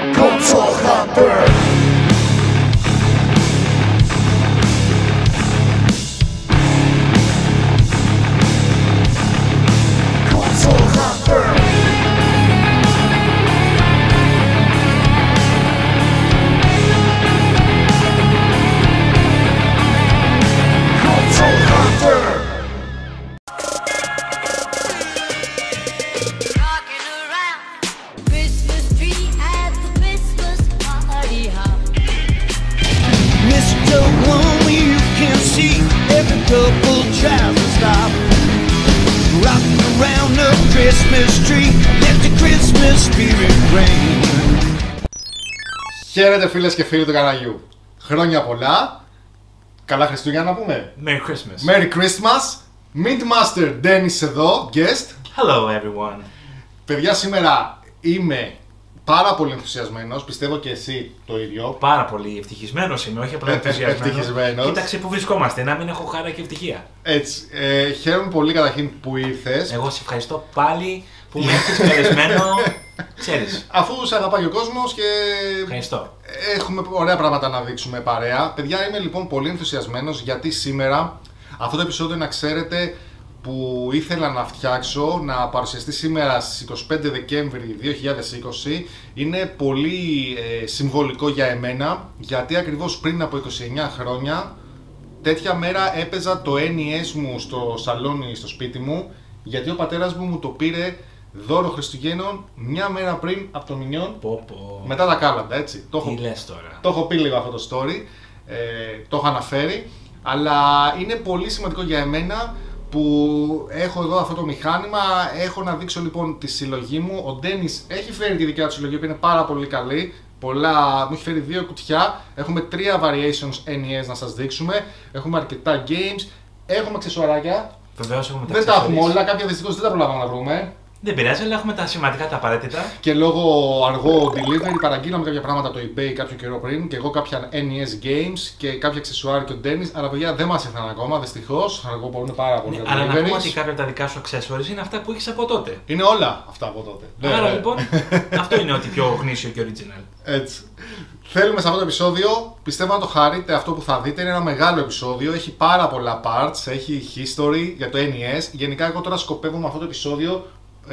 Console Hunter. Console Hunter. Console Hunter. Rocking around Christmas tree at the Christmas party hop. Mr. Lonely, you can see every couple tries to stop. Rocking around the Christmas tree, let the Christmas spirit reign. Χαίρετε φίλες και φίλοι του καναλιού. Χρόνια πολλά. Καλά Χριστούγεννα να πούμε. Merry Christmas. Merry Christmas. Mint Master Dennis εδώ, guest. Hello everyone. Παιδιά, σήμερα είμαι πάρα πολύ ενθουσιασμένος. Πιστεύω και εσύ το ίδιο. Πάρα πολύ ευτυχισμένος είμαι, όχι απλά ενθουσιασμένος. Ευτυχισμένος. Κοίταξε που βρισκόμαστε, να μην έχω χαρά και ευτυχία. Έτσι. Χαίρομαι πολύ καταρχήν που ήρθες. Εγώ σε ευχαριστώ πάλι που με έχεις καλεσμένο. Ξέρεις. Αφού σε αγαπάει ο κόσμος και Ευχαριστώ. έχουμε ωραία πράγματα να δείξουμε παρέα. Παιδιά, είμαι λοιπόν πολύ ενθουσιασμένος γιατί σήμερα αυτό το επεισόδιο, να ξέρετε, που ήθελα να φτιάξω, να παρουσιαστεί σήμερα στις 25 Δεκέμβρη 2020, είναι πολύ συμβολικό για εμένα, γιατί ακριβώς πριν από 29 χρόνια τέτοια μέρα έπαιζα το NES μου στο σαλόνι στο σπίτι μου, γιατί ο πατέρας μου το πήρε δώρο Χριστουγέννων μια μέρα πριν από το Μινιόν, Πω πω. μετά τα κάλαντα, έτσι. Τι λες τώρα. Το έχω πει λίγο αυτό το story, το έχω αναφέρει, αλλά είναι πολύ σημαντικό για εμένα που έχω εδώ αυτό το μηχάνημα. Έχω να δείξω λοιπόν τη συλλογή μου. Ο Ντένις έχει φέρει τη δικιά του συλλογή που είναι πάρα πολύ καλή. Μου έχει φέρει 2 κουτιά. Έχουμε 3 variations NES να σας δείξουμε. Έχουμε αρκετά games. Έχουμε αξεσουαράκια. Βεβαίως έχουμε τα Δεν τα έχουμε accessories. όλα. Κάποια δυστυχώς δεν τα προλάβαμε να βρούμε. Δεν πειράζει, αλλά έχουμε τα σημαντικά, τα απαραίτητα. Και λόγω αργό delivery παραγγείλαμε κάποια πράγματα το eBay κάποιο καιρό πριν και εγώ κάποια NES games και κάποια αξεσουάρ και ο Dennis, αλλά παιδιά δεν μας ήρθαν ακόμα, δυστυχώς. Αργοπορούν πάρα πολύ. Ναι, τα αλλά να πούμε deliveries. ότι κάποια από τα δικά σου accessories είναι αυτά που έχεις από τότε. Είναι όλα αυτά από τότε. Άρα Ναι. λοιπόν, αυτό είναι ότι πιο γνήσιο και original. Έτσι. Θέλουμε σε αυτό το επεισόδιο, πιστεύω να το χαρείτε αυτό που θα δείτε. Είναι ένα μεγάλο επεισόδιο, έχει πάρα πολλά parts, έχει history για το NES. Γενικά, εγώ τώρα σκοπεύω με αυτό το επεισόδιο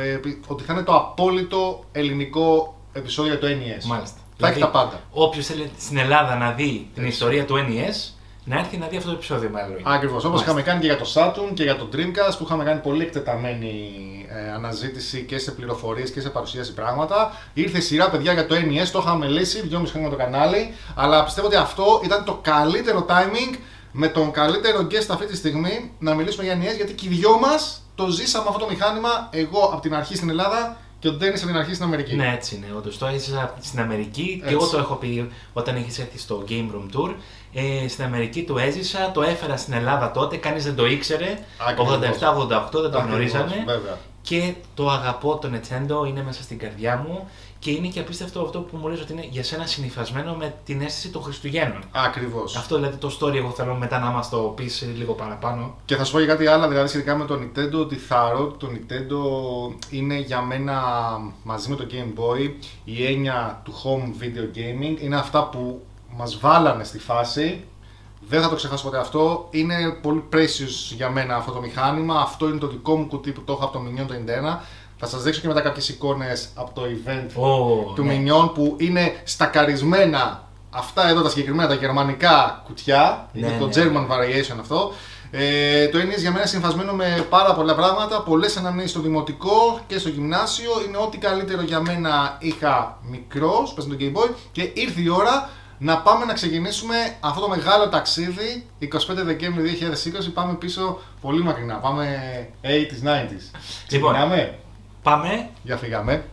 ότι θα είναι το απόλυτο ελληνικό επεισόδιο για το NES. Μάλιστα. Θα έχει τα πάντα. Όποιος θέλει στην Ελλάδα να δει την ιστορία του NES, να έρθει να δει αυτό το επεισόδιο με άλλο. Ακριβώς, όπως είχαμε κάνει και για το Saturn και για το Dreamcast, που είχαμε κάνει πολύ εκτεταμένη αναζήτηση και σε πληροφορίες και σε παρουσίαση πράγματα. Ήρθε η σειρά, παιδιά, για το NES, το είχαμε λύσει 2,5 χρόνια το κανάλι, αλλά πιστεύω ότι αυτό ήταν το καλύτερο timing με τον καλύτερο guest αυτή τη στιγμή να μιλήσουμε για NES, γιατί και οι δυο μας το ζήσαμε αυτό το μηχάνημα, εγώ από την αρχή στην Ελλάδα και ο Ντένις από την αρχή στην Αμερική. Ναι, έτσι είναι. Όντως το έζησα στην Αμερική και Έτσι. εγώ το έχω πει όταν έχεις έρθει στο Game Room Tour. Στην Αμερική το έζησα, το έφερα στην Ελλάδα τότε, κανείς δεν το ήξερε. Ακριβώς. 87-88 δεν το Ακριβώς, γνωρίζαμε. βέβαια. Και το αγαπώ το Nintendo, είναι μέσα στην καρδιά μου και είναι και απίστευτο αυτό που μου λες ότι είναι για σένα συνυφασμένο με την αίσθηση των Χριστουγέννων. Ακριβώς. Αυτό δηλαδή το story εγώ θέλω μετά να μας το πεις λίγο παραπάνω. Και θα σου πω και κάτι άλλο, δηλαδή σχετικά με το Nintendo, ότι θεωρώ ότι το Nintendo είναι για μένα, μαζί με το Game Boy, η έννοια του home video gaming. Είναι αυτά που μας βάλανε στη φάση. Δεν θα το ξεχάσω ποτέ αυτό. Είναι πολύ precious για μένα αυτό το μηχάνημα. Αυτό είναι το δικό μου κουτί που το έχω από το Minion το 91. Θα σας δείξω και μετά κάποιες εικόνες από το event του ναι. Minion που είναι στακαρισμένα αυτά εδώ τα συγκεκριμένα τα γερμανικά κουτιά. Ναι, Είναι το ναι. German variation αυτό. Το NES για μένα συμφασμένο με πάρα πολλά πράγματα. Πολλές αναμνήσεις στο δημοτικό και στο γυμνάσιο. Είναι ό,τι καλύτερο για μένα είχα μικρός, πες με το Game Boy. Και ήρθε η ώρα να πάμε να ξεκινήσουμε αυτό το μεγάλο ταξίδι. 25 Δεκέμβρη 2020, πάμε πίσω πολύ μακρινά. Πάμε 80s, 90s. Ξεκινάμε. Πάμε. Για φύγαμε.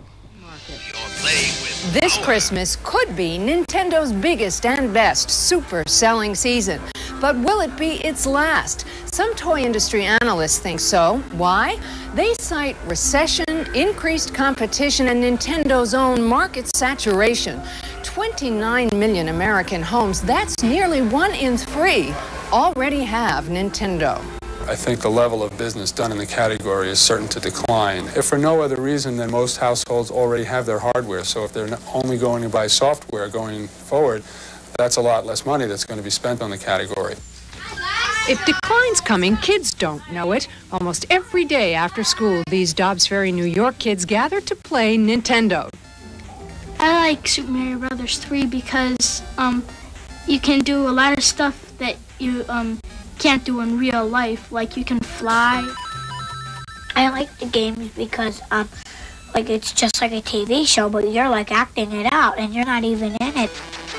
This Christmas could be Nintendo's biggest and best super selling season. But will it be its last? Some toy industry analysts think so. Why? They cite recession, increased competition, and Nintendo's own market saturation. 29 million American homes, that's nearly 1 in 3, already have Nintendo. I think the level of business done in the category is certain to decline, if for no other reason than most households already have their hardware. So if they're only going to buy software going forward, that's a lot less money that's going to be spent on the category. If decline's coming, kids don't know it. Almost every day after school, these Dobbs Ferry, New York kids gather to play Nintendo. I like Super Mario Brothers 3 because you can do a lot of stuff that you can't do in real life, like you can fly. I like the games because like it's just like a TV show, but you're like acting it out and you're not even in it.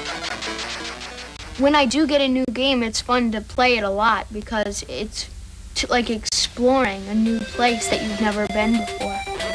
When I do get a new game, it's fun to play it a lot because it's like exploring a new place that you've never been before.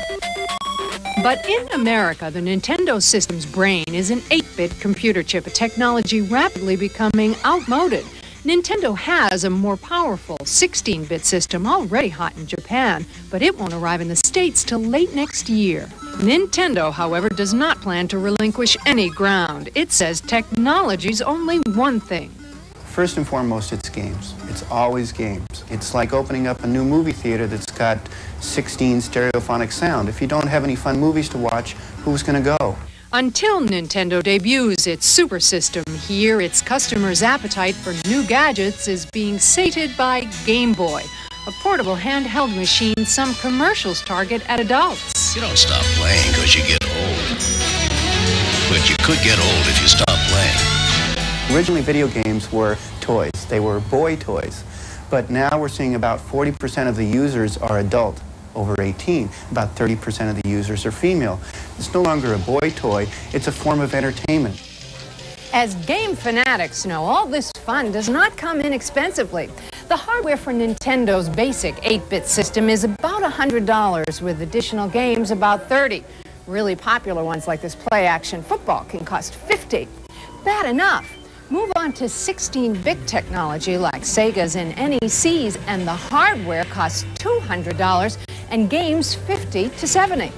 But in America, the Nintendo system's brain is an 8-bit computer chip, a technology rapidly becoming outmoded. Nintendo has a more powerful 16-bit system already hot in Japan, but it won't arrive in the States till late next year. Nintendo, however, does not plan to relinquish any ground. It says technology's only one thing. First and foremost, it's games. It's always games. It's like opening up a new movie theater that's got 16 stereophonic sound. If you don't have any fun movies to watch, who's going to go? Until Nintendo debuts its Super System here, its customers' appetite for new gadgets is being sated by Game Boy, a portable handheld machine some commercials target at adults. You don't stop playing because you get old. But you could get old if you stop playing. Originally, video games were toys. They were boy toys. But now we're seeing about 40% of the users are adult, over 18. About 30% of the users are female. It's no longer a boy toy. It's a form of entertainment. As game fanatics know, all this fun does not come inexpensively. The hardware for Nintendo's basic 8-bit system is about $100, with additional games about $30. Really popular ones like this play-action football can cost $50. Bad enough. Move on to 16-bit technology like Sega's and NEC's, and the hardware costs $200 and games $50 to $70.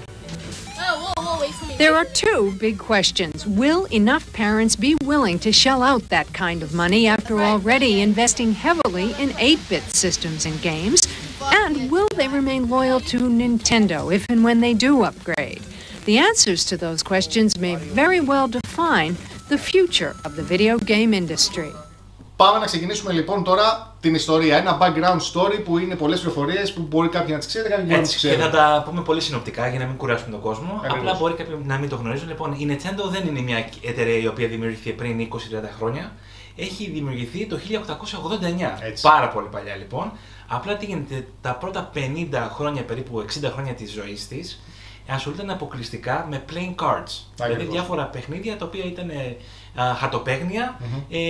There are two big questions. Will enough parents be willing to shell out that kind of money after already investing heavily in 8-bit systems and games? And will they remain loyal to Nintendo if and when they do upgrade? The answers to those questions may very well define the future of the video game industry. Πάμε να ξεκινήσουμε λοιπόν τώρα την ιστορία. Ένα background story που είναι πολλές πληροφορίες που μπορεί κάποιοι να τις ξέρετε, κάποιοι μπορεί να τις ξέρετε. Και θα τα πούμε πολύ συνοπτικά για να μην κουράσουμε τον κόσμο. Ακριβώς. Απλά μπορεί κάποιοι να μην το γνωρίζουν. Λοιπόν, η Nintendo δεν είναι μια εταιρεία η οποία δημιουργήθηκε πριν 20-30 χρόνια. Έχει δημιουργηθεί το 1889. Έτσι. Πάρα πολύ παλιά λοιπόν. Απλά τι γίνεται, τα πρώτα 50 χρόνια, περίπου 60 χρόνια της ζωής της, ασχολούνταν αποκλειστικά με playing cards. Δηλαδή διάφορα παιχνίδια τα οποία ήταν χατοπαίγνια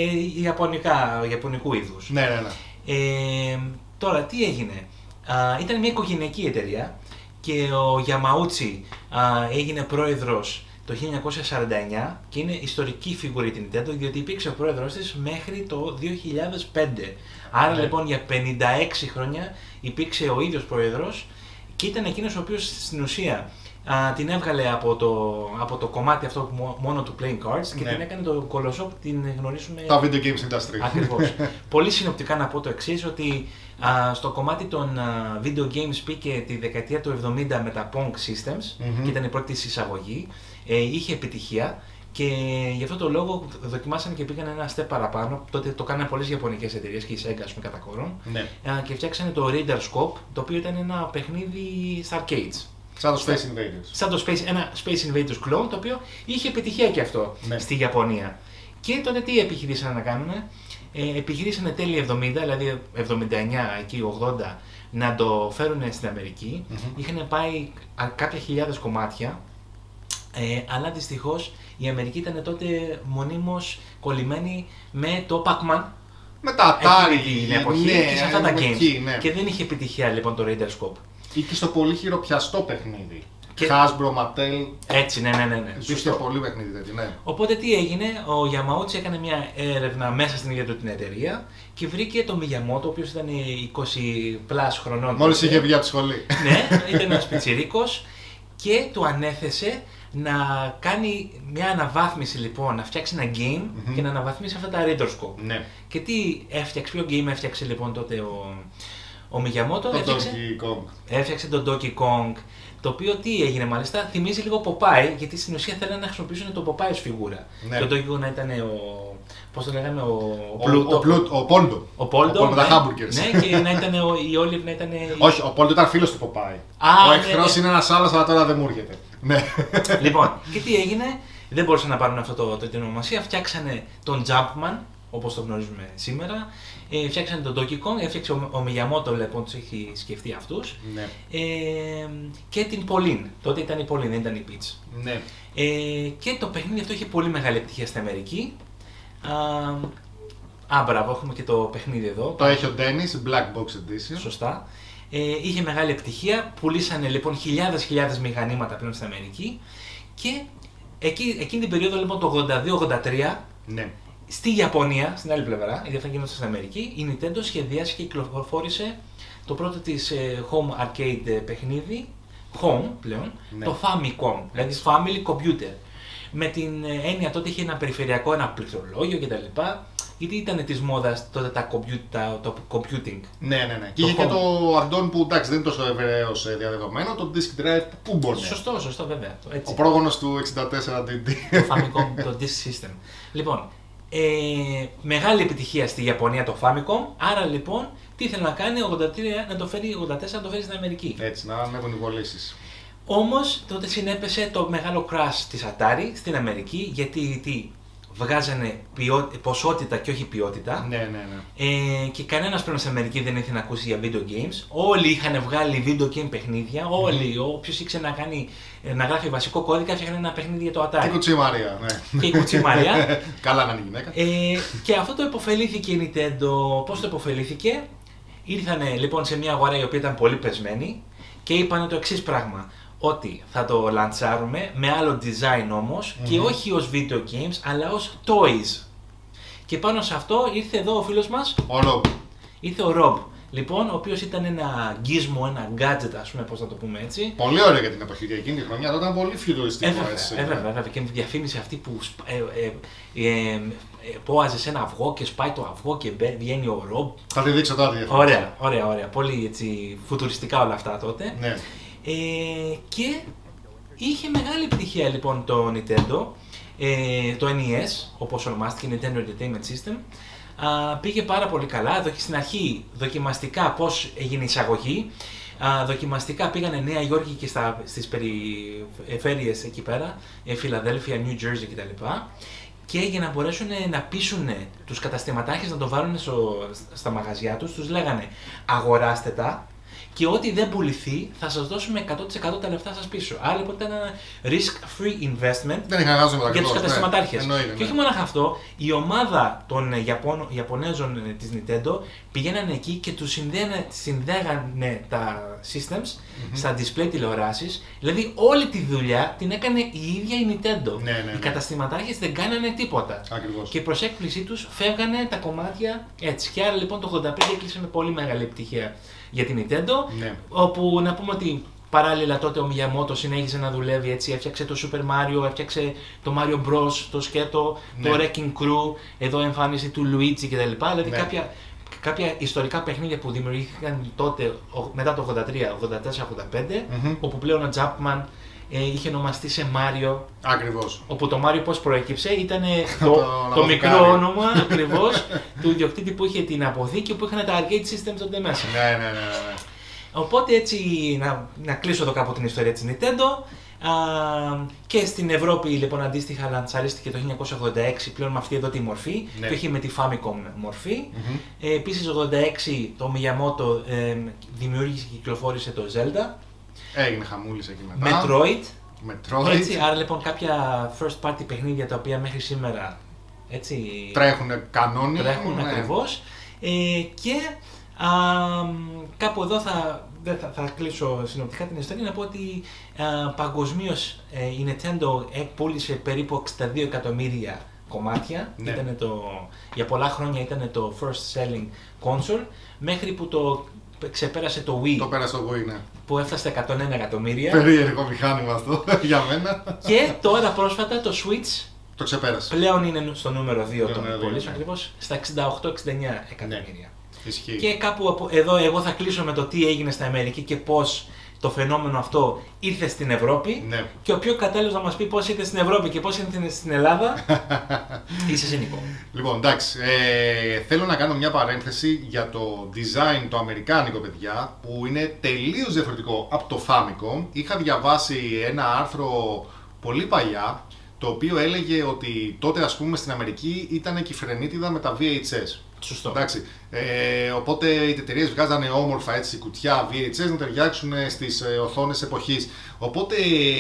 ιαπωνικού είδους. Ναι, ναι, ναι. Τώρα τι έγινε, ήταν μια οικογενειακή εταιρεία και ο Γιαμαούτσι έγινε πρόεδρος το 1949 και είναι ιστορική φιγουρή την Nintendo, διότι υπήρξε ο πρόεδρος της μέχρι το 2005. Άρα λοιπόν για 56 χρόνια υπήρξε ο ίδιος πρόεδρος και ήταν εκείνος ο οποίος στην ουσία την έβγαλε από το κομμάτι αυτό μόνο του playing cards και την έκανε το κολοσσό που την γνωρίζουμε. Τα video games industry. Ακριβώς. Πολύ συνοπτικά να πω το εξής, ότι στο κομμάτι των video games πήγε τη δεκαετία του 70 με τα Pong Systems και ήταν η πρώτη της εισαγωγή. Είχε επιτυχία και γι' αυτό το λόγο δοκιμάσαν και πήγαν ένα step παραπάνω. Τότε το κάνανε πολλές ιαπωνικές εταιρείες και η Sega ας πούμε κατά κόρον. Και φτιάξανε το Raider Scope, το οποίο ήταν ένα παιχνίδι στα arcades. Σαν το Space Invaders. Σαν το ένα Space Invaders clone, το οποίο είχε επιτυχία και αυτό στη Ιαπωνία. Και τότε τι επιχειρήσαν να κάνουν, επιχειρήσανε τέλη 70, δηλαδή 79 εκεί 80, να το φέρουν στην Αμερική. Είχαν πάει κάποια χιλιάδες κομμάτια, αλλά δυστυχώς η Αμερική ήταν τότε μονίμως κολλημένη με το Pac-Man. Με τα Atari την εποχή και σε αυτά τα games. Και δεν είχε επιτυχία λοιπόν το Raider Scope. Ή και στο πολύ χειροπιαστό παιχνίδι. Hasbro, Mattel. Έτσι, ναι. Υπήρχε πολύ παιχνίδι τέτοιο, ναι. Οπότε τι έγινε, ο Γιαμαούτσι έκανε μια έρευνα μέσα στην ίδια του την εταιρεία και βρήκε τον Μιγιαμότο, ο οποίος ήταν 20+ χρονών. Μόλις είχε βγει από τη σχολή. Ναι, ήταν ένας πιτσιρίκος και του ανέθεσε να κάνει μια αναβάθμιση λοιπόν, να φτιάξει ένα game και να αναβαθμίσει αυτά τα Raider Scope. Ναι. Και τι έφτιαξε, ποιο game έφτιαξε λοιπόν τότε Ο Μιγιαμότο έφτιαξε τον Donkey Kong, το οποίο τι έγινε μάλιστα, θυμίζει λίγο Popeye, γιατί στην ουσία θέλανε να χρησιμοποιήσουν τον Popeye ως φιγούρα. Ναι. Το Donkey Kong να ήταν πώς το λέγαμε, ο Πόλτο. Ο Πόλτο με τα hamburgers. Ναι, και να ήταν η Όλιβ να ήταν... Όχι, ο Πόλτο ήταν φίλος του Popeye. Ο εχθρός είναι ένας άλλος, αλλά τώρα δεν μου έρχεται. Ναι. Λοιπόν, και τι έγινε, δεν μπορούσαν να πάρουν αυτό την ονομασία, φτιάξανε τον Jumpman, όπως το γνωρίζουμε σήμερα. Φτιάξανε τον Donkey Kong, έφτιαξε ο Μιγιαμότο, λοιπόν, τους έχει σκεφτεί αυτούς. Ναι. Και την Pauline. Τότε ήταν η Pauline, δεν ήταν η Peach. Ναι. Και το παιχνίδι αυτό είχε πολύ μεγάλη επιτυχία στην Αμερική. Μπράβο, έχουμε και το παιχνίδι εδώ. Το έχει ο Dennis, Black Box Edition. Σωστά. Είχε μεγάλη επιτυχία, πουλήσανε λοιπόν χιλιάδες μηχανήματα πλέον στην Αμερική. Και εκείνη την περίοδο, λοιπόν, το 82-83, ναι, στη Ιαπωνία, στην άλλη πλευρά, γιατί αυτά γίνονταν στην Αμερική, η Nintendo σχεδιάσει και κυκλοφόρησε το πρώτο της home arcade παιχνίδι, home πλέον, ναι, το Famicom, δηλαδή Family Computer. Με την έννοια τότε είχε ένα περιφερειακό, ένα πληκτρολόγιο κτλ. Γιατί ήταν της μόδας τότε το computing. Ναι. Και είχε και το add-on που εντάξει δεν είναι τόσο ευρέως διαδεδομένο, το disk drive που μπορεί. Σωστό, βέβαια. Έτσι. Ο πρόγονος του 64DD. Το Famicom, το disk system. Λοιπόν, μεγάλη επιτυχία στη Ιαπωνία το Famicom, άρα λοιπόν τι ήθελε να κάνει, 83 να το φέρει, 84 να το φέρει στην Αμερική. Έτσι, να ανέβουν οι πωλήσεις. Όμως τότε συνέπεσε το μεγάλο crash της Atari στην Αμερική, γιατί βγάζανε ποσότητα και όχι ποιότητα. Ναι. Και κανένας πλέον στην Αμερική δεν ήθελε να ακούσει για video games. Όλοι είχαν βγάλει video game παιχνίδια. Όλοι, όποιος ήξερε να γράφει βασικό κώδικα, έφτιαχνε ένα παιχνίδι για το Atari. Και η Κουτσή Μαρία, ναι. Και η Κουτσή Μαρία. Καλά να είναι γυναίκα. Και αυτό το υποφελήθηκε η Nintendo. Πώς το υποφελήθηκε? Ήρθανε λοιπόν σε μια αγορά η οποία ήταν πολύ πεσμένη και είπανε το εξής πράγμα. Ότι θα το λαντσάρουμε με άλλο design όμως και όχι ως video games αλλά ως toys. Και πάνω σε αυτό ήρθε εδώ ο φίλος μας, ο Rob. Ήρθε ο Rob, λοιπόν, ο οποίος ήταν ένα gizmo, ένα gadget, ας πούμε, πώς να το πούμε έτσι. Πολύ ωραίο για την εποχή, για εκείνη τη χρονιά, τότε ήταν πολύ φιουτουριστικό. Βέβαια, και με διαφήμιση αυτή που πόαζε σε ένα αυγό και σπάει το αυγό και βγαίνει ο Rob. Θα τη δείξω τώρα τη διαφήμιση. Ωραία, πολύ έτσι φουτουριστικά όλα αυτά τότε. Ναι. Και είχε μεγάλη επιτυχία λοιπόν το Nintendo, το NES, όπως ονομάστηκε, Nintendo Entertainment System. Πήγε πάρα πολύ καλά, στην αρχή δοκιμαστικά πώς έγινε η εισαγωγή, δοκιμαστικά πήγανε Νέα Υόρκη και στις περιφέρειες εκεί πέρα, Φιλαδέλφια, New Jersey κτλ. Και για να μπορέσουν να πείσουν τους καταστηματάρχες να το βάλουν στα μαγαζιά τους, τους λέγανε αγοράστε τα και ό,τι δεν πουληθεί θα σας δώσουμε 100% τα λεφτά σας πίσω. Άρα λοιπόν ήταν ένα risk-free investment για τους καταστηματάρχες. Και όχι μόνο αυτό, η ομάδα των Ιαπωνέζων της Nintendo πηγαίνανε εκεί και τους συνδέγανε τα systems στα display τηλεοράσεις. Δηλαδή όλη τη δουλειά την έκανε η ίδια η Nintendo. Οι καταστηματάρχες δεν κάνανε τίποτα. Ακριβώς. Και προς έκπλησή τους φεύγανε τα κομμάτια έτσι. Και άρα λοιπόν το 85 έκλεισε με πολύ μεγάλη επιτυχία για την Nintendo, όπου να πούμε ότι παράλληλα τότε ο Miyamoto συνέχιζε να δουλεύει έτσι, έφτιαξε το Super Mario, έφτιαξε το Mario Bros, το σκέτο, το Wrecking Crew, εδώ εμφάνιση του Luigi κτλ. Δηλαδή κάποια ιστορικά παιχνίδια που δημιουργήθηκαν τότε μετά το 83, 84, 85, όπου πλέον ο Jumpman είχε ονομαστεί σε Mario. Ακριβώς. Όπου το Mario πώς προέκυψε ήταν το μικρό όνομα ακριβώς του ιδιοκτήτη που είχε την αποθήκη που είχαν τα arcade systems τότε μέσα. Ναι. Οπότε έτσι να κλείσω εδώ κάπου την ιστορία της Nintendo. Και στην Ευρώπη λοιπόν αντίστοιχα λαντσαρίστηκε το 1986 πλέον με αυτή εδώ τη μορφή, και όχι με τη Famicom μορφή. Επίσης το 1986 το Miyamoto δημιούργησε και κυκλοφόρησε το Zelda. Έγινε χαμούλης εκεί μετά. Metroid. Έτσι, άρα λοιπόν κάποια first party παιχνίδια τα οποία μέχρι σήμερα έτσι, τρέχουν κανόνι. Τρέχουν ακριβώς. Και κάπου εδώ θα κλείσω συνοπτικά την ιστορία να πω ότι παγκοσμίως η Nintendo πούλησε περίπου 62 εκατομμύρια κομμάτια. Για πολλά χρόνια ήταν το first selling console μέχρι που το ξεπέρασε το Wii. Το πέρασε το Wii, ναι. Που έφτασε στα 101 εκατομμύρια. Περίεργο μηχάνημα αυτό για μένα. Και τώρα πρόσφατα το Switch το ξεπέρασε. Πλέον είναι στο νούμερο 2 των πωλήσεων ακριβώς στα 68-69 εκατομμύρια. Ισχύει. Και κάπου εδώ εγώ θα κλείσω με το τι έγινε στην Αμερική και πώς το φαινόμενο αυτό ήρθε στην Ευρώπη. Ναι. Και ο πιο κατάλληλος να μας πει πώς ήρθε στην Ευρώπη και πώς ήρθε στην Ελλάδα είσαι εσύ, Νίκο. Λοιπόν, εντάξει, θέλω να κάνω μια παρένθεση για το design το αμερικάνικο, παιδιά, που είναι τελείως διαφορετικό από το Famicom. Είχα διαβάσει ένα άρθρο πολύ παλιά, το οποίο έλεγε ότι τότε, ας πούμε, στην Αμερική ήταν κυφρενίτιδα με τα VHS. Σωστό. Εντάξει. Οπότε οι εταιρείες βγάζανε όμορφα έτσι κουτιά VHS να ταιριάξουν στις οθόνες εποχής. Οπότε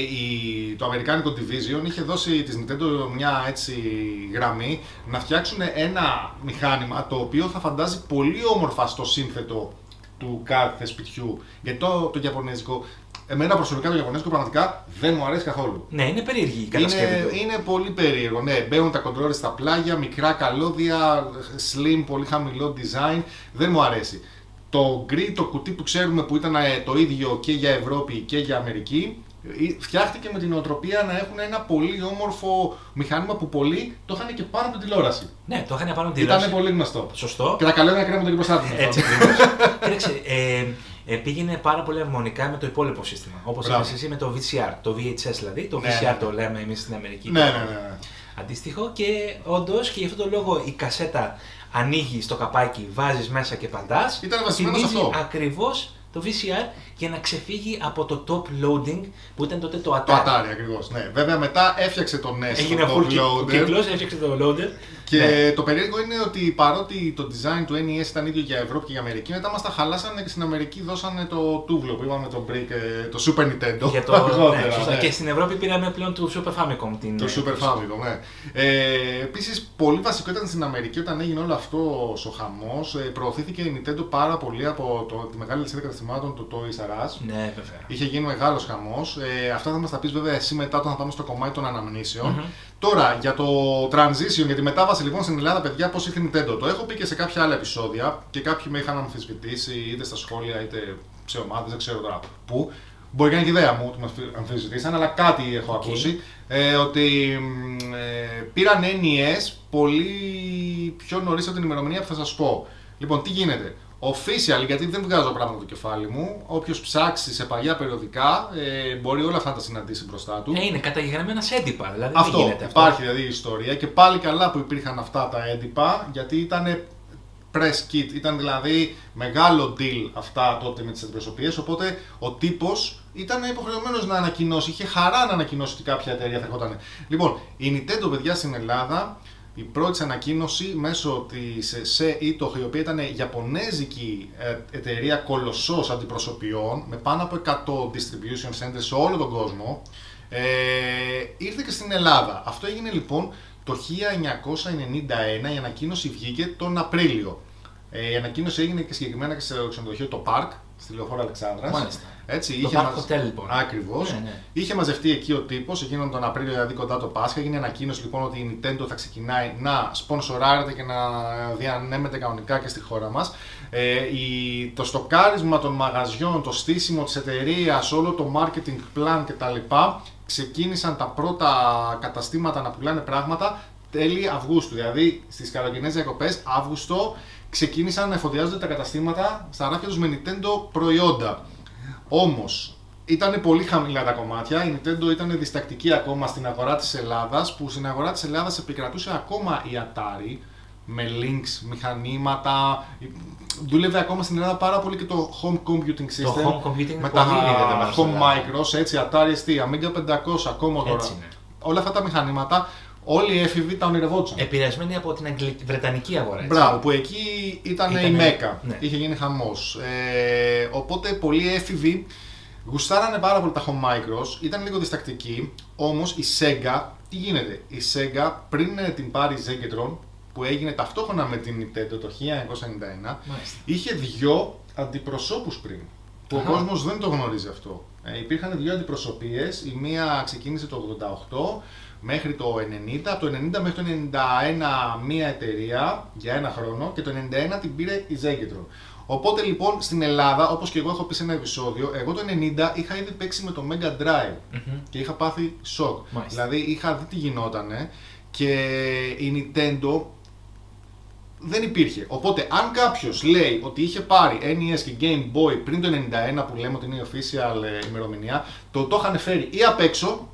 το αμερικάνικο division είχε δώσει της Nintendo μια έτσι γραμμή να φτιάξουν ένα μηχάνημα το οποίο θα φαντάζει πολύ όμορφα στο σύνθετο του κάθε σπιτιού. Γιατί το ιαπωνέζικο, εμένα προσωπικά το ιαπωνέζικο πραγματικά δεν μου αρέσει καθόλου. Ναι, είναι περίεργη η κατασκευή του. Είναι πολύ περίεργο. Ναι, μπαίνουν τα controllers στα πλάγια, μικρά καλώδια, slim, πολύ χαμηλό design. Δεν μου αρέσει. Το γκρι, το κουτί που ξέρουμε που ήταν το ίδιο και για Ευρώπη και για Αμερική, φτιάχτηκε με την νοοτροπία να έχουν ένα πολύ όμορφο μηχάνημα που πολλοί το είχαν και πάνω από την τηλεόραση. Ναι, το είχαν πάνω από την τηλεόραση. Ήταν πολύ γνωστό. Σωστό. Και τα καλώδια κρέμονται και μπροστά του. Έτσι ακριβώς. Κοίταξε, πήγαινε πάρα πολύ αρμονικά με το υπόλοιπο σύστημα. Όπως είπες εσύ με το VCR, το VHS δηλαδή. Το VCR το λέμε εμείς στην Αμερική. Ναι. Αντίστοιχο, και όντως και γι' αυτόν τον λόγο η κασέτα ανοίγει στο καπάκι, βάζεις μέσα και παντάς. Ήταν βασισμένο σε αυτό. Ακριβώς το VCR για να ξεφύγει από το top loading που ήταν τότε το Atari. Το Atari ακριβώς, ναι. Βέβαια μετά έφτιαξε το NES. Έγινε το full loader. κύκλος, έφτιαξε το loader. Και το περίεργο είναι ότι παρότι το design του NES ήταν ίδιο για Ευρώπη και για Αμερική, μετά μας τα χαλάσανε και στην Αμερική δώσανε το τούβλο που είπαμε, το Brick, το Super Nintendo. Για ναι. Και στην Ευρώπη πήραμε πλέον το Super Famicom. Το Super Famicom, ναι. Επίσης, πολύ βασικό ήταν στην Αμερική όταν έγινε όλο αυτό ο χαμός. Προωθήθηκε η Nintendo πάρα πολύ από τη μεγάλη λυσίδα καταστημάτων του Toys R Us. Ναι, βέβαια. Είχε γίνει μεγάλος χαμός. Αυτά θα μας τα πεις βέβαια εσύ μετά όταν θα πάμε στο κομμάτι των αναμνήσεων. Τώρα, για το transition, για τη μετάβαση λοιπόν στην Ελλάδα, παιδιά, πώς ήρθε η Nintendo. Το έχω πει και σε κάποια άλλα επεισόδια και κάποιοι με είχαν αμφισβητήσει είτε στα σχόλια είτε σε ομάδες, δεν ξέρω τώρα πού. Μπορεί να είναι και ιδέα μου ότι με αμφισβητήσαν, αλλά κάτι έχω ακούσει. Ότι πήραν NES πολύ πιο νωρίς από την ημερομηνία που θα σας πω. Λοιπόν, τι γίνεται. Official, γιατί δεν βγάζω πράγματα το κεφάλι μου, όποιος ψάξει σε παλιά περιοδικά μπορεί όλα αυτά να τα συναντήσει μπροστά του. Είναι καταγεγραμμένα σε έντυπα, δηλαδή αυτό, δεν γίνεται αυτό. Υπάρχει δηλαδή η ιστορία και πάλι καλά που υπήρχαν αυτά τα έντυπα, γιατί ήταν press kit, ήταν δηλαδή μεγάλο deal αυτά τότε με τις αντιπροσωπείες, οπότε ο τύπος ήταν υποχρεωμένος να ανακοινώσει, είχε χαρά να ανακοινώσει ότι κάποια εταιρεία θα ερχόταν. Λοιπόν, η Nintendo, παιδιά, στην Ελλάδα, η πρώτη ανακοίνωση μέσω της SEITO, η οποία ήταν ιαπωνέζικη εταιρεία κολοσσός αντιπροσωπιών με πάνω από 100 distribution centers σε όλο τον κόσμο, ήρθε και στην Ελλάδα. Αυτό έγινε λοιπόν το 1991, η ανακοίνωση βγήκε τον Απρίλιο. Η ανακοίνωση έγινε και συγκεκριμένα και στο ξενοδοχείο το Park, στη Λεωφόρο Αλεξάνδρας. Μάλιστα. Έτσι, το Park Hotel λοιπόν. Ακριβώς. Ναι. Είχε μαζευτεί εκεί ο τύπος, εκείνον τον Απρίλιο, δηλαδή κοντά το Πάσχα. Έγινε ανακοίνωση λοιπόν ότι η Nintendo θα ξεκινάει να σπονσοράρεται και να διανέμεται κανονικά και στη χώρα μας. Το στοκάρισμα των μαγαζιών, το στήσιμο της εταιρείας, όλο το marketing plan κτλ. Ξεκίνησαν τα πρώτα καταστήματα να πουλάνε πράγματα τέλη Αυγούστου. Δηλαδή στις καλοκαιρινές διακοπές, Αύγουστο, ξεκίνησαν να εφοδιάζονται τα καταστήματα στα ράφια τους με Nintendo προϊόντα. Όμως, ήταν πολύ χαμηλά τα κομμάτια, η Nintendo ήταν διστακτική ακόμα στην αγορά της Ελλάδας, που στην αγορά της Ελλάδας επικρατούσε ακόμα η Atari, με links, μηχανήματα, δούλευε ακόμα στην Ελλάδα πάρα πολύ και το Home Computing System, το Home Computing με τα Home Micros, Micros, έτσι, Atari ST, Amiga 500, Commodore, όλα αυτά τα μηχανήματα. Όλοι οι έφηβοι τα ονειρευόντουσαν. Επηρεασμένοι από την βρετανική αγορά. Έτσι. Μπράβο, που εκεί ήταν η Μέκα. Ναι. Είχε γίνει χαμός. Οπότε πολλοί έφηβοι γουστάρανε πάρα πολύ τα Home Micros, ήταν λίγο διστακτικοί. Όμως η Sega, τι γίνεται, η Sega πριν την πάρει Zegetron, που έγινε ταυτόχρονα με την Nintendo το 1991, είχε δυο αντιπροσώπους πριν. Που ο κόσμος δεν το γνωρίζει αυτό. Υπήρχαν δύο αντιπροσωπείες, η μία ξεκίνησε το 88 μέχρι το 90, από το 90 μέχρι το 91 μία εταιρεία για ένα χρόνο και το 91 την πήρε η Zegetron. Οπότε λοιπόν στην Ελλάδα, όπως και εγώ έχω πει σε ένα επεισόδιο, εγώ το 90 είχα ήδη παίξει με το Mega Drive και είχα πάθει σοκ. Δηλαδή είχα δει τι γινότανε και η Nintendo δεν υπήρχε. Οπότε, αν κάποιος λέει ότι είχε πάρει NES και Game Boy πριν το 91, που λέμε ότι είναι η official ημερομηνία, το είχαν φέρει ή απ' έξω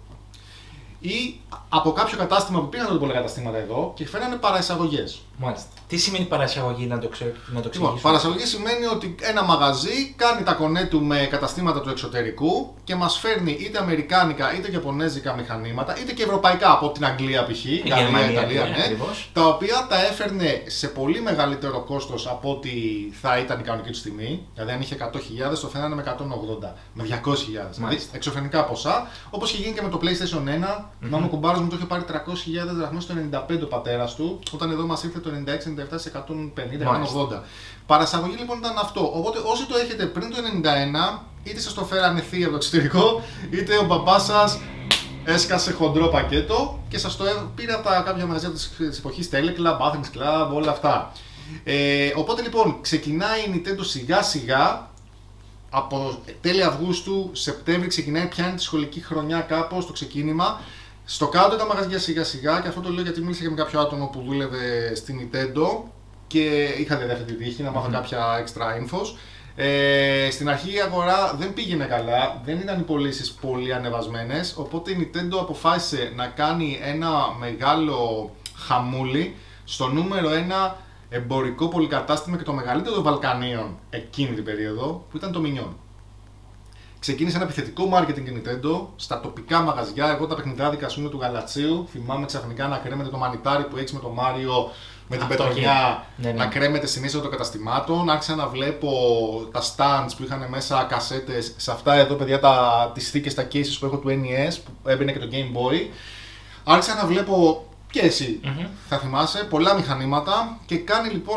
ή από κάποιο κατάστημα που πήγαν πολλά καταστήματα εδώ και φέρανε παραεισαγωγές. Μάλιστα. Τι σημαίνει παραεισαγωγή, να το εξηγήσουμε? Λοιπόν, παραεισαγωγή σημαίνει ότι ένα μαγαζί κάνει τα κονέ του με καταστήματα του εξωτερικού και μας φέρνει είτε αμερικάνικα είτε ιαπωνέζικα μηχανήματα, είτε και ευρωπαϊκά από την Αγγλία π.χ. Γαλλία, Ιταλία, ναι, τα οποία τα έφερνε σε πολύ μεγαλύτερο κόστος από ό,τι θα ήταν η κανονική του τιμή. Δηλαδή, αν είχε 100.000, το φέρνανε με 180, με 200.000. Δηλαδή, εξωφρενικά ποσά. Όπως είχε γίνει και με το PlayStation 1, ο κουμπάρος μου το είχε πάρει 300.000 δραχμές το 95 ο πατέρας του, όταν εδώ μας ήρθε το 96-97 σε 150-180. Παρασαγωγή λοιπόν ήταν αυτό. Οπότε όσοι το έχετε πριν το 91, είτε σας το φέρανε θεία από το εξωτερικό, είτε ο μπαμπάς σας έσκασε χοντρό πακέτο και σας το πήρε από τα κάποια μαγαζιά της εποχής, Teleclub, Athens Club, όλα αυτά. Οπότε λοιπόν ξεκινάει η Nintendo σιγά σιγά, από τέλη Αυγούστου, Σεπτέμβρη ξεκινάει, πιάνει τη σχολική χρονιά κάπως το ξεκίνημα. Στο κάτω τα μαγαζιά σιγά σιγά, και αυτό το λέω γιατί μίλησα και με κάποιο άτομο που δούλευε στην Nintendo και είχα διαδέχτη τη τύχη να μάθω κάποια extra infos. Στην αρχή η αγορά δεν πήγαινε καλά, δεν ήταν οι πωλήσεις πολύ ανεβασμένες, οπότε η Nintendo αποφάσισε να κάνει ένα μεγάλο χαμούλι στο νούμερο 1 εμπορικό πολυκατάστημα και το μεγαλύτερο των Βαλκανίων εκείνη την περίοδο, που ήταν το Minion. Ξεκίνησε ένα επιθετικό marketing η Nintendo στα τοπικά μαγαζιά. Εγώ τα παιχνιδάδικα του Γαλατσίου θυμάμαι ξαφνικά να κρέμεται το μανιτάρι που έχει με το Μάριο με την πετρονιά, να κρέμεται στην είσοδο των καταστημάτων. Άρχισα να βλέπω τα stands που είχαν μέσα κασέτες. Σε αυτά εδώ, παιδιά, τις θήκες, τα cases που έχω του NES, που έμπαινε και το Game Boy. Άρχισα να βλέπω και εσύ, θα θυμάσαι, πολλά μηχανήματα και κάνει λοιπόν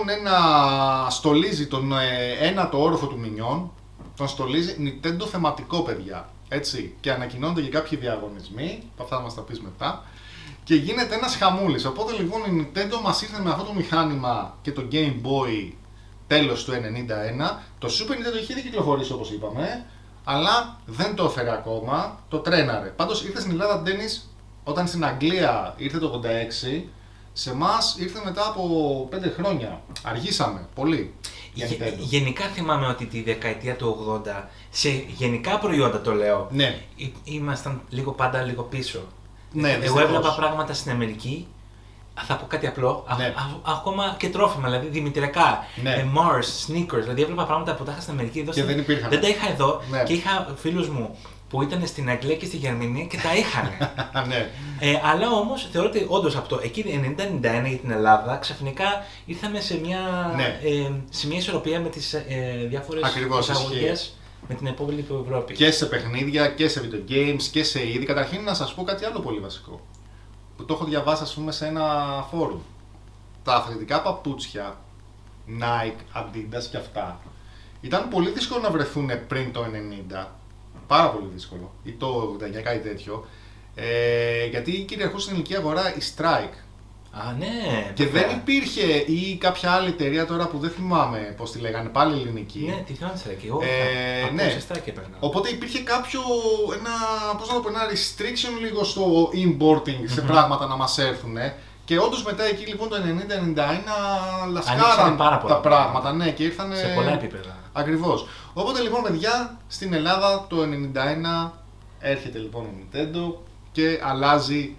στολίζει τον ένατο όροφο του Minion. Τον στολίζει Nintendo θεματικό, παιδιά. Έτσι. Και ανακοινώνονται και κάποιοι διαγωνισμοί, που αυτά θα μας τα πεις μετά. Και γίνεται ένας χαμούλης. Οπότε λοιπόν η Nintendo μας ήρθε με αυτό το μηχάνημα και το Game Boy τέλος του 1991. Το Super Nintendo είχε ήδη κυκλοφορήσει, όπως είπαμε, αλλά δεν το έφερε ακόμα, το τρέναρε. Πάντως ήρθε στην Ελλάδα, Ντένις, όταν στην Αγγλία ήρθε το 86, σε εμάς ήρθε μετά από 5 χρόνια. Αργήσαμε πολύ. Γενικά θυμάμαι ότι τη δεκαετία του 80, σε γενικά προϊόντα το λέω, ναι, ήμασταν πάντα λίγο πίσω. Ναι, εγώ έβλεπα πράγματα στην Αμερική, θα πω κάτι απλό, ναι, ακόμα και τρόφιμα, δηλαδή δημητριακά, ναι, Mars, sneakers, δηλαδή έβλεπα πράγματα που τα είχα στην Αμερική, εδώ και δεν υπήρχαν. Δεν τα είχα εδώ, ναι, και είχα φίλους μου που ήταν στην Αγγλία και στη Γερμανία και τα είχαν. Ναι. Αλλά όμως θεωρώ ότι όντως από το εκεί 90-91 για την Ελλάδα ξαφνικά ήρθαμε σε μια, ναι, σε μια ισορροπία με τις διάφορες εισαγωγές με την υπόλοιπη Ευρώπη. Και σε παιχνίδια και σε video games και σε είδη. Καταρχήν να σας πω κάτι άλλο πολύ βασικό που το έχω διαβάσει, ας πούμε, σε ένα φόρουμ. Τα αθλητικά παπούτσια Nike, Adidas και αυτά ήταν πολύ δύσκολο να βρεθούν πριν το 90. Πάρα πολύ δύσκολο, ή το 89, κάτι τέτοιο, γιατί κυριαρχούσε στην ελληνική αγορά η Strike. Α, ναι. Και δεν υπήρχε, ή κάποια άλλη εταιρεία τώρα που δεν θυμάμαι πώς τη λέγανε, πάλι ελληνική. Ναι, τη θυμάμαι και εγώ. Ναι. Strike έπαιρνα. Οπότε υπήρχε κάποιο, ένα restriction λίγο στο importing σε πράγματα να μας έρθουν. Και όντως μετά εκεί λοιπόν το 90-91 λασκάραν τα πράγματα, ναι, και ήρθαν σε πολλά επίπεδα. Ακριβώς. Οπότε λοιπόν, παιδιά, στην Ελλάδα το 91 έρχεται λοιπόν η Nintendo και αλλάζει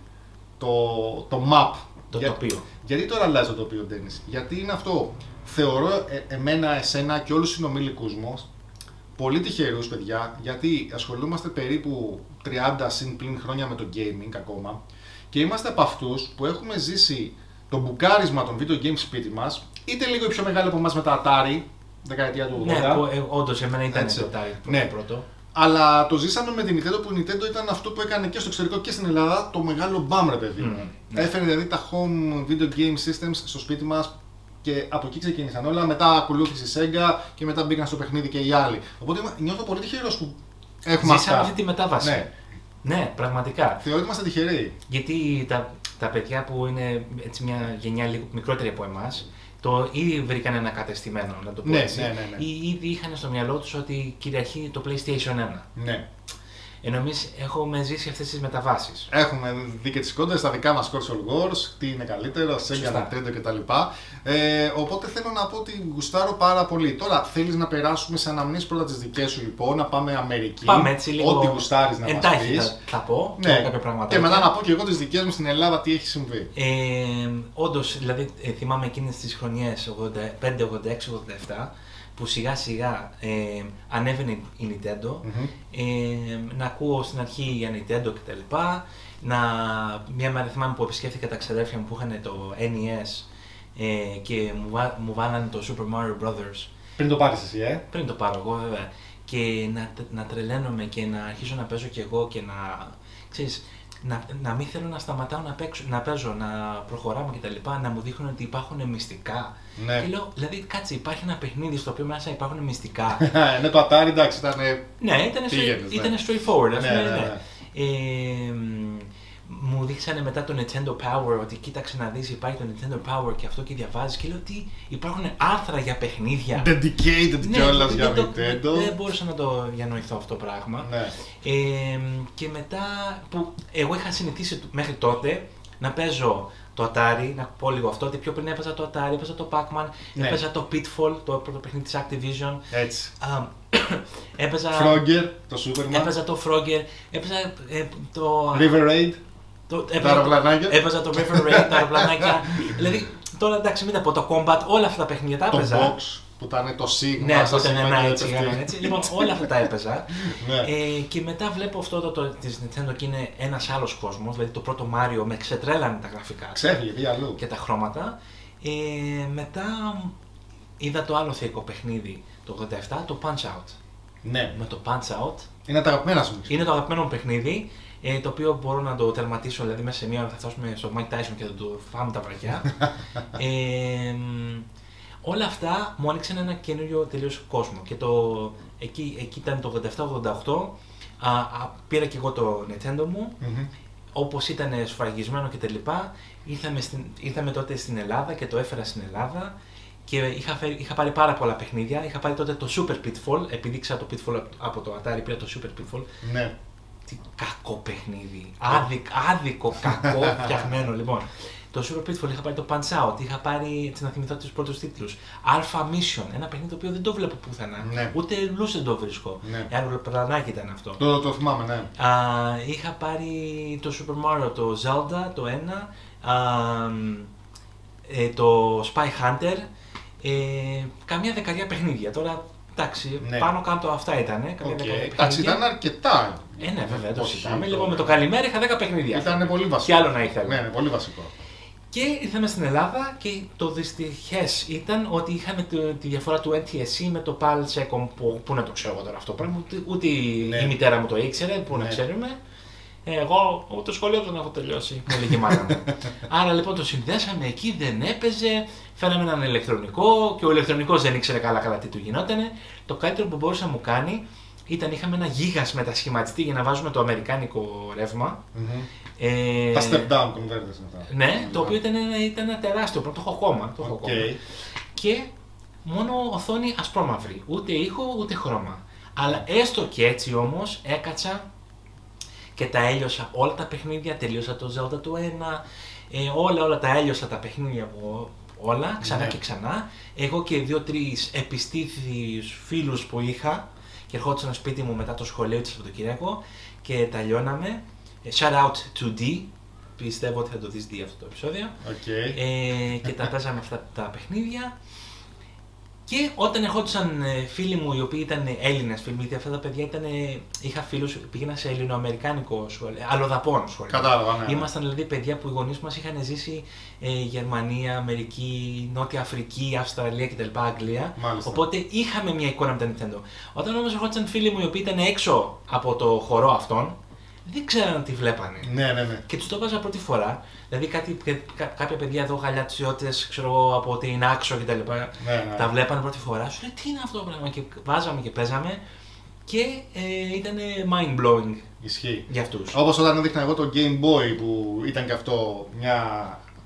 το map. Το τοπίο. Γιατί τώρα αλλάζει το τοπίο, Ντένις? Γιατί είναι αυτό. Θεωρώ εμένα, εσένα και όλους τους συνομήλικους μας πολύ τυχερούς, παιδιά, γιατί ασχολούμαστε περίπου 30 συν πλην χρόνια με το gaming ακόμα και είμαστε από αυτούς που έχουμε ζήσει το μπουκάρισμα των video games σπίτι μας, είτε λίγο οι πιο μεγάλοι από εμάς με τα Atari, δεκαετία του 80. Ναι, όντως εμένα ήταν το Atari ναι, πρώτο. Αλλά το ζήσαμε με την Nintendo, που η Nintendo ήταν αυτό που έκανε και στο εξωτερικό και στην Ελλάδα το μεγάλο μπαμ, ρε παιδί μου. Ναι. Έφερε δηλαδή τα home video game systems στο σπίτι μας και από εκεί ξεκίνησαν όλα. Μετά ακολούθησε η Sega και μετά μπήκαν στο παιχνίδι και οι άλλοι. Οπότε νιώθω πολύ τυχερός που έχουμε ζήσαμε αυτή τη μετάβαση. Ναι. Ναι, πραγματικά. Θεωρώ ότι είμαστε τυχεροί. Γιατί τα παιδιά που είναι έτσι μια γενιά λίγο μικρότερη από εμάς, το ήδη βρήκαν ένα κατεστημένο, να το πω έτσι. Ναι. Ή ήδη είχαν στο μυαλό τους ότι κυριαρχεί το PlayStation 1. Ναι. Ενώ εμείς έχουμε ζήσει αυτές τις μεταβάσεις. Έχουμε δει και τις κόντρες στα δικά μας console wars, τι είναι καλύτερο, Sega, Nintendo κτλ. Οπότε θέλω να πω ότι γουστάρω πάρα πολύ. Τώρα θέλεις να περάσουμε σε αναμνήσεις πρώτα τις δικές σου λοιπόν, να πάμε Αμερική. Πάμε έτσι λίγο. Ό,τι γουστάρεις να μας εντάχει πεις. θα πω Ναι. κάποια πράγματα. Και μετά να πω και εγώ τις δικές μου στην Ελλάδα τι έχει συμβεί. Όντως, δηλαδή θυμάμαι εκείνες τις χρονιές 85, 86, 87 που σιγά σιγά ανέβαινε η Nintendo, να ακούω στην αρχή για Nintendo κτλ. Μια μέρα θυμάμαι που επισκέφθηκα τα ξαδέρφια μου που είχαν το NES και μου βάλανε το Super Mario Brothers. Πριν το πάρεις εσύ, Πριν το πάρω εγώ βέβαια. Και να τρελαίνομαι και να αρχίσω να παίζω κι εγώ και ξέρεις, να μην θέλω να σταματάω να παίζω, να προχωράμε κτλ. Να μου δείχνουν ότι υπάρχουν μυστικά. Ναι. Και λέω, δηλαδή κάτσε, υπάρχει ένα παιχνίδι στο οποίο μέσα υπάρχουν μυστικά. Ναι, το Atari εντάξει ήταν. Ναι, ήταν straightforward, ας πούμε. Ναι. Μου δείξανε μετά το Nintendo Power ότι κοίταξε να δεις, υπάρχει το Nintendo Power και αυτό και διαβάζεις και λέω ότι υπάρχουν άρθρα για παιχνίδια. Dedicated κιόλας για Nintendo. Δεν μπορούσα να το διανοηθώ αυτό το πράγμα. Ναι. Και μετά που εγώ είχα συνηθίσει μέχρι τότε να παίζω το Atari, να πω λίγο αυτό, ότι πιο πριν έπαιζα το Atari, έπαιζα το Pac-Man, έπαιζα το Pitfall, το πρώτο παιχνίδι της Activision. Έτσι. Έπαιζα Frogger, το Superman. Έπαιζα το Frogger, έπαιζα το River Raid. Τα αεροπλανάκια. Έπαιζα το River Raid, τα αεροπλανάκια. Δηλαδή, τώρα εντάξει, μην τα πω, το Combat, όλα αυτά τα παιχνίδια τα έπαιζα. Το Box, που ήταν το Sigma. Ναι, που ήταν έτσι. Λοιπόν, όλα αυτά τα έπαιζα. Και μετά βλέπω αυτό της Nintendo και είναι ένας άλλος κόσμος, δηλαδή το πρώτο Mario με ξετρέλανε τα γραφικά. Ξέφυγε, αλλού. Και τα χρώματα. Μετά είδα το άλλο θεϊκό παιχνίδι, το 87, το Punch Out. Ναι. Με το Punch Out. Είναι τα αγαπημένα σου. Είναι το αγαπημένο μου παιχνίδι. Το οποίο μπορώ να το τερματίσω, δηλαδή μέσα σε μία ώρα θα φτάσουμε στο Mike Tyson και θα το φάμε τα βραχιά. Όλα αυτά μου άνοιξαν ένα καινούριο τελείως κόσμο και εκεί ήταν το 87-88, πήρα και εγώ το Nintendo μου, όπως ήταν σφραγισμένο και τα λοιπά, ήρθαμε τότε στην Ελλάδα και το έφερα στην Ελλάδα και είχα πάρει πάρα πολλά παιχνίδια, είχα πάρει τότε το Super Pitfall, επειδή ξα το Pitfall από το Atari πήρα το Super Pitfall. Ναι. Τι κακό παιχνίδι, άδικο κακό φτιαγμένο λοιπόν. Το Super Pitfall είχα πάρει το Punch Out, είχα πάρει, έτσι να θυμηθώ τους πρώτους τίτλους. Alpha Mission, ένα παιχνίδι το οποίο δεν το βλέπω πουθενά, ούτε λούς δεν το βρίσκω. Αεροπλανάκι ήταν αυτό. Το θυμάμαι, ναι. Είχα πάρει το Super Mario, το Zelda, το 1, το Spy Hunter, καμιά δεκαριά παιχνίδια. Τώρα εντάξει, πάνω κάτω αυτά ήταν. Εντάξει, ήταν αρκετά. Ναι, βέβαια, το συζητάμε. Λοιπόν, με το καλημέρα είχα 10 παιχνίδια. Ήταν πολύ βασικό. Και άλλο να ήθελα. Ναι, πολύ βασικό. Και ήρθαμε στην Ελλάδα και το δυστυχές ήταν ότι είχαμε τη διαφορά του NTSC με το PAL SECOM. Πού να το ξέρω τώρα αυτό το πράγμα, ούτε η μητέρα μου το ήξερε, πού να ξέρουμε. Εγώ το σχολείο δεν έχω τελειώσει. Μου λέγει η μάνα μου. Άρα λοιπόν το συνδέσαμε εκεί, δεν έπαιζε. Φέραμε έναν ηλεκτρονικό και ο ηλεκτρονικός δεν ήξερε καλά τι του γινότανε. Το καλύτερο που μπορούσε να μου κάνει ήταν είχαμε ένα γίγας μετασχηματιστή για να βάζουμε το αμερικάνικο ρεύμα. Τα step down converters μετά. Ναι, το οποίο ήταν ένα τεράστιο, το έχω ακόμα. Και μόνο οθόνη ασπρόμαυρη, ούτε ήχο ούτε χρώμα. Αλλά έστω και έτσι όμως έκατσα και τα έλειωσα όλα τα παιχνίδια, τελείωσα το Zelda του 1, όλα τα έλειωσα τα παιχνίδια από όλα, ξανά και ξανά. Εγώ και 2-3 επιστήθιους φίλους που είχα και ερχόντουσαν στο σπίτι μου μετά το σχολείο της Σαββατοκύριακο και τα λιώναμε. Shout out to D, πιστεύω ότι θα το δεις D αυτό το επεισόδιο. Και τα παίζαμε αυτά τα παιχνίδια. Και όταν ερχόντουσαν φίλοι μου οι οποίοι ήταν Έλληνες φίλοι, γιατί αυτά τα παιδιά είχα φίλους, πήγαινα σε ελληνοαμερικάνικο σχολείο, αλλοδαπών σχολείο. Κατάλαβα, ναι. Ήμασταν δηλαδή παιδιά που οι γονείς μας είχαν ζήσει Γερμανία, Αμερική, Νότια Αφρική, Αυστραλία κτλ. Αγγλία. Μάλιστα. Οπότε είχαμε μια εικόνα με τα Nintendo. Όταν όμως ερχόντουσαν φίλοι μου οι οποίοι ήταν έξω από το χορό αυτόν, δεν ξέραν τι βλέπανε. Ναι. Και τους το έβαζα πρώτη φορά. Δηλαδή κάποια παιδιά εδώ, γαλιατσιώτες, ξέρω εγώ, από την Άξο κτλ. Τα βλέπανε πρώτη φορά. Σου λέει τι είναι αυτό το πράγμα. Και βάζαμε και παίζαμε. Και ήταν mind blowing. Ισχύει. Για αυτούς. Όπως όταν έδειχνα εγώ το Game Boy που ήταν και αυτό μια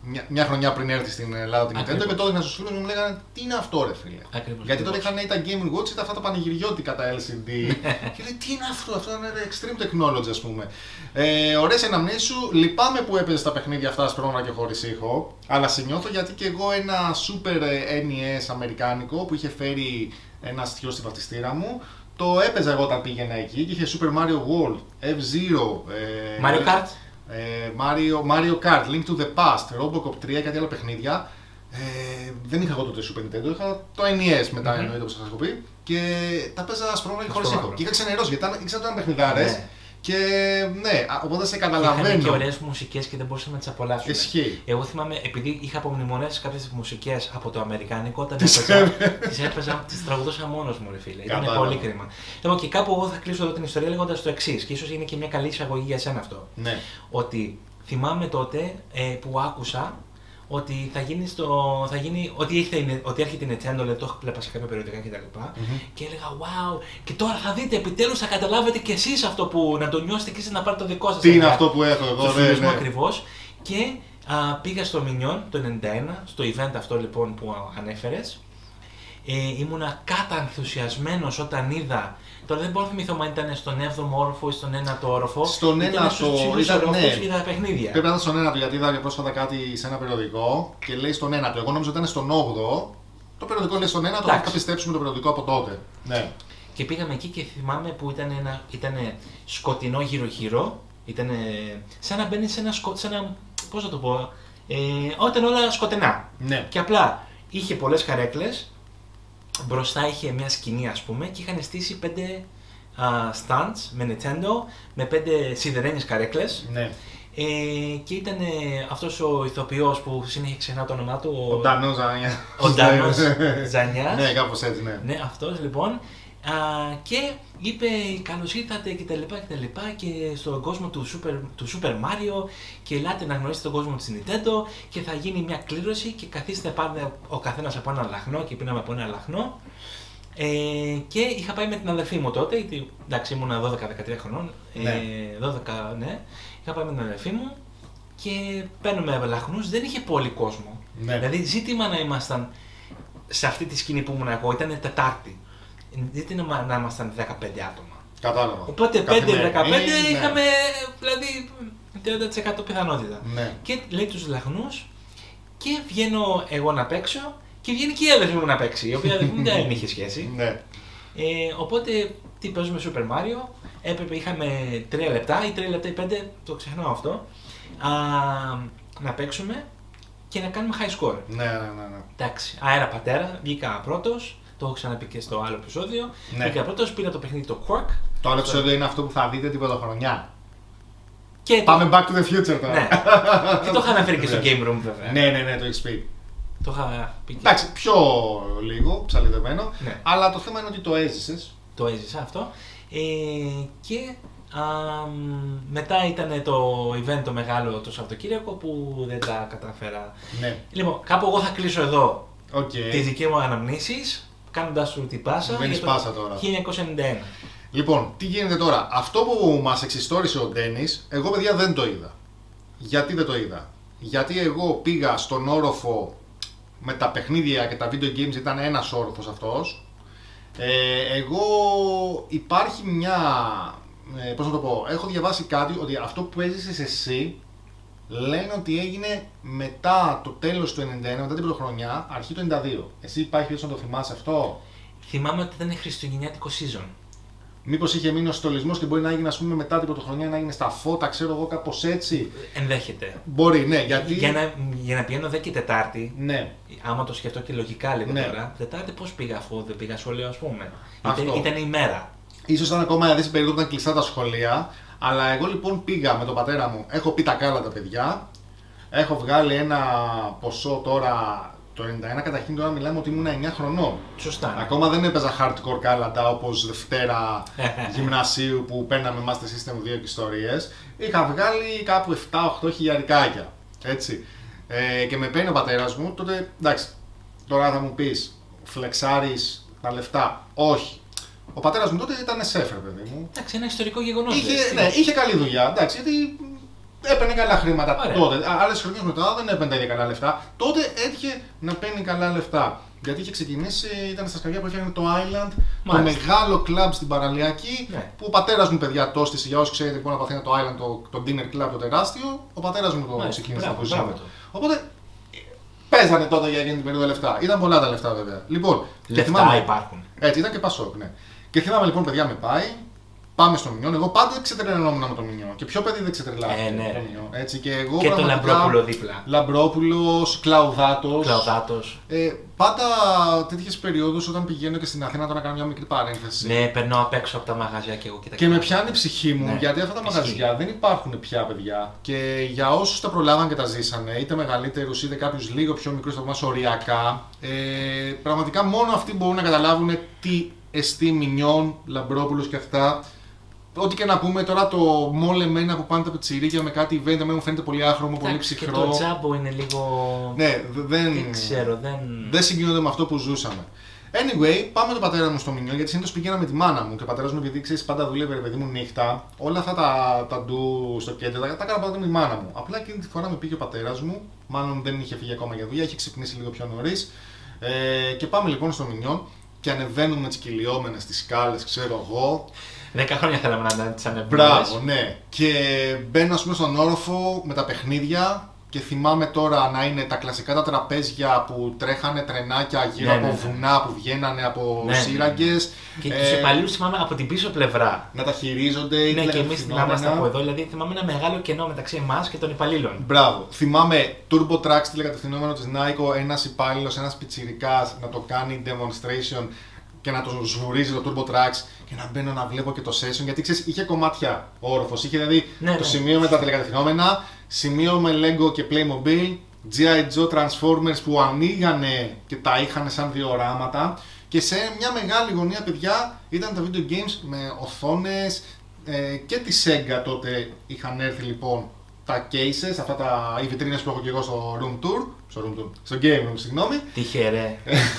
μια χρονιά πριν έρθει στην Ελλάδα την Nintendo Ακριβώς. και τότε στους φίλους μου λέγανε τι είναι αυτό ρε φίλε. Ακριβώς, Γιατί τότε ακριβώς. είχαν τα Game Watch, ήταν αυτά τα πανηγυριώτικα τα LCD. Και λέει τι είναι αυτό είναι extreme technology ας πούμε. Ωραίες αναμνήσεις σου, λυπάμαι που έπαιζε τα παιχνίδια αυτά ασπρόμαυρα και χωρίς ήχο, αλλά σε νιώθω γιατί και εγώ ένα Super NES αμερικάνικο που είχε φέρει ένα στοιχείο στη βαφτιστήρα μου, το έπαιζα εγώ όταν πήγαινα εκεί και είχε Super Mario World, F-Zero, Mario Kart. Mario Kart, Link to the Past, Robocop 3 και κάτι άλλα παιχνίδια. Δεν είχα εγώ τότε Super Nintendo, είχα το NES μετά εννοείται όπως σας έχω πει και τα παίζα ασπρόμαυρα και χωρίς ήχο. Και είχα ξενερώσει γιατί ήξερα ότι ήταν παιχνιδάρες. Ναι. Και ναι, οπότε σε Είχαν καταλαβαίνω. και ωραίες μουσικές και δεν μπορούσαμε να τις απολαύσουμε. Ισχύει. Εγώ θυμάμαι, επειδή είχα απομνημονεύσει κάποιες μουσικές από το αμερικάνικο, όταν Τις έπαιζα, τις τραγουδούσα μόνος μου, ρε φίλε. Ήταν Κατάλαβα. πολύ κρίμα. Λοιπόν, και κάπου εγώ θα κλείσω εδώ την ιστορία λέγοντας το εξής, και ίσως είναι και μια καλή εισαγωγή για σένα αυτό. Ναι. Ότι θυμάμαι τότε που άκουσα ότι ότι έρχεται η Nintendo, δηλαδή το βλέπα σε κάποια περιοδικά κτλ. Και έλεγα, wow, και τώρα θα δείτε, επιτέλους θα καταλάβετε κι εσείς αυτό που να το νιώσετε και εσείς να πάρετε το δικό σας. Τι είναι αυτό που έχω εγώ, το ναι, φιλισμό ναι. ακριβώς. Και πήγα στο Minion το 91, στο event αυτό λοιπόν που ανέφερες. Ήμουνα κατανθουσιασμένος όταν είδα. Τώρα δεν μπορώ να θυμηθώ αν ήταν στον 7ο όροφο ή στον 9ο όροφο. Στον 9ο ήταν ναι. είδα τα παιχνίδια. Πρέπει να ήταν στον 9ο γιατί είδα πρόσφατα κάτι σε ένα περιοδικό και λέει στον 9ο. Εγώ νόμιζα ότι ήταν στον 8ο. Το περιοδικό λέει στον 9ο, το είχα πιστέψει με το περιοδικό από τότε. Ναι. Και πήγαμε εκεί και θυμάμαι που ήταν σκοτεινό γύρω-γύρω. Ήταν σαν να μπαίνει σε ένα. Πώς θα το πω. Όταν όλα σκοτεινά. Ναι. Και απλά είχε πολλές καρέκλες. Μπροστά είχε μια σκηνή ας πούμε και είχαν στήσει 5 stands με Nintendo με 5 σιδερένιες καρέκλες. Ναι. Και ήταν αυτός ο ηθοποιός που συνέχεια ξεχνά το όνομά του. Ο Ντανός Ζανιά. Ο Ντανός Ζανιάς. Ναι, κάπως έτσι, ναι. Ναι, αυτός λοιπόν. Και είπε καλώς ήρθατε κτλ. Και στον κόσμο του Super Mario και ελάτε να γνωρίσετε τον κόσμο της Nintendo και θα γίνει μια κλήρωση και καθίστε πάρτε ο καθένας από ένα λαχνό και πίναμε από ένα λαχνό. Και είχα πάει με την αδερφή μου τότε, γιατί εντάξει ήμουνα 12-13 χρονών, Ναι. 12 ναι, είχα πάει με την αδερφή μου και παίρνουμε λαχνούς, δεν είχε πολύ κόσμο. Ναι. Δηλαδή ζήτημα να ήμασταν σε αυτή τη σκηνή που ήμουν εγώ, ήταν Τετάρτη. Ζήτημα να ήμασταν 15 άτομα. Κατάλαβα. Οπότε 5-15 Ναι. είχαμε δηλαδή 30% πιθανότητα. Ναι. Και λέει τους λαχνούς και βγαίνω εγώ να παίξω και βγαίνει και η αδερφή μου να παίξει, η οποία δεν είχε σχέση. Ναι. Οπότε τι παίζουμε Super Mario, είχαμε 3 λεπτά ή 3 λεπτά ή 5, το ξεχνάω αυτό, να παίξουμε και να κάνουμε high score. Ναι. Εντάξει, αέρα πατέρα, βγήκα πρώτος, το έχω ξαναπεί και στο άλλο επεισόδιο. Ναι. Βγήκα πρώτος, πήρα το παιχνίδι το Quark. Το άλλο επεισόδιο είναι αυτό που θα δείτε την πρωτοχρονιά. Και Πάμε back to the future τώρα. Ναι. Και το είχα αναφέρει και στο Game Room βέβαια. Ναι, το έχεις πει. Το είχα πει. Εντάξει, πιο λίγο, ψαλιδεμένο, Ναι. αλλά το θέμα είναι ότι το έζησες. Το έζησα αυτό. Και μετά ήταν το event το μεγάλο το Σαββατοκύριακο που δεν τα κατάφερα. Ναι. Λοιπόν, κάπου εγώ θα κλείσω εδώ Okay. τις δικές μου αναμνήσεις, κάνοντας σου την πάσα Βαίνεις για το πάσα τώρα. 1991. Λοιπόν, τι γίνεται τώρα. Αυτό που μας εξιστόρισε ο Ντένις, εγώ παιδιά δεν το είδα. Γιατί δεν το είδα? Γιατί εγώ πήγα στον όροφο με τα παιχνίδια και τα video games, ήταν ένας όροφος αυτός. Εγώ υπάρχει μια... πώς να το πω, έχω διαβάσει κάτι ότι αυτό που έζησες εσύ λένε ότι έγινε μετά το τέλος του 91, μετά την πρωτοχρονιά, αρχή του 92. Εσύ υπάρχει περίπτωση να το θυμάσαι αυτό? Θυμάμαι ότι ήταν χριστουγεννιάτικο season. Μήπως είχε μείνει ο στολισμός και μπορεί να έγινε, ας πούμε, μετά την πρωτοχρονιά να έγινε στα φώτα, ξέρω εγώ, κάπως έτσι. Ενδέχεται. Μπορεί, ναι, γιατί. Για να πηγαίνω δε και Τετάρτη, Ναι. άμα το σκεφτώ και λογικά λίγο Ναι. τώρα, Τετάρτη πώς πήγα αφού δεν πήγα σχολείο, ας πούμε. Αυτό. Ήταν η μέρα. Ίσως ήταν ακόμα δηλαδή στην περίοδο που ήταν κλειστά τα σχολεία. Αλλά εγώ λοιπόν πήγα με τον πατέρα μου, έχω πει τα κάλα τα παιδιά. Έχω βγάλει ένα ποσό τώρα το 91, καταρχήν τώρα μιλάμε ότι ήμουν 9 χρονών. Σωστά. Ακόμα δεν έπαιζα hardcore κάλαντα όπως Δευτέρα γυμνασίου που παίρναμε Master System 2 και ιστορίες. Είχα βγάλει κάπου 7-8 χιλιαρικάκια. Έτσι. Και με παίρνει ο πατέρας μου, τότε εντάξει, τώρα θα μου πεις, φλεξάρεις τα λεφτά. Όχι. Ο πατέρας μου τότε ήταν σεφ, ρε παιδί μου. Εντάξει, ένα ιστορικό γεγονός. Είχε καλή δουλειά, εντάξει, γιατί έπαιρνε καλά χρήματα. Ωραία. Τότε. Άλλες χρονιές μετά δεν έπαιρνε τα ίδια καλά λεφτά. Τότε έτυχε να παίρνει καλά λεφτά. Γιατί είχε ξεκινήσει, ήταν στα σκαριά που έφτιαχνε το Island, το μεγάλο κλαμπ στην Παραλιακή. Ναι. Που ο πατέρας μου, παιδιά, το έστησε. Για όσοι ξέρετε λοιπόν από Αθήνα το Island, το dinner club το τεράστιο, ο πατέρας μου το ξεκίνησε να κουζίνει. Οπότε παίζανε τότε για εκείνη την περίοδο λεφτά. Ήταν πολλά τα λεφτά βέβαια. Λοιπόν, λεφτά υπάρχουν. Έτσι, ήταν και Πασόκ, ναι. Και θυμάμαι λοιπόν, παιδιά, με πάει. Πάμε στο Μινιόν. Εγώ πάντα ξετρελαινόμουν με το Μινιόν. Και ποιο παιδί δεν ξετρελάθηκε ναι. το Μινιόν. Έτσι, και εγώ και τον Λαμπρόπουλο δίπλα. Λαμπρόπουλος, Κλαουδάτος. Πάντα τέτοιες περιόδους όταν πηγαίνω και στην Αθήνα, τώρα να κάνω μια μικρή παρένθεση. Ναι, περνώ απ' έξω από τα μαγαζιά και εγώ και με πιάνει η ψυχή μου, γιατί αυτά τα μαγαζιά δεν υπάρχουν πια, παιδιά. Και για όσους τα προλάβαν και τα ζήσανε, είτε μεγαλύτερους είτε κάποιους λίγο πιο μικρούς, θα πούμε οριακά, πραγματικά μόνο αυτοί μπορούν να καταλάβουν τι εστί Μινιόν, Λαμπρόπουλος και αυτά. Ό,τι και να πούμε τώρα, το μόλε εμένα που πάνε τα πιτσιρίκια με κάτι event, μου φαίνεται πολύ άχρωμο, πολύ ψυχρό. Και το τζάμπο είναι λίγο. Ναι, δεν ξέρω, δεν συγκρίνονται με αυτό που ζούσαμε. Anyway, πάμε τον πατέρα μου στο Μινιόν, γιατί συνήθως πηγαίνα με τη μάνα μου και ο πατέρας μου, επειδή ξέρεις, πάντα δούλευε, παιδί μου, νύχτα. Όλα αυτά τα ντου στο κέντρο τα έκανα πάντα με τη μάνα μου. Απλά εκείνη τη φορά με πήγε ο πατέρας μου, μάλλον δεν είχε φύγει ακόμα για δουλειά, είχε ξυπνήσει λίγο πιο νωρίς. Και πάμε λοιπόν στο Μινιόν και ανεβαίνουμε τις κυλιόμενες, τις σκάλες, ξέρω εγώ. 10 χρόνια θέλαμε να τις ανεβούμε. Μπράβο, ναι. Και μπαίνω, ας πούμε, στον όροφο με τα παιχνίδια και θυμάμαι τώρα να είναι τα κλασικά τα τραπέζια που τρέχανε τρενάκια γύρω από βουνά που βγαίνανε από σύραγγες. Και τους υπαλλήλους θυμάμαι από την πίσω πλευρά. Να τα χειρίζονται. Ναι, και εμείς να είμαστε από εδώ. Δηλαδή θυμάμαι ένα μεγάλο κενό μεταξύ εμάς και των υπαλλήλων. Μπράβο. Θυμάμαι Turbo Tracks, τηλεκατευθυνόμενο της Nike, ένας υπάλληλος, ένας πιτσιρικάς να το κάνει demonstration και να το σβουρίζει το Turbo Tracks και να μπαίνω να βλέπω και το session, γιατί ξέρεις, είχε κομμάτια ο όροφος, είχε δηλαδή το σημείο με τα τηλεκατευθυνόμενα, σημείο με Lego και Playmobil, G.I. Joe Transformers που ανοίγανε και τα είχαν σαν διοράματα και σε μια μεγάλη γωνία, παιδιά, ήταν τα video games με οθόνες και τη Sega τότε είχαν έρθει λοιπόν τα cases, οι βιτρίνες που έχω και εγώ στο room tour, στο game room, συγγνώμη. Τυχερέ.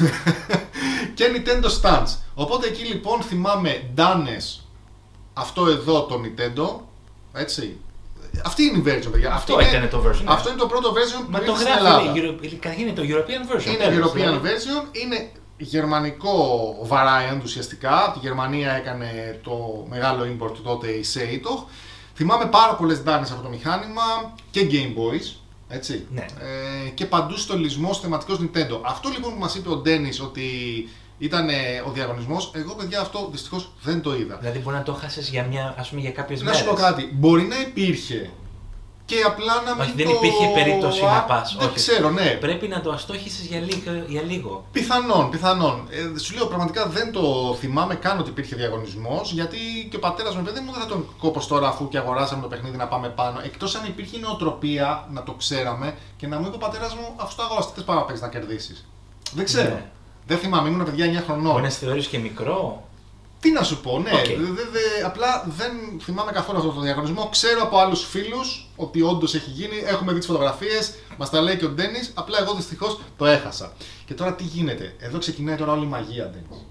Και Nintendo Stands. Οπότε εκεί λοιπόν θυμάμαι ντάνες, αυτό εδώ το Nintendo, έτσι. Αυτή είναι η version, παιδιά. Αυτό ήταν το version. Αυτό είναι το πρώτο version που το στην Ελλάδα. Καταρχήν είναι το European version. Είναι European version, είναι γερμανικό variant ουσιαστικά. Από τη Γερμανία έκανε το μεγάλο import τότε η Seito. Θυμάμαι πάρα πολλές ντάνες από το μηχάνημα και Game Boys. Έτσι. Ναι. Και παντού στολισμός θεματικός Nintendo. Αυτό λοιπόν που μας είπε ο Ντένις ότι ήταν ο διαγωνισμός, εγώ, παιδιά, αυτό δυστυχώς δεν το είδα. Δηλαδή μπορεί να το χάσεις για κάποιες να μέρες. σου πω κάτι, μπορεί να υπήρχε και απλά να μην όχι, δεν υπήρχε περίπτωση να πας. Δεν ξέρω, ναι. Πρέπει να το αστόχισες για λίγο. Πιθανόν. Σου λέω, πραγματικά δεν το θυμάμαι καν ότι υπήρχε διαγωνισμός, γιατί και ο πατέρας μου, παιδί μου, δεν θα τον κόπος τώρα αφού και αγοράσαμε το παιχνίδι να πάμε πάνω. Εκτός αν υπήρχε νοοτροπία να το ξέραμε και να μου είπε ο πατέρας μου, αφού το αγοράσετε, θες πάρα να παίξεις να κερδίσεις. Δεν ξέρω. Ναι. Δεν θυμάμαι, ήμουν παιδιά 9 χρονών. Μπορεί να σε θεωρείς και μικρό. Τι να σου πω, ναι. Απλά δεν θυμάμαι καθόλου αυτό το διαγωνισμό. Ξέρω από άλλους φίλους ότι όντως έχει γίνει. Έχουμε δει τις φωτογραφίες, μας τα λέει και ο Ντένις. Απλά εγώ δυστυχώς το έχασα. Και τώρα τι γίνεται, εδώ ξεκινάει τώρα όλη η μαγεία, Ντένις.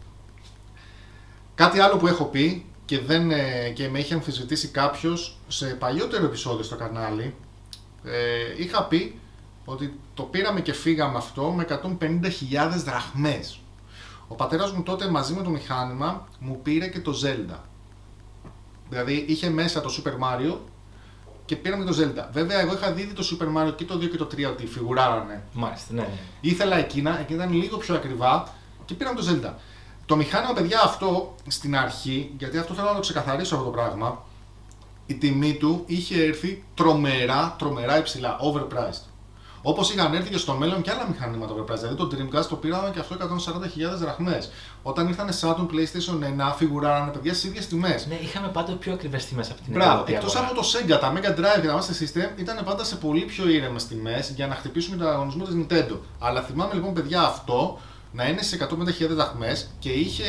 Κάτι άλλο που έχω πει και με είχε αμφισβητήσει κάποιος σε παλιότερο επεισόδιο στο κανάλι. Είχα πει ότι το πήραμε και φύγαμε αυτό με 150.000 δραχμές. Ο πατέρας μου τότε μαζί με το μηχάνημα μου πήρε και το Zelda. Δηλαδή είχε μέσα το Super Mario και πήραμε το Zelda. Βέβαια εγώ είχα δει το Super Mario και το 2 και το 3 ότι φιγουράρανε. Μάλιστα, ναι. Ήθελα εκείνα ήταν λίγο πιο ακριβά και πήραμε το Zelda. Το μηχάνημα, παιδιά, αυτό στην αρχή, γιατί αυτό θέλω να το ξεκαθαρίσω αυτό το πράγμα, η τιμή του είχε έρθει τρομερά υψηλά, overpriced. Όπως είχαν έρθει και στο μέλλον και άλλα μηχανήματα overpriced. Δηλαδή το Dreamcast το πήραμε και αυτό 140.000 δραχμές. Όταν ήρθαν Saturn, PlayStation 1, φιγουράρανε, παιδιά, στις ίδιες τιμές. Ναι, είχαμε πάντα πιο ακριβές τιμές από την Ελλάδα. Μπράβο. Εκτός από το Sega, τα Mega Drive και τα Master System ήταν πάντα σε πολύ πιο ήρεμες τιμές για να χτυπήσουμε τον αγωνισμό της Nintendo. Αλλά θυμάμαι λοιπόν, παιδιά, αυτό να είναι σε 150.000 δραχμές και είχε.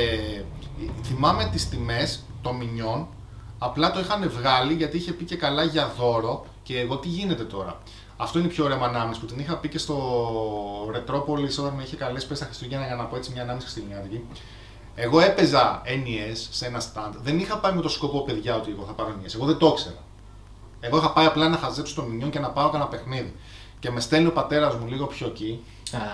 Θυμάμαι τις τιμές, το Minion, απλά το είχαν βγάλει γιατί είχε πει και καλά για δώρο και εγώ τι γίνεται τώρα. Αυτό είναι η πιο ωραία μου ανάμνηση που την είχα πει και στο Retropolis όταν με είχε καλέσει πες τα Χριστουγέννα για να πω έτσι μια ανάμνηση χριστουγεννιάτικη. Εγώ έπαιζα NES σε ένα stand. Δεν είχα πάει με το σκοπό, παιδιά, ότι εγώ θα πάρω NES. Εγώ δεν το ήξερα. Εγώ είχα πάει απλά να χαζέψω το Minion και να πάω κανένα παιχνίδι. Και με στέλνει ο πατέρας μου λίγο πιο εκεί.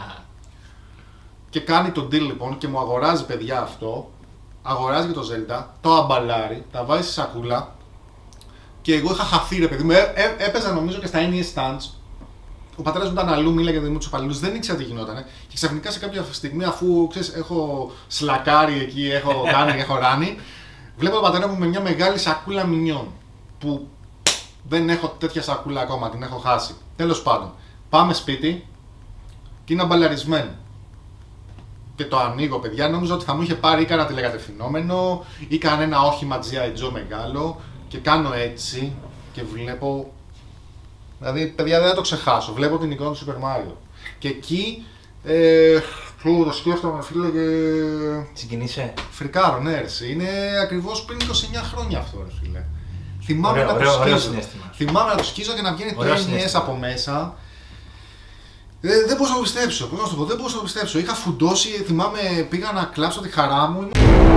Και κάνει τον deal λοιπόν και μου αγοράζει, παιδιά, αυτό. Αγοράζει και το Zelda, το αμπαλάρει, τα βάζει στη σακούλα. Και εγώ είχα χαθεί, ρε παιδί μου. Έπαιζα νομίζω και στα NES Stands. Ο πατέρας μου ήταν αλλού, μίλαγε με τους υπαλλήλους, δεν ήξερα τι γινότανε. Και ξαφνικά σε κάποια στιγμή, αφού ξέρεις, έχω σλακάρει εκεί, έχω κάνει, έχω ράνει, βλέπω τον πατέρα μου με μια μεγάλη σακούλα Minion. Που δεν έχω τέτοια σακούλα ακόμα, την έχω χάσει. Τέλος πάντων, πάμε σπίτι και είναι αμπαλαρισμένο. Και το ανοίγω, παιδιά, νόμιζα ότι θα μου είχε πάρει ή κανένα τηλεκατευθυνόμενο ή κανένα όχημα G.I. Joe μεγάλο. Και κάνω έτσι και βλέπω. Δηλαδή, παιδιά, δεν θα το ξεχάσω. Βλέπω την εικόνα του Super Mario. Και εκεί. Το σκέφτομαι, φίλε, και. Συγκινήσε. Φρικάρω, ναι, ρε. Είναι ακριβώς πριν 29 χρόνια αυτό, ρε φίλε. Θυμάμαι να το σκίζω. Θυμάμαι να το σκίζω και να βγαίνει το NES από μέσα. Δεν μπορούσα να το πιστέψω. Πώς να σου το πω, δεν μπορούσα να το πιστέψω. Είχα φουντώσει, θυμάμαι, πήγα να κλάψω τη χαρά μου.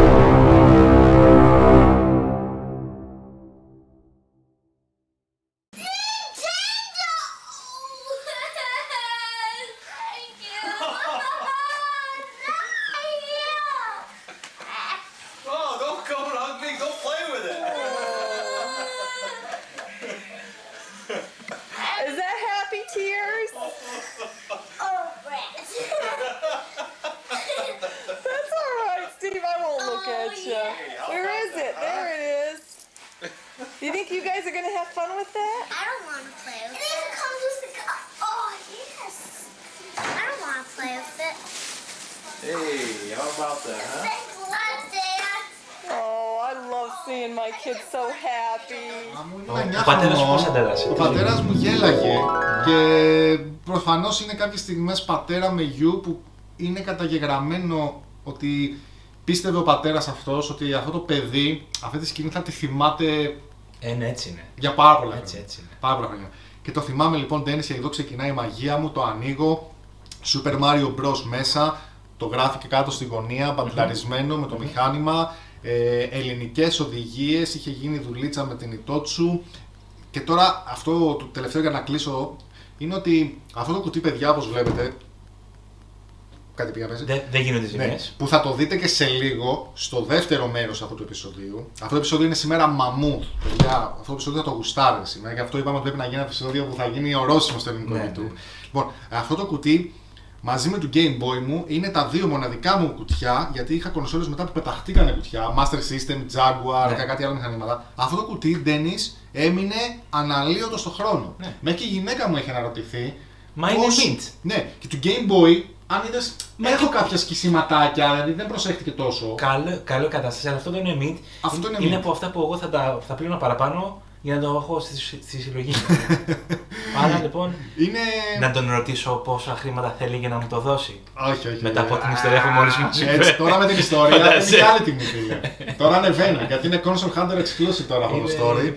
Ο πατέρας μου πώς αντέδρασε? Ο πατέρας μου γέλαγε και προφανώς είναι κάποιες στιγμές πατέρα με γιου που είναι καταγεγραμμένο ότι πίστευε ο πατέρας αυτός ότι αυτό το παιδί, αυτή τη σκηνή θα τη θυμάται έτσι είναι. Για πάρα πολλά χρόνια. Έτσι είναι. Πάρα πολλά χρόνια. Και το θυμάμαι λοιπόν, Dennis, εδώ ξεκινάει η μαγεία μου, το ανοίγω, Super Mario Bros. Μέσα, το γράφει και κάτω στη γωνία, μπαντλαρισμένο με το μηχάνημα. Ελληνικές οδηγίες, είχε γίνει δουλίτσα με την Itochu. Και τώρα αυτό το τελευταίο για να κλείσω είναι ότι αυτό το κουτί, παιδιά, όπως βλέπετε. Κάτι πήγα πέσει. Δεν γίνονται ζημιές. Ναι, που θα το δείτε και σε λίγο στο δεύτερο μέρος αυτού του επεισοδίου. Αυτό το επεισόδιο είναι σήμερα μαμούθ. Παιδιά, αυτό το επεισόδιο θα το γουστάρετε σήμερα. Γι' αυτό είπαμε ότι πρέπει να γίνει ένα επεισόδιο που θα γίνει ορόσημο στο ελληνικό YouTube. Λοιπόν, αυτό το κουτί μαζί με το Game Boy μου είναι τα δύο μοναδικά μου κουτιά, γιατί είχα κονσόλες μετά που πεταχτήκανε κουτιά, Master System, Jaguar, κάτι άλλα μηχανήματα. Αυτό το κουτί, Dennis, έμεινε αναλύωτο στον χρόνο. Μέχρι και η γυναίκα μου έχει αναρωτηθεί. Μα είναι mint. Ναι, και το Game Boy, αν είδες, έχω κάποια σκισιματάκια, δηλαδή δεν προσέχτηκε τόσο. Καλό κατάσταση, αλλά αυτό δεν είναι mint. Αυτό είναι από αυτά που εγώ θα πλύνω παραπάνω για να το έχω στη συλλογή μου. Άρα λοιπόν, να τον ρωτήσω πόσα χρήματα θέλει για να μου το δώσει. Όχι. Μετά από την ιστορία που μόλις μου είπε. Έτσι, τώρα με την ιστορία είναι και άλλη τιμή, φίλε. Τώρα ανεβαίνει, γιατί είναι Console Hunter Exclusive τώρα αυτό το story.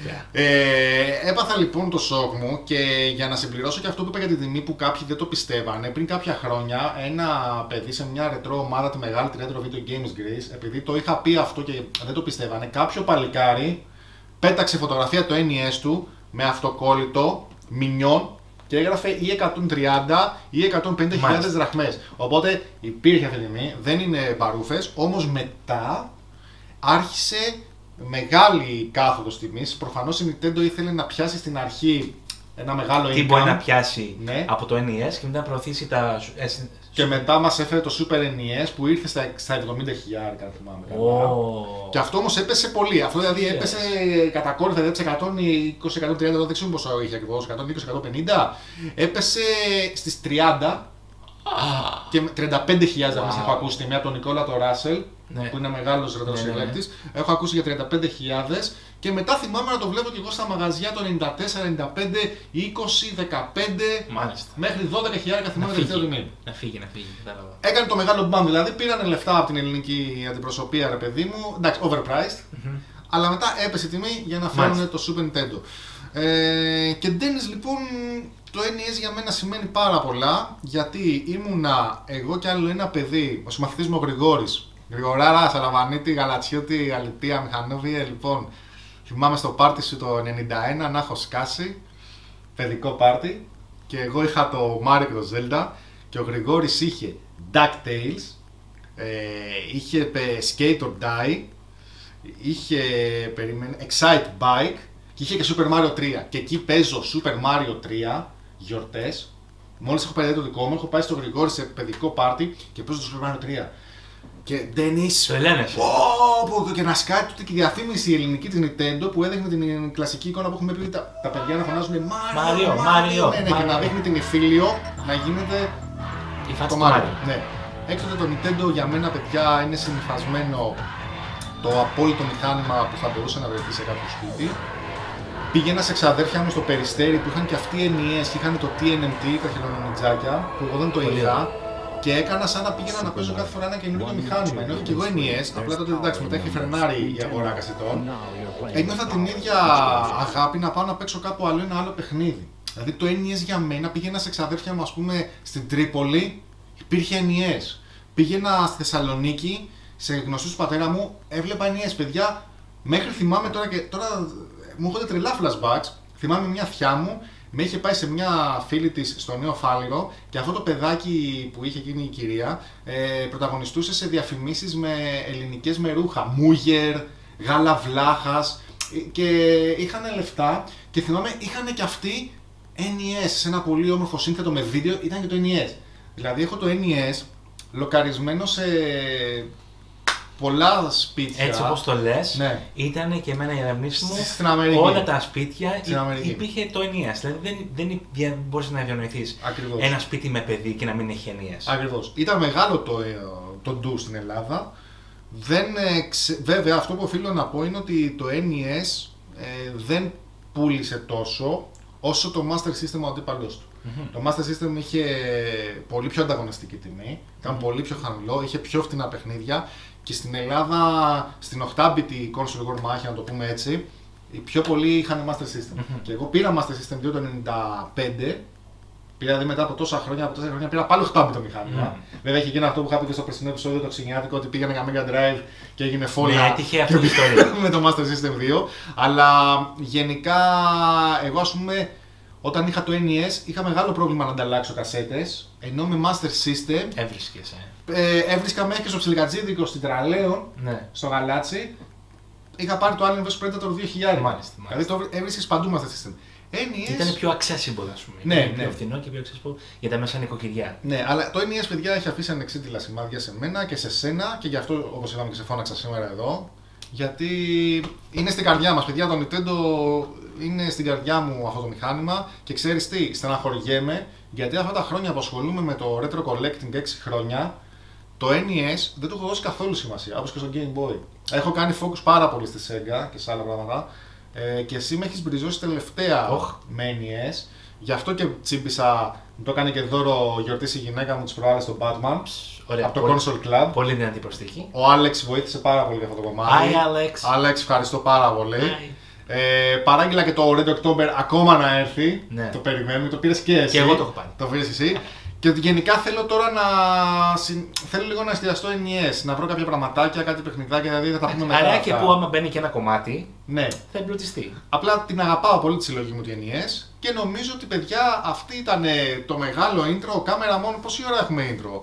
Έπαθα λοιπόν το σοκ μου και για να συμπληρώσω και αυτό που είπα για την τιμή που κάποιοι δεν το πιστεύανε, πριν κάποια χρόνια ένα παιδί σε μια ρετρό ομάδα, τη μεγάλη Retro Video Games Greece, επειδή το είχα πει αυτό και δεν το πιστεύανε, κάποιο παλικάρι πέταξε φωτογραφία το NES του με αυτοκόλλητο Minion και έγραφε ή 130 ή 150.000 δραχμές. Οπότε υπήρχε αυτή τη τιμή, δεν είναι παρούφες, όμως μετά άρχισε μεγάλη κάθοδος τιμής. Προφανώς η Nintendo ήθελε να πιάσει στην αρχή ένα μεγάλο income. Τι μπορεί να πιάσει από το NES και μετά να προωθήσει τα... Και μετά μας έφερε το Super NES που ήρθε στα 70.000, αν θυμάμαι. Και αυτό όμως έπεσε πολύ. Αυτό δηλαδή έπεσε κατακόρυφα, δηλαδή 120-130, δεν ξέρω πόσο είχε ακριβώς, 120-150. Έπεσε στις 30 και 35.000 δραχμές έχω ακούσει τη μία από τον Νικόλα το Ράσελ, που είναι μεγάλος ρετροσυλλέκτης. Έχω ακούσει για 35.000 και μετά θυμάμαι να το βλέπω και εγώ στα μαγαζιά το 94, 95, 20, 15 μέχρι 12.000 θυμάμαι τελευταίο τιμή. Να φύγει, κατάλαβα. Έκανε το μεγάλο μπαμ, δηλαδή πήρανε λεφτά από την ελληνική αντιπροσωπεία, ρε παιδί μου, εντάξει, overpriced, αλλά μετά έπεσε η τιμή για να φέρουν το Super Nintendo. Και Dennis, λοιπόν, το NES για μένα σημαίνει πάρα πολλά, γιατί ήμουνα εγώ και άλλο ένα παιδί, ο συμμαθητής μου ο Γρηγόρης, Γρηγοράρα, Σαλαβανίτη, Γαλατσιώτη, Αλητία, Μηχανόβια, λοιπόν, Θυμάμαι στο πάρτι σου το 91 να έχω σκάσει, παιδικό πάρτι, και εγώ είχα το Mario και το Zelda και ο Γρηγόρης είχε DuckTales, είχε Skate or Die, είχε Excite Bike και είχε και Super Mario 3. Και εκεί παίζω Super Mario 3 γιορτές. Μόλις έχω πάει το δικό μου, έχω πάει στο Γρηγόρη σε παιδικό πάρτι και παίζω το Super Mario 3. Και Dennis, το λένε. Και να σκάει τότε και η διαφήμιση η ελληνική της Nintendo που έδειχνε την κλασική εικόνα που έχουμε πει τα παιδιά να φωνάζουν Mario, και να δείχνει την Ιφίλιο να γίνεται το Mario. Ναι. Έκτοτε το Nintendo για μένα, παιδιά, είναι συνυφασμένο το απόλυτο μηχάνημα που θα μπορούσε να βρεθεί σε κάποιο σπίτι. Πήγαινα σε ξαδέρφια μου στο Περιστέρι που είχαν και αυτοί NES και είχαν το TNMT, τα χελωνονιτζάκια, που εγώ δεν το είδα. Και έκανα σαν να πήγαινα να παίζω κάθε φορά ένα καινούργιο μηχάνημα. Ενώ και εγώ NES, απλά τότε εντάξει, μετά έχει φρενάρει η αγορά κασετών. Ένιωθα την ίδια αγάπη να πάω να παίξω κάπου άλλο ένα άλλο παιχνίδι. Δηλαδή το NES για μένα, πήγαινα σε ξαδέρφια μου, ας πούμε, στην Τρίπολη, υπήρχε NES. Πήγαινα στη Θεσσαλονίκη, σε γνωστούς του πατέρα μου, έβλεπα NES, παιδιά. Μέχρι θυμάμαι τώρα μου έρχονται τρελά flashbacks. Θυμάμαι μια θιά μου. Με είχε πάει σε μια φίλη της στο Νέο Φάληρο και αυτό το παιδάκι που είχε εκείνη η κυρία πρωταγωνιστούσε σε διαφημίσεις με ελληνικές με ρούχα, Μούγερ, γάλα βλάχας, και είχαν λεφτά και θυμάμαι είχαν και αυτοί NES σε ένα πολύ όμορφο σύνθετο με βίντεο, ήταν και το NES. Δηλαδή έχω το NES λοκαρισμένο σε πολλά σπίτια. Έτσι όπως το λες, ναι. Ήταν και εμένα η αναμνήση μου, όλα τα σπίτια υπήρχε το NES. Δηλαδή δεν μπορείς να διανοηθείς ένα σπίτι με παιδί και να μην έχει NES. Ακριβώς. Ήταν μεγάλο το ντου στην Ελλάδα. Βέβαια αυτό που οφείλω να πω είναι ότι το NES δεν πούλησε τόσο όσο το Master System ο αντίπαλός του. Το Master System είχε πολύ πιο ανταγωνιστική τιμή, ήταν πολύ πιο χαμηλό, είχε πιο φτηνά παιχνίδια και στην Ελλάδα, στην 8-bit console war μάχη, να το πούμε έτσι, οι πιο πολλοί είχαν Master System. Και εγώ πήρα Master System 2 το 95, πήρα δηλαδή μετά από τόσα χρόνια, πήρα πάλι 8-bit το μηχάνημα. Βέβαια είχε γίνει αυτό που είχα πει και στο περσινό επεισόδιο το ξενιάτικο, ότι πήγαινε για Mega Drive και έγινε φόλια. Ναι, έτυχε αυτή η ιστορία. Με το Master System 2. Αλλά γενικά, εγώ ας πούμε, όταν είχα το NES, είχα μεγάλο πρόβλημα να ανταλλάξω κασέτες, ενώ με Master System έβρισκα μέχρι και στο ψιλικατζίδικο στην Τραλέον, ναι, στο Γαλάτσι, είχα πάρει το Alien vs Predator 2000. Μάλιστα. Δηλαδή το έβρισκες παντού Master System. NES... Ήταν πιο accessible, ας πούμε. Ναι, πιο φθηνό και πιο accessible για τα μέσα νοικοκυριά. Ναι, αλλά το NES, παιδιά, έχει αφήσει ανεξίτηλα σημάδια σε μένα και σε σένα και γι' αυτό, όπως είπαμε, και σε φώναξα σήμερα εδώ. Γιατί είναι στην καρδιά μας, παιδιά. Το Nintendo είναι στην καρδιά μου αυτό το μηχάνημα και ξέρεις τι, στεναχωριέμαι γιατί αυτά τα χρόνια που ασχολούμαι με το retro collecting 6 χρόνια, το NES δεν του έχω δώσει καθόλου σημασία, όπως και στο Game Boy. Έχω κάνει focus πάρα πολύ στη Sega και σε άλλα πράγματα και εσύ με έχεις μπριζώσει τελευταία με NES. Γι' αυτό και τσίμπησα, μου το έκανε και δώρο γιορτής η γυναίκα μου τις προάλλες στο Batman. Ωραία, από το Console Club. Πολύ δυνατή προσθήκη. Ο Άλεξ βοήθησε πάρα πολύ για αυτό το κομμάτι. Hi Alex. Άλεξ, ευχαριστώ πάρα πολύ. Παράγγειλα και το Red October ακόμα να έρθει. Ναι. Το περιμένουμε, το πήρες και εσύ. Και εγώ το έχω πάρει. Το πήρες εσύ. Και γενικά θέλω τώρα θέλω λίγο να εστιαστώ NES, να βρω κάποια πραγματάκια, κάτι παιχνιδάκια, δηλαδή θα τα πούμε μετά. Άρα και που άμα μπαίνει και ένα κομμάτι, ναι, θα εμπλουτιστεί. Απλά την αγαπάω πολύ τη συλλογή μου τη NES και νομίζω ότι, παιδιά, αυτή ήταν το μεγάλο intro. Κάμερα μόνο, πόση ώρα έχουμε intro?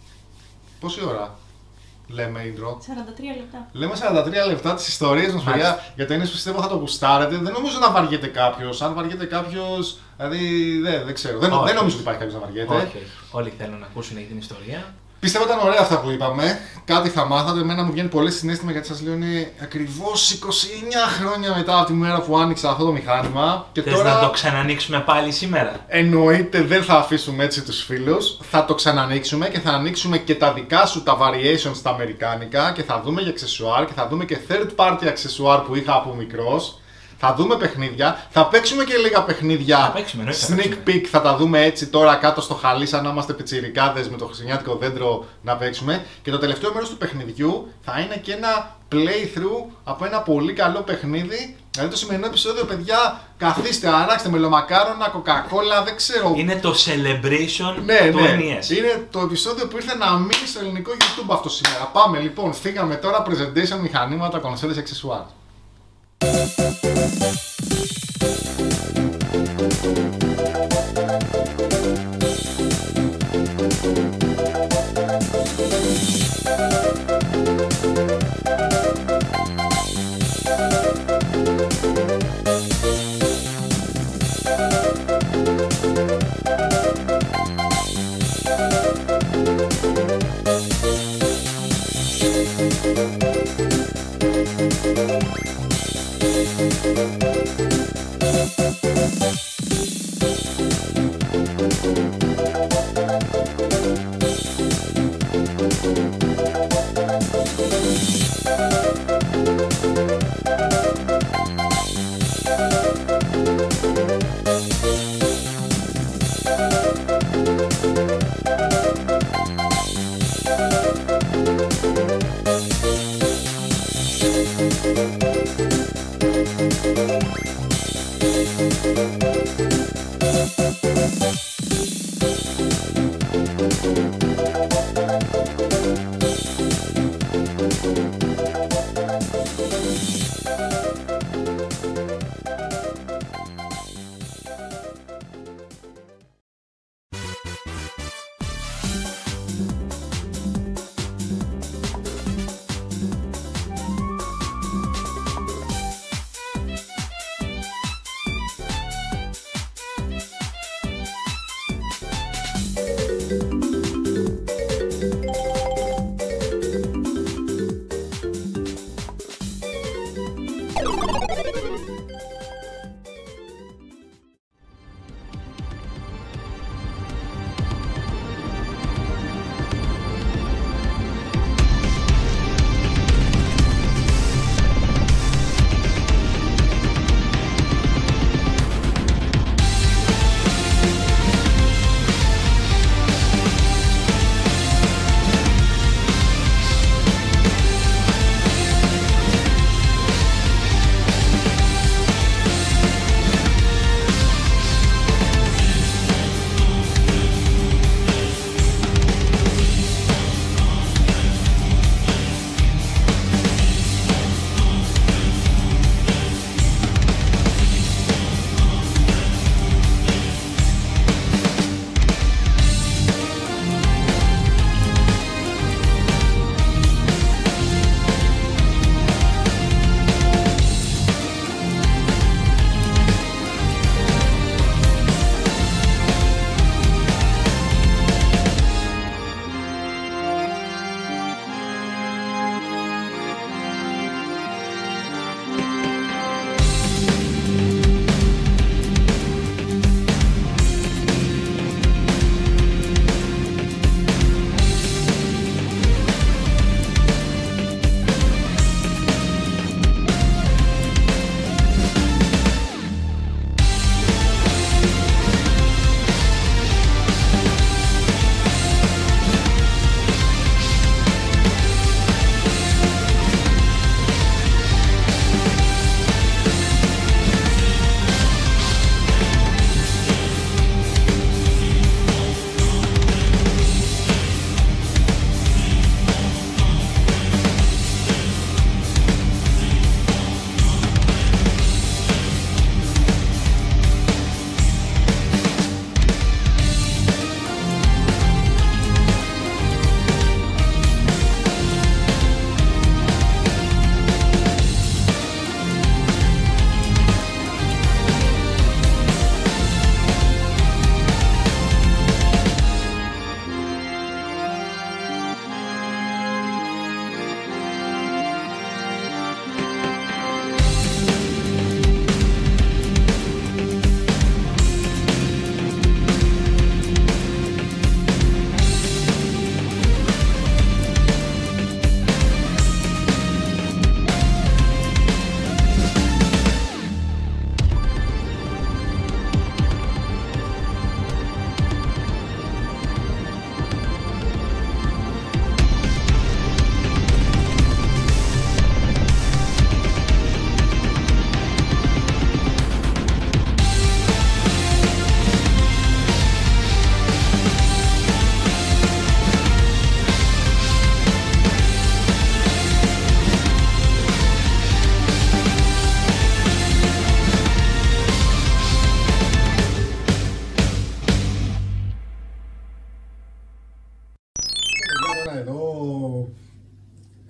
Πόση ώρα λέμε intro? 43 λεπτά. Λέμε 43 λεπτά τις ιστορίες μας, παιδιά, για το NES, πιστεύω θα το γουστάρετε. Δεν νομίζω να βαριέται κάποιος. Αν βαριέται κάποιος, δηλαδή δεν ξέρω. Δεν νομίζω ότι υπάρχει κάποιος να βαριέται. Όχι. Όλοι θέλουν να ακούσουν την ιστορία. Πιστεύω ήταν ωραία αυτά που είπαμε. Κάτι θα μάθατε. Εμένα μου βγαίνει πολύ συναίσθημα γιατί σας λέω είναι ακριβώς 29 χρόνια μετά από τη μέρα που άνοιξα αυτό το μηχάνημα. Και θες τώρα να το ξανανοίξουμε πάλι σήμερα? Εννοείται, δεν θα αφήσουμε έτσι τους φίλους. Θα το ξανανοίξουμε και θα ανοίξουμε και τα δικά σου τα variations τα αμερικάνικα και θα δούμε για αξεσουάρ και θα δούμε και third party αξεσουάρ που είχα από μικρός. Θα δούμε παιχνίδια, θα παίξουμε και λίγα παιχνίδια. Sneak peek θα τα δούμε έτσι τώρα κάτω στο χαλί, σαν να είμαστε πιτσιρικάδες με το χριστουγεννιάτικο δέντρο να παίξουμε. Και το τελευταίο μέρος του παιχνιδιού θα είναι και ένα playthrough από ένα πολύ καλό παιχνίδι. Δηλαδή το σημερινό επεισόδιο, παιδιά, καθίστε, αράξτε μελομακάρονα, κοκακόλα, δεν ξέρω. Είναι το celebration του NES. Είναι το επεισόδιο που ήρθε να μείνει στο ελληνικό YouTube αυτό σήμερα. Πάμε λοιπόν, φύγαμε τώρα, presentation, μηχανήματα, κονσόλες, accessoires.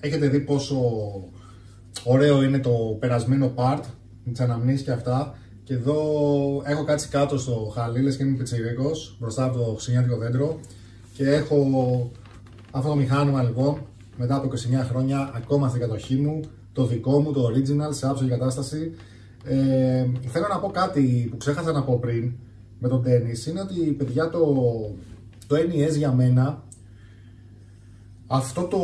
Έχετε δει πόσο ωραίο είναι το περασμένο part, με τις αναμνήσεις και αυτά. Και εδώ έχω κάτσει κάτω στο χαλί, λες και είμαι πιτσιρίκος, μπροστά από το χριστουγεννιάτικο δέντρο. Και έχω αυτό το μηχάνημα λοιπόν, μετά από 29 χρόνια, ακόμα στην κατοχή μου, το δικό μου, το original, σε άψογη κατάσταση. Θέλω να πω κάτι που ξέχασα να πω πριν με τον τένις, είναι ότι παιδιά το NES για μένα, αυτό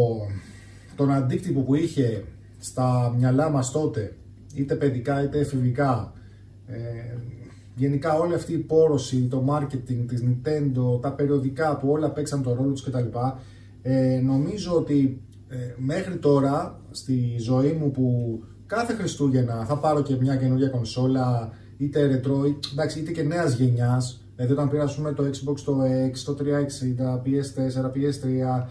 τον αντίκτυπο που είχε στα μυαλά μας τότε, είτε παιδικά είτε εφηβικά, γενικά όλη αυτή η πόρωση, το marketing της Nintendo, τα περιοδικά που όλα παίξαν τον ρόλο τους κτλ. Νομίζω ότι μέχρι τώρα στη ζωή μου που κάθε Χριστούγεννα θα πάρω και μια καινούργια κονσόλα, είτε retro, εντάξει, είτε και νέας γενιάς, δηλαδή όταν πήρασουμε το Xbox, το X, το 360, PS4, PS3,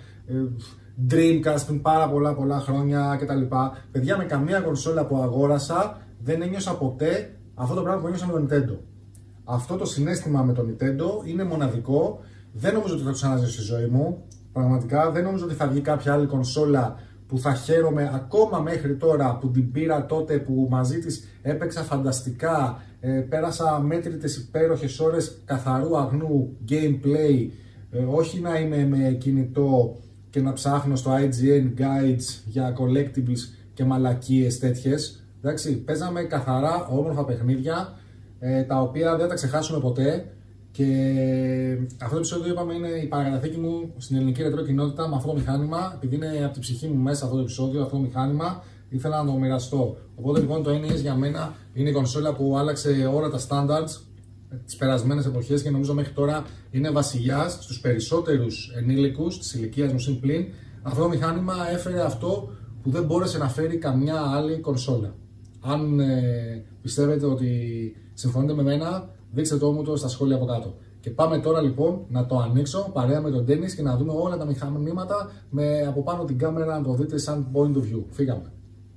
Dreamcast πριν πάρα πολλά χρόνια κτλ. Παιδιά, με καμία κονσόλα που αγόρασα δεν ένιωσα ποτέ αυτό το πράγμα που ένιωσα με το Nintendo. Αυτό το συναίσθημα με το Nintendo είναι μοναδικό. Δεν νομίζω ότι θα το ξαναζήσω στη ζωή μου. Πραγματικά δεν νομίζω ότι θα βγει κάποια άλλη κονσόλα που θα χαίρομαι ακόμα μέχρι τώρα, που την πήρα τότε, που μαζί της έπαιξα φανταστικά, πέρασα μέτρητες υπέροχες ώρες καθαρού αγνού gameplay, όχι να είμαι με κινητό και να ψάχνω στο IGN guides για collectibles και μαλακίες τέτοιες. Εντάξει, παίζαμε καθαρά όμορφα παιχνίδια, τα οποία δεν τα ξεχάσουμε ποτέ. Και αυτό το επεισόδιο, είπαμε, είναι η παρακαταθήκη μου στην ελληνική ρετρό κοινότητα με αυτό το μηχάνημα. Επειδή είναι από τη ψυχή μου μέσα αυτό το επεισόδιο, αυτό το μηχάνημα, ήθελα να το μοιραστώ. Οπότε λοιπόν το NES για μένα είναι η κονσόλα που άλλαξε όλα τα standards τις περασμένες εποχές και νομίζω μέχρι τώρα είναι βασιλιάς στους περισσότερους ενήλικους της ηλικίας μου συν πλην. Αυτό το μηχάνημα έφερε αυτό που δεν μπόρεσε να φέρει καμιά άλλη κονσόλα. Αν πιστεύετε ότι συμφωνείτε με μένα, δείξτε το μου το στα σχόλια από κάτω. Και πάμε τώρα λοιπόν να το ανοίξω παρέα με τον Dennis και να δούμε όλα τα μηχανήματα με από πάνω την κάμερα, να το δείτε σαν point of view. Φύγαμε.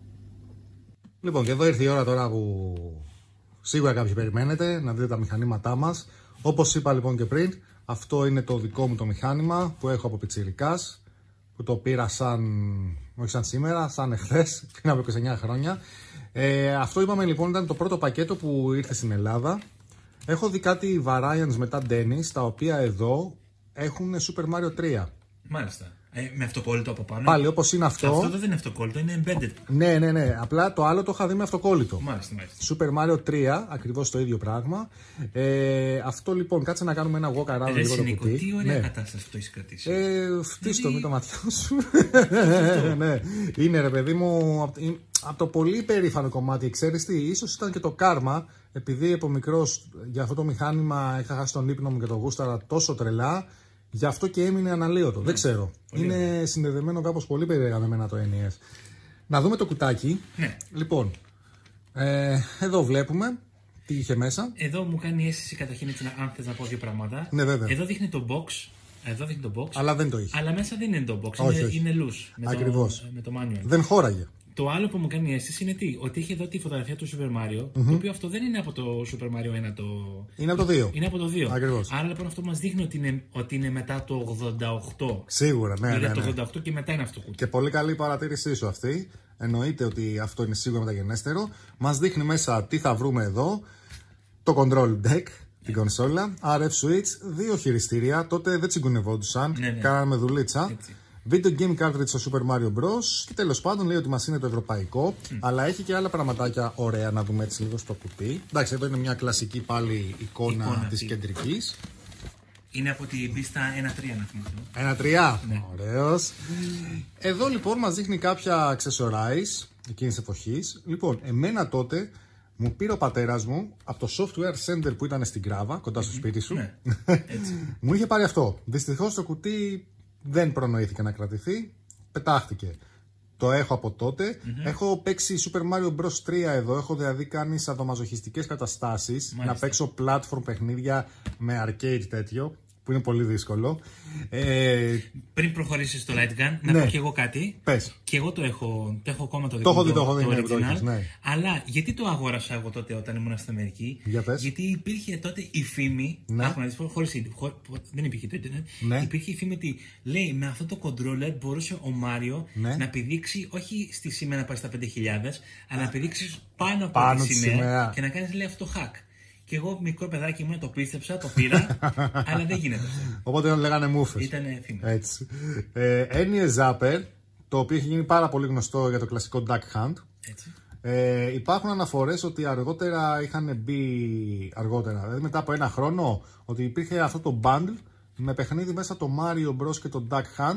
Λοιπόν, και εδώ ήρθε η ώρα τώρα που σίγουρα κάποιοι περιμένετε να δείτε τα μηχανήματά μας. Όπως είπα λοιπόν και πριν, αυτό είναι το δικό μου το μηχάνημα που έχω από πιτσιρικάς, που το πήρα όχι σαν σήμερα, σαν εχθές, πριν από 29 χρόνια. Αυτό είπαμε λοιπόν ήταν το πρώτο πακέτο που ήρθε στην Ελλάδα. Έχω δει κάτι variants μετά Dennis, τα οποία εδώ έχουν Super Mario 3. Μάλιστα. Με αυτοκόλλητο από πάνω. Πάλι όπως είναι αυτό. Αυτό δεν είναι αυτοκόλλητο, είναι embedded. Ναι. Απλά το άλλο το είχα δει με αυτοκόλλητο. Μάλιστα. Super Mario 3, ακριβώς το ίδιο πράγμα. Αυτό λοιπόν, κάτσε να κάνουμε ένα walk around λίγο το κουτί. Τι ωραία κατάσταση που το έχεις κρατήσει. Φτύστο με το ματιό σου. Ναι. Είναι ρε παιδί μου, από το πολύ περήφανο κομμάτι, ξέρεις τι, ίσως ήταν και το κάρμα, επειδή από μικρός για αυτό το μηχάνημα είχα χάσει τον ύπνο μου και το γούσταρα τόσο τρελά. Γι' αυτό και έμεινε αναλύωτο. Δεν ξέρω. Είναι συνδεδεμένο κάπως πολύ περίεργα με εμένα το NES. Να δούμε το κουτάκι. Ναι. Λοιπόν, εδώ βλέπουμε τι είχε μέσα. Εδώ μου κάνει αίσθηση καταρχήν έτσι, αν θες να πω δύο πράγματα. Ναι, βέβαια. Εδώ δείχνει το box. Αλλά δεν το είχε. Αλλά μέσα δεν είναι το box. Όχι. Είναι loose. Ακριβώς. Με το manual. Δεν χώραγε. Το άλλο που μου κάνει αίσθηση είναι ότι έχει εδώ τη φωτογραφία του Super Mario, το οποίο αυτό δεν είναι από το Super Mario 1 το... Είναι από το 2. Είναι από το 2. Ακριβώς. Άρα λοιπόν αυτό μας δείχνει ότι είναι μετά το 88. Σίγουρα, ναι. Είναι το 88 και μετά είναι αυτό το κουτί. Και πολύ καλή παρατήρησή σου αυτή. Εννοείται ότι αυτό είναι σίγουρα μεταγενέστερο. Μας δείχνει μέσα τι θα βρούμε εδώ. Το control deck, την κονσόλα, RF switch, 2 χειριστήρια. Τότε δεν τσιγκουνευόντουσαν, κάναμε δουλίτσα. Έτσι. Video game cartridge στο Super Mario Bros. Και τέλος πάντων λέει ότι μας είναι το ευρωπαϊκό, αλλά έχει και άλλα πραγματάκια ωραία να δούμε έτσι λίγο στο κουτί. Εντάξει, εδώ είναι μια κλασική πάλι εικόνα της κεντρικής. Είναι από την πίστα 1.3 να θυμάσαι. 1.3, ναι. Ωραίος. Εδώ λοιπόν μας δείχνει κάποια accessorize εκείνης εποχής. Λοιπόν, εμένα τότε μου πήρε ο πατέρας μου από το software center που ήταν στην Κράβα, κοντά στο σπίτι σου. Ναι. Μου είχε πάρει αυτό. Δυστυχώς το κουτί δεν προνοήθηκε να κρατηθεί, πετάχτηκε. Το έχω από τότε. Έχω παίξει Super Mario Bros 3 εδώ. Έχω δηλαδή κάνει σαδομαζοχιστικές καταστάσεις. Να παίξω platform παιχνίδια με arcade τέτοιο. που είναι πολύ δύσκολο. Πριν προχωρήσεις στο Light Gun, να πω και εγώ κάτι. Πες. Και εγώ το έχω ακόμα το δικό το original. Ναι. Αλλά γιατί το αγόρασα εγώ τότε όταν ήμουν στην Αμερική? Γιατί υπήρχε τότε η φήμη. Ναι. Δεν υπήρχε το Ιντερνετ. Ναι. Υπήρχε η φήμη ότι λέει με αυτό το controller μπορούσε ο Μάριο να πηδήξει όχι στη σημαία να πάει στα 5.000, αλλά να πηδήξει πάνω από τη σημαία και να κάνει λέει αυτό hack. Και εγώ μικρό παιδάκι ήμουν, το πίστεψα, το πήρα, αλλά δεν γίνεται αυτό. Οπότε λέγανε μούφες. Ήταν φήμη. Έτσι. Ένιε Zapper, το οποίο έχει γίνει πάρα πολύ γνωστό για το κλασικό Duck Hunt. Έτσι. Υπάρχουν αναφορές ότι αργότερα είχαν μπει, δηλαδή μετά από ένα χρόνο, ότι υπήρχε αυτό το bundle με παιχνίδι μέσα το Mario Bros και το Duck Hunt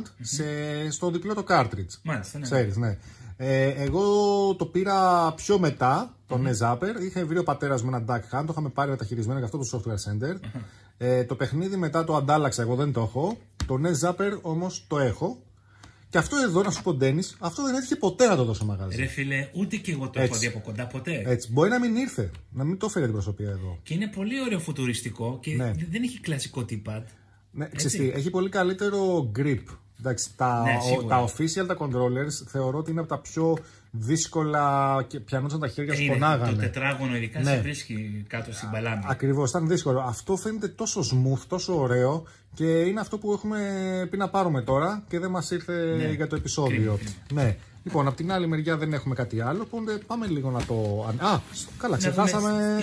στο διπλό το cartridge. Μάλιστα, ναι. Ξέρεις, ναι. Εγώ το πήρα πιο μετά, το NES Zapper. Είχε βρει ο πατέρας μου ένα Duck Hunt, το είχαμε πάρει μεταχειρισμένο και αυτό το Software Center. Το παιχνίδι μετά το αντάλλαξα, εγώ δεν το έχω. Το NES Zapper όμως το έχω. Και αυτό εδώ, να σου πω, Ντένις, αυτό δεν έτυχε ποτέ να το δώσω μαγαζί. Ρε φίλε, ούτε και εγώ το έχω δει από κοντά ποτέ. Έτσι. Μπορεί να μην ήρθε, να μην το φέρει την προσωπία εδώ. Και είναι πολύ ωραίο φουτουριστικό και δεν έχει κλασικό T-pad. Ναι, έχει πολύ καλύτερο grip. Εντάξει, τα official, τα controllers θεωρώ ότι είναι από τα πιο δύσκολα και πιανόντουσαν τα χέρια σου, πονάγανε. Το τετράγωνο ειδικά σε βρίσκει κάτω στην παλάμη. Ακριβώς, ήταν δύσκολο. Αυτό φαίνεται τόσο smooth, τόσο ωραίο και είναι αυτό που έχουμε πει να πάρουμε τώρα και δεν μας ήρθε για το επεισόδιο. Ναι. Λοιπόν, από την άλλη μεριά δεν έχουμε κάτι άλλο, οπότε πάμε λίγο να το... Καλά, ξεχάσαμε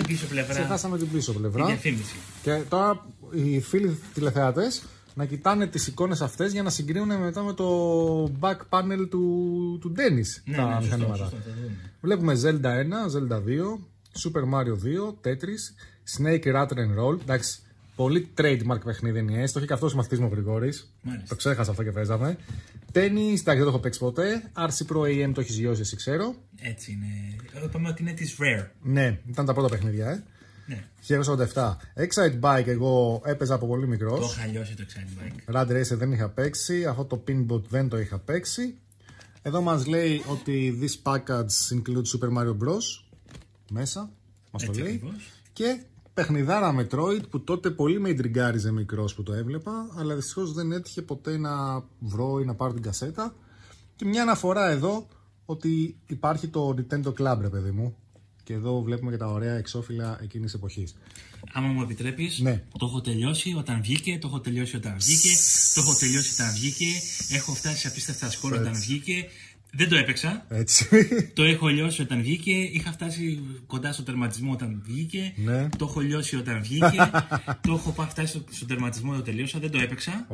την πίσω πλευρά. Την διαφήμιση. Και τώρα οι φίλοι τηλεθεατές να κοιτάνε τις εικόνες αυτές για να συγκρίνουν μετά με το back panel του Dennis τα μηχανήματα. Βλέπουμε Zelda 1, Zelda 2, Super Mario 2, Tetris, Snake Rattle and Roll. Εντάξει, πολύ trademark παιχνίδι NES, το έχει και αυτός ο μαθητής μου ο Γρηγόρης. Το ξέχασα αυτό και παίζαμε. Tennis, εντάξει, δεν το έχω παίξει ποτέ. RC Pro AM το έχεις γιώσει, εσύ ξέρω. Έτσι είναι. Είπαμε ότι είναι της Rare. Ναι, ήταν τα πρώτα παιχνίδια, Ναι. 1987. Excite Bike εγώ έπαιζα από πολύ μικρός. Το είχα λιώσει το Excite Bike. Rad Racer δεν είχα παίξει. Αυτό το Pinbot δεν το είχα παίξει. Εδώ μας λέει ότι this package includes Super Mario Bros. Μέσα, μας το λέει. Ακριβώς. Και παιχνιδάρα Metroid που τότε πολύ με ιντριγκάριζε μικρός που το έβλεπα, αλλά δυστυχώς δεν έτυχε ποτέ να βρω ή να πάρω την κασέτα. Και μια αναφορά εδώ ότι υπάρχει το Nintendo Club, ρε παιδί μου. Και εδώ βλέπουμε και τα ωραία εξώφυλλα εκείνης της εποχής. Άμα μου επιτρέπεις, το έχω τελειώσει όταν βγήκε, το έχω τελειώσει όταν βγήκε, το έχω τελειώσει όταν βγήκε, έχω φτάσει σε απίστευτα σκόρ όταν βγήκε. Δεν το έπαιξα. Έτσι. Το έχω λιώσει όταν βγήκε. Είχα φτάσει κοντά στο τερματισμό όταν βγήκε. Ναι. Το έχω λιώσει όταν βγήκε. Το έχω φτάσει στο τερματισμό, το τελείωσα. Δεν το έπαιξα.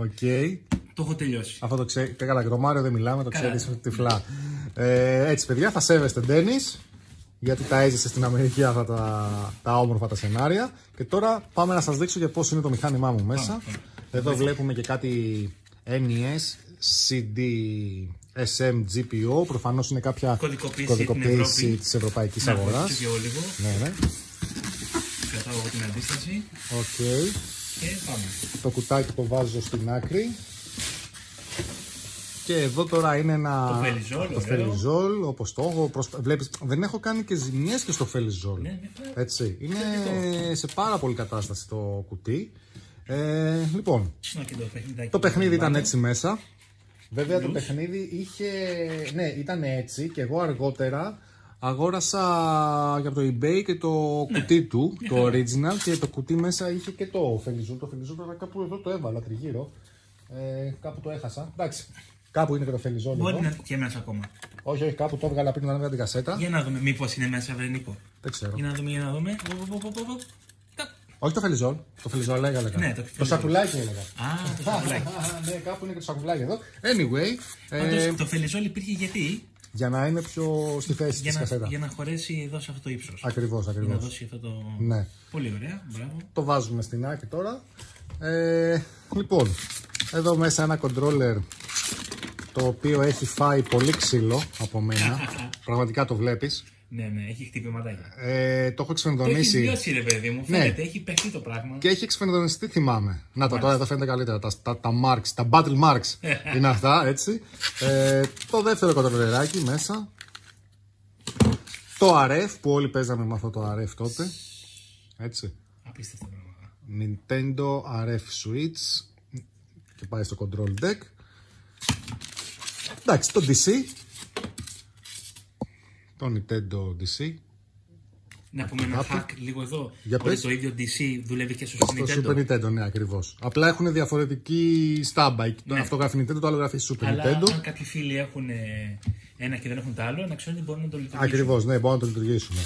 Το έχω τελειώσει. Αυτό το ξέρει. Καλά, και το Μάριο δεν μιλάμε, το ξέρεις τυφλά. Έτσι, παιδιά, θα σέβεστε Ντένις, γιατί τα έζησε στην Αμερική αυτά τα όμορφα τα σενάρια. Και τώρα πάμε να σας δείξω και πώς είναι το μηχάνημά μου μέσα. Εδώ βλέπουμε και κάτι NES, CD, SM, GPO. Προφανώς είναι κάποια κωδικοποίηση της ευρωπαϊκής αγοράς. Ναι. Κρατάω εγώ την αντίσταση. Και πάμε. Το κουτάκι το βάζω στην άκρη. Και εδώ τώρα είναι ένα φελιζόλ, όπως το έχω. Βλέπεις, δεν έχω κάνει και ζημιές και στο φελιζόλ. Έτσι. Είναι σε πάρα πολύ κατάσταση το κουτί. Λοιπόν, το παιχνίδι ήταν έτσι μέσα. Βέβαια το παιχνίδι ήταν έτσι και εγώ αργότερα αγόρασα για το eBay και το κουτί του, το original, και το κουτί μέσα είχε και το φελιζόλ. Το φελιζόλ τώρα κάπου εδώ το έβαλα τριγύρω. Κάπου το έχασα. Εντάξει. Κάπου είναι και το φελιζόλ. Μπορεί να είναι και μέσα ακόμα. Όχι, κάπου το έβγαλα πριν να έβγαλα την κασέτα. Για να δούμε, μήπως είναι μέσα, Νίκο. Δεν ξέρω. Για να δούμε. Όχι το φελιζόλ. Το φελιζόλ έλεγα. Ναι, το σακουλάκι έλεγα. Το σακουλάκι. Ναι, κάπου είναι και το σακουλάκι εδώ. Anyway. Το φελιζόλ υπήρχε γιατί? Για να είναι πιο στη θέση της κασέτα. Για να χωρέσει εδώ σε αυτό το ύψος. Ακριβώς. Για να δώσει αυτό το... Ναι. Πολύ ωραία, μπράβο. Το βάζουμε στην άκρη τώρα. Λοιπόν, εδώ μέσα ένα controller το οποίο έχει φάει πολύ ξύλο από μένα. Πραγματικά το βλέπεις. Ναι, έχει χτυπηματάκια. Το έχω εξφενδονίσει. Το έχεις βιώσει, ρε παιδί μου. Φαίνεται, έχει παιχτεί το πράγμα. Και έχει εξφενδονιστεί, θυμάμαι. Να το τώρα, εδώ φαίνεται καλύτερα. Τα marks, τα battle marks είναι αυτά, έτσι. Το δεύτερο κοντρολεράκι μέσα. Το RF που όλοι παίζαμε με αυτό το RF τότε. Έτσι. Απίστευτα πράγματα. Nintendo RF Switch και πάει στο control deck. Εντάξει, το DC, το Nintendo DC. Να πούμε ένα hack λίγο εδώ, για ότι πες. το ίδιο DC δουλεύει και στο Super Nintendo. Στο Super Nintendo, ναι, ακριβώς. Απλά έχουν διαφορετική στάμπα. Ναι. Αυτό γράφει Nintendo, το άλλο γράφει Super Αλλά Nintendo. αν κάποιοι φίλοι έχουν ένα και δεν έχουν το άλλο, να ξέρουν ότι μπορούν να το λειτουργήσουν. Ακριβώς, ναι, μπορούμε να το λειτουργήσουμε.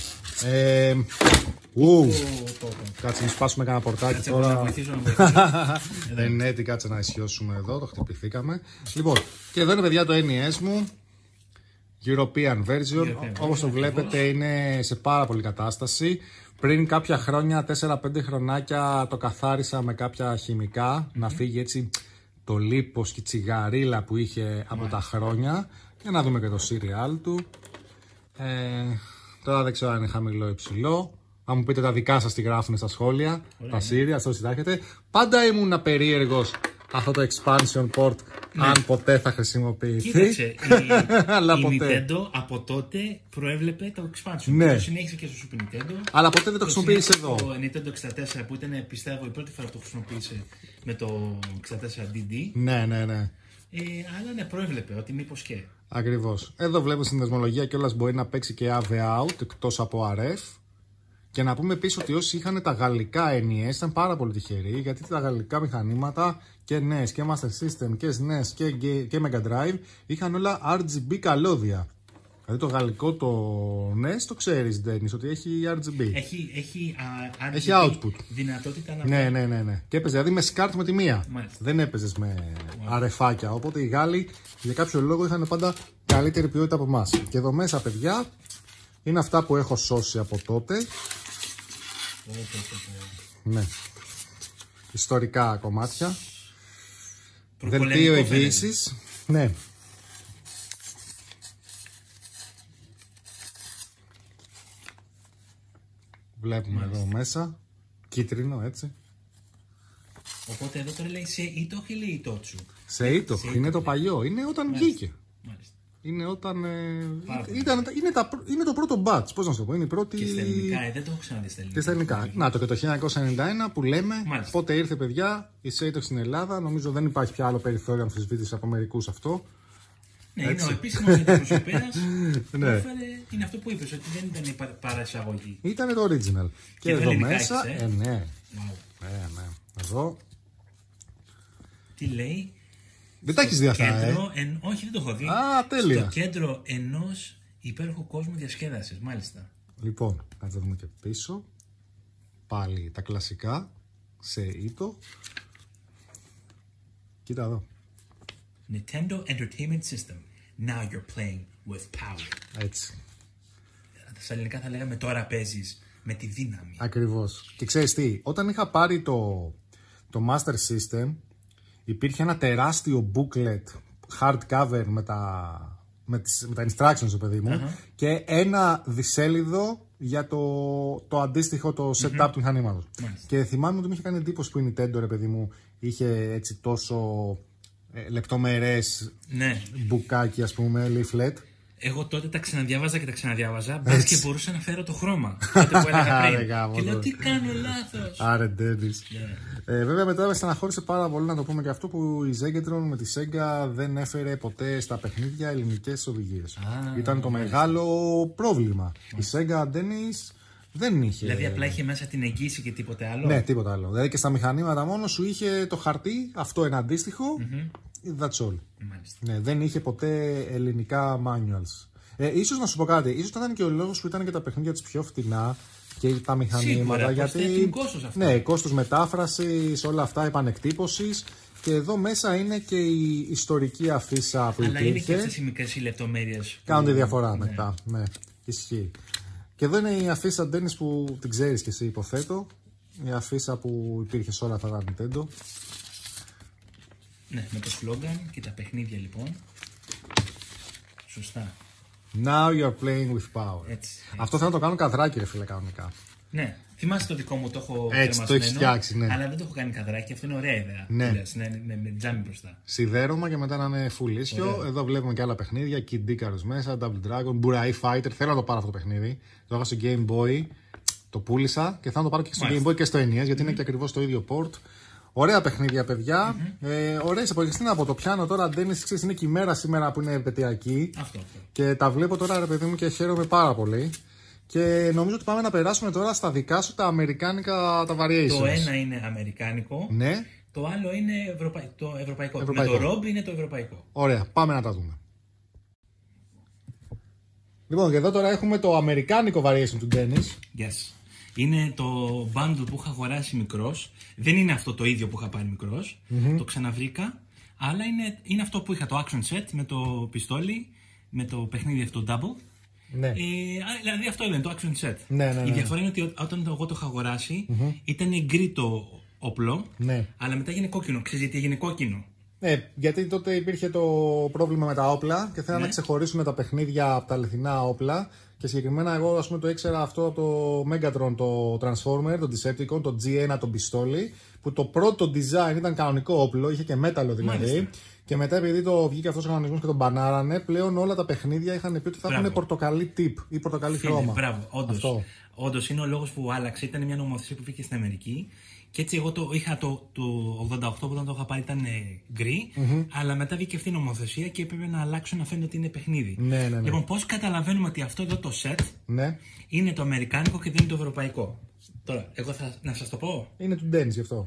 Κάτσε να σπάσουμε κανένα πορτάκι Κάτσε τώρα. να βοηθήσω, να βοηθήσω. Ναι, τι κάτσε να ισιώσουμε εδώ, το χτυπηθήκαμε. Λοιπόν, και εδώ είναι παιδιά το NES μου. European version, όπως το βλέπετε είναι σε πάρα πολύ κατάσταση. Πριν κάποια χρόνια, 4-5 χρονάκια, το καθάρισα με κάποια χημικά, να φύγει έτσι το λίπος και η τσιγαρίλα που είχε από τα χρόνια. Για να δούμε και το serial του. Τώρα δεν ξέρω αν είναι χαμηλό ή υψηλό. Αν μου πείτε τα δικά σας τι γράφουν στα σχόλια, τα serial, αυτό τι έχετε. Πάντα ήμουν περίεργος αυτό το expansion port, αν ποτέ θα χρησιμοποιηθεί. Κοίταξε, αλλά η ποτέ. Nintendo από τότε προέβλεπε το expansion. Ναι. Το συνέχισε και στο Super Nintendo. Αλλά ποτέ δεν το χρησιμοποίησε εδώ. Το Nintendo 64 που ήταν, πιστεύω, η πρώτη φορά που το χρησιμοποίησε με το 64DD. Ναι. Αλλά ναι, προέβλεπε ότι μήπως και. Ακριβώς. Εδώ βλέπουμε στην δεσμολογία κιόλας μπορεί να παίξει και AV out εκτός από RF. Και να πούμε επίσης ότι όσοι είχαν τα γαλλικά NES ήταν πάρα πολύ τυχεροί, γιατί τα γαλλικά μηχανήματα και NES και Master System και SNES και Mega Drive είχαν όλα RGB καλώδια. Δηλαδή το γαλλικό το NES το ξέρεις, Dennis, ότι έχει RGB. Έχει output. Δυνατότητα να Ναι. Και έπαιζε δηλαδή με σκάρτ με τη μία. Μάλιστα. Δεν έπαιζες με αρεφάκια. Οπότε οι Γάλλοι για κάποιο λόγο είχαν πάντα καλύτερη ποιότητα από εμάς. Και εδώ μέσα, παιδιά, είναι αυτά που έχω σώσει από τότε. Ναι. Ιστορικά κομμάτια. Δελτίο εγγύησης. Ναι. Βλέπουμε εδώ μέσα. Κίτρινο, έτσι. Οπότε εδώ τώρα λέει σε ήτοχ ή λέει ητότσου. Σε ήτοχ. Είναι το παλιό. Είναι όταν βγήκε. Μάλιστα. Είναι όταν. Είναι το πρώτο batch. Πώς να σου το πω. Είναι η πρώτη. Και στα ελληνικά, δεν το έχω ξαναδεί στα ελληνικά. Και στα ελληνικά. Να το και το 1991 που λέμε. Μάλιστα. Πότε ήρθε, παιδιά, η Σέιτοχ στην Ελλάδα. Νομίζω δεν υπάρχει πια άλλο περιθώριο αμφισβήτηση από μερικούς αυτό. Ναι, είναι ο επίσημος αντιπροσωπέας. Ναι. Είναι αυτό που είπες, ότι δεν ήταν η παραεισαγωγή. Ήταν το original. Και εδώ μέσα. Ναι. Εδώ. Τι λέει. Δεν τα έχεις δει αυτά, Όχι, δεν το έχω δει. Α, τέλεια. Στο κέντρο ενός υπέροχου κόσμου διασκέδασης, μάλιστα. Λοιπόν, θα το δούμε και πίσω. Πάλι τα κλασικά. Σε ήτο. Κοίτα εδώ. Nintendo Entertainment System. Now you're playing with power. Έτσι. Στα ελληνικά θα λέγαμε τώρα παίζεις με τη δύναμη. Ακριβώς. Και ξέρεις τι, όταν είχα πάρει το Master System, υπήρχε ένα τεράστιο booklet hardcover με τα instructions, το παιδί μου, και ένα δισέλιδο για το αντίστοιχο το setup του μηχανήματος. Και θυμάμαι ότι μου είχε κάνει εντύπωση που η Nintendo, ρε παιδί μου, είχε έτσι τόσο λεπτομερές μπουκάκι, ας πούμε, leaflet. Εγώ τότε τα ξαναδιάβαζα και τα ξαναδιάβαζα, μπας και μπορούσα να φέρω το χρώμα. Τότε που έλεγα πριν. Και λέω τι κάνω λάθος. Άρε Ντέντις. Βέβαια μετά με στεναχώρησε πάρα πολύ να το πούμε και αυτό που η Zegatron με τη Sega δεν έφερε ποτέ στα παιχνίδια ελληνικές οδηγίες. Ήταν το μεγάλο πρόβλημα. Η Sega, Dennis, δεν είχε. Δηλαδή απλά είχε μέσα την εγγύηση και τίποτε άλλο. Ναι, τίποτα άλλο. Δηλαδή και στα μηχανήματα μόνο σου είχε το χαρτί, αυτό ένα αντίστοιχο. That's all. Ναι, δεν είχε ποτέ ελληνικά manuals. Ίσως να σου πω κάτι, ίσως ήταν και ο λόγος που ήταν και τα παιχνίδια της πιο φτηνά και τα μηχανήματα. Σίγουρα, γιατί κόστος αυτό. ναι, κόστος μετάφρασης, όλα αυτά, επανεκτύπωσης. Και εδώ μέσα είναι και η ιστορική αφίσα που υπήρχε. Αλλά είναι και αυτές οι μικρές λεπτομέρειες. Κάνουν τη διαφορά μετά. Ναι, ισχύει. Και εδώ είναι η αφίσα Dennis που την ξέρεις και εσύ, υποθέτω. Η αφίσα που υπήρχε σε όλα αυτά τα Nintendo. Ναι, με το σλόγγαν και τα παιχνίδια λοιπόν. Σωστά. Now you're playing with power. Έτσι. Αυτό θα το κάνω καδράκι, ρε φίλε, κανονικά. Ναι, θυμάσαι το δικό μου, το έχω έτσι, το έχεις φτιάξει, ναι. Αλλά δεν το έχω κάνει καδράκι, αυτό είναι ωραία ιδέα. Ναι. Με τζάμι μπροστά. Σιδέρωμα και μετά να είναι full ίσιο. Εδώ βλέπουμε και άλλα παιχνίδια. Kid Icarus μέσα, Double Dragon, Burai Fighter. Θέλω να το πάρω αυτό το παιχνίδι. Το έχω στο Game Boy. Το πούλησα και θα το πάρω και στο Game Boy και στο NES, γιατί είναι και ακριβώς το ίδιο port. Ωραία παιχνίδια, παιδιά. Ωραίες εποχές. Τι να πω, το πιάνω τώρα, Ντένις, ξέρεις, είναι και η μέρα σήμερα που είναι επαιτειακή. Αυτό. Και τα βλέπω τώρα, ρε παιδί μου, και χαίρομαι πάρα πολύ. Και νομίζω ότι πάμε να περάσουμε τώρα στα δικά σου τα αμερικάνικα, τα variations. Το ένα είναι αμερικάνικο. Ναι. Το άλλο είναι το ευρωπαϊκό. Με το Rob είναι το ευρωπαϊκό. Ωραία, πάμε να τα δούμε. Λοιπόν, και εδώ τώρα έχουμε το αμερικάνικο variation του Dennis. Yes. Είναι το bundle που είχα αγοράσει μικρός. Δεν είναι αυτό το ίδιο που είχα πάρει μικρός. Το ξαναβρήκα. Αλλά είναι αυτό που είχα, το action set με το πιστόλι, με το παιχνίδι αυτό double. Ναι. Δηλαδή αυτό είναι το action set. Ναι. Η διαφορά είναι ότι όταν εγώ το είχα αγοράσει ήταν γκρι το όπλο, αλλά μετά έγινε κόκκινο. Ξέρεις γιατί έγινε κόκκινο? Ναι, γιατί τότε υπήρχε το πρόβλημα με τα όπλα και θέλανε να ξεχωρίσουν τα παιχνίδια από τα αληθινά όπλα. Και συγκεκριμένα εγώ, ας πούμε, το ήξερα αυτό από το Megatron, το Transformer, το Decepticon, το G1, το πιστόλι, που το πρώτο design ήταν κανονικό όπλο, είχε και μέταλλο δηλαδή. Μάλιστα. Και μετά, επειδή το βγήκε αυτός ο κανονισμός και τον μπανάρανε, πλέον όλα τα παιχνίδια είχαν πει ότι θα έχουν πορτοκαλί tip ή πορτοκαλί χρώμα. Μπράβο, όντως είναι ο λόγος που άλλαξε. Ήταν μια νομοθεσία που βγήκε στην Αμερική. Και έτσι εγώ το είχα το 88 που όταν το είχα πάρει ήταν γκρι, αλλά μετά βγήκε αυτή η νομοθεσία και έπρεπε να αλλάξω να φαίνεται ότι είναι παιχνίδι. Ναι. Λοιπόν, πώς καταλαβαίνουμε ότι αυτό εδώ το set είναι το αμερικάνικο και δεν είναι το ευρωπαϊκό? Τώρα, εγώ να σας το πω. Είναι του Dennis γι' αυτό.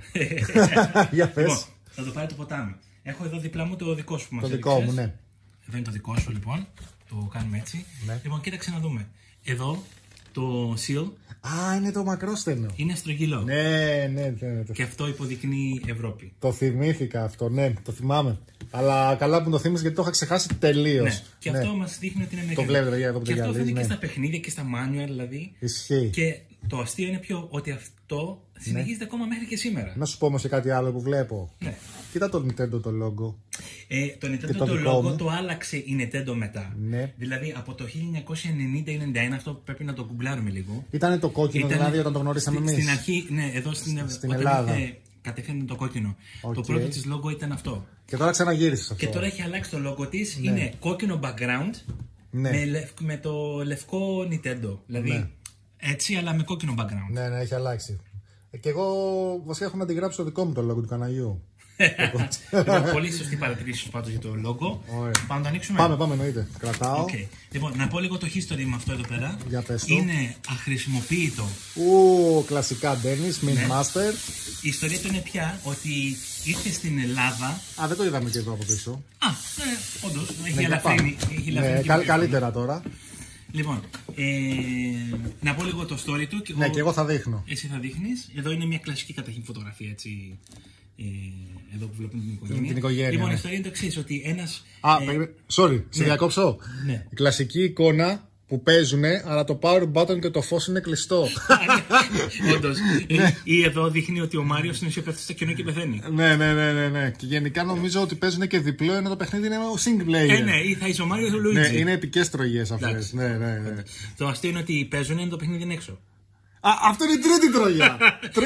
Για πες. Λοιπόν, θα το πάρει το ποτάμι. Έχω εδώ δίπλα μου το δικό σου που μας έδειξες. Το δικό μου, ναι. Εδώ είναι το δικό σου, λοιπόν. Το κάνουμε έτσι. Ναι. Λοιπόν, κοίταξε να δούμε. Εδώ το seal. Α, είναι το μακρόστενο. Είναι στρογγυλό. Ναι. Και αυτό υποδεικνύει Ευρώπη. Το θυμήθηκα αυτό, ναι, το θυμάμαι. Αλλά καλά που το θύμισες γιατί το είχα ξεχάσει τελείως. Ναι. Και αυτό μας δείχνει ότι είναι μεγάλο. Το βλέπετε για εδώ που και αυτό φαίνεται και στα παιχνίδια και στα manual δηλαδή. Ισχύει. Και το αστείο είναι ότι αυτό συνεχίζεται ακόμα μέχρι και σήμερα. Να σου πω όμως και κάτι άλλο που βλέπω. Ναι. Κοίτα το Nintendo το logo. Το Nintendo το logo το άλλαξε η Nintendo μετά. Ναι. Δηλαδή από το 1990-91, αυτό πρέπει να το γκουγκλάρουμε λίγο. Ήτανε το κόκκινο δηλαδή όταν το γνωρίσαμε εμείς. Στην αρχή, ναι, εδώ στην Ελλάδα. Κατευθείαν το κόκκινο. Το πρώτο της logo ήταν αυτό. Και τώρα ξαναγύρισε αυτό. Και τώρα έχει αλλάξει το logo της. Ναι. Είναι κόκκινο background με το λευκό Nintendo. Δηλαδή έτσι, αλλά με κόκκινο background. Ναι, έχει αλλάξει. Και εγώ βασικά έχω να αντιγράψει το δικό μου το logo του καναλιού. Λοιπόν, πολύ σωστή παρατηρήση πάντως για το logo. Πάμε να το ανοίξουμε. Πάμε, εννοείται. Κρατάω. Λοιπόν, να πω λίγο το history με αυτό εδώ πέρα. Για πες το. Είναι αχρησιμοποιητό. Κλασικά Dennis, Mint Master. Η ιστορία του είναι πια ότι ήρθε στην Ελλάδα. Α, δεν το είδαμε και εδώ από πίσω. Α, όντως, έχει ελαφρύνει. Καλύτερα τώρα. Λοιπόν, να πω λίγο το story του. Ναι, και εγώ θα δείχνω. Εσύ θα δείχνεις. Εδώ είναι μια κλασική καταρχήν φωτογραφία, έτσι. Εδώ που βλέπουμε την οικογένεια. Λοιπόν, η ιστορία είναι το εξής, ότι ένας... σε διακόψω. Ναι. Η κλασική εικόνα που παίζουνε, αλλά το power button και το φως είναι κλειστό. Όντως. Ή εδώ δείχνει ότι ο Μάριος στην ουσία πέφτει στο κενό και πεθαίνει. Ναι. Και γενικά νομίζω ότι παίζουν και διπλό, ενώ το παιχνίδι είναι single player. Ναι, ή θα είσαι ο Μάριος ή ο Λουίτζι. Ναι, είναι επικές τρογές αυτές. Ναι. Το αστείο είναι ότι παίζουν ενώ το παιχνίδι είναι έξω. Αυτό είναι η τρίτη τρολιά.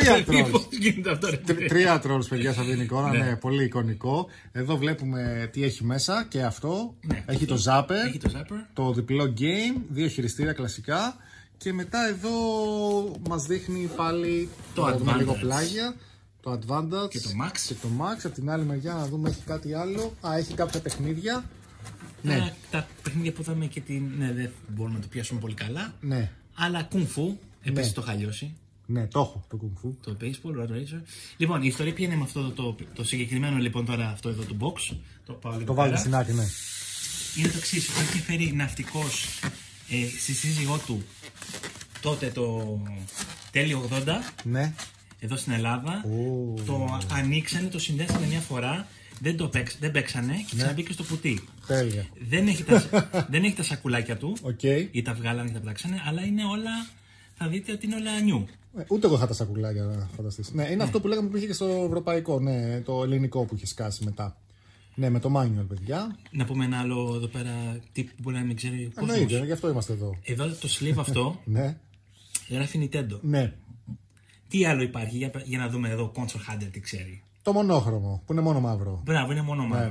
Τρία τρόλς, παιδιά, σε αυτήν την εικόνα. Ναι, πολύ εικονικό. Εδώ βλέπουμε τι έχει μέσα και αυτό. Έχει το Zapper, το διπλό game, 2 χειριστήρια κλασικά. Και μετά εδώ μας δείχνει πάλι το Advantage. Λίγο πλάγια. Το Advantage και το Max. Από την άλλη μεριά να δούμε έχει κάτι άλλο. Έχει κάποια παιχνίδια. Τα παιχνίδια που είδαμε και την... Ναι, δεν μπορούμε να το πιάσουμε πολύ καλά. Ναι. Αλλά Kung Fu. Επίσης το χαλιώσει. Ναι, το έχω το Kung Fu. Το Baseball, Rat Racer. Λοιπόν, η ιστορία ποια είναι με αυτό το συγκεκριμένο λοιπόν τώρα αυτό εδώ το box. Το βάλετε στην άκρη, ναι. Είναι το εξής. Έχει φέρει ναυτικός στη σύζυγό του τότε το τέλειο 80. Ναι. Εδώ στην Ελλάδα. Το ανοίξανε, το συνδέσανε μια φορά. Δεν παίξανε και ξαναμπήκε στο κουτί. Τέλεια. Δεν έχει τα σακουλάκια του ή τα βγάλανε και τα πτάξανε, αλλά είναι όλα. Θα δείτε ότι είναι όλα νιου. Ούτε εγώ είχα τα σακουλάκια να φανταστείς. Ναι, είναι αυτό που λέγαμε που είχε και στο ευρωπαϊκό, ναι, το ελληνικό που είχε σκάσει μετά. Ναι, με το manual, παιδιά. Να πούμε ένα άλλο εδώ πέρα τι που μπορεί να μην ξέρει ο κόσμος. Εννοείται, γι' αυτό είμαστε εδώ. Εδώ το sleeve αυτό γράφει Nintendo. Ναι. Τι άλλο υπάρχει για να δούμε εδώ Console Hunter τι ξέρει. Το μονόχρωμο, που είναι μόνο μαύρο. Μπράβο, είναι μόνο μαύρο.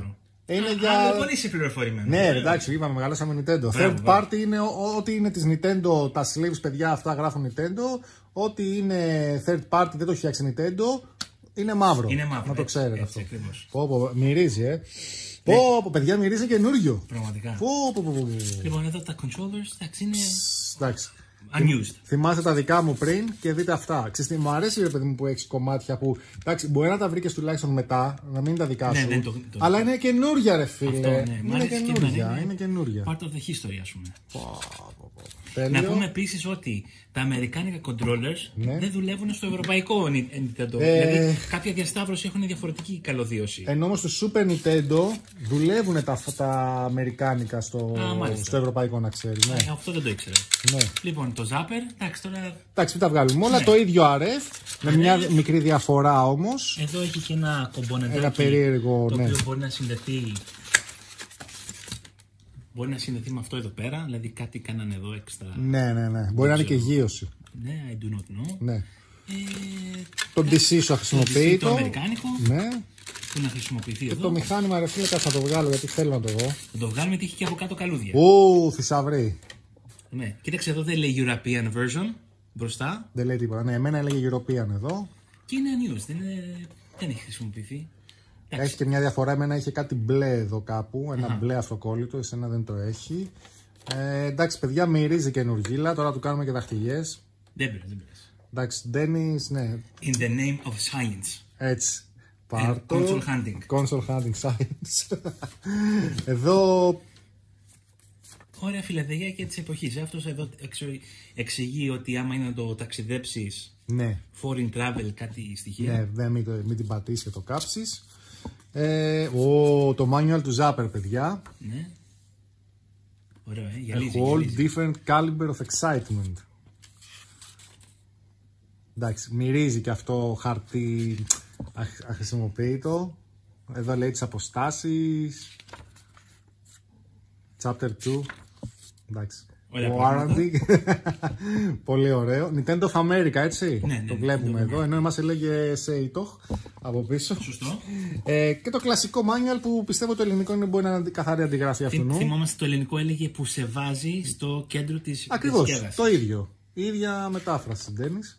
Είναι για... πολύ είσαι πληροφορημένο. Ναι, εντάξει, είπαμε, μεγαλώσαμε Nintendo. Third party είναι ό,τι είναι της Nintendo, τα sleeves, παιδιά, αυτά γράφουν Nintendo. Ό,τι είναι third party, δεν το φτιάξει Nintendo, είναι μαύρο. Είναι μαύρο. Να το ξέρετε έτσι, αυτό. Μυρίζει, παιδιά, μυρίζει καινούριο. Πραγματικά. Λοιπόν, εδώ τα controllers, εντάξει, είναι. Εντάξει. Unused. Θυμάστε τα δικά μου πριν και δείτε αυτά. Ξέρετε, μου αρέσει, ρε παιδί μου, που έχει κομμάτια που. Εντάξει, μπορεί να τα βρήκε τουλάχιστον μετά, να μην είναι τα δικά σου. Ναι, αλλά είναι καινούρια, ρε φίλε. Αυτό, ναι. Είναι καινούρια. Part of the history, ας πούμε. Τέλειο. Να πούμε επίσης ότι τα αμερικάνικα controllers δεν δουλεύουν στο ευρωπαϊκό Nintendo. Δηλαδή κάποια διασταύρωση έχουν διαφορετική καλωδίωση. Ενώ όμως στο Super Nintendo δουλεύουν τα αμερικάνικα στο ευρωπαϊκό, να ξέρει. Ναι. Αυτό δεν το ήξερα. Ναι. Λοιπόν, το Zapper, εντάξει τώρα. Εντάξει, μην τα βγάλουμε όλα. Το ίδιο RF, με μια μικρή διαφορά όμως. Εδώ έχει και ένα κομπονεντάκι. Ένα περίεργο, το οποίο μπορεί να συνδεθεί. Μπορεί να συνδεθεί με αυτό εδώ πέρα, δηλαδή κάτι κάνανε εδώ έξτρα. Ναι. Μπορεί να είναι και γύρωση. Ναι, I do not know. Ναι. Το DC σου χρησιμοποιεί. Το αμερικάνικο. Ναι. Που να χρησιμοποιηθεί και εδώ. Το μηχάνημα, ρε φίλε, θα το βγάλω γιατί θέλω να το δω. Θα το βγάλουμε γιατί έχει και από κάτω καλούδια. Θησαυρή. Ναι. Κοίταξε εδώ, δεν λέει European version μπροστά. Δεν λέει τίποτα. Ναι, εμένα έλεγε European εδώ. Και είναι unused, δεν έχει χρησιμοποιηθεί. Έχει και μια διαφορά, εμένα είχε κάτι μπλε εδώ κάπου, ένα μπλε αυτοκόλλητο, εσένα δεν το έχει. Εντάξει, παιδιά, μυρίζει καινούργιλα, τώρα του κάνουμε και δαχτυλιές. Δεν πειράζει. Εντάξει, Dennis, ναι. In the name of science. Έτσι. Πάρτο. Console hunting. Console hunting science. Εδώ... Ωραία φιλεδεγία της εποχής. Αυτός εδώ εξηγεί ότι άμα είναι να το ταξιδέψεις, ναι. Foreign travel, κάτι στοιχεία. Ναι, μην την πατήσεις και το κάψεις. Το manual του Zapper, παιδιά. Ναι. Ωραίο, γυαλίζει. Hold different caliber of excitement. Εντάξει, μυρίζει και αυτό χαρτί αχρησιμοποιητό. Εδώ λέει τις αποστάσεις. Chapter 2. Εντάξει. Warranty. Πολύ ωραίο. Nintendo of America, έτσι. Ναι, το βλέπουμε εδώ. Ενώ εμάς έλεγε Seitoh από πίσω. Σωστό. Και το κλασικό manual που πιστεύω το ελληνικό είναι μπορεί να είναι καθαρή αντιγραφή αυτού. Θυμόμαστε το ελληνικό έλεγε που σε βάζει στο κέντρο της. Ακριβώς. Το ίδιο. Η ίδια μετάφραση, Ντένις.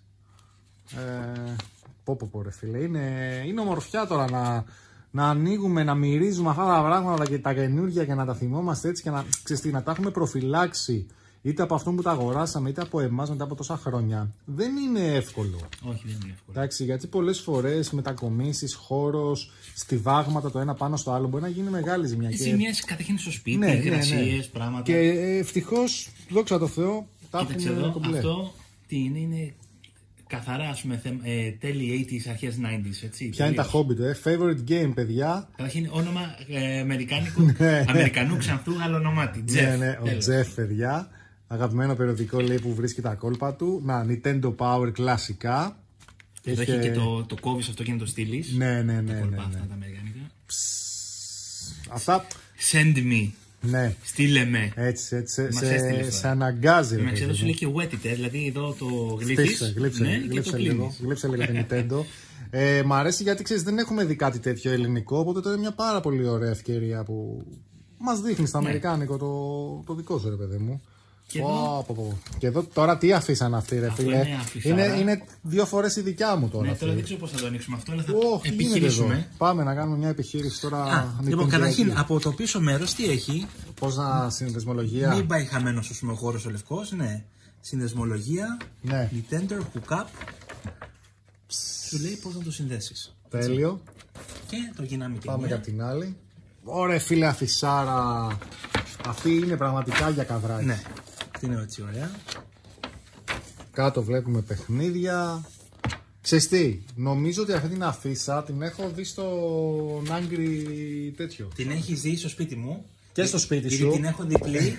Πω ρε φίλε. Είναι ομορφιά τώρα να ανοίγουμε, να μυρίζουμε αυτά τα πράγματα και τα καινούργια και να τα θυμόμαστε έτσι και να τα έχουμε προφυλάξει είτε από αυτόν που τα αγοράσαμε είτε από εμάς μετά από τόσα χρόνια. Δεν είναι εύκολο. Όχι, δεν είναι εύκολο. Εντάξει, γιατί πολλές φορές μετακομίσεις, χώρος, στιβάγματα το ένα πάνω στο άλλο μπορεί να γίνει μεγάλη ζημιά. Ζημιές καταρχήν στο σπίτι, υγρασίες, πράγματα. Και ευτυχώς, δόξα τω Θεώ, τα έχουμε κομπλέ. Αυτό τι είναι καθαρά, ας πούμε, τέλη 80s, αρχές 90s, έτσι. Ποια είναι τα hobby του, favorite game, παιδιά. Καταρχήν όνομα Αμερικανού ξανθού, άλλο ονομάτι. Ναι, ο Jeff, παιδιά. Αγαπημένο περιοδικό, λέει, που βρίσκει τα κόλπα του. Να, Nintendo Power κλασικά. Εδώ έχει και το κόβεις αυτό και να το στείλεις. Ναι. Αυτά τα αμερικανικά. Αυτά. Send me. Ναι. Στείλε με. Έτσι, σε αναγκάζει. Με ξέρω, σου λέει και wet it, δηλαδή εδώ το γλύφεις. Γλύψε λίγο την Nintendo. Μ' αρέσει γιατί ξέρεις δεν έχουμε δει κάτι τέτοιο ελληνικό, οπότε τώρα είναι μια πάρα πολύ ωραία ευκαιρία που μας δείχνει στο αμερικάνικο το δικό σου, ρε παιδί μου. Και εδώ τώρα τι αφήσαν αυτοί, ρε φίλε. Είναι 2 φορές η δικιά μου τώρα. Ναι, τώρα δεν ξέρω πώς θα το ανοίξουμε αυτό, αλλά θα επιχειρήσουμε. Πάμε να κάνουμε μια επιχείρηση τώρα. Λοιπόν, καταρχήν από το πίσω μέρος τι έχει. Πώς να συνδεσμολογία. Μην πάει χαμένος ο χώρος ο λευκός, ναι. Συνδεσμολογία. Ναι. Nintendo, hookup. Σου λέει πώς να το συνδέσεις. Τέλειο. Και το γίναμε και πάμε για την άλλη. Ωραία φίλε αφισάρα. Αυτή είναι πραγματικά για καδράκι. Ναι. Είναι έτσι ωραία. Κάτω βλέπουμε παιχνίδια. Ξέρεις τι, νομίζω ότι αυτή την αφίσα την έχω δει στο Angry τέτοιο. Την έχεις δει στο σπίτι μου. Και στο σπίτι σου. Γιατί την έχω διπλή.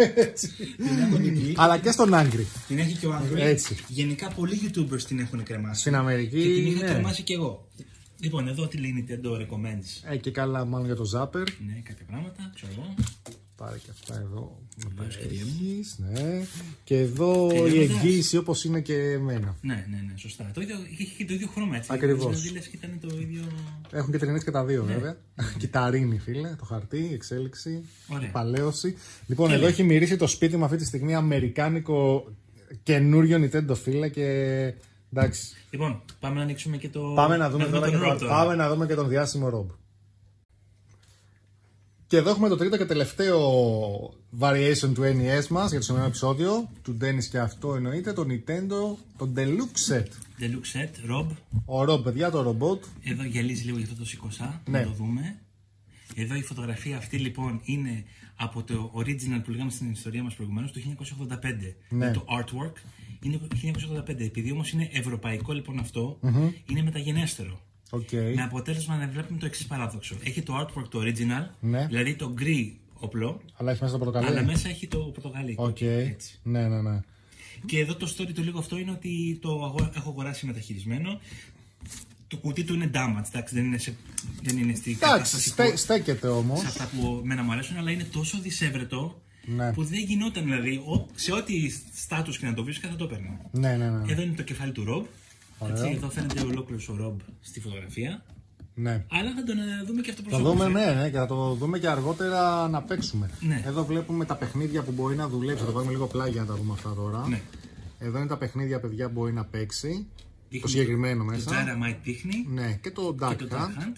Αλλά και στον Angry. Την έχει και ο Angry. Έτσι. Γενικά πολλοί YouTubers την έχουν κρεμάσει. Στην Αμερική. Και την είχα κρεμάσει κι εγώ. Λοιπόν, εδώ τι λέει Nintendo Recommends. Και καλά, μάλλον για το Zapper. Ναι, κάποια πράγματα, ξέρω εγώ. πάρει και αυτά εδώ. Να Βεβαίως, έχεις, ναι. Και εδώ η εγγύηση όπως είναι και εμένα. Ναι, σωστά. Το ίδιο, είχε και το ίδιο χρώμα, έτσι. Ακριβώς. Δηλαδή, λες και ήταν το ίδιο... Έχουν και τρινές και τα δύο, βέβαια. Κυταρίνη, φίλε, το χαρτί, εξέλιξη, παλαίωση. Λοιπόν, εδώ έχει μυρίσει το σπίτι μου αυτή τη στιγμή αμερικάνικο καινούριο Nintendo, φίλε, και εντάξει. Λοιπόν, πάμε να ανοίξουμε και το... Πάμε να δούμε, πάμε να δούμε και τον διάσημο Rob. Και εδώ έχουμε το τρίτο και τελευταίο variation του NES μας για το σημερινό επεισόδιο. Του Dennis και αυτό εννοείται, το Nintendo, το Deluxe Set. Deluxe Set, Rob. Ο Rob, παιδιά, το ρομπότ. Εδώ γυαλίζει λίγο για αυτό το σηκωσά, ναι. Να το δούμε. Εδώ η φωτογραφία αυτή λοιπόν είναι από το original που λέγαμε στην ιστορία μας προηγουμένως, το 1985. Ναι. Το artwork είναι το 1985. Επειδή όμως είναι ευρωπαϊκό λοιπόν αυτό, είναι μεταγενέστερο. Okay. Με αποτέλεσμα να βλέπουμε το εξής παράδοξο. Έχει το artwork το original, ναι. Δηλαδή το γκρι όπλο. Αλλά έχει μέσα το πορτοκαλί. Αλλά μέσα έχει το πορτοκαλί. Okay. Ναι. Και εδώ το story του λίγο αυτό είναι ότι το έχω αγοράσει μεταχειρισμένο. Το κουτί του είναι damaged, εντάξει, δεν είναι στη κατάσταση που στέκεται όμως. Σε αυτά που μένα μου αρέσουν, αλλά είναι τόσο δυσέβρετο, ναι. Που δεν γινόταν, δηλαδή, σε ό,τι στάτους και να το βρίσκα θα το έπαιρνα. Ναι. Εδώ είναι το κεφάλι του Rob. Έτσι, εδώ φαίνεται ολόκληρος ο Rob στη φωτογραφία. Ναι. Αλλά θα τον δούμε και αυτό Θα δούμε, ναι, και θα το δούμε και αργότερα να παίξουμε. Ναι. Εδώ βλέπουμε τα παιχνίδια που μπορεί να δουλέψει. Θα το βάλουμε λίγο πλάγια για να τα δούμε αυτά τώρα. Ναι. Εδώ είναι τα παιχνίδια, παιδιά, που μπορεί να παίξει. Δείχνει το συγκεκριμένο μέσα. Το Dynamite δείχνει. Ναι, και το Duck Hunt.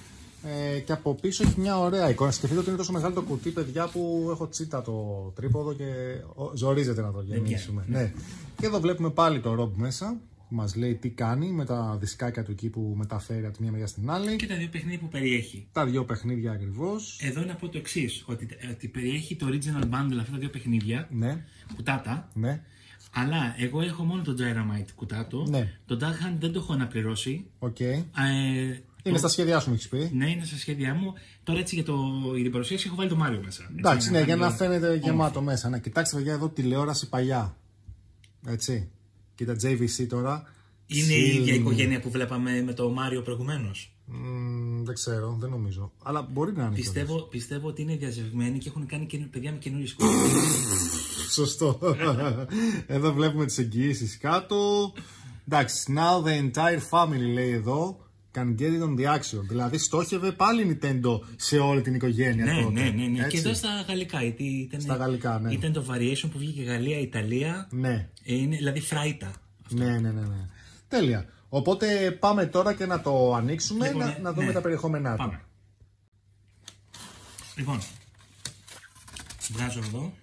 Και από πίσω έχει μια ωραία εικόνα. Σκεφτείτε ότι είναι τόσο μεγάλο το κουτί, παιδιά, που έχω τσίτα το τρίποδο και ζορίζεται να το γεμίσουμε. Ναι. Και εδώ βλέπουμε πάλι το Rob μέσα. Μας λέει τι κάνει με τα δισκάκια του εκεί που μεταφέρει από τη μία μεριά στην άλλη. Και τα δύο παιχνίδια που περιέχει. Τα δύο παιχνίδια ακριβώς. Εδώ να πω το εξής, ότι περιέχει το original bundle αυτά τα δύο παιχνίδια. Ναι. Κουτάτα. Ναι. Αλλά εγώ έχω μόνο το Dynamite κουτάτο. Ναι. Το Duck Hunt δεν το έχω αναπληρώσει. Okay. Είναι στα σχέδιά σου, μου έχεις πει. Ναι, είναι στα σχέδιά μου. Τώρα έτσι για την παρουσίαση έχω βάλει το Mario μέσα. Εντάξει, ναι, για να φαίνεται γεμάτο μέσα. Να κοιτάξτε, παιδιά, εδώ τηλεόραση παλιά. Έτσι. Κοίτα, JVC τώρα. Είναι η ίδια οικογένεια που βλέπαμε με το Μάριο προηγουμένως. Δεν ξέρω, δεν νομίζω. Αλλά μπορεί να είναι. Πιστεύω ότι είναι διαζευμένοι και έχουν κάνει παιδιά με καινούριες οικογένειες. Σωστό. Εδώ βλέπουμε τις εγγυήσεις κάτω. Εντάξει, now the entire family, λέει εδώ, can get it on the action. Δηλαδή στόχευε πάλι Nintendo σε όλη την οικογένεια. Ναι. Και εδώ στα γαλλικά. Στα γαλλικά, ναι. Ήταν το variation που βγήκε Γαλλία, Ιταλία. Ναι. Είναι, δηλαδή φράιτα. Ναι. Τέλεια. Οπότε πάμε τώρα και να το ανοίξουμε, λοιπόν, να δούμε τα περιεχόμενά του. Λοιπόν, βγάζω εδώ.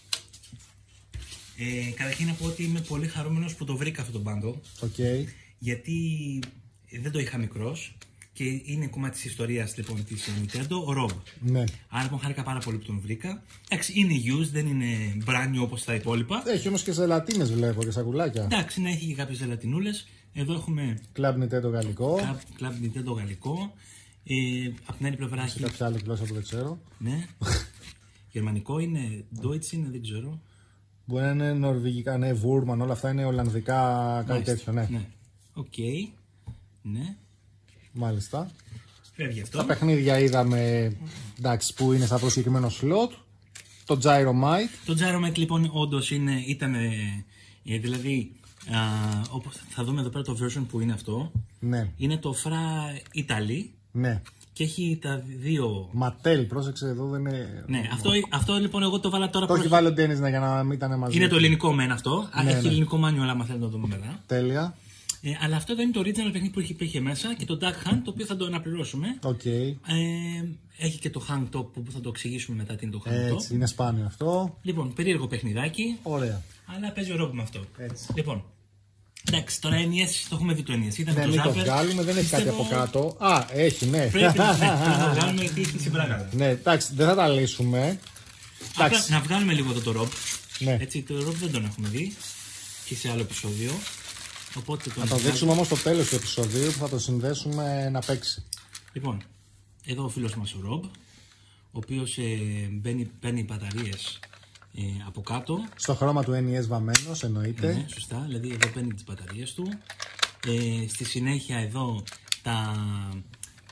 Καταρχήν να πω ότι είμαι πολύ χαρούμενος που το βρήκα αυτό το bundle. Okay. Γιατί δεν το είχα μικρός και είναι κομμάτι της ιστορίας λοιπόν της Nintendo, ο Rob. Ναι. Άρα λοιπόν χάρηκα πάρα πολύ που τον βρήκα. Εντάξει, είναι used, δεν είναι brand new όπως τα υπόλοιπα. Έχει όμως και ζελατίνες, βλέπω, και σακουλάκια. Εντάξει, ναι, έχει και κάποιες ζελατινούλες. Εδώ έχουμε Club Nintendo γαλλικό. Club Nintendo γαλλικό. Από την άλλη πλευρά έχει κάποια άλλη γλώσσα που δεν ξέρω. Ναι. Γερμανικό είναι, Deutsch είναι, δεν ξέρω. Μπορεί να είναι νορβηγικά, ναι, Βούρμαν, όλα αυτά είναι ολλανδικά, κάτι τέτοιο, ναι. Οκ. Ναι. Μάλιστα. Φεύγει αυτό. Τα παιχνίδια είδαμε, εντάξει, που είναι στα προσκεκριμένο slot. Το Gyromite. Το Gyromite λοιπόν όντως ήταν, δηλαδή, όπως θα δούμε εδώ πέρα το version που είναι αυτό. Ναι. Είναι το Fra Italy. Ναι. Και έχει τα δύο. Ματέλ, πρόσεξε εδώ, δεν είναι. Ναι, αυτό λοιπόν εγώ το βάλα τώρα. Το έχει βάλει ο Ντένις για να μην ήταν μαζί. Είναι το ελληνικό μεν αυτό. Ναι, έχει ναι. ελληνικό manual, άμα θέλετε να το δούμε μετά. Τέλεια. Αλλά αυτό δεν είναι το original παιχνίδι που είχε μέσα και το Duck Hunt, το οποίο θα το αναπληρώσουμε. Okay. Έχει και το Hang Top που θα το εξηγήσουμε μετά τι είναι το Hang Top. Έτσι, είναι σπάνιο αυτό. Λοιπόν, περίεργο παιχνιδάκι. Ωραία. Αλλά παίζει ο Rob με αυτό. Έτσι. Λοιπόν. Εντάξει, τώρα NES, το έχουμε δει το NES. Ναι, μην το βγάλουμε, δεν έχει κάτι από κάτω. Α, έχει, ναι. Πρέπει να το βγάλουμε γιατί έχει συμπράγματα. Ναι, εντάξει, δεν θα τα λύσουμε. Να βγάλουμε λίγο εδώ το Rob. Ναι. Έτσι, το Rob δεν τον έχουμε δει και σε άλλο επεισόδιο. Οπότε θα το δείξουμε όμως στο τέλος του επεισοδίου που θα το συνδέσουμε να παίξει. Λοιπόν, εδώ ο φίλος μας ο Rob, ο οποίος παίρνει μπαταρίες από κάτω. Στο χρώμα του NES βαμμένος, εννοείται. Ναι, σωστά, δηλαδή εδώ παίρνει τις μπαταρίες του. Στη συνέχεια εδώ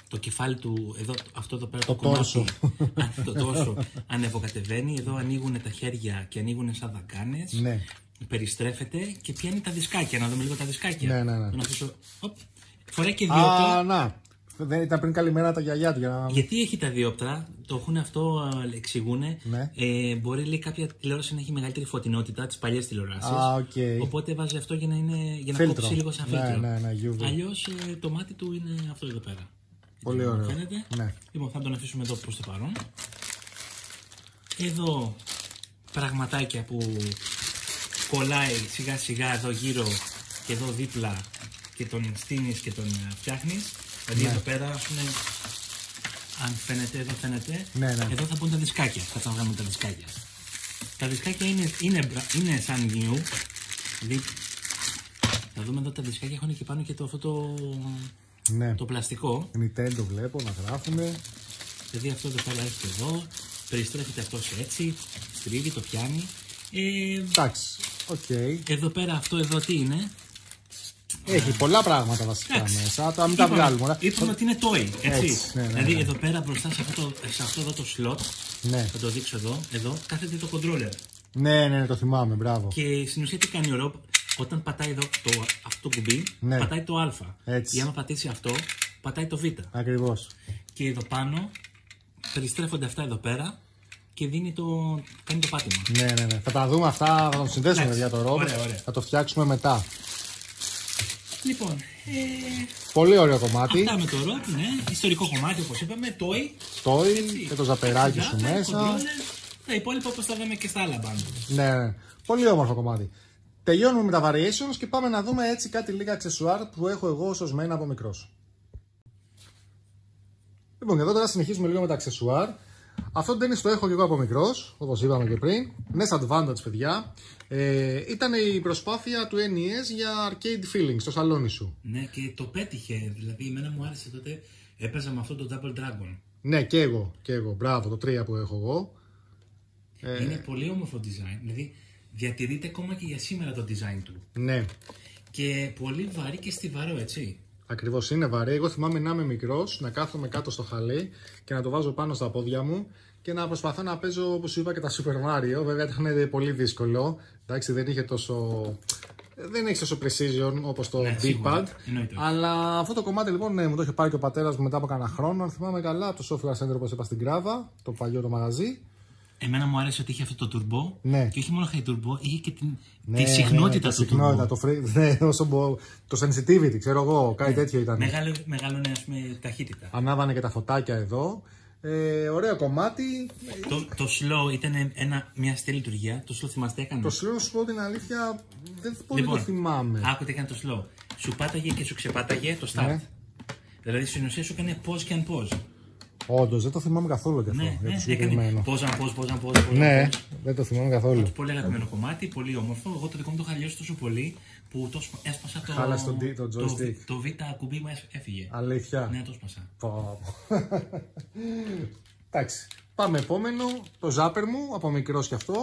το κεφάλι του, εδώ, αυτό εδώ πέρα το κομμάτι, το τόρσο ανεβοκατεβαίνει, εδώ ανοίγουν τα χέρια και ανοίγουν σαν δαγκάνες, ναι. Περιστρέφεται και πιάνει τα δισκάκια, να δούμε λίγο τα δισκάκια. Ναι. Να αφήσω, φοράει και διόπτρα. Να, δεν ήταν πριν καλημέρα τα γιαγιά του. Γιατί έχει τα διόπτρα, το έχουν αυτό, εξηγούνε. Ναι. Μπορεί λέει, κάποια τηλεόραση να έχει μεγαλύτερη φωτεινότητα, τις παλιές τηλεοράσεις. Okay. Οπότε βάζει αυτό για να κόψει λίγο σαν φίλτρο. Ναι, αλλιώς το μάτι του είναι αυτό εδώ πέρα. Πολύ ωραίο. Φαίνεται. Ναι. Λοιπόν, θα τον αφήσουμε εδώ προς το παρόν. Εδώ πραγματάκια που κολλάει σιγά σιγά εδώ γύρω και εδώ δίπλα και τον στείνεις και τον φτιάχνεις. Δηλαδή εδώ πέρα, ας πούμε, αν φαίνεται, εδώ φαίνεται, εδώ θα μπουν τα δισκάκια, θα τα βγάλουμε τα δισκάκια. Τα δισκάκια είναι σαν new, δηλαδή, θα δούμε εδώ τα δισκάκια έχουν και πάνω και αυτό το πλαστικό. Nintendo βλέπω να γράφουμε. Δηλαδή αυτό εδώ πέρα έρχεται εδώ, περιστρέφεται αυτός έτσι, στρίβει, το πιάνει. Εντάξει, οκ. Εδώ πέρα αυτό εδώ τι είναι. Έχει πολλά βασικά μέσα, τώρα μην τα βγάλουμε. Είπαμε ότι είναι toy, έτσι. Ναι. Δηλαδή εδώ πέρα μπροστά σε αυτό εδώ το slot, θα το δείξω εδώ κάθεται το controller. Ναι, το θυμάμαι, μπράβο. Και στην ουσία τι κάνει ο Rob, όταν πατάει εδώ αυτό το κουμπί, πατάει το α. Έτσι. Ή άμα πατήσει αυτό, πατάει το β. Ακριβώς. Και εδώ πάνω περιστρέφονται αυτά εδώ πέρα και κάνει το πάτημα. Ναι. Θα τα δούμε αυτά, θα το συνδέσουμε για το Rob. Ωραία. Θα το φτιάξουμε μετά. Λοιπόν, πολύ ωραίο κομμάτι. Αυτά με το Rob, ναι. Ιστορικό κομμάτι όπως είπαμε, toy και το ζαπεράκι σου μέσα. Τα υπόλοιπα όπως τα δούμε και στα άλλα μπάντα. Ναι. Πολύ όμορφο κομμάτι. Τελειώνουμε με τα variations και πάμε να δούμε έτσι κάτι λίγα αξεσουάρ που έχω εγώ σωσμένα από μικρός. Λοιπόν, εδώ τώρα συνεχίζουμε λίγο με τα αξεσουάρ. Αυτό το tennis το έχω και εγώ από μικρός, όπως είπαμε και πριν. NES Advantage, παιδιά. Ήταν η προσπάθεια του NES για arcade feeling στο σαλόνι σου. Ναι, και το πέτυχε. Δηλαδή, εμένα μου άρεσε τότε. Έπαιζα με αυτό το Double Dragon. Ναι, και εγώ. Μπράβο, το 3 που έχω εγώ. Είναι πολύ όμορφο design. Δηλαδή, διατηρείται ακόμα και για σήμερα το design του. Ναι. Και πολύ βαρύ και στιβαρό, έτσι. Ακριβώς, είναι βαρύ. Εγώ θυμάμαι να είμαι μικρός, να κάθομαι κάτω στο χαλί και να το βάζω πάνω στα πόδια μου και να προσπαθώ να παίζω, όπως σου είπα, και τα Super Mario. Βέβαια ήταν πολύ δύσκολο. Εντάξει, δεν έχει τόσο precision όπως το D-pad. Αλλά αυτό το κομμάτι λοιπόν μου το είχε πάρει και ο πατέρας μου μετά από κάνα χρόνο. Αν θυμάμαι καλά, από το Software Center, όπως είπα, στην Κράβα, το παλιό το μαγαζί. Εμένα μου άρεσε ότι είχε αυτό το turbo. Ναι. Και όχι μόνο είχε turbo, είχε και τη συχνότητα του turbo. Το sensitivity, ξέρω εγώ, κάτι τέτοιο ήταν. Μεγάλωνε, ας πούμε, ταχύτητα. Ανάβανε και τα φωτάκια εδώ. Ωραίο κομμάτι. Το slow ήταν μια στέλη λειτουργία. Το slow θυμάστε έκανε. Το slow, σου πω την αλήθεια, δεν πολύ το θυμάμαι. Άκου τι έκανε το slow. Σου πάταγε και σου ξεπάταγε το start. Ναι. Δηλαδή στην ουσία σου έκανε pause και unpause. Όντως, δεν το θυμάμαι καθόλου και αυτό. Ναι, pause. Ναι, δεν το θυμάμαι καθόλου. Πολύ αγαπημένο κομμάτι, πολύ όμορφο. Εγώ το δικό μου το είχα λιώσει τόσο πολύ που το έσπασα το β κουμπί μου έφυγε. Αλήθεια. Ναι, το έσπασα. Εντάξει. Πάμε επόμενο. Το ζάπερ μου, από μικρός κι αυτό.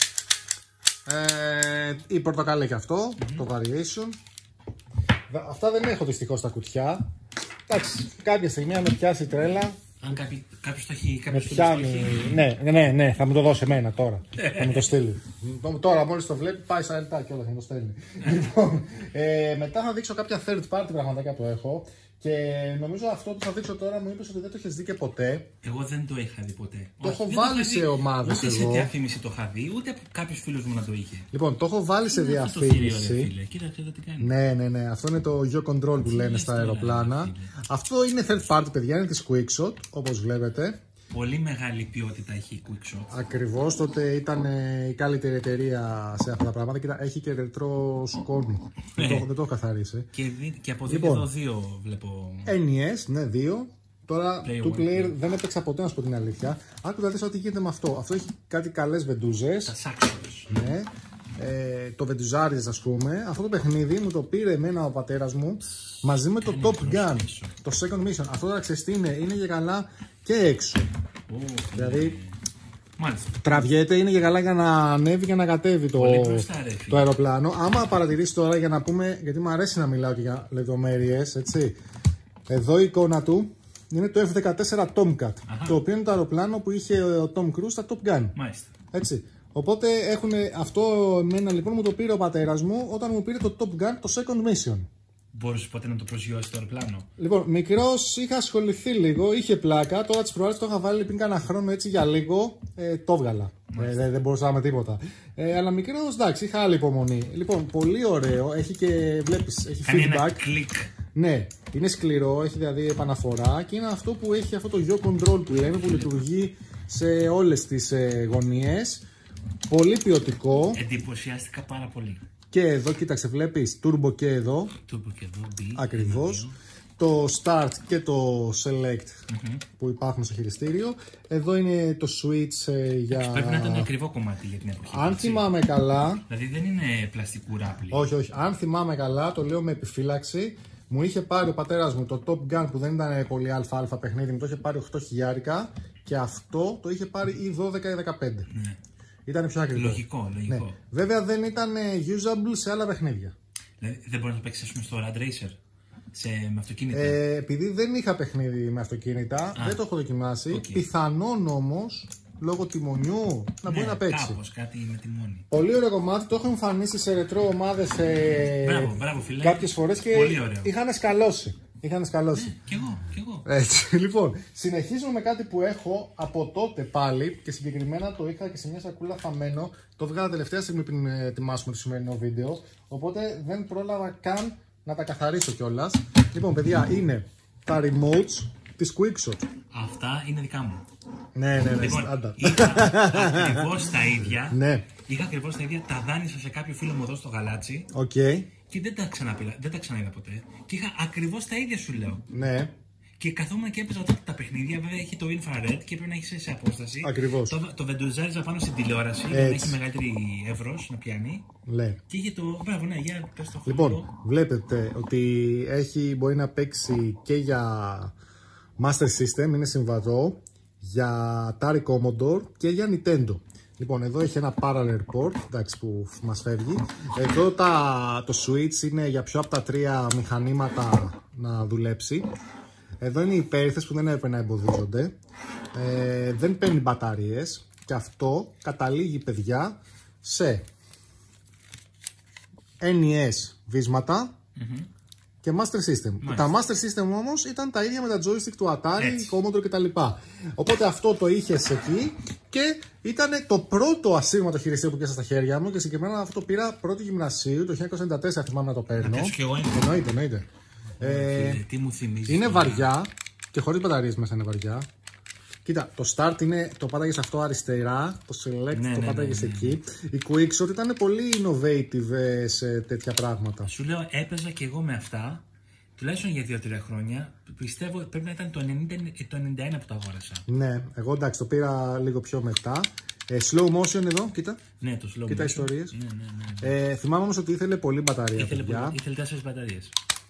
Η πορτοκάλα κι αυτό, το variation. Αυτά δεν έχω δυστυχώς στα κουτιά. Εντάξει, κάποια στιγμή αν με πιάσει τρέλα. Αν κάποιος το έχει, Ναι, θα μου το δώσει εμένα τώρα. Θα μου το στείλει. Τώρα μόλις το βλέπει, πάει σαν λεπτά και όλα θα μου το στέλνει. Λοιπόν, μετά θα δείξω κάποια third party πραγματάκια που έχω. Και νομίζω αυτό που θα δείξω τώρα μου είπες ότι δεν το έχεις δει και ποτέ. Εγώ δεν το είχα δει ποτέ. Το έχω βάλει σε ομάδες. Ούτε σε διαφήμιση το είχα δει, ούτε κάποιος φίλος μου να το είχε. Λοιπόν, το έχω βάλει σε διαφήμιση. Κοίταξε εδώ τι κάνει. Ναι. Αυτό είναι το Yo Control που λένε στα αεροπλάνα. Αυτό είναι third party, παιδιά, είναι της Quickshot, όπως βλέπετε. Πολύ μεγάλη ποιότητα έχει η Quickshot. Ακριβώς, τότε ήταν η καλύτερη εταιρεία σε αυτά τα πράγματα και έχει και ρετρό σκόνη. Δεν το έχω καθαρίσει. Και από εδώ δύο βλέπω. NES, ναι, δύο. Τώρα, two player δεν έπαιξα ποτέ, να σου πω την αλήθεια. Άκου να δεις ότι γίνεται με αυτό. Αυτό έχει κάτι καλές βεντούζες. Τα σάξος. Ναι. Το βεντουζάρις, ας πούμε. Αυτό το παιχνίδι μου το πήρε εμένα ο πατέρας μου μαζί με το Top Gun, το Second Mission. Αυτό τώρα ξέρεις τι είναι για καλά και έξω. Δηλαδή τραβιέται, είναι για καλά για να ανέβει και να κατέβει το αεροπλάνο. Άμα παρατηρήσει τώρα, για να πούμε, γιατί μου αρέσει να μιλάω και για λεπτομέρειες, έτσι. Εδώ η εικόνα του είναι το F-14 Tomcat. Το οποίο είναι το αεροπλάνο που είχε ο Tom Cruise στα Top Gun. Μάλιστα. Έτσι. Οπότε αυτό εμένα λοιπόν μου το πήρε ο πατέρας μου όταν μου πήρε το Top Gun, το Second Mission. Μπορείς ποτέ να το προσγειώσεις το αεροπλάνο? Λοιπόν, μικρός είχα ασχοληθεί λίγο, είχε πλάκα. Τώρα τις προάλλες το είχα βάλει πριν κάνα χρόνο έτσι για λίγο. Το έβγαλα. Δεν μπορούσα με τίποτα. Αλλά μικρός, εντάξει, είχα άλλη υπομονή. Λοιπόν, πολύ ωραίο. Έχει και βλέπεις, έχει κάνει feedback. Ένα κλικ. Ναι, είναι σκληρό, έχει δηλαδή επαναφορά και είναι αυτό που έχει αυτό το yaw control που λέμε που λειτουργεί σε όλες τις γωνίες. Πολύ ποιοτικό. Εντυπωσιάστηκα πάρα πολύ. Και εδώ, κοίταξε, βλέπεις turbo και εδώ. Turbo και εδώ, B. Ακριβώς. Το start και το select που υπάρχουν στο χειριστήριο. Εδώ είναι το switch για... Πρέπει να ήταν ακριβό κομμάτι για την εποχή. Αν θυμάμαι καλά... Δηλαδή δεν είναι πλαστικού ράπλη. Όχι, όχι. Αν θυμάμαι καλά, το λέω με επιφύλαξη. Μου είχε πάρει ο πατέρας μου το Top Gun που δεν ήταν πολύ αλφα παιχνίδι. Μου το είχε πάρει 8 χιλιάρικα και αυτό το είχε πάρει ή 12 ή 15. Ναι. Ήταν πιο ακριβό. Λογικό. Ναι. Βέβαια δεν ήταν usable σε άλλα παιχνίδια. Δηλαδή δεν μπορεί να παίξει στο Rad Racer με αυτοκίνητα. Επειδή δεν είχα παιχνίδι με αυτοκίνητα, δεν το έχω δοκιμάσει. Πιθανόν όμως, λόγω τιμονιού, να μπορεί να παίξει. Κάπως, κάτι με τιμόνι. Πολύ ωραίο κομμάτι, το έχω εμφανίσει σε ρετρό ομάδες μπράβο, φίλε. κάποιες φορές και είχαν σκαλώσει. Είχαν σκαλώσει. Ναι, κι εγώ. Έτσι, λοιπόν, συνεχίζουμε με κάτι που έχω από τότε πάλι και συγκεκριμένα το είχα και σε μια σακούλα θαμμένο. Το βγάλα τελευταία στιγμή πριν ετοιμάσουμε το σημερινό βίντεο. Οπότε δεν πρόλαβα καν να τα καθαρίσω κιόλας. Λοιπόν, παιδιά, είναι τα remotes της Quickshot. Αυτά είναι δικά μου. Ναι, Λοιπόν, άντα. είχα ακριβώς τα ίδια. Ναι. Είχα ακριβώς τα ίδια. Τα δάνεισα σε κάποιο φίλο μου εδώ στο Γαλάτσι. Οκ. Και δεν τα ξαναείδα ποτέ. Και είχα ακριβώς τα ίδια, σου λέω. Ναι. Και καθόμουν και έπαιζα τότε τα παιχνίδια. Βέβαια έχει το infrared και πρέπει να έχει σε απόσταση. Ακριβώς. Το βεντουζάριζα πάνω στην τηλεόραση για να έχει μεγαλύτερη εύρος να πιάνει. Ναι. Και είχε το. Μπράβο, ναι, για πες το. Λοιπόν, βλέπετε ότι μπορεί να παίξει και για Master System, είναι συμβατό, για Atari Commodore και για Nintendo. Λοιπόν, εδώ έχει ένα parallel port, εντάξει, που μας φεύγει. Εδώ το switch είναι για ποιο από τα τρία μηχανήματα να δουλέψει. Εδώ είναι οι υπέρυθες που δεν έπρεπε να εμποδίζονται. Δεν παίρνει μπαταρίες. Και αυτό καταλήγει, παιδιά, σε NES βίσματα και Master System. Τα Master System όμως ήταν τα ίδια με τα joystick του Atari, Commodore κτλ. Οπότε αυτό το είχες εκεί και ήταν το πρώτο ασύρματο χειριστήριο που πιάσα στα χέρια μου και συγκεκριμένα αυτό το πήρα πρώτη γυμνασίου, το 1994 θυμάμαι να το παίρνω. Εννοείται. Τι μου θυμίζει. Είναι βαριά και χωρίς μπαταρίες μέσα είναι βαριά. Κοίτα, το start είναι, το πάταγες αυτό αριστερά, το select το πάταγες εκεί. Η Quickshot ήταν πολύ innovative σε τέτοια πράγματα. Σου λέω, έπαιζα και εγώ με αυτά, τουλάχιστον για 2-3 χρόνια. Πιστεύω πρέπει να ήταν το 91 που το αγόρασα. Ναι, εγώ εντάξει, το πήρα λίγο πιο μετά. Slow motion εδώ, κοίτα. Ναι, το slow motion. Κοίτα ιστορίες. Ναι. Θυμάμαι όμως ότι ήθελε πολύ μπαταρία. Ήθελε 4 μπαταρίες.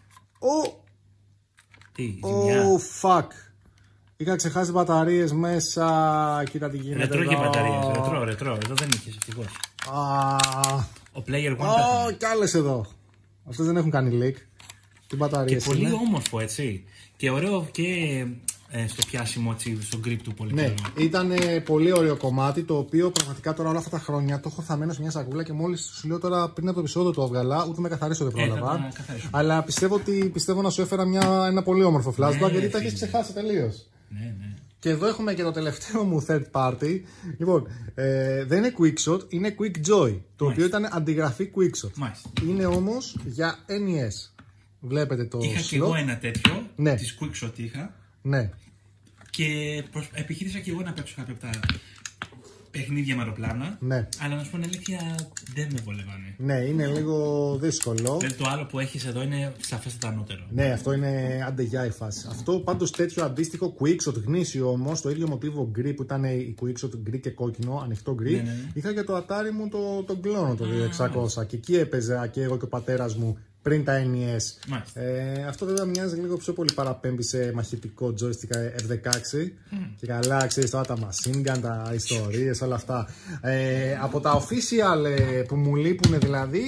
Τι, fuck. Είχα ξεχάσει μπαταρίες μέσα. Κοίτα τι γίνεται. Ρετρό και μπαταρίες. Ρετρό. Εδώ δεν είχες, ευτυχώς. Ο Player One. Κι άλλες εδώ. Αυτές δεν έχουν κάνει leak. Τι μπαταρίες. Και πολύ όμορφο, έτσι. Και ωραίο και στο πιάσιμο, έτσι, στο grip του πολύ. Ναι, ήταν πολύ ωραίο κομμάτι το οποίο πραγματικά τώρα όλα αυτά τα χρόνια το έχω θαμμένο σε μια σακούλα και μόλις σου λέω τώρα πριν από το επεισόδιο το έβγαλα, ούτε με καθαρίσω δεν πρόλαβα. Αλλά πιστεύω να σου έφερα ένα πολύ όμορφο flashback γιατί τα έχεις ξεχάσει τελείως. Ναι. Και εδώ έχουμε και το τελευταίο μου third party. Λοιπόν, δεν είναι Quickshot, είναι Quickjoy. Το οποίο ήταν αντιγραφή Quickshot. Είναι όμως για NES. Βλέπετε το είχα και εγώ ένα τέτοιο. Της Quickshot είχα. Ναι. Και επιχείρησα και εγώ να παίξω κάποια από τα παιχνίδια με αεροπλάνα. Ναι. Αλλά να σου πω την αλήθεια, δεν με βολεύανε. Ναι, είναι λίγο δύσκολο. Το άλλο που έχεις εδώ είναι σαφέστατα ανώτερο. Ναι, αυτό είναι αντεγιά η φάση. Αυτό πάντως τέτοιο αντίστοιχο Quickshot γνήσιο όμως, το ίδιο μοτίβο γκρι που ήταν η Quickshot γκρι και κόκκινο, ανοιχτό γκρι. Ναι. Είχα και το Atari μου το κλόνο το 2600 και εκεί έπαιζα και εγώ και ο πατέρας μου πριν τα NES. Αυτό βέβαια μοιάζει λίγο πιο πολύ παραπέμπει σε μαχητικό joystick F16 και καλά ξέρεις τώρα τα machine gun, τα ιστορίες, όλα αυτά. Από τα official που μου λείπουν δηλαδή,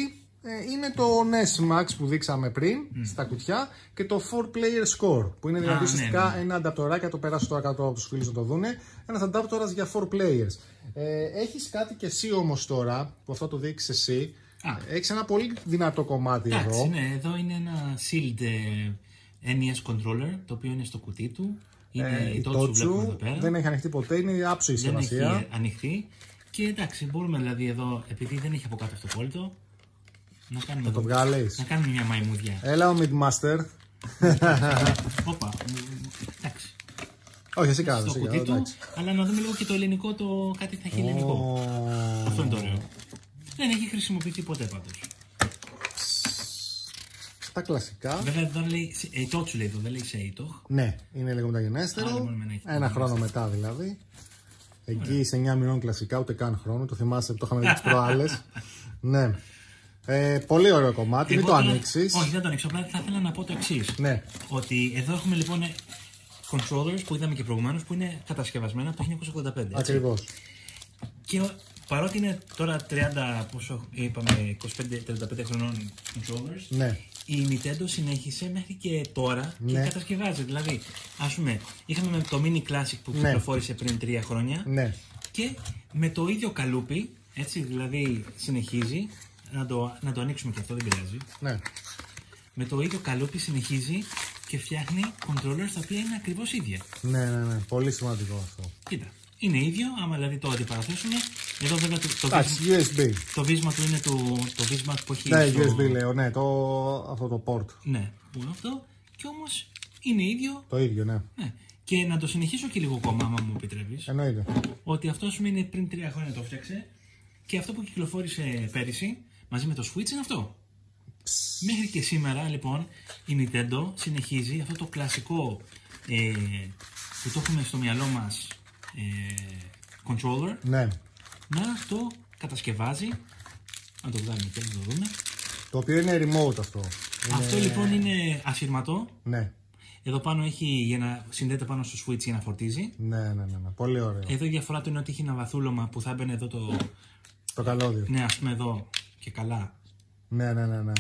είναι το NES Max που δείξαμε πριν στα κουτιά και το 4-player score που είναι δηλαδή ουσιαστικά ένα ανταπτοράκι, το περάσω τώρα κάτω από τους φίλους να το δούνε, ένας αντάπτορας για 4 players. Έχεις κάτι και εσύ όμως τώρα, που αυτό το δείξεις εσύ, έχεις ένα πολύ δυνατό κομμάτι εδώ. Ναι, εδώ είναι ένα sealed NES controller, το οποίο είναι στο κουτί του. Είναι η Totsu, δεν έχει ανοιχτεί ποτέ, είναι άψογη συσκευασία. Δεν έχει ανοιχτεί. Και εντάξει, μπορούμε δηλαδή εδώ, επειδή δεν έχει από κάτω αυτοκόλλητο, να κάνουμε, το βγάλεις. Να κάνουμε μια μαϊμούδια. Έλα ο Midmaster. Όπα, εντάξει. Όχι, εσύ κάνω. Στο κουτί του, αλλά να δούμε λίγο και το ελληνικό, κάτι θα έχει ελληνικό. Αυτό είναι το ωραίο. Δεν έχει χρησιμοποιηθεί ποτέ πάντως. Τα κλασικά. Βέβαια εδώ λέει Eitochu, λέει εδώ, δεν λέει Seito. Ναι, είναι λίγο μεταγενέστερο. Ένα χρόνο μετά δηλαδή. Εκεί σε 9 μηνών κλασικά, ούτε καν χρόνο. Το θυμάσαι που το είχαμε δει τις προάλλες. Ναι. Πολύ ωραίο κομμάτι. Μην το ανοίξεις. Όχι, δεν το ανοίξω. Απλά θα ήθελα να πω το εξής. Ναι. Ότι εδώ έχουμε λοιπόν controllers που είδαμε και προηγουμένως που είναι κατασκευασμένα από το 1985. Ακριβώς. Και παρότι είναι τώρα 30, πόσο είπαμε, 25-35 χρονών controllers, ναι. Η Nintendo συνέχισε μέχρι και τώρα και κατασκευάζει. Δηλαδή, ας πούμε, είχαμε το Mini Classic που κυκλοφόρησε πριν 3 χρόνια και με το ίδιο καλούπι, έτσι, δηλαδή συνεχίζει, να το ανοίξουμε και αυτό, δεν πειράζει. Ναι. Με το ίδιο καλούπι συνεχίζει και φτιάχνει controllers τα οποία είναι ακριβώς ίδια. Ναι, πολύ σημαντικό αυτό. Κοίτα. Είναι ίδιο, άμα δηλαδή το αντιπαραθέσουμε. Εδώ βέβαια USB. Το βίσμα του είναι το βίσμα που έχει. Ναι, USB λέω, ναι, αυτό το port. Ναι, που είναι αυτό. Και όμως είναι ίδιο. Το ίδιο, ναι. Και να το συνεχίσω και λίγο ακόμα, άμα μου επιτρέπεις. Εννοείται. Ότι αυτό σου είναι πριν 3 χρόνια το φτιάξε. Και αυτό που κυκλοφόρησε πέρυσι μαζί με το Switch είναι αυτό. Μέχρι και σήμερα λοιπόν η Nintendo συνεχίζει αυτό το κλασικό που το έχουμε στο μυαλό μας. Controller, ναι. Να το κατασκευάζει, να το βγάλουμε και να το δούμε. Το οποίο είναι remote αυτό. Αυτό λοιπόν είναι ασύρματο. Ναι. Εδώ πάνω έχει για να συνδέεται πάνω στο switch για να φορτίζει. Ναι. Πολύ ωραίο. Εδώ η διαφορά του είναι ότι έχει ένα βαθούλωμα που θα έμπαινε εδώ το καλώδιο. Ναι, ας πούμε εδώ και καλά. Ναι.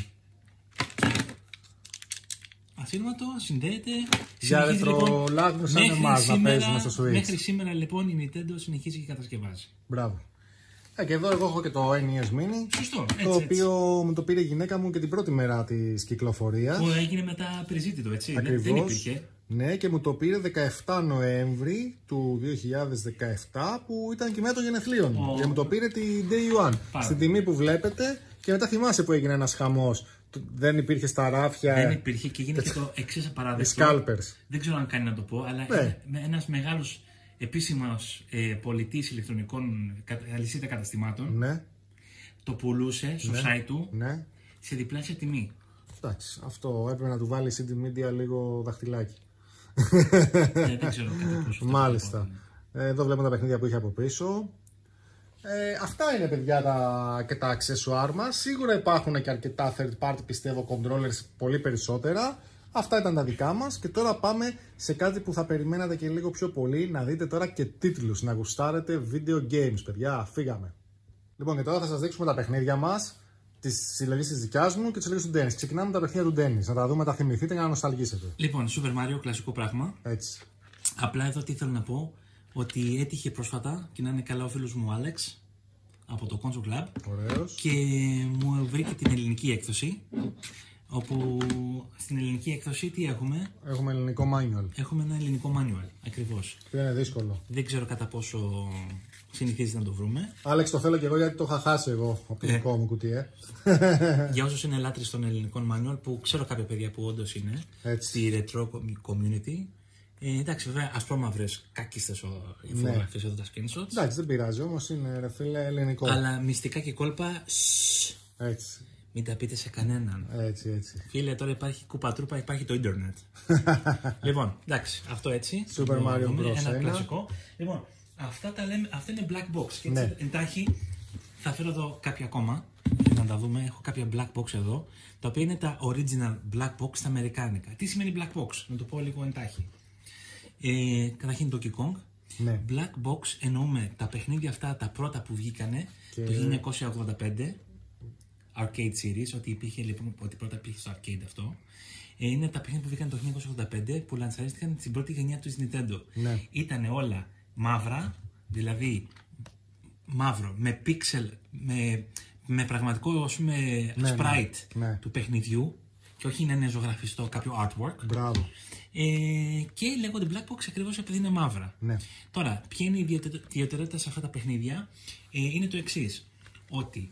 Ασύρματο, συνδέεται. Για ρετρολάγνους σαν εμάς να παίζουμε στο Switch. Μέχρι σήμερα λοιπόν η Nintendo συνεχίζει και κατασκευάζει. Μπράβο. Και εδώ εγώ έχω και το NES Mini. Σωστό, το οποίο μου το πήρε η γυναίκα μου και την πρώτη μέρα της κυκλοφορίας. Που έγινε μετά περιζήτητο, έτσι. Ακριβώς. Δεν υπήρχε. Ναι, και μου το πήρε 17 Νοέμβρη του 2017 που ήταν και μετά των γενεθλίων μου. Και μου το πήρε την Day One. Στην τιμή που βλέπετε και μετά θυμάσαι που έγινε ένας χαμός. Δεν υπήρχε στα ράφια. Δεν υπήρχε και έγινε και το εξής απαράδεκτο. Scalpers. Δεν ξέρω αν κάνει να το πω, αλλά ένας μεγάλος επίσημος πολιτής ηλεκτρονικών αλυσίδα καταστημάτων το πουλούσε στο site του σε διπλάσια τιμή. Εντάξει, αυτό έπρεπε να του βάλει CD Media λίγο δαχτυλάκι. Δεν ξέρω κατά πόσο. Μάλιστα. Εδώ βλέπουμε τα παιχνίδια που είχε από πίσω. Αυτά είναι παιδιά και τα accessoire μας. Σίγουρα υπάρχουν και αρκετά third party πιστεύω controllers πολύ περισσότερα. Αυτά ήταν τα δικά μας και τώρα πάμε σε κάτι που θα περιμένατε και λίγο πιο πολύ. Να δείτε τώρα και τίτλους, να γουστάρετε video games παιδιά. Φύγαμε. Λοιπόν και τώρα θα σας δείξουμε τα παιχνίδια μας. Τις συλλογές της δικιάς μου και τις συλλογές του Dennis. Ξεκινάμε με τα παιχνίδια του Dennis. Να τα δούμε, τα θυμηθείτε για να νοσταλγήσετε. Λοιπόν, Super Mario, κλασικό πράγμα. Έτσι. Απλά εδώ τι θέλω να πω. Ότι έτυχε πρόσφατα και να είναι καλά ο φίλος μου Alex από το Console Club. Ωραίος. Και μου βρήκε την ελληνική έκδοση. Όπου στην ελληνική έκδοση τι έχουμε? Έχουμε ελληνικό manual. Έχουμε ένα ελληνικό manual, ακριβώς. Και είναι δύσκολο. Δεν ξέρω κατά πόσο συνηθίζει να το βρούμε. Άλεξ, το θέλω και εγώ γιατί το είχα χάσει εγώ από το δικό μου κουτί. Για όσους είναι λάτρεις των ελληνικών manual, που ξέρω κάποια παιδιά που όντως είναι στη retro community. Εντάξει, βέβαια, ασπρόμαυρες κάκιστες οι φωτογραφίες εδώ τα screenshots. Εντάξει, δεν πειράζει όμως, είναι ρε φίλε ελληνικό. Αλλά μυστικά και κόλπα. Έτσι. Μην τα πείτε σε κανέναν. Έτσι. Φίλε, τώρα υπάρχει κουπατρούπα, υπάρχει το ίντερνετ. Λοιπόν, εντάξει, αυτό έτσι. Super Mario Bros. Ένα κλασικό. Λοιπόν, αυτά είναι black box. Και έτσι εντάχει θα φέρω εδώ κάποια ακόμα. Να τα δούμε. Έχω κάποια black box εδώ. Τα οποία είναι τα original black box στα αμερικάνικα. Τι σημαίνει black box? Να το πω λίγο εντάχει. Καταρχήν το Donkey Kong. Black box εννοούμε τα παιχνίδια αυτά τα πρώτα που βγήκανε το 1985. arcade series, ότι υπήρχε λοιπόν, ότι πρώτα υπήρχε στο arcade αυτό. Είναι τα παιχνίδια που βγήκαν το 1985 που λανσαρίστηκαν στην πρώτη γενιά του Nintendo. Ναι. Ήτανε όλα μαύρα, δηλαδή μαύρο, με pixel, με πραγματικό ας πούμε, sprite του παιχνιδιού και όχι να είναι ζωγραφιστό κάποιο artwork. Μπράβο. Και λέγονται black box ακριβώς επειδή είναι μαύρα. Ναι. Τώρα, ποια είναι η ιδιαιτερότητα σε αυτά τα παιχνίδια, είναι το εξής, ότι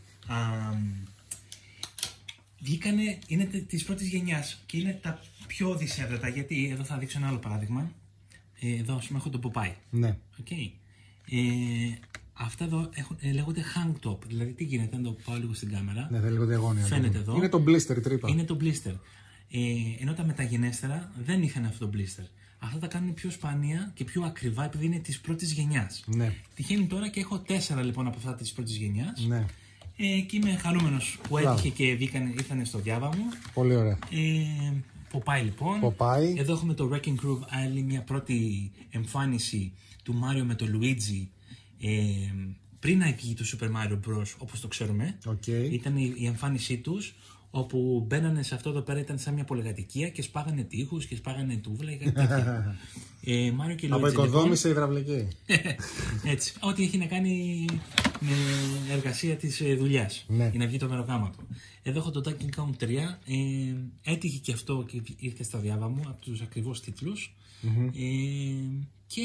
βγήκανε, είναι της πρώτης γενιάς και είναι τα πιο δυσέβρετα, γιατί εδώ θα δείξω ένα άλλο παράδειγμα. Εδώ ας πούμε έχω το Popeye. Ναι. Okay. Αυτά εδώ λέγονται hang top, δηλαδή τι γίνεται, να το πάω λίγο στην κάμερα. Ναι, δεν λέγονται αγώνια. Φαίνεται εδώ. Είναι το blister η τρύπα. Είναι το blister. Ενώ τα μεταγενέστερα δεν είχαν αυτό το blister. Αυτά τα κάνουν πιο σπάνια και πιο ακριβά επειδή είναι της πρώτης γενιάς. Ναι. Τυχαίνει τώρα και έχω 4 λοιπόν από αυτά της πρώτης γενιάς. Ναι. Και είμαι χαρούμενος που έτυχε και ήρθανε στο διάβα μου. Πολύ ωραία. Popeye λοιπόν. Popeye. Εδώ έχουμε το Wrecking Crew, άλλη μια πρώτη εμφάνιση του Mario με το Luigi. Πριν να βγει το Super Mario Bros. Όπως το ξέρουμε. Ήταν η εμφάνισή τους, όπου μπαίνανε σε αυτό εδώ πέρα, ήταν σαν μια πολυκατοικία και σπάγανε τείχους και σπάγανε τούβλα και κάτι τέτοιο. Μάριο και Luigi. Από οικοδόμηση υδραυλική. Έτσι. Ό,τι έχει να κάνει με εργασία της δουλειάς. Ναι. Για να βγει το μεροκάματο. Εδώ έχω το Donkey Kong 3. Έτυχε και αυτό και ήρθε στα διάβα μου από τους ακριβώς τίτλους. Και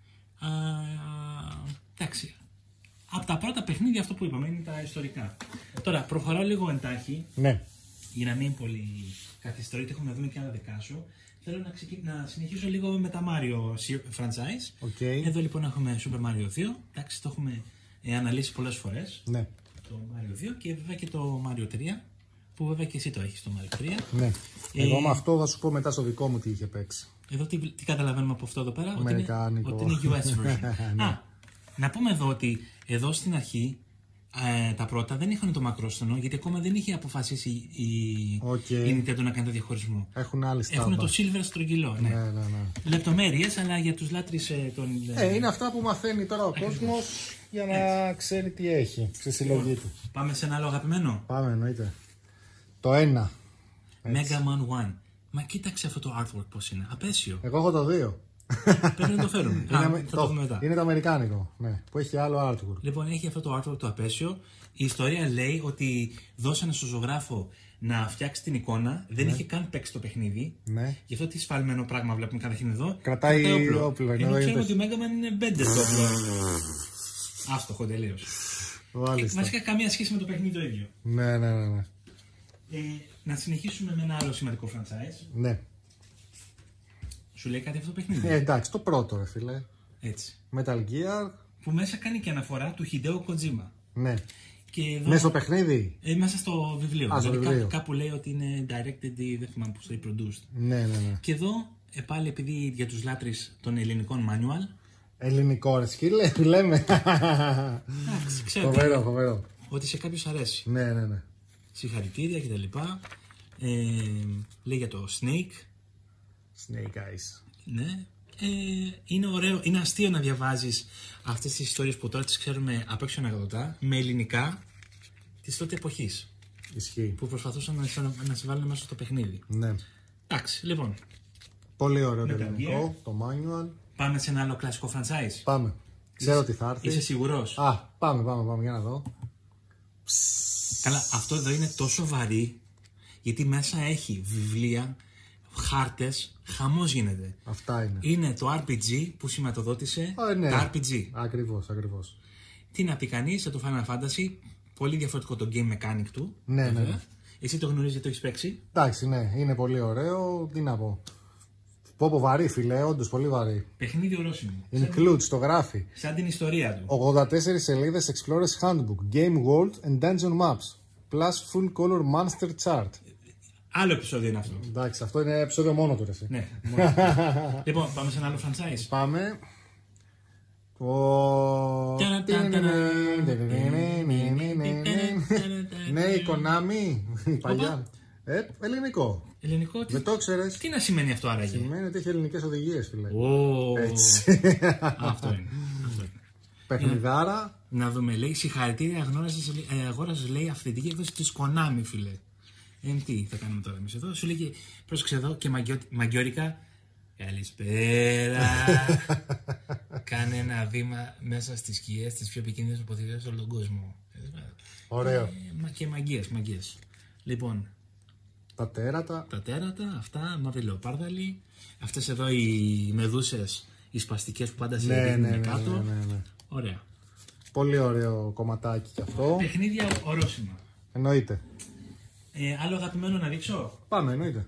εντάξει. Από τα πρώτα παιχνίδια, αυτό που είπαμε, είναι τα ιστορικά. Τώρα, προχωράω λίγο εντάχει. Ναι. Για να μην πολύ καθυστερώ, έχουμε να δούμε και άλλα δεκάσου. Θέλω να συνεχίσω λίγο με τα Mario franchise. Εδώ λοιπόν έχουμε Super Mario 2. Εντάξει, το έχουμε αναλύσει πολλές φορές. Ναι. Το Mario 2 και βέβαια και το Mario 3. Που βέβαια και εσύ το έχεις το Mario 3. Ναι. Εγώ με αυτό θα σου πω μετά στο δικό μου τι είχε παίξει. Εδώ τι καταλαβαίνουμε από αυτό εδώ πέρα, Αμερικάνικο. ότι είναι US version. Ναι. Να πούμε εδώ ότι εδώ στην αρχή τα πρώτα δεν είχαν το μακρόστενο, γιατί ακόμα δεν είχε αποφασίσει η Nintendo να κάνει το διαχωρισμό. Έχουν άλλη στάμπα. Έχουν το silver στρογγυλό. Ναι. Λεπτομέρειες, αλλά για τους λάτρεις των. Είναι αυτά που μαθαίνει τώρα ο κόσμος για να ξέρει τι έχει στη συλλογή του. Πάμε σε ένα άλλο αγαπημένο. Πάμε, εννοείται. Το 1. Mega Man 1. Μα κοίταξε αυτό το artwork πώς είναι. Απέσιο. Εγώ έχω το 2. Πρέπει να το φέρουμε. Είναι το αμερικάνικο, ναι, που έχει άλλο artwork. Λοιπόν, έχει αυτό το artwork το απέσιο. Η ιστορία λέει ότι δώσανε στο ζωγράφο να φτιάξει την εικόνα, δεν είχε καν παίξει το παιχνίδι. Ναι. Γι' αυτό τι σφαλμένο πράγμα βλέπουμε καταρχήν εδώ. Κρατάει όπλο. Ενώ ξέρουμε ότι ο Mega Man είναι μπέντε το όπλο. Άστοχο τελείως. Βασικά καμία σχέση με το παιχνίδι το ίδιο. Ναι. Να συνεχίσουμε με ένα άλλο σημαντικό franchise. Ναι. Σου λέει κάτι αυτό το παιχνίδι. Εντάξει, το πρώτο ρε φίλε. Έτσι. Metal Gear. Που μέσα κάνει και αναφορά του Hideo Kojima. Ναι. Και εδώ, μέσα στο παιχνίδι. Μέσα στο βιβλίο. Δηλαδή κάπου λέει ότι είναι directed ή δεν θυμάμαι πώς το produced. Ναι. Και εδώ πάλι επειδή για τους λάτρεις των ελληνικών manual. Ελληνικό ρε σκύλε, λέμε. Εντάξει, ξέρω. Φοβερό. Ότι σε κάποιους αρέσει. Ναι. Συγχαρητήρια κτλ. Λέει για το Snake. Snake Eyes. Ναι. Είναι ωραίο, είναι αστείο να διαβάζεις αυτές τις ιστορίες που τώρα τις ξέρουμε απ' έξω ανεκδοτά με ελληνικά της τότε εποχής. Ισχύει. Που προσπαθούσαν να σε βάλουν μέσα στο παιχνίδι. Ναι. Εντάξει, λοιπόν. Πολύ ωραίο το ελληνικό, το manual. Πάμε σε ένα άλλο κλασικό franchise. Πάμε. Ξέρω τι θα έρθει. Είσαι σίγουρος? Πάμε, για να δω. Καλά, αυτό εδώ είναι τόσο βαρύ γιατί μέσα έχει βιβλία, χάρτες, χαμός γίνεται. Αυτά είναι. Είναι το RPG που σηματοδότησε τα RPG. Ακριβώς. Τι να πει κανείς, το Final Fantasy, πολύ διαφορετικό το game mechanic του. Ναι. Εσύ το γνωρίζεις, το έχεις παίξει? Εντάξει, ναι, είναι πολύ ωραίο. Τι να πω. Πω βαρύ φίλε, όντως πολύ βαρύ. Παιχνίδι ορόσημο. Includes, το γράφει. Σαν την ιστορία του. 84 σελίδες Explorer's Handbook, Game World and Dungeon Maps, plus full color monster chart. Άλλο επεισόδιο είναι αυτό. Εντάξει, αυτό είναι επεισόδιο μόνο του, ρε. Ναι. Λοιπόν, πάμε σε ένα άλλο franchise. Πάμε. Ναι, η Konami. Παλιά. Ελληνικό. Δεν το ξέρεις. Τι να σημαίνει αυτό άραγε? Σημαίνει ότι έχει ελληνικές οδηγίες, φίλε. Έτσι. Αυτό είναι. Παιχνιδάρα. Να δούμε, λέει, συγχαρητήρια, αγόρασες, λέει, αυθεντική έκδοση της Konami, φίλε. Τι θα κάνουμε τώρα εμείς εδώ. Σου λέγε, πρόσεξε εδώ και μαγκιόρικα. Καλησπέρα. Κάνε ένα βήμα μέσα στις σκιές της πιο επικίνδυνες αποθήκες σε όλο τον κόσμο. Ωραίο. Και μαγκίες. Λοιπόν, τα τέρατα, αυτά, μαύρη λεοπάρδαλοι. Αυτές εδώ οι μεδούσες, οι σπαστικές που πάντα σε δείχνουν κάτω. Ναι. Ωραία. Πολύ ωραίο κομματάκι κι αυτό. Παιχνίδια ορόσημα. Εννοείται. Άλλο αγαπημένο να δείξω. Πάμε, εννοείται.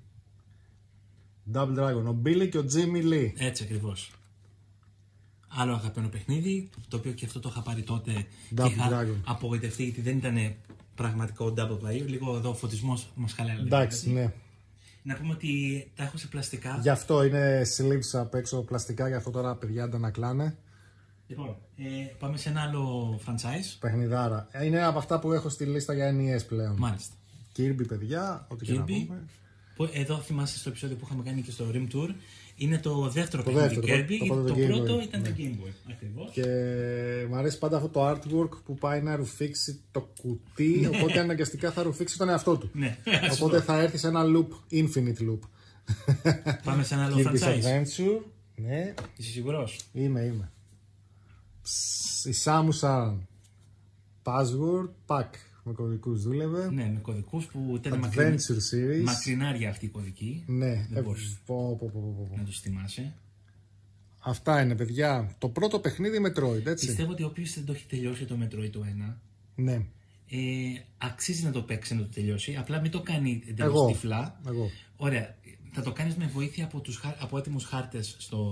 Double Dragon, ο Billy και ο Jimmy Lee. Έτσι ακριβώς. Άλλο αγαπημένο παιχνίδι, το οποίο και αυτό το είχα πάρει τότε και είχα απογοητευτεί γιατί δεν ήταν πραγματικό double player. Λίγο εδώ ο φωτισμός μας χαλάει. Εντάξει, ναι. Να πούμε ότι τα έχω σε πλαστικά. Γι' αυτό είναι sleeves απ' έξω πλαστικά, γι' αυτό τώρα παιδιά αντανακλάνε. Λοιπόν, πάμε σε ένα άλλο franchise. Παιχνιδάρα. Είναι από αυτά που έχω στη λίστα για NES πλέον. Μάλιστα. Kirby, παιδιά, ό,τι και να πούμε. Που εδώ θυμάστε στο επεισόδιο που είχαμε κάνει και στο Rim Tour. Είναι το δεύτερο παιχνίδι Kirby. Το πρώτο ήταν το Game Boy. Ακριβώς. Και μου αρέσει πάντα αυτό το artwork που πάει να ρουφήξει το κουτί. Οπότε αναγκαστικά θα ρουφήξει τον εαυτό του. Ναι. Οπότε θα έρθει σε ένα loop, infinite loop. Πάμε σε ένα άλλο Kirby's franchise. Adventure. Ναι. Είσαι σίγουρος? Είμαι. Η Samus Aran. Password Pack. Με κωδικούς δούλευε. Ναι, με κωδικούς που ήταν μακρινάρια αυτή η κωδική. Ναι, δεν μπορείς να τους θυμάσαι. Αυτά είναι, παιδιά. Το πρώτο παιχνίδι Metroid, έτσι. Πιστεύω ότι όποιος δεν το έχει τελειώσει το Metroid το 1, ναι. Αξίζει να το παίξει, να το τελειώσει. Απλά μην το κάνει εντελώς τυφλά. Εγώ. Ωραία. Θα το κάνεις με βοήθεια από έτοιμους χάρτες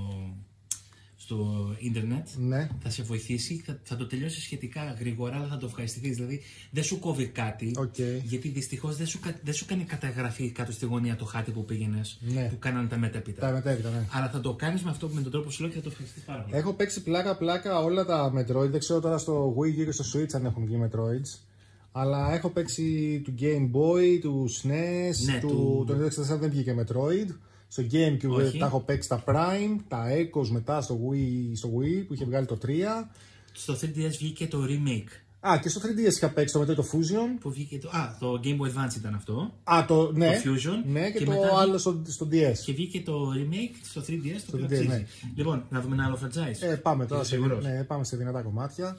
στο ίντερνετ. Ναι. Θα σε βοηθήσει, θα το τελειώσει σχετικά γρήγορα, αλλά θα το ευχαριστηθείς. Δηλαδή δεν σου κόβει κάτι, γιατί δυστυχώς δεν σου κάνει καταγραφή κάτω στη γωνία το χάρτη που πήγαινες, που κάνανε τα μετέπειτα. Ναι. Αλλά θα το κάνεις με τον τρόπο σου λέω και θα το ευχαριστηθείς πάρα πολύ. Έχω παίξει πλάκα όλα τα Metroid. Δεν ξέρω τώρα στο Wii U και στο Switch αν έχουν βγει Metroids. Αλλά έχω παίξει του Game Boy, του SNES, το 64 δεν βγήκε Metroid. Στο GameCube τα έχω παίξει τα Prime, τα Echoes μετά στο Wii που είχε βγάλει το 3. Στο 3DS βγήκε το remake. Και στο 3DS είχα παίξει το μετά το Fusion. Που βγήκε το Game Boy Advance ήταν αυτό. Το Fusion. Ναι, και το άλλο στο DS. Και βγήκε το remake στο 3DS, το οποίο αξίζει. Ναι. Λοιπόν, να δούμε ένα άλλο franchise. Πάμε τώρα πάμε σε δυνατά κομμάτια.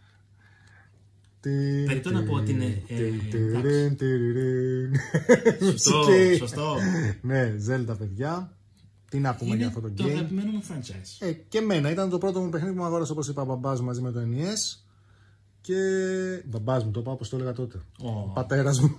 Περιττό να πω ότι είναι. Σωστό. Ναι, Zelda, παιδιά. Τι να πούμε για αυτό το game. Είναι το αγαπημένο μου franchise. Και εμένα ήταν το πρώτο μου παιχνίδι που μου αγόρασε, όπως είπα, μπαμπάς μου μαζί με το NES. Και μπαμπάς μου, το είπα όπως το έλεγα τότε. Ο πατέρας μου.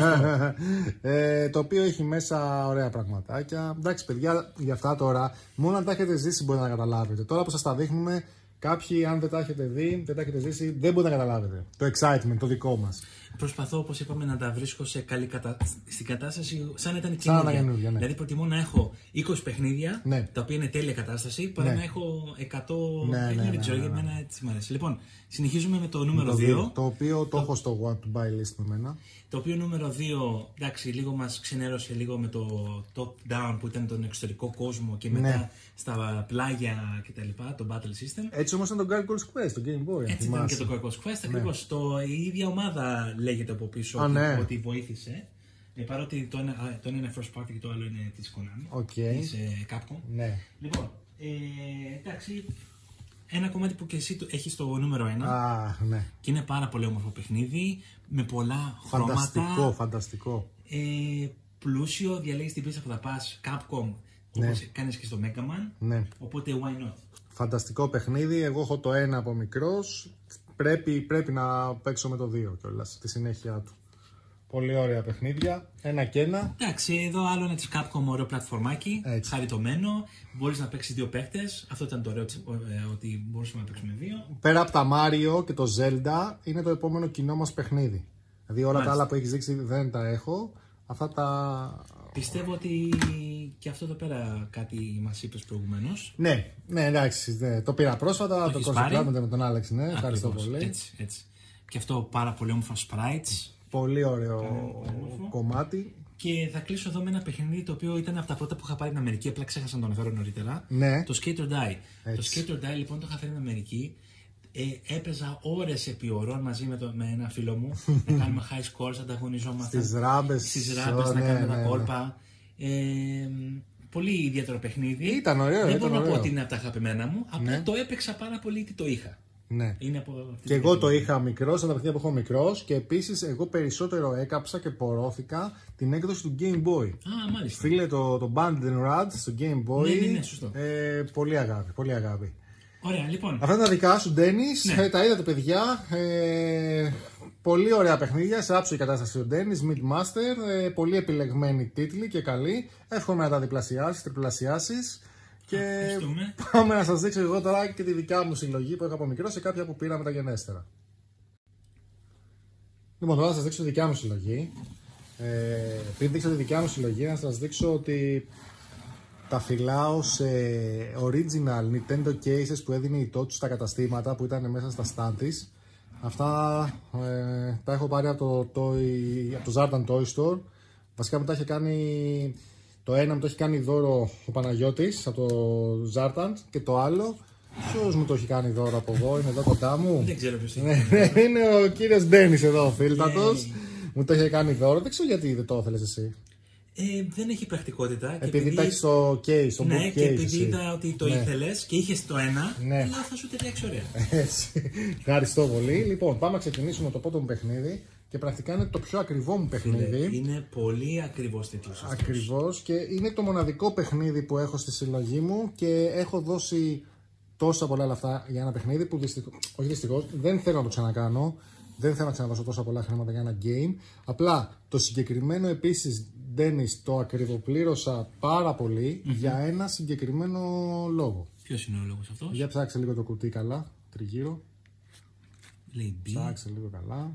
Το οποίο έχει μέσα ωραία πραγματάκια. Εντάξει, παιδιά, για αυτά τώρα, μόνο αν τα έχετε ζήσει μπορείτε να καταλάβετε. Τώρα που σας τα δείχνουμε, κάποιοι, αν δεν τα έχετε δει, δεν τα έχετε ζήσει, δεν μπορείτε να καταλάβετε. Το excitement, το δικό μας. Προσπαθώ, όπως είπαμε, να τα βρίσκω σε στην κατάσταση σαν να ήταν καινούργια. Ναι. Δηλαδή, προτιμώ να έχω 20 παιχνίδια, τα οποία είναι τέλεια κατάσταση, παρά να έχω 100 παιχνίδια. Δεν ξέρω, για μένα έτσι μου αρέσει. Λοιπόν, συνεχίζουμε με το νούμερο 2. Το οποίο το έχω στο What to Buy list με μένα. Το οποίο νούμερο 2, εντάξει, λίγο μας ξενέρωσε λίγο με το top down που ήταν τον εξωτερικό κόσμο και μετά στα πλάγια κτλ. Το Battle System. Έτσι όμως ήταν το Gargoyle's Quest, το Game Boy. Έτσι ήταν και το Gargoyle's Quest. Ακριβώς. Η ίδια ομάδα λέγεται από πίσω ότι βοήθησε. Παρότι το ένα είναι first party και το άλλο είναι της Konami. Της Capcom. Ναι. Λοιπόν, εντάξει. Ένα κομμάτι που και εσύ έχεις στο νούμερο 1. Ναι. Και είναι πάρα πολύ όμορφο παιχνίδι. Με πολλά χρώματα. Φανταστικό. Πλούσιο, διαλέγεις την πίστα που θα πας. Capcom, όπως κάνεις και στο Mega Man. Ναι. Οπότε why not. Φανταστικό παιχνίδι. Εγώ έχω το 1 από μικρός. Πρέπει να παίξω με το 2 κιόλας. Τη συνέχεια του. Πολύ ωραία παιχνίδια. Ένα και ένα. Εντάξει, εδώ άλλο είναι της Capcom, ωραίο πλατφορμάκι. Χαριτωμένο. Μπορείς να παίξεις 2 παίκτες. Αυτό ήταν το ωραίο, ότι μπορούσαμε να παίξουμε 2. Πέρα από τα Mario και το Zelda, είναι το επόμενο κοινό μας παιχνίδι. Δηλαδή όλα τα άλλα που έχεις δείξει δεν τα έχω. Αυτά τα. Πιστεύω ότι και αυτό εδώ πέρα κάτι μας είπες προηγουμένως. Ναι, εντάξει. Το πήρα πρόσφατα. Το κονσεπτράμε με τον Άλεξ. Ναι, ευχαριστώ πολύ. Έτσι. Και αυτό πάρα πολύ όμορφα sprites. Πολύ ωραίο κομμάτι. Και θα κλείσω εδώ με ένα παιχνίδι το οποίο ήταν από τα πρώτα που είχα πάρει στην Αμερική. Απλά ξέχασα να το αναφέρω νωρίτερα. Ναι. Το Skate or Die. Το Skate or Die λοιπόν το είχα φέρει στην Αμερική. έπαιζα ώρες επί ωρών μαζί με ένα φίλο μου να κάνουμε high scores, ανταγωνιζόμαστε στις ράμπες, να κάνουμε τα κόλπα. Πολύ ιδιαίτερο παιχνίδι. Ήταν ωραίο. Δεν μπορώ να πω ότι είναι από τα αγαπημένα μου. Απλά το έπαιξα πάρα πολύ γιατί το είχα. Ναι. Είναι και εγώ το είχα μικρός, από τα παιχνίδια που έχω μικρός, και επίσης εγώ περισσότερο έκαψα και πορώθηκα την έκδοση του Game Boy. Α, μάλιστα. Φίλε, το Band and Rad στο Game Boy. Ναι, σωστό. Πολύ αγάπη, πολύ αγάπη. Ωραία, λοιπόν. Αυτά είναι τα δικά σου, Ντένις. Ναι. Τα είδατε, παιδιά. Πολύ ωραία παιχνίδια. Σε άψογη κατάσταση ο Ντένις, Midmaster. Πολύ επιλεγμένοι τίτλοι και καλοί. Εύχομαι να τα διπλασιάσεις, τριπλασιάσεις. Και πάμε να σας δείξω εγώ τώρα και τη δικιά μου συλλογή που έχω από μικρό σε κάποια που πήρα μεταγενέστερα. Λοιπόν, τώρα θα σας δείξω τη δικιά μου συλλογή. Πριν δείξω τη δικιά μου συλλογή, να σας δείξω ότι τα φυλάω σε original Nintendo cases που έδινε η Tochi στα καταστήματα που ήταν μέσα στα stand της. Αυτά τα έχω πάρει από το Zartan Toy Store. Βασικά μου τα είχε κάνει... Το ένα μου το έχει κάνει δώρο ο Παναγιώτης από το Zartan και το άλλο, ποιος μου το έχει κάνει δώρο από εδώ, είναι εδώ κοντά μου. Δεν ξέρω ποιος είναι. Είναι ο κύριος Ντένις εδώ, φίλτατος. Μου το είχε κάνει δώρο, δεν ξέρω γιατί δεν το ήθελες εσύ. Δεν έχει πρακτικότητα. Επειδή τα έχεις στο case, στο book case. Ναι, και επειδή είδα ότι το ήθελες και είχες το ένα, αλλά θα σου ταιριάξει ωραία. Έτσι. Ευχαριστώ πολύ. Λοιπόν, πάμε να ξεκινήσουμε το πρώτο μου παιχνίδι. Και πρακτικά είναι το πιο ακριβό μου παιχνίδι. Είναι πολύ ακριβώς τίτλος. Ακριβώς, και είναι το μοναδικό παιχνίδι που έχω στη συλλογή μου και έχω δώσει τόσα πολλά λεφτά για ένα παιχνίδι που δυστυχώς δεν θέλω να το ξανακάνω. Δεν θέλω να ξαναδώσω τόσα πολλά χρήματα για ένα game. Απλά το συγκεκριμένο επίσης, Dennis, το ακριβοπλήρωσα πάρα πολύ για ένα συγκεκριμένο λόγο. Ποιος είναι ο λόγος αυτός? Για ψάξε λίγο το κουτί καλά, τριγύρω. Λέει B. Ψάξε λίγο καλά.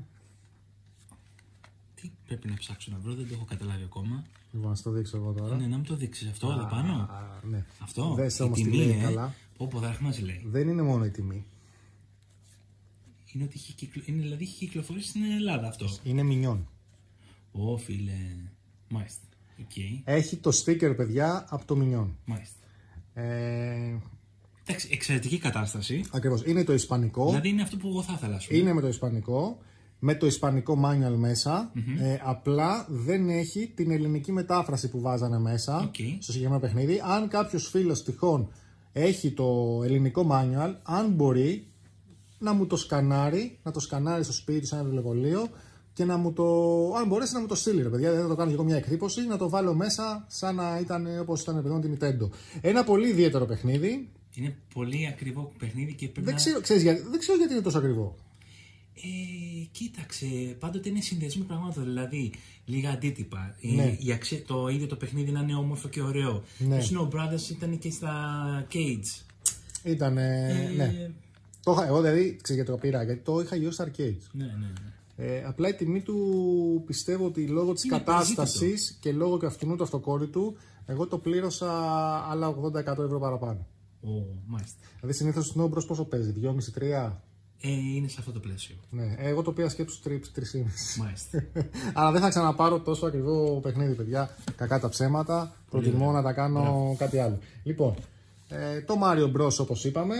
Τι πρέπει να ψάξω να βρω, δεν το έχω καταλάβει ακόμα. Λοιπόν, να το δείξω εγώ τώρα. Ναι, να μου το δείξεις αυτό εδώ πάνω. Ναι. Αυτό, δες η όμως τιμή, τι λέει καλά. Πω δάχμας λέει. Δεν είναι μόνο η τιμή. Είναι ότι δηλαδή έχει κυκλοφορήσει στην Ελλάδα αυτό. Είναι μινιόν. Ω, φίλε. Μάλιστα. Okay. Έχει το sticker, παιδιά, από το μινιόν. Μάλιστα. Εντάξει, εξαιρετική κατάσταση. Ακριβώς. Είναι το ισπανικό. Δηλαδή είναι αυτό που εγώ θα ήθελα. Είναι με το ισπανικό. Με το ισπανικό manual μέσα. Απλά δεν έχει την ελληνική μετάφραση που βάζανε μέσα στο συγκεκριμένο παιχνίδι. Αν κάποιος φίλος τυχόν έχει το ελληνικό manual, αν μπορεί να μου το σκανάρει, να το σκανάρει στο σπίτι του σε ένα βιβλιοπωλείο και να μου το, αν μπορέσει να μου το στείλει, ρε παιδιά, δεν θα το κάνω και εγώ μια εκδίπωση, να το βάλω μέσα σαν να ήταν όπως ήταν παιδί με τη Nintendo. Ένα πολύ ιδιαίτερο παιχνίδι. Είναι πολύ ακριβό παιχνίδι και πρέπει δεν ξέρω γιατί είναι τόσο ακριβό. Κοίταξε, πάντοτε είναι συνδυασμοί πραγμάτων, δηλαδή λίγα αντίτυπα. Ναι. Το ίδιο το παιχνίδι να είναι όμορφο και ωραίο. Ναι. Το Snow Brothers ήταν και στα Cage. Ήταν, ναι. Το είχα, εγώ δηλαδή, ξέρεις γιατί το πήρα, γιατί το είχα γύρω στα arcades. Ναι. Απλά η τιμή του πιστεύω ότι λόγω της κατάστασης και λόγω και αυτού του αυτοκόλλητου, εγώ το πλήρωσα άλλα 80-100 ευρώ παραπάνω. Μάλιστα. Δηλαδή συνήθως το Snow Bros πόσο παίζει, 2,5-3. Είναι σε αυτό το πλαίσιο. Ναι, εγώ το πήρα σκέψου 3,5. Μάλιστα. Αλλά δεν θα ξαναπάρω τόσο ακριβό παιχνίδι, παιδιά. Κακά τα ψέματα. Προτιμώ να τα κάνω κάτι άλλο. Λοιπόν, το Mario Bros, όπως είπαμε,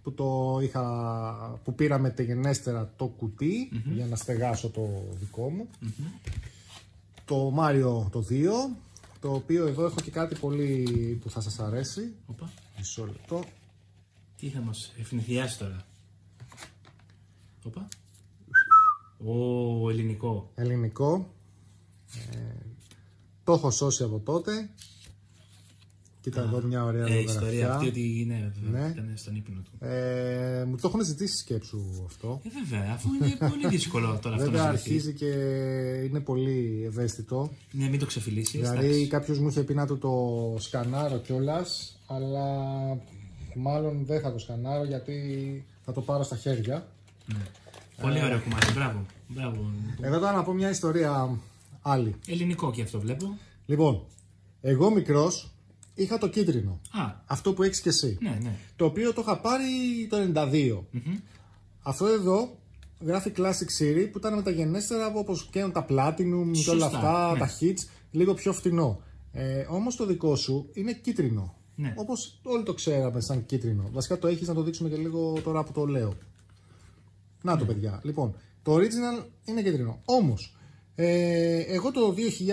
που πήρα μεταγενέστερα το κουτί για να στεγάσω το δικό μου. Το Mario το 2, το οποίο εδώ έχω και κάτι πολύ που θα σας αρέσει. Μισό λεπτό. Τι θα μας ευνηδιάσει τώρα? Ελληνικό. Ελληνικό. Το έχω σώσει από τότε. Κοίτα εδώ μια ωραία ιστορία. Ιστορία αυτή ότι είναι, ήταν στον ύπνο του. Μου το έχουν ζητήσει σκέψου αυτό. Βέβαια, αφού είναι πολύ δύσκολο τώρα αυτό. Βέβαια αρχίζει και είναι πολύ ευαίσθητο. Ναι, μην το ξεφυλίσεις. Δηλαδή κάποιος μου είχε πει να το σκανάρω κιόλας, αλλά μάλλον δεν θα το σκανάρω γιατί θα το πάρω στα χέρια. Ναι. Πολύ ωραίο κομμάτι, μπράβο. Εδώ τώρα να πω μια ιστορία άλλη. Ελληνικό και αυτό βλέπω. Λοιπόν, εγώ μικρός είχα το κίτρινο. Αυτό που έχεις και εσύ. Ναι. Το οποίο το είχα πάρει το 92. Αυτό εδώ γράφει Classic Series που ήταν μεταγενέστερα όπως και τα Platinum και όλα αυτά, τα hits, λίγο πιο φτηνό. Όμως το δικό σου είναι κίτρινο. Ναι. Όπως όλοι το ξέραμε σαν κίτρινο. Βασικά το έχεις, να το δείξουμε και λίγο τώρα που το λέω. Να το παιδιά. Λοιπόν, το original είναι κίτρινο. Όμως, εγώ το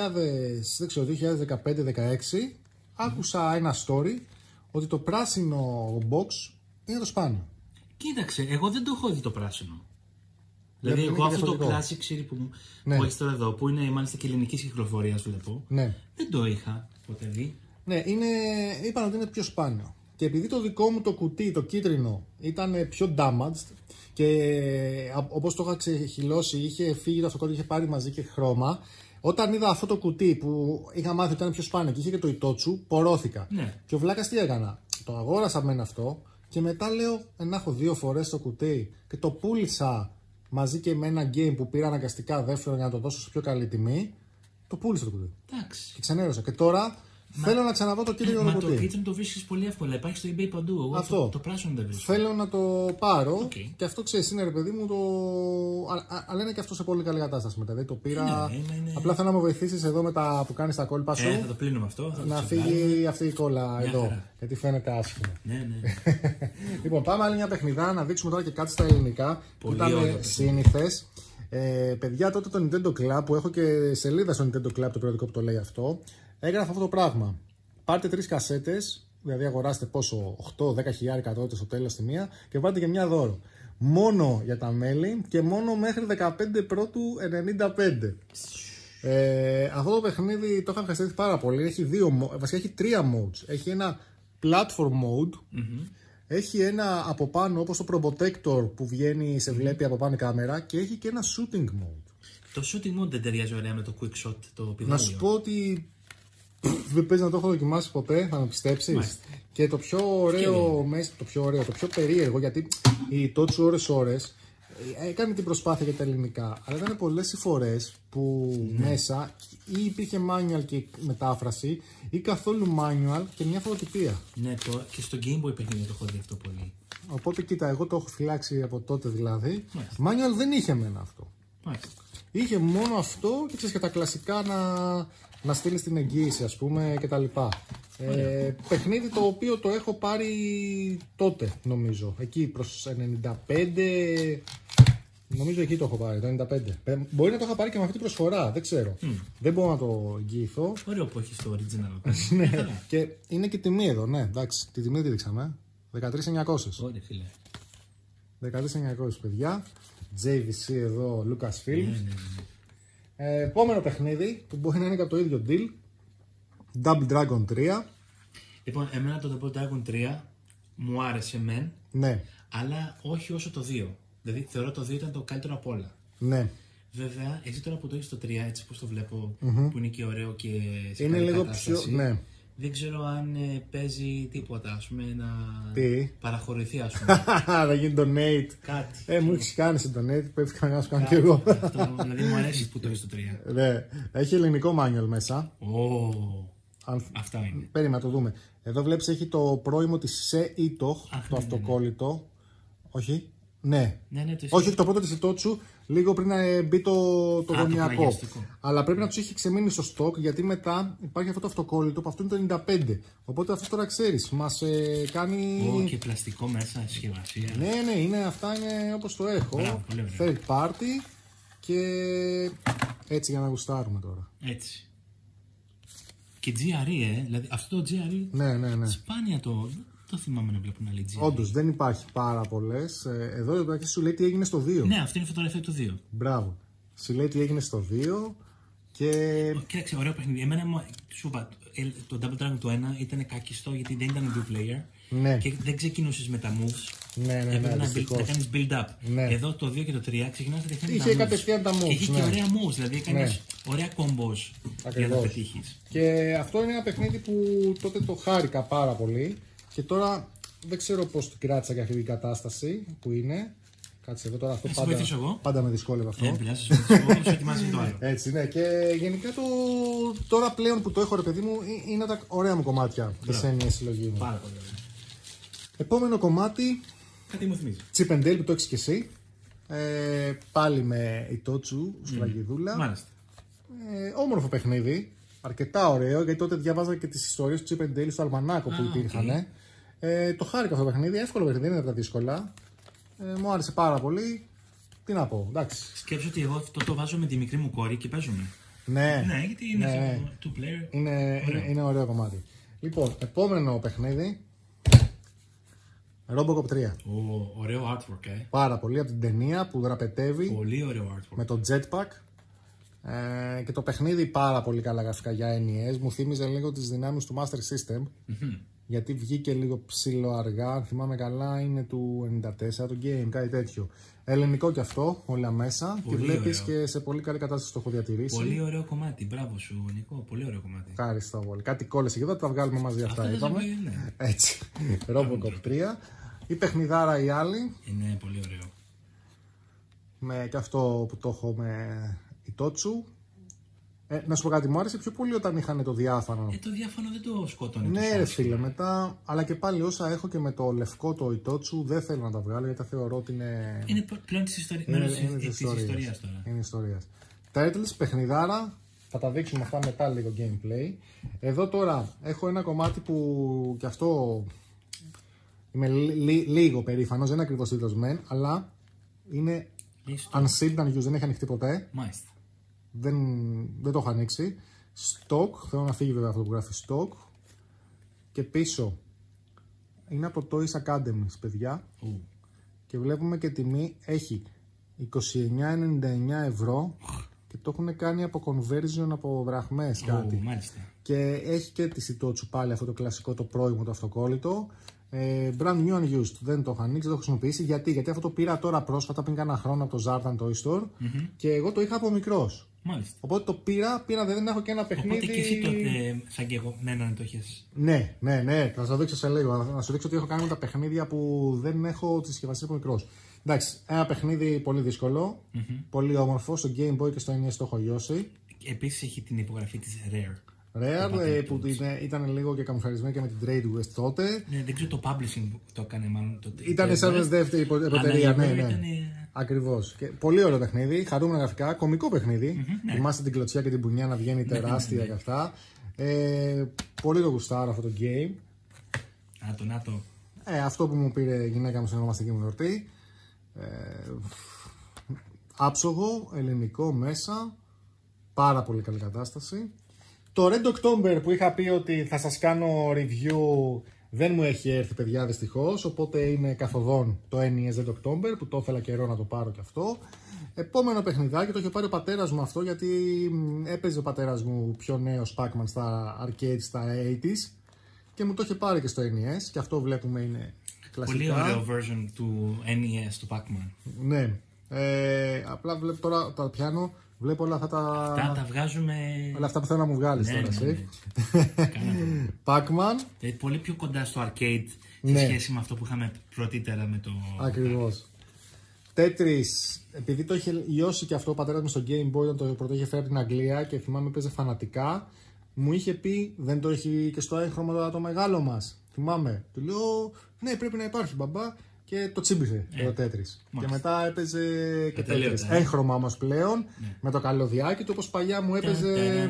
2015-16 άκουσα ένα story ότι το πράσινο box είναι το σπάνιο. Κοίταξε, εγώ δεν το έχω δει το πράσινο. Δηλαδή, εγώ αυτό το classic series που έχεις τώρα εδώ, που είναι μάλιστα και ελληνικής κυκλοφορίας, βλέπω. Ναι. Δεν το είχα ποτέ δει. Ναι, είπαν ότι είναι πιο σπάνιο. Και επειδή το δικό μου το κουτί, το κίτρινο, ήταν πιο damaged και όπως το είχα ξεχυλώσει, είχε φύγει το αυτοκόλλητο, είχε πάρει μαζί και χρώμα. Όταν είδα αυτό το κουτί που είχα μάθει ότι ήταν πιο σπάνιο και είχε και το Itochu, πορώθηκα. Ναι. Και ο βλάκας τι έκανα. Το αγόρασα μεν αυτό και μετά λέω να έχω 2 φορές το κουτί και το πούλησα μαζί και με ένα game που πήρα αναγκαστικά δεύτερο για να το δώσω σε πιο καλή τιμή. Το πούλησα το κουτί. Εντάξει. Και ξενέρωσα. Και τώρα θέλω να ξαναδώ το κίτρινο κουτί. Το κίτρινο το βρίσκεις πολύ εύκολα. Υπάρχει στο eBay παντού. Εγώ αυτό. Το πράσινο δεν βρίσκω. Θέλω να το πάρω. Και αυτό ξέρεις, είναι ρε παιδί μου το. Αλλά είναι και αυτό σε πολύ καλή κατάσταση μετά. Δηλαδή το πήρα. Απλά θέλω να μου βοηθήσεις εδώ με τα που κάνεις τα κόλπα σου. Θα το πλύνουμε αυτό. Να φύγει αυτή η κόλλα εδώ. Γιατί φαίνεται άσχημα. Ναι. Λοιπόν, πάμε άλλη μια παιχνιδά να δείξουμε τώρα και κάτι στα ελληνικά που ήταν σύνηθες. Παιδιά, τότε το Nintendo Club που έχω και σελίδα στο Nintendo Club, το περιοδικό που το λέει αυτό, έγραφε αυτό το πράγμα. Πάρτε 3 κασέτες, δηλαδή αγοράστε πόσο, 8-10 χιλιάρικα τότε στο τέλος τη μία και πάρτε και μια δώρο. Μόνο για τα μέλη και μόνο μέχρι 15 πρώτου 95. Αυτό το παιχνίδι το είχα ευχαριστήσει πάρα πολύ. Έχει βασικά έχει 3 modes. Έχει ένα platform mode. Έχει ένα από πάνω όπως το Probotector που βγαίνει, σε βλέπει από πάνω η κάμερα και έχει και ένα shooting mode. Το shooting mode δεν ταιριάζει ωραία με το quick shot, το πιδάλιο. Να σου πω ότι δεν παίζει να το έχω δοκιμάσει ποτέ, θα με πιστέψεις. Και το πιο ωραίο, το πιο περίεργο, γιατί η Itochu ώρες έκανε την προσπάθεια για τα ελληνικά, αλλά ήταν πολλές οι φορές που μέσα ή υπήρχε manual και μετάφραση ή καθόλου manual και μια φωτοτυπία. Ναι, και στο Game Boy παιχνίδι το έχω δει αυτό πολύ. Οπότε κοίτα, εγώ το έχω φυλάξει από τότε δηλαδή. Manual δεν είχε εμένα αυτό. Είχε μόνο αυτό και ξέρεις και τα κλασικά να στείλεις την εγγύηση ας πούμε και τα λοιπά. Παιχνίδι το οποίο το έχω πάρει τότε νομίζω, εκεί προς 95, νομίζω εκεί το έχω πάρει, το 95. Μπορεί να το είχα πάρει και με αυτή την προσφορά, δεν ξέρω. Δεν μπορώ να το εγγυηθώ. Ωραίο που έχει το original. Ναι, και είναι και τιμή εδώ, ναι, εντάξει, τη τιμή δεν δείξαμε. 13.900. Ωραία φίλε. 13.900 παιδιά. JVC εδώ, Lucasfilm. Επόμενο παιχνίδι που μπορεί να είναι και από το ίδιο deal, Double Dragon 3. Λοιπόν, εμένα το Double Dragon 3 μου άρεσε μεν, αλλά όχι όσο το 2. Δηλαδή θεωρώ το 2 ήταν το καλύτερο από όλα. Ναι. Βέβαια, εσύ τώρα που το έχεις το 3, έτσι πως το βλέπω, που είναι και ωραίο και σε είναι καλή λίγο κατάσταση, πιο. Ναι. Δεν ξέρω αν παίζει τίποτα, ας πούμε, να παραχωρηθεί, ας πούμε. Να γίνει donate. Κάτι. Μου έχεις κάνει σε donate, πρέπει κανένα να σου κάνει και εγώ. Δηλαδή μου αρέσει που το έχεις το 3. Ναι. Έχει ελληνικό manual μέσα. Αυτά είναι. Περίμενα να το δούμε. Εδώ βλέπεις έχει το πρώιμο της Itoch, το αυτοκόλλητο. Όχι. Ναι. Όχι, το πρώτο της Itochu, λίγο πριν να μπει το γωνιακό. Αλλά πρέπει να τους έχει ξεμείνει στο στόκ, γιατί μετά υπάρχει αυτό το αυτοκόλλητο που αυτό είναι το 95. Οπότε αυτό τώρα ξέρεις, μας κάνει. Και πλαστικό μέσα, συσκευασία. Ναι, είναι, αυτά είναι όπως το έχω. Μπράβο, third party και έτσι για να γουστάρουμε τώρα. Έτσι. Και GRE, δηλαδή αυτό το GRE. Ναι. Σπάνια το θυμάμαι να βλέπω να λέει GRE. Όντως δεν υπάρχει πάρα πολλές. Εδώ σου λέει τι έγινε στο 2. Ναι, αυτή είναι η φωτογραφία του 2. Μπράβο. Σου λέει τι έγινε στο 2 και. Κοίταξε, ωραίο παιχνίδι. Εμένα σου είπα, το Double Dragon το 1 ήταν κακιστό γιατί δεν ήταν two player. Ναι. Και δεν ξεκινούσες με τα moves. Ναι, να κάνεις build up. Ναι. Εδώ το 2 και το 3 ξεκινάς κατευθείαν είχε κατευθείαν τα moves. Και είχε και ωραία moves, δηλαδή έκανες ωραία combos για να πετύχεις. Και αυτό είναι ένα παιχνίδι που τότε το χάρηκα πάρα πολύ. Και τώρα δεν ξέρω πώς την κράτησα για αυτή την κατάσταση που είναι. Κάτσε εδώ τώρα, αυτό πάντα με δυσκόλευε αυτό. Έτσι, ναι. Και γενικά τώρα πλέον που το έχω ρε παιδί μου είναι τα ωραία μου κομμάτια της έννοιας συλλογή μου. Πάρα πολύ ωραία. Επόμενο κομμάτι. Κάτι μου θυμίζει. Chip and Dale που το έχεις και εσύ. Πάλι με Itochu, σφραγιδούλα. Μάλιστα. Όμορφο παιχνίδι. Αρκετά ωραίο, γιατί τότε διαβάζα και τις ιστορίες του Chip and Dale στο αλμανάκο που υπήρχαν. Το χάρηκα αυτό το παιχνίδι. Εύκολο παιχνίδι, δεν είναι από τα δύσκολα. Μου άρεσε πάρα πολύ. Τι να πω, εντάξει. Σκέψου ότι εγώ αυτό το βάζω με τη μικρή μου κόρη και παίζουμε. Ναι, Ναι, γιατί είναι ναι. two player. Είναι ωραίο κομμάτι. Λοιπόν, επόμενο παιχνίδι. Robocop 3. Ωραίο artwork, Πάρα πολύ από την ταινία που δραπετεύει. Πολύ ωραίο artwork. Με το jetpack. Και το παιχνίδι πάρα πολύ καλά γραφικά για NES. Μου θύμιζε λίγο τις δυνάμεις του Master System. Γιατί βγήκε λίγο ψηλό αργά. Αν θυμάμαι καλά, είναι του 94 το game, κάτι τέτοιο. Ελληνικό κι αυτό, όλα μέσα. Πολύ και βλέπεις ωραίο. και σε πολύ καλή κατάσταση το έχω διατηρήσει. Πολύ ωραίο κομμάτι. Μπράβο σου, Νικό. Πολύ ωραίο κομμάτι. Ευχαριστώ πολύ. Κάτι κόλλησε και εδώ, τα βγάλουμε μαζί αυτά, δεν είπαμε. θα βγει, ναι. Έτσι. Robocop 3. Η παιχνιδάρα η άλλη. Είναι πολύ ωραίο. Με και αυτό που το έχω με Ιτότσου. Να σου πω κάτι, μου άρεσε πιο πολύ όταν είχαν το διάφανο. Το διάφανο δεν το σκότωνε. Ναι, ρε φίλε, μετά. Αλλά και πάλι όσα έχω και με το λευκό το Ιτότσου δεν θέλω να τα βγάλω γιατί τα θεωρώ ότι είναι. Είναι πλέον τη ιστορία τώρα. Είναι ιστορία. Turtles, παιχνιδάρα. Θα τα δείξουμε αυτά μετά λίγο gameplay. Εδώ τώρα έχω ένα κομμάτι που κι αυτό είμαι λίγο περήφανος, δεν είναι ακριβώς τίτλος μεν, αλλά είναι unsealed, unused, δεν έχει ανοιχτεί ποτέ. Μάλιστα. Δεν το έχω ανοίξει. Stock, θέλω να φύγει βέβαια αυτό που γράφει stock. Και πίσω είναι από το Toys Academy, παιδιά. Και βλέπουμε και τιμή έχει 29,99 ευρώ και το έχουν κάνει από conversion από δραχμές κάτι. Μάλιστα. Και έχει και τη Itochu πάλι αυτό το κλασικό, το πρώιμο, το αυτοκόλλητο. Brand new unused. Δεν το έχω ανοίξει, δεν το έχω χρησιμοποιήσει. Γιατί αυτό το πήρα τώρα πρόσφατα πριν κάνα χρόνο από το Zartan Toy Store και εγώ το είχα από μικρός. Μάλιστα. Οπότε το πήρα, δεν έχω και ένα παιχνίδι. Οπότε και εσύ τότε, σαν και εγώ, να το έχεις. Ναι, θα σου δείξω σε λίγο. Να σου δείξω τι έχω κάνει με τα παιχνίδια που δεν έχω τη συσκευασία από μικρός. Εντάξει, ένα παιχνίδι πολύ δύσκολο, πολύ όμορφο. Στο Game Boy και στο NES το έχω λιώσει. Επίσης έχει την υπογραφή της Rare. Rare, που ήταν λίγο και καμουφλαρισμένη και με την Trade West τότε. Ναι, δεν ξέρω το publishing που το έκανε μάλλον τότε. Ήταν σαν δεύτερη εταιρεία, ναι. Ήτανε... Ακριβώς. Και πολύ ωραίο παιχνίδι, χαρούμενα γραφικά, κωμικό παιχνίδι. Θυμάστε την κλωτσιά και την πουνιά να βγαίνει τεράστια και αυτά. Πολύ το γουστάρω αυτό το game. Να το. Αυτό που μου πήρε η γυναίκα μου στην ονομαστική μου εορτή. Άψογο, ελληνικό μέσα. Πάρα πολύ καλή κατάσταση. Το Red October που είχα πει ότι θα σας κάνω review δεν μου έχει έρθει, παιδιά, δυστυχώς. Οπότε είναι καθοδόν το NES Red October που το ήθελα καιρό να το πάρω και αυτό. Επόμενο παιχνιδάκι, το είχε πάρει ο πατέρας μου αυτό γιατί έπαιζε ο πατέρας μου πιο νέος Pac-Man στα arcade στα 80s και μου το είχε πάρει και στο NES και αυτό βλέπουμε είναι κλασικά. Πολύ ωραίο version του NES του Pac-Man. Ναι. Απλά βλέπω τώρα τα πιάνω. Βλέπω όλα αυτά τα βγάζουμε. Όλα αυτά που θέλω να μου βγάλεις τώρα, εσύ. Pac-Man. Πολύ πιο κοντά στο arcade σε σχέση με αυτό που είχαμε πρωτήτερα με το. Ακριβώς. Tetris, επειδή το είχε λιώσει και αυτό ο πατέρας μου στο Game Boy όταν το πρώτο είχε φέρει από την Αγγλία και θυμάμαι παίζε φανατικά, μου είχε πει δεν το έχει και στο έγχρωμα το μεγάλο μας. Θυμάμαι. Του λέω ναι, πρέπει να υπάρχει, μπαμπά. Και το τσίμπησε το Tetris. Και μετά έπαιζε και Tetris. Έγχρωμα όμως πλέον, με το καλωδιάκι του όπως παλιά μου έπαιζε.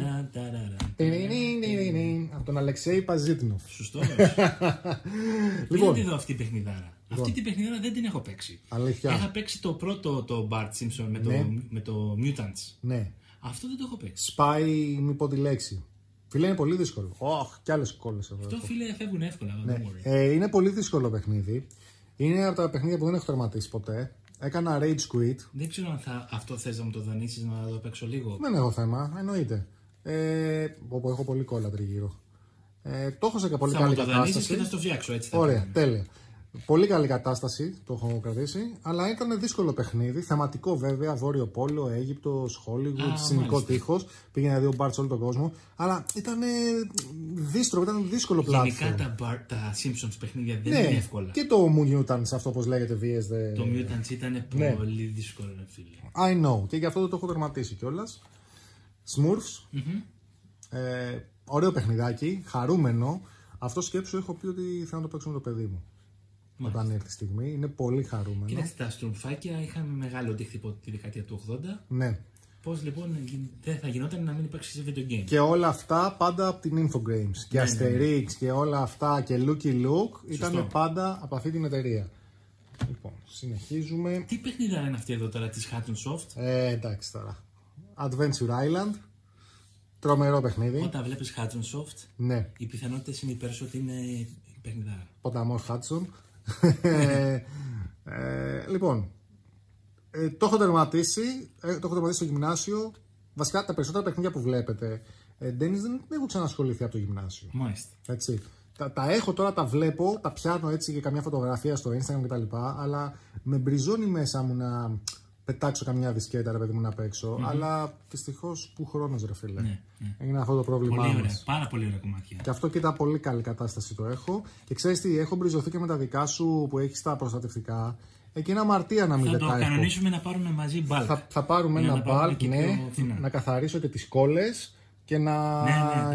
Από τον Αλεξέη Παζίτνοφ. Σωστός. Λοιπόν, τι αυτή η παιχνιδάρα. Αυτή την παιχνιδάρα δεν την έχω παίξει. Αλήθεια. Είχα παίξει το πρώτο το Bart Simpson με το Mutants. Ναι. Αυτό δεν το έχω παίξει. Σπάει, μη πω τη λέξη. Φίλε, είναι πολύ δύσκολο. Κι άλλες κόλλες εδώ. Αυτό, φίλε, φεύγουν εύκολα. Είναι πολύ δύσκολο παιχνίδι. Είναι από τα παιχνίδια που δεν έχω τερματίσει ποτέ. Έκανα Rage Quit. Δεν ξέρω αν αυτό θες να μου το δανείσεις να το παίξω λίγο. Δεν έχω θέμα, εννοείται. Όπου έχω πολύ κόλλα τριγύρω. Το έχω σε πολύ καλή κατάσταση. Θα μου το δανείσεις και θα το φτιάξω έτσι. Ωραία, τέλεια. Πολύ καλή κατάσταση το έχω κρατήσει. Αλλά ήταν δύσκολο παιχνίδι. Θεματικό βέβαια. Βόρειο Πόλο, Αίγυπτος, Hollywood, συνικό τείχος. Πήγαινε να δει ο Bart σε όλο τον κόσμο. Αλλά ήταν δύσκολο πλάτο. Γενικά τα Simpsons παιχνίδια δεν είναι εύκολα. Και το Mutants, αυτό όπως λέγεται, VS. Το Mutants ήταν πολύ δύσκολο, φίλε. I know. Και γι' αυτό το έχω τερματίσει κιόλας. Smurfs. Ωραίο παιχνιδάκι. Χαρούμενο. Αυτό σκέψου έχω πει ότι θέλω να το παίξω με το παιδί μου. Όταν έρθει η στιγμή, είναι πολύ χαρούμενο. Κοίταξε, τα στρουμφάκια είχαμε μεγάλο αντίκτυπο τη δεκαετία του 80. Ναι. Πώς λοιπόν δεν θα γινόταν να μην υπάρξει σε video game. Και όλα αυτά πάντα από την Infogrames. Και Asterix και όλα αυτά και Lucky Luke ήταν πάντα από αυτή την εταιρεία. Λοιπόν, συνεχίζουμε. Τι παιχνίδα είναι αυτή εδώ τώρα της Hudson Soft? Εντάξει τώρα. Adventure Island. Τρομερό παιχνίδι. Όταν βλέπεις Hudson Soft, ναι, οι πιθανότητες είναι υπέρ σου ότι είναι παιχνιδάρα. Ποταμός Hudson. Λοιπόν, το έχω τερματίσει στο γυμνάσιο. Βασικά τα περισσότερα παιχνίδια που βλέπετε, Ντένις, δεν έχω ξανασχοληθεί από το γυμνάσιο. Μάλιστα. Έτσι. Τα έχω τώρα, τα βλέπω, τα πιάνω έτσι και καμιά φωτογραφία στο Instagram κτλ. Αλλά με μπριζώνει μέσα μου να πετάξω καμιά δισκέτα, ρε παιδί μου, να παίξω. Αλλά δυστυχώς που χρόνος, ρε φίλε. Ναι. Είναι αυτό το πρόβλημά πολύ μας. ωραία, πάρα πολύ ωραία κομμάτια. Και αυτό, κοίτα, πολύ καλή κατάσταση το έχω. Και ξέρεις τι, έχω μπριζωθεί και με τα δικά σου που έχεις τα προστατευτικά. Εκεί είναι αμαρτία να μην θα τα έχω. Θα το κανονίσουμε να πάρουμε μαζί μπάλκ. Θα πάρουμε ένα μπάλκ, ναι, να καθαρίσω και τις κόλλες και να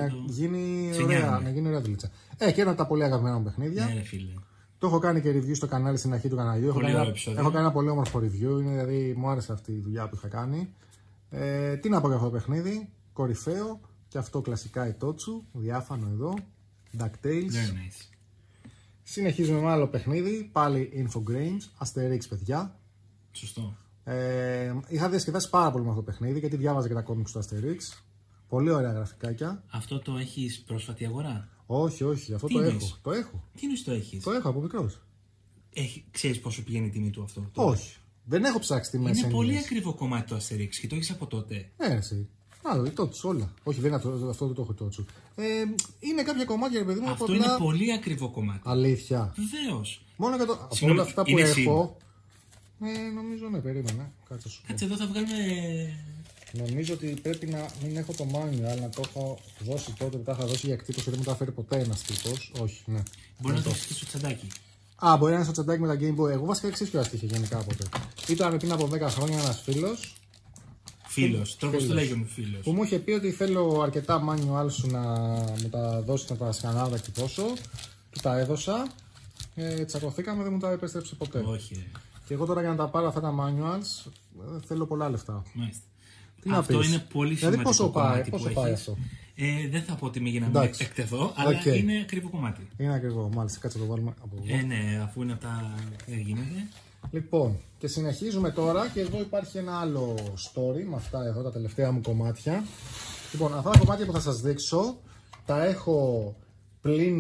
γίνει ωραία δουλίτσα. Και ένα από τα πολύ αγαπημένα μου παιχνίδια. Ναι, ρε φίλε. Το έχω κάνει και review στο κανάλι στην αρχή του καναλιού. Έχω κάνει ένα πολύ όμορφο review. Δηλαδή μου άρεσε αυτή η δουλειά που είχα κάνει. Τι να πω για αυτό το παιχνίδι. Κορυφαίο. Και αυτό κλασικά Itochu. Διάφανο εδώ. DuckTales. Very nice. Συνεχίζουμε με άλλο παιχνίδι. Πάλι Infogrames. Asterix, παιδιά. Σωστό. Είχα διασκεδάσει πάρα πολύ με αυτό το παιχνίδι γιατί διάβαζα και τα κόμιξ του Asterix. Πολύ ωραία γραφικάκια. Αυτό το έχεις πρόσφατη αγορά? Όχι, αυτό το έχω. Το έχω. Τι είναι το έχεις? Το έχω από μικρός. Ξέρεις πόσο πηγαίνει η τιμή του αυτό? Όχι. Δεν έχω ψάξει τη μέση. Είναι πολύ ακριβό κομμάτι το Asterix και το έχεις από τότε. Εσύ. Άλλο, Itochu όλα. Όχι, δεν είναι αυτό, δεν το έχω Itochu. Είναι κάποια κομμάτια, ρε παιδί μου. Αυτό είναι πολύ ακριβό κομμάτι. Αλήθεια. Βεβαίως. Μόνο από όλα αυτά που έχω. Νομίζω ναι, περίμενα. Κάτσε εδώ θα βγάλουμε. Νομίζω ότι πρέπει να μην έχω το manual, να το έχω δώσει τότε που τα είχα δώσει για εκτύπωση, δεν μου τα φέρει ποτέ ένας τύπος. Όχι, ναι. Μπορεί να το έχεις και στο τσαντάκι. Μπορεί να είναι στο τσαντάκι με τα Game Boy. Εγώ βασικά εξής ποιος είχε γενικά ποτέ. Ήταν πριν από 10 χρόνια ένας φίλος. Τρόπος το λέγει μου φίλος. Που μου είχε πει ότι θέλω αρκετά manual σου να μου τα δώσει, να τα σκανάρω, να εκτυπώσω. Του τα έδωσα. Τσακωθήκαμε, δεν μου τα επέστρεψε ποτέ. Όχι. Και εγώ τώρα για να τα πάρω αυτά τα manuals θέλω πολλά λεφτά. Μάλιστα. Τι αυτό είναι πολύ σημαντικό. Δηλαδή πόσο πάει αυτό? Δεν θα πω τιμή για να μην εκτεθώ, αλλά είναι ακριβό κομμάτι. Είναι ακριβό, μάλιστα. Κάτσε να το βάλουμε από εδώ. Ναι, αφού είναι αυτά γίνεται. Λοιπόν, και συνεχίζουμε τώρα και εδώ υπάρχει ένα άλλο story με αυτά εδώ τα τελευταία μου κομμάτια. Λοιπόν, αυτά τα κομμάτια που θα σας δείξω τα έχω πλην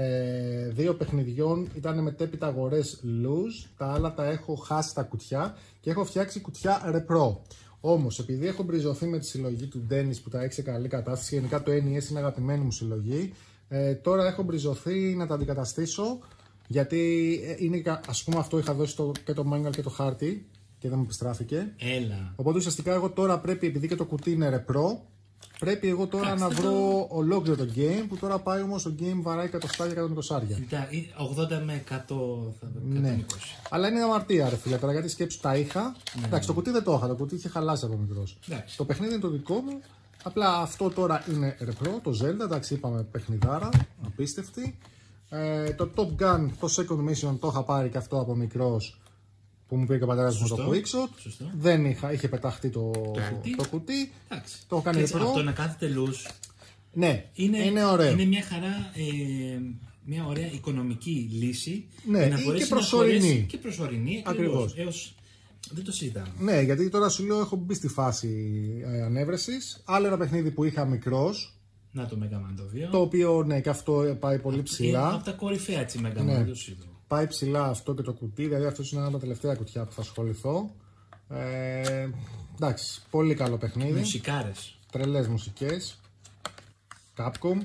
2 παιχνιδιών, ήταν μετέπειτα αγορές loose, τα άλλα τα έχω χάσει τα κουτιά και έχω φτιάξει κουτιά repro. Όμως, επειδή έχω μπριζωθεί με τη συλλογή του Dennis που τα έχει σε καλή κατάσταση, γενικά το NES είναι αγαπημένη μου συλλογή, τώρα έχω μπριζωθεί να τα αντικαταστήσω, γιατί είναι, ας πούμε, αυτό είχα δώσει και το manual και το χάρτη και δεν μου επιστράφηκε. Έλα. Οπότε ουσιαστικά εγώ τώρα πρέπει, επειδή και το κουτί είναι repro, πρέπει εγώ τώρα να βρω ολόκληρο το game, που τώρα πάει όμως το game βαράει 100 και 120. 80 με 100 θα ναι. Αλλά είναι αμαρτία, ρε φίλε, τώρα γιατί σκέψου τα είχα. Ναι, εντάξει, το κουτί δεν το είχα, το κουτί είχε χαλάσει από μικρός. Το παιχνίδι είναι το δικό μου. Απλά αυτό τώρα είναι ρεπρό, το Zelda, εντάξει, είπαμε παιχνιδάρα, απίστευτη. Το Top Gun, το Second Mission το είχα πάρει και αυτό από μικρός, που μου πήρε και ο πατέρας μου το Quickshot. Δεν είχε πεταχτεί το κουτί. Το έχω κάνει ρεπρό. Αυτό να κάθεται loose. Ναι, είναι ωραίο. Είναι μια χαρά, μια ωραία οικονομική λύση. Ναι, να και προσωρινή. Και προσωρινή, ακριβώς. Δεν το συζητάμε. Ναι, γιατί τώρα σου λέω έχω μπει στη φάση ανέβρεσης. Άλλο ένα παιχνίδι που είχα μικρός. Να το Mega Man το 2. Το οποίο ναι, και αυτό πάει πολύ ψηλά. Από τα κορυφαία έτσι Mega Man ναι. το σύντομο. Πάει ψηλά αυτό και το κουτί, δηλαδή αυτό είναι ένα από τα τελευταία κουτιά που θα ασχοληθώ. Εντάξει, πολύ καλό παιχνίδι. Μουσικάρες. Τρελές μουσικές. Capcom.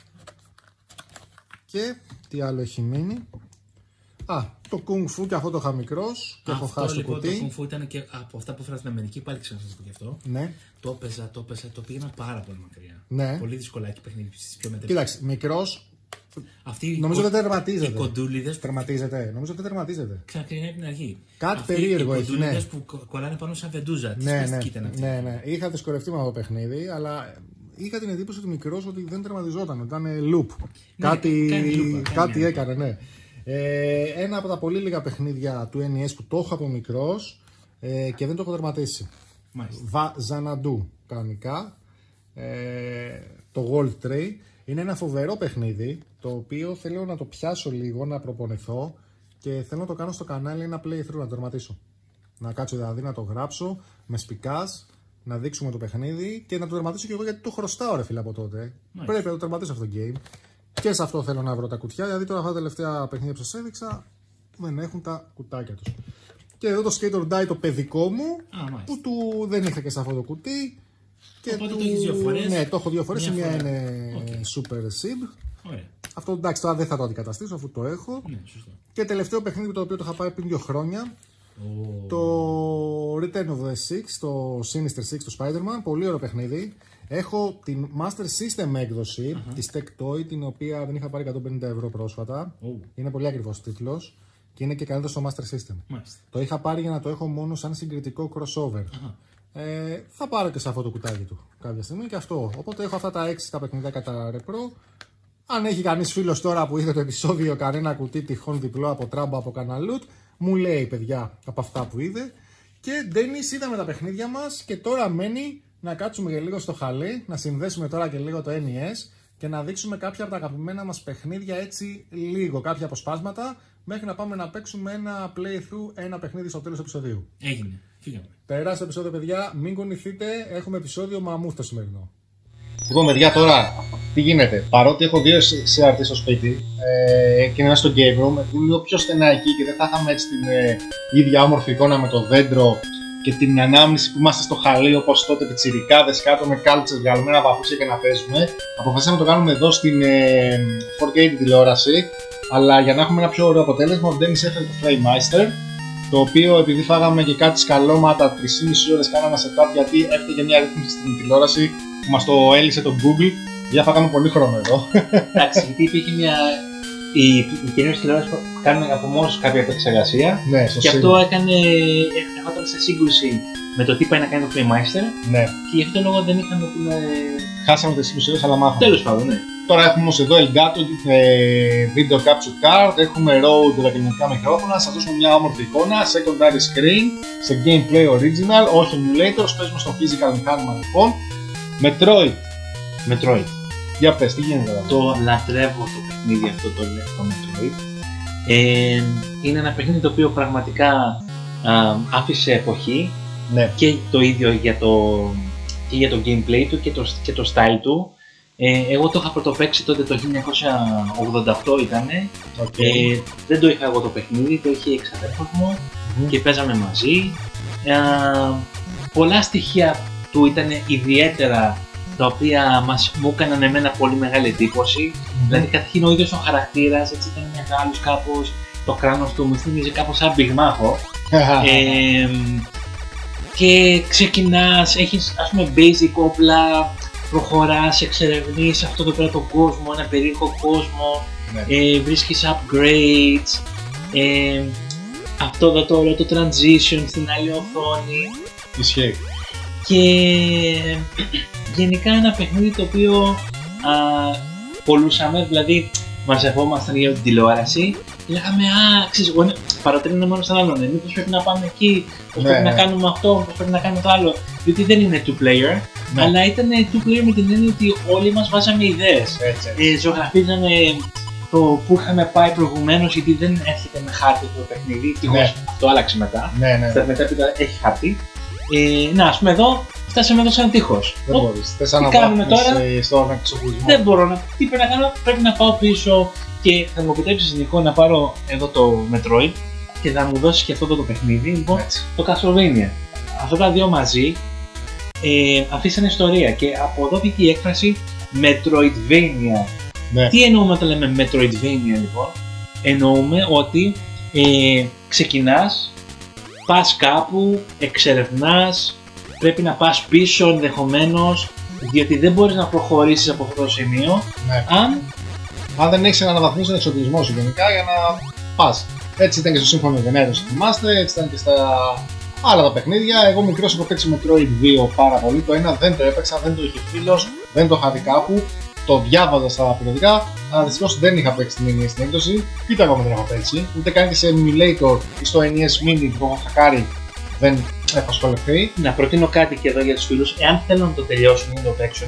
Και τι άλλο έχει μείνει. Το Kung Fu και αυτό το είχα μικρός και έχω χάσει το κουτί. Το Kung Fu ήταν και από αυτά που έφερα στην Αμερική, πάλι ξέρω να σας πω γι' αυτό. Ναι. Το έπαιζα, το πήγαινα πάρα πολύ μακριά. Ναι. Πολύ δυσκολάκι παιχνίδι στις πιο μετρήσεις. Κοίταξε, μικρός. Νομίζω δεν τερματίζεται. Οι κοντούλιδες. Τερματίζεται. Νομίζω δεν τερματίζεται. Ξανακρινάει από την αρχή. Κάτι περίεργο έχει. Οι κοντούλιδες που κολλάνε πάνω σαν βεντούζα. Ναι. Είχα δυσκολευτεί με αυτό το παιχνίδι, αλλά είχα την εντύπωση του μικρός ότι δεν τερματιζόταν. Ήταν loop. Ναι, κάτι έκανε, ναι. Ένα από τα πολύ λίγα παιχνίδια του NES που το έχω από μικρός και δεν το έχω τερματίσει. Xanadu κανονικά. Το World Trade είναι ένα φοβερό παιχνίδι, το οποίο θέλω να το πιάσω λίγο, να προπονηθώ και θέλω να το κάνω στο κανάλι ένα playthrough, να το τερματίσω. Να κάτσω δηλαδή να το γράψω με σπικάζ, να δείξουμε το παιχνίδι και να το τερματίσω και εγώ γιατί το χρωστάω ρε φίλε από τότε. Πρέπει να το τερματίσω αυτό το game. Και σε αυτό θέλω να βρω τα κουτιά, δηλαδή τώρα αυτά τα τελευταία παιχνίδια που σας έδειξα δεν έχουν τα κουτάκια τους. Και εδώ το Skate or Die το παιδικό μου, που του δεν είχα και σε αυτό το κουτί. Και οπότε το έχεις 2 φορές. Ναι, το έχω 2 φορές, η μία είναι Super Sib. Ωραία. Αυτό εντάξει τώρα δεν θα το αντικαταστήσω αφού το έχω. Ναι, σωστό. Και τελευταίο παιχνίδι το οποίο το είχα πάρει πριν 2 χρόνια. Το Return of the Six, το Sinister Six του Spider-Man, πολύ ωραίο παιχνίδι. Έχω την Master System έκδοση της Tectoy, την οποία δεν είχα πάρει 150 ευρώ πρόσφατα. Είναι πολύ ακριβώς τίτλος και είναι και καλύτερο στο Master System. Μάλιστα. Το είχα πάρει για να το έχω μόνο σαν συγκριτικό crossover. Θα πάρω και σε αυτό το κουτάκι του κάποια στιγμή και αυτό. Οπότε έχω αυτά τα 6 τα παιχνίδια κατά ρεπρό. Αν έχει κανείς φίλος τώρα που είδε το επεισόδιο κανένα κουτί τυχόν διπλό από τράμπα από καναλούτ, μου λέει παιδιά από αυτά που είδε. Και Dennis, είδαμε τα παιχνίδια μας και τώρα μένει να κάτσουμε για λίγο στο χαλί, να συνδέσουμε τώρα και λίγο το NES και να δείξουμε κάποια από τα αγαπημένα μας παιχνίδια έτσι λίγο, κάποια αποσπάσματα, μέχρι να πάμε να παίξουμε ένα playthrough, ένα παιχνίδι στο τέλος του επεισοδίου. Έγινε, φύγαμε. Περάστε το επεισόδιο παιδιά, μην κουνηθείτε, έχουμε επεισόδιο μαμούθ το σημερινό. Λοιπόν, παιδιά, τώρα τι γίνεται. Παρότι έχω 2 CRT στο σπίτι και ένα στο game room, είναι λίγο πιο στενά εκεί και δεν θα είχαμε έτσι την ίδια όμορφη εικόνα με το δέντρο και την ανάμνηση που είμαστε στο χαλί όπως τότε πιτσιρικάδες κάτω με κάλτσες, βγαλμένα παπούτσια και να παίζουμε. Αποφασίσαμε να το κάνουμε εδώ στην 4K τηλεόραση, αλλά για να έχουμε ένα πιο ωραίο αποτέλεσμα, ο Dennis έφερε το Frammeister, το οποίο επειδή φάγαμε και κάτι σκαλώματα 3,5 ώρες κάναμε setup γιατί έφταιγε μια ρύθμιση στην τηλεόραση που μας το έλυσε το Google, για φάγαμε πολύ χρόνο εδώ. Εντάξει, γιατί υπήρχε μια. Οι καινούριες τηλεόρασεις κάνουν από μόνος κάποια επεξεργασία και αυτό ερχόταν σε σύγκρουση με το τι πάει να κάνει το Frammeister και γι' αυτό το λόγο δεν είχαμε την. Χάσαμε τις 20 ώρες αλλά μάθαμε. Τέλος πάντων, ναι. Τώρα έχουμε όμως εδώ Elgato, Video Capture Card, έχουμε Rode δακρυμικά μικρόφωνα, σας δώσουμε μια όμορφη εικόνα, secondary screen, σε gameplay original, όχι emulators, παίζουμε στο physical μηχάνημα λοιπόν. Metroid. Για πες, τι γίνεται εδώ. Το λατρεύω το παιχνίδι αυτό το Metroid. Είναι ένα παιχνίδι το οποίο πραγματικά άφησε εποχή και το ίδιο για το gameplay του και το style του. Εγώ το είχα πρωτοπαίξει τότε το 1988 ήτανε. Δεν το είχα εγώ το παιχνίδι, το είχε εξαδέρφος μου και παίζαμε μαζί. Πολλά στοιχεία του ήταν ιδιαίτερα, τα οποία μου έκαναν εμένα πολύ μεγάλη εντύπωση. Δηλαδή καταρχήν ο ίδιος ο χαρακτήρας έτσι ήταν μεγάλος κάπως, το κράνος του μου θύμιζε κάπως σαν πυγμάχο. Και ξεκινάς, έχεις ας πούμε basic όπλα, προχωράς, εξερευνείς αυτό εδώ πέρα τον κόσμο, ένα περίεργο κόσμο, βρίσκεις upgrades, αυτό εδώ τώρα το transition στην άλλη οθόνη. Ισχύει. Και γενικά ένα παιχνίδι το οποίο πολλούσαμε, δηλαδή μαζευόμασταν για την τηλεόραση και λέγαμε ξέρεις, παροτρύνουμε μόνο στον άλλον, μήπως πρέπει να πάμε εκεί, πώς πρέπει να κάνουμε αυτό, πώς πρέπει να κάνουμε το άλλο, διότι δεν είναι 2-player, αλλά ήταν 2-player με την έννοια ότι όλοι μας βάζαμε ιδέες, ζωγραφίζαμε το που είχαμε πάει προηγουμένως, γιατί δεν έρχεται με χάρτη το παιχνίδι, αυτό άλλαξε μετά, μετά έχει χάρτη. Ας πούμε εδώ, φτάσαμε εδώ σαν τείχος. Δεν μπορείς, θες να κάνουμε τώρα, στον εξοπλισμό. δεν μπορώ να, τι πρέπει να κάνω, πρέπει να πάω πίσω και θα μου επιτρέψεις Νικό να πάρω εδώ το Metroid και θα μου δώσεις και αυτό το παιχνίδι, λοιπόν, το Castlevania. Αυτά τα δύο μαζί αφήσανε ιστορία και από εδώ βγήκε η έκφραση Metroidvania. Τι εννοούμε όταν λέμε Metroidvania λοιπόν? Εννοούμε ότι ξεκινάς, πας κάπου, εξερευνάς, πρέπει να πας πίσω ενδεχομένως, διότι δεν μπορείς να προχωρήσεις από αυτό το σημείο αν δεν έχεις αναβαθμίσει τον εξοπλισμό σου γενικά για να πας. Έτσι ήταν και στο Σύμφωνο Γενέρος, θυμάστε, έτσι ήταν και στα άλλα τα παιχνίδια. Εγώ μικρός έχω παίξει Metroid 2 πάρα πολύ, το ένα δεν το έπαιξα, δεν το είχε φίλος, δεν το είχα δει κάπου. Το διάβαζα στα περιοδικά, αλλά δυστυχώς δεν είχα παίξει την NES στην έκδοση, ούτε ακόμα δεν έχω παίξει, ούτε καν και σε emulator ή στο NES Mini που έχω χακάρει δεν έχω ασχοληθεί. Να προτείνω κάτι και εδώ για τους φίλους, εάν θέλουν να το τελειώσουν ή να το παίξουν,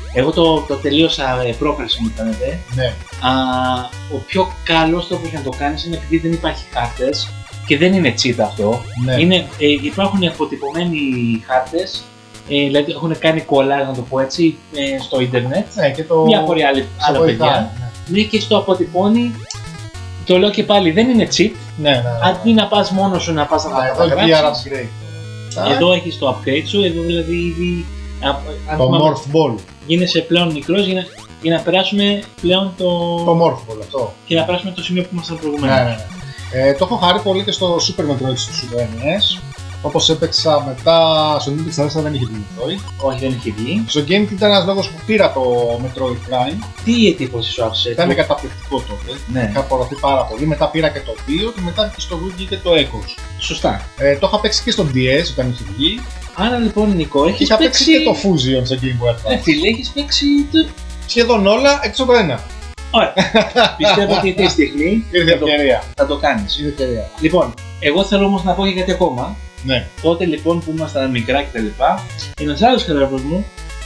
Εγώ το τελείωσα πρόπερση μου φαίνεται. Ναι. Ο πιο καλός τρόπος για να το κάνεις είναι επειδή δεν υπάρχει χάρτες και δεν είναι cheat αυτό. Ναι. Υπάρχουν αποτυπωμένοι χάρτες, δηλαδή έχουν κάνει κολλάζ, να το πω έτσι, στο ίντερνετ. Ναι, και το... Διάφοροι άλλα παιδιά. Ναι, και στο αποτυπώνει. Το λέω και πάλι, δεν είναι cheat. Ναι. Αντί να πας μόνος σου να πας να τα καταγράψεις. Εδώ έχεις το upgrade σου, εδώ δηλαδή ήδη. Το Morph Ball. Γίνεσαι πλέον μικρός για να περάσουμε πλέον το Morph Ball αυτό. Και να περάσουμε το σημείο που ήμασταν προηγουμένως. Ναι. Το έχω χαρεί πολύ και στο Super Metroid στο Super NES. Όπως έπαιξα μετά στο Nintendo 64 δεν είχε βγει Metroid. Όχι, δεν είχε βγει. Στο Game ήταν ένας λόγος που πήρα το Metroid Prime. Τι εντύπωση σου άφησε? Ήταν καταπληκτικό τότε. Ναι. Είχα απορροφεί πάρα πολύ. Μετά πήρα και το 2 και μετά και στο Wii και το Echoes. Σωστά. Το είχα παίξει και στο DS όταν είχε βγει. Άρα λοιπόν, Νικό, έχεις παίξει και το Fusion στο Game Boy Advance. Φίλε, έχεις παίξει σχεδόν όλα έξω από ένα. Ωραία. Πιστεύω ότι αυτή τη στιγμή θα το κάνεις. Λοιπόν, εγώ θέλω όμως να πω και κάτι ακόμα. Ναι. Τότε λοιπόν που ήμασταν μικρά κτλ. Ένας άλλος χαράπος μου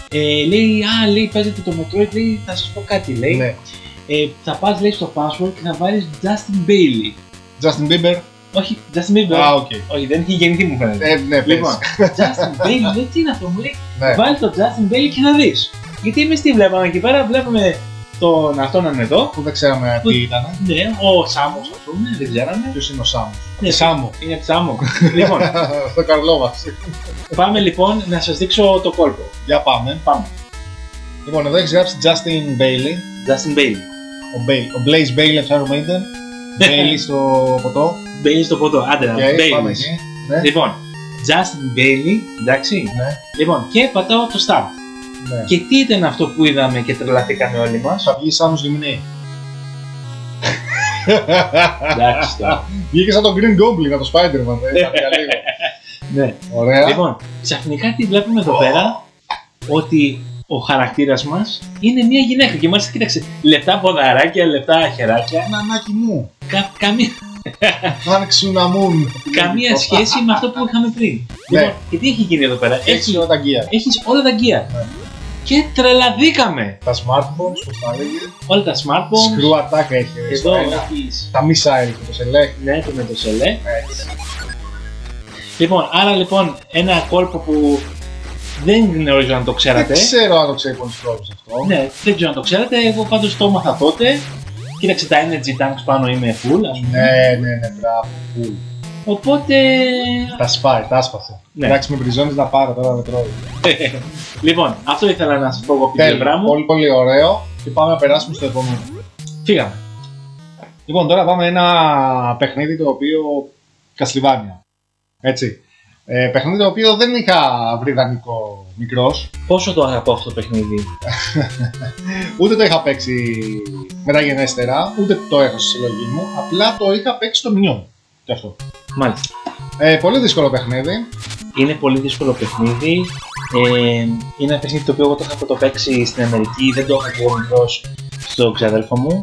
λέει παίζετε το Metroid, λέει θα σας πω κάτι, λέει. Ναι. Θα πας, λέει, στο password και θα βάλεις Justin Bailey. Justin Bieber. Όχι, Justin Bieber. Όχι, δεν είχε γεννηθεί μου φαίνεται. Ναι, λοιπόν, Justin Bailey, λέει, τι είναι αυτό, μου λέει. Βάλει το Justin Bailey και να δεις. Γιατί εμείς τι βλέπαμε εκεί πέρα, βλέπουμε τον αυτόν να είναι εδώ. Που δεν ξέραμε τι ήταν. Ναι, ο Σάμος, ας πούμε, δεν ξέραμε. Ποιος είναι ο Σάμος? Ναι, Σάμο. Είναι από Σάμο. Λοιπόν, το καρλό μας. Πάμε λοιπόν να σας δείξω το κόλπο. Για πάμε. Λοιπόν, εδώ έχεις γράψει Justin Bailey. Justin Bailey. Ο Blaze Bailey από Iron Maiden. Bailey στο ποτό. Bailey στο ποτό, άντε να Bailey. Λοιπόν, Justin Bailey, εντάξει. Ναι. Λοιπόν, και πατάω το start. Ναι. Και τι ήταν αυτό που είδαμε και τρελαθήκαμε όλοι μας? Θα βγει Σάμος Λιμνή. Εντάξει τώρα. Βγήκε σαν τον Green Goblin από το Spider-Man. Ναι. Ωραία. Λοιπόν, ξαφνικά τι βλέπουμε εδώ πέρα? Ότι ο χαρακτήρας μας είναι μια γυναίκα. Και μάλιστα κοίταξε, λεπτά ποδαράκια, λεπτά χεράκια. Νανάκι μου. Καμία σχέση με αυτό που είχαμε πριν. Λοιπόν, και τι έχει γίνει εδώ πέρα? Έχεις όλα τα γκία. Έχεις όλα τα γκία. Και τρελαδίκαμε. Τα smartphones, πώς τα λέγε. Όλα τα smartphones. Screw attack έχει. Εδώ έχεις τα missile και το select. Ναι, το με το select. Λοιπόν, άρα λοιπόν ένα κόλπο που δεν γνωρίζω αν το ξέρατε. Δεν ξέρω αν το ξέρει πολλοί κόσμος αυτό. Ναι, δεν ξέρω αν το ξέρατε. Εγώ πάντως το έμαθα τότε. Κοίταξε τα energy tanks πάνω, είμαι full, ας πούμε. Ναι, μπράβο, full. Οπότε... Τα σπάει, τα άσπασε. Ναι. Εντάξει, με μπριζώνεις να πάρω τώρα με τρώει. Λοιπόν, αυτό ήθελα να σας πω από την πλευρά μου. Πολύ πολύ ωραίο και πάμε να περάσουμε στο επόμενο. Φύγαμε. Λοιπόν, τώρα πάμε ένα παιχνίδι το οποίο... Castlevania. Έτσι. Παιχνίδι το οποίο δεν είχα βρει δανεικό μικρός. Πόσο το αγαπώ αυτό το παιχνίδι. Ούτε το είχα παίξει μεταγενέστερα, ούτε το έχω στη συλλογή μου. Απλά το είχα παίξει στο μηνιό. Και αυτό. Μάλιστα. Πολύ δύσκολο παιχνίδι. Είναι πολύ δύσκολο παιχνίδι. Είναι ένα παιχνίδι το οποίο εγώ το είχα παίξει στην Αμερική, δεν το είχα εγώ μικρός στο ξαδέλφο μου.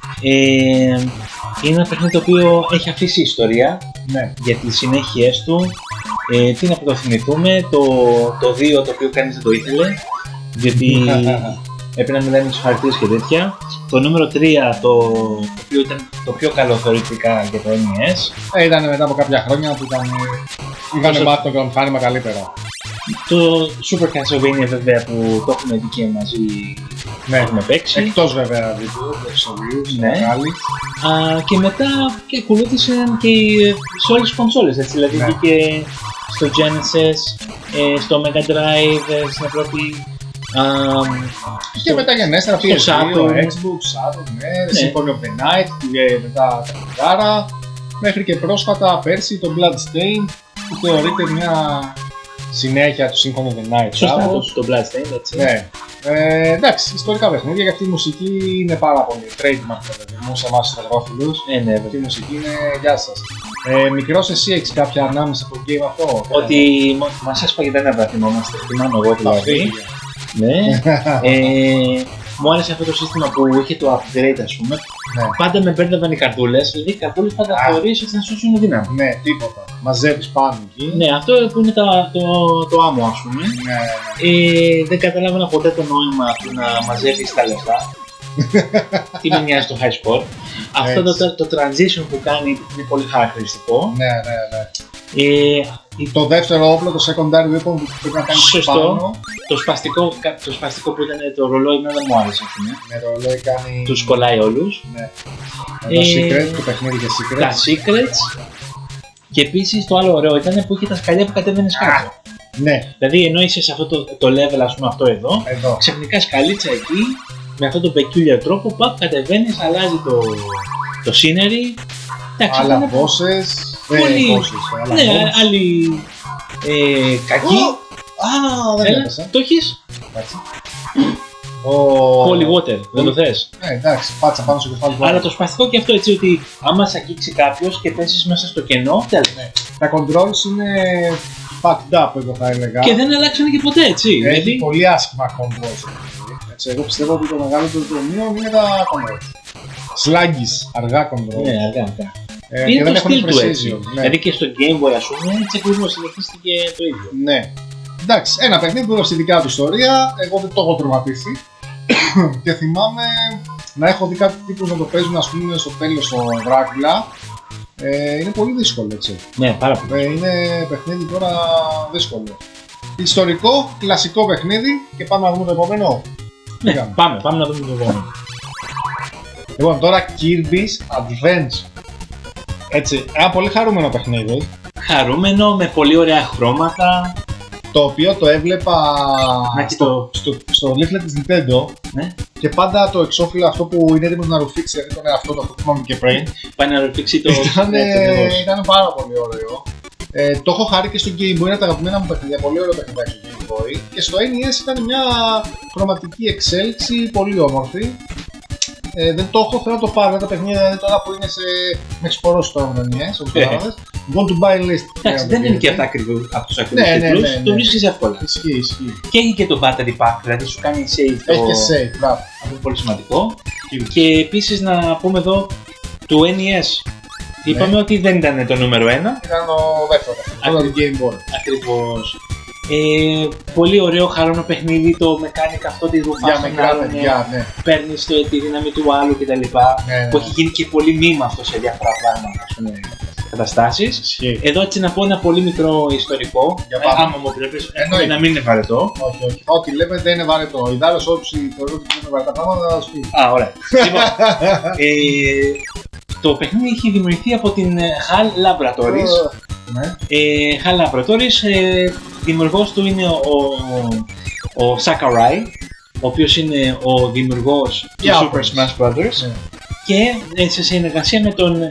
Είναι ένα παιχνίδι το οποίο έχει αφήσει ιστορία, ναι, για τις συνέχειές του. Τι να το θυμηθούμε, το 2 το οποίο κανείς δεν το ήθελε, διότι έπρεπε να μιλάμε στους χαρακτήρες και τέτοια. Το νούμερο 3 το οποίο ήταν το πιο καλό θεωρητικά για το NES. Ήταν μετά από κάποια χρόνια που είχαν μάθει το μηχάνημα καλύτερα. Το Super Castlevania βέβαια που το έχουμε δει και μαζί, ναι, έχουμε παίξει. Εκτός βέβαια βίντεο, ναι. Και μετά και ακολούθησαν και σε όλες τις κονσόλες, έτσι, δηλαδή ναι, βγήκε στο Genesis, στο Mega Drive, στην Ευρώπη. Και μεταγενέστερα PS2, Xbox, Saturn, ναι, Symphony of the Night, και μετά τα κουτάρα, μέχρι και πρόσφατα πέρσι το Bloodstained, που θεωρείται μια συνέχεια του Symphony of the Night. Σωστά, το Bloodstained, έτσι. Ναι. Εντάξει, ιστορικά παιχνίδια, γιατί η μουσική είναι πάρα πολύ trademark, μου σε εμάς τους θεατρόφιλους. Ναι, αυτή η μουσική είναι γεια σας. Μικρός, εσύ έχεις κάποια ανάμεσα από το game αυτό? Ότι μας έσπαγε τα νεύρα, θυμάμαστε, θυμάμαι εγώ δηλαδή. Ναι. Μου άρεσε αυτό το σύστημα που είχε το upgrade, ας πούμε. Ναι. πάντα με μπέρδευαν οι καρδούλες. Δηλαδή οι καρδούλες πάντα θεωρείς ότι θα σου είναι δύναμη. Ναι, τίποτα. Μαζεύεις πάνω εκεί. Ναι, αυτό που είναι το άμμο, ας πούμε. Ναι. Δεν καταλάβαινα ποτέ το νόημα του να μαζεύεις τα λεφτά. Τι με νοιάζει το high score. Αυτό το transition που κάνει είναι πολύ χαρακτηριστικό. Ναι. Το δεύτερο όπλο, το secondary weapon που πρέπει να κάνει πάνω. Το σπαστικό που ήταν το ρολόι δεν μου άρεσε. Ναι, το ρολόι κάνει... Τους κολλάει όλους. Ναι. Το secret, το παιχνίδι και secrets. Τα secrets. Και επίσης το άλλο ωραίο ήταν που είχε τα σκαλιά που κατέβαινες κάτω. Ναι. Δηλαδή ενώ είσαι σε αυτό το level, ας πούμε αυτό εδώ. Ξαφνικά σκαλίτσα εκεί, με αυτό το peculiar τρόπο, παπ, κατεβαίνεις, αλλάζει το scenery. Άλλα bosses. Πολύ. Ναι, άλλοι κακοί. Δεν έπεσα. Το έχεις? Holy water, δεν το θες? Εντάξει, πάτσα πάνω στο κεφάλι. Αλλά το σπαστικό και αυτό έτσι ότι άμα σε αγγίξει κάποιος και πέσεις μέσα στο κενό, τέλος. Τα controls είναι fucked up, εγώ θα έλεγα. Και δεν αλλάξανε και ποτέ, έτσι. Έχει πολύ άσχημα controls. Εγώ πιστεύω ότι το μεγαλύτερο μείον είναι τα controls. Sluggish, αργά controls. Ναι, αργά. Είναι το στυλ του έτσι. Δηλαδή και στο Game Boy, ας πούμε, έτσι ακριβώς συνεχίστηκε το ίδιο. Ναι. Εντάξει, ένα παιχνίδι που έχει τη δικιά του ιστορία. Εγώ δεν το έχω τερματίσει. Και θυμάμαι να έχω δει κάτι τύπους να το παίζουν, ας πούμε, στο τέλος στο Dracula. Είναι πολύ δύσκολο, έτσι. Ναι, πάρα πολύ. Είναι παιχνίδι τώρα δύσκολο. Ιστορικό, κλασικό παιχνίδι και πάμε να δούμε το επόμενο. Ναι, πάμε να δούμε το επόμενο. Λοιπόν, τώρα Kirby's Adventure. Έτσι, ένα πολύ χαρούμενο παιχνίδι. Χαρούμενο, με πολύ ωραία χρώματα. Το οποίο το έβλεπα στο leaflet της Nintendo. Ναι. Και πάντα το εξώφυλλο αυτό που είναι έτοιμος να ρουφήξει, δηλαδή τον εαυτό του, αυτό που θυμάμαι και πριν. Πάει να ρουφήξει το... Ήταν πάρα πολύ ωραίο. Το έχω χαρεί και στο Game Boy, είναι τα αγαπημένα μου παιχνίδια, πολύ ωραίο παιχνιδάκι στο Game Boy. Και στο NES ήταν μια χρωματική εξέλιξη, πολύ όμορφη. Δεν το έχω, θέλω να το πάρω, τα παιχνίδια δηλαδή τώρα που είναι σε... με εξπορώσει τώρα με το NES, όπως κατάλαβες. Go to buy list. Εντάξει, δεν είναι και αυτά ακριβώς από τους ακριβούς τίτλους, το βρίσκεις εύκολα. Ισχύει. Και έχει και το battery pack, δηλαδή σου κάνει save. Έχει και save, μπράβο. Αυτό είναι πολύ σημαντικό. Και επίσης να πούμε εδώ το NES. Είπαμε ότι δεν ήταν το νούμερο 1. Ήταν το δεύτερο, το Game Boy. Ακριβώς. Πολύ ωραίο χαρούμενο παιχνίδι, το mechanic αυτό τη ρουφά ναι. Παίρνεις τη δύναμη του άλλου κτλ. Που έχει γίνει και πολύ μήμα αυτό σε διάφορα πράγματα, ας πούμε, καταστάσεις. Εδώ έτσι να πω ένα πολύ μικρό ιστορικό, άμα μου επιτρέπεις, να μην είναι βαρετό. Όχι, ό,τι λέμε δεν είναι βαρετό. Ιδάλλως όσοι θεωρούν ότι είναι βαρετά πράγματα θα σου πει. Ωραία. Λοιπόν, το παιχνίδι έχει δημιουργηθεί από την HAL Laboratories. HAL Laboratories, δημιουργός του είναι ο Sakurai, ο οποίος είναι ο δημιουργός του Super Smash Bros. Και σε συνεργασία με τον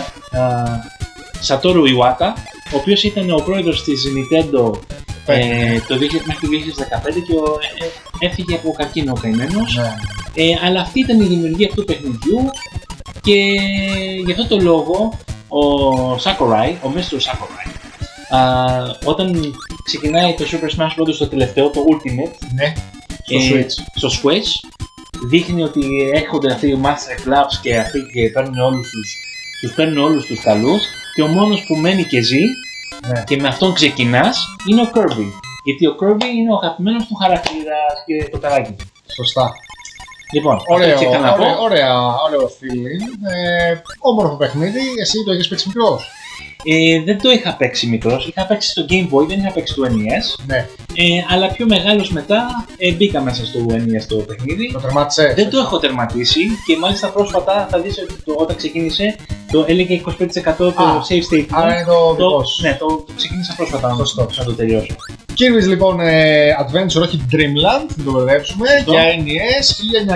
Satoru Iwata, ο οποίος ήταν ο πρόεδρος της Nintendo μέχρι το 2015 και έφυγε από καρκίνο ο καημένος. Αλλά αυτή ήταν η δημιουργία αυτού του παιχνιδιού και γι' αυτό το λόγο ο Sakurai, ο Mr. Sakurai, όταν ξεκινάει το Super Smash Bros. Το τελευταίο, το Ultimate, στο Switch, δείχνει ότι έρχονται αυτοί οι Master Clubs και αυτοί και παίρνουν όλους τους καλούς και ο μόνος που μένει και ζει και με αυτόν ξεκινάς είναι ο Kirby. Γιατί ο Kirby είναι ο αγαπημένος του χαρακτήρα και το καράκι. Σωστά. Λοιπόν, ωραίο feeling. Όμορφο παιχνίδι, εσύ το έχεις παίξει μικρός? Δεν το είχα παίξει μικρός, είχα παίξει στο Game Boy, δεν είχα παίξει το NES. Ναι. Αλλά πιο μεγάλος μετά μπήκα μέσα στο NES το παιχνίδι. Το τερμάτισες? Δεν το έχω τερματίσει και μάλιστα πρόσφατα θα δεις ότι όταν ξεκίνησε το έλεγε 25% το save state. Άρα είναι το δικό σου. Ναι, το ξεκίνησα πρόσφατα να το τελειώσω. Kirby's λοιπόν Adventure, όχι Dreamland, να το μπερδέψουμε, για NES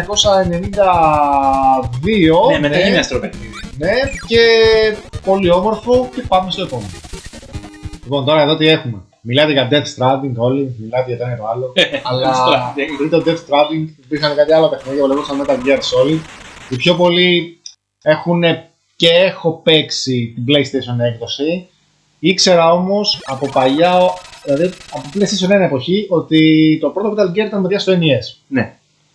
1992. Ναι, μεταγενέστερο παιχνίδι. Ναι, και πολύ όμορφο και πάμε στο επόμενο. Λοιπόν, τώρα εδώ τι έχουμε. Μιλάτε για Death Stranding όλοι, μιλάτε για το ένα το άλλο. Αλλά πριν το Death Stranding υπήρχαν κάτι άλλο παιχνίδια που λέγονταν Metal Gear Solid. Οι πιο πολλοί έχουν και έχω παίξει την PlayStation έκδοση. Ήξερα όμως από παλιά, δηλαδή από PlayStation 1 εποχή, ότι το πρώτο Metal Gear ήταν παιδιά στο NES. Ναι.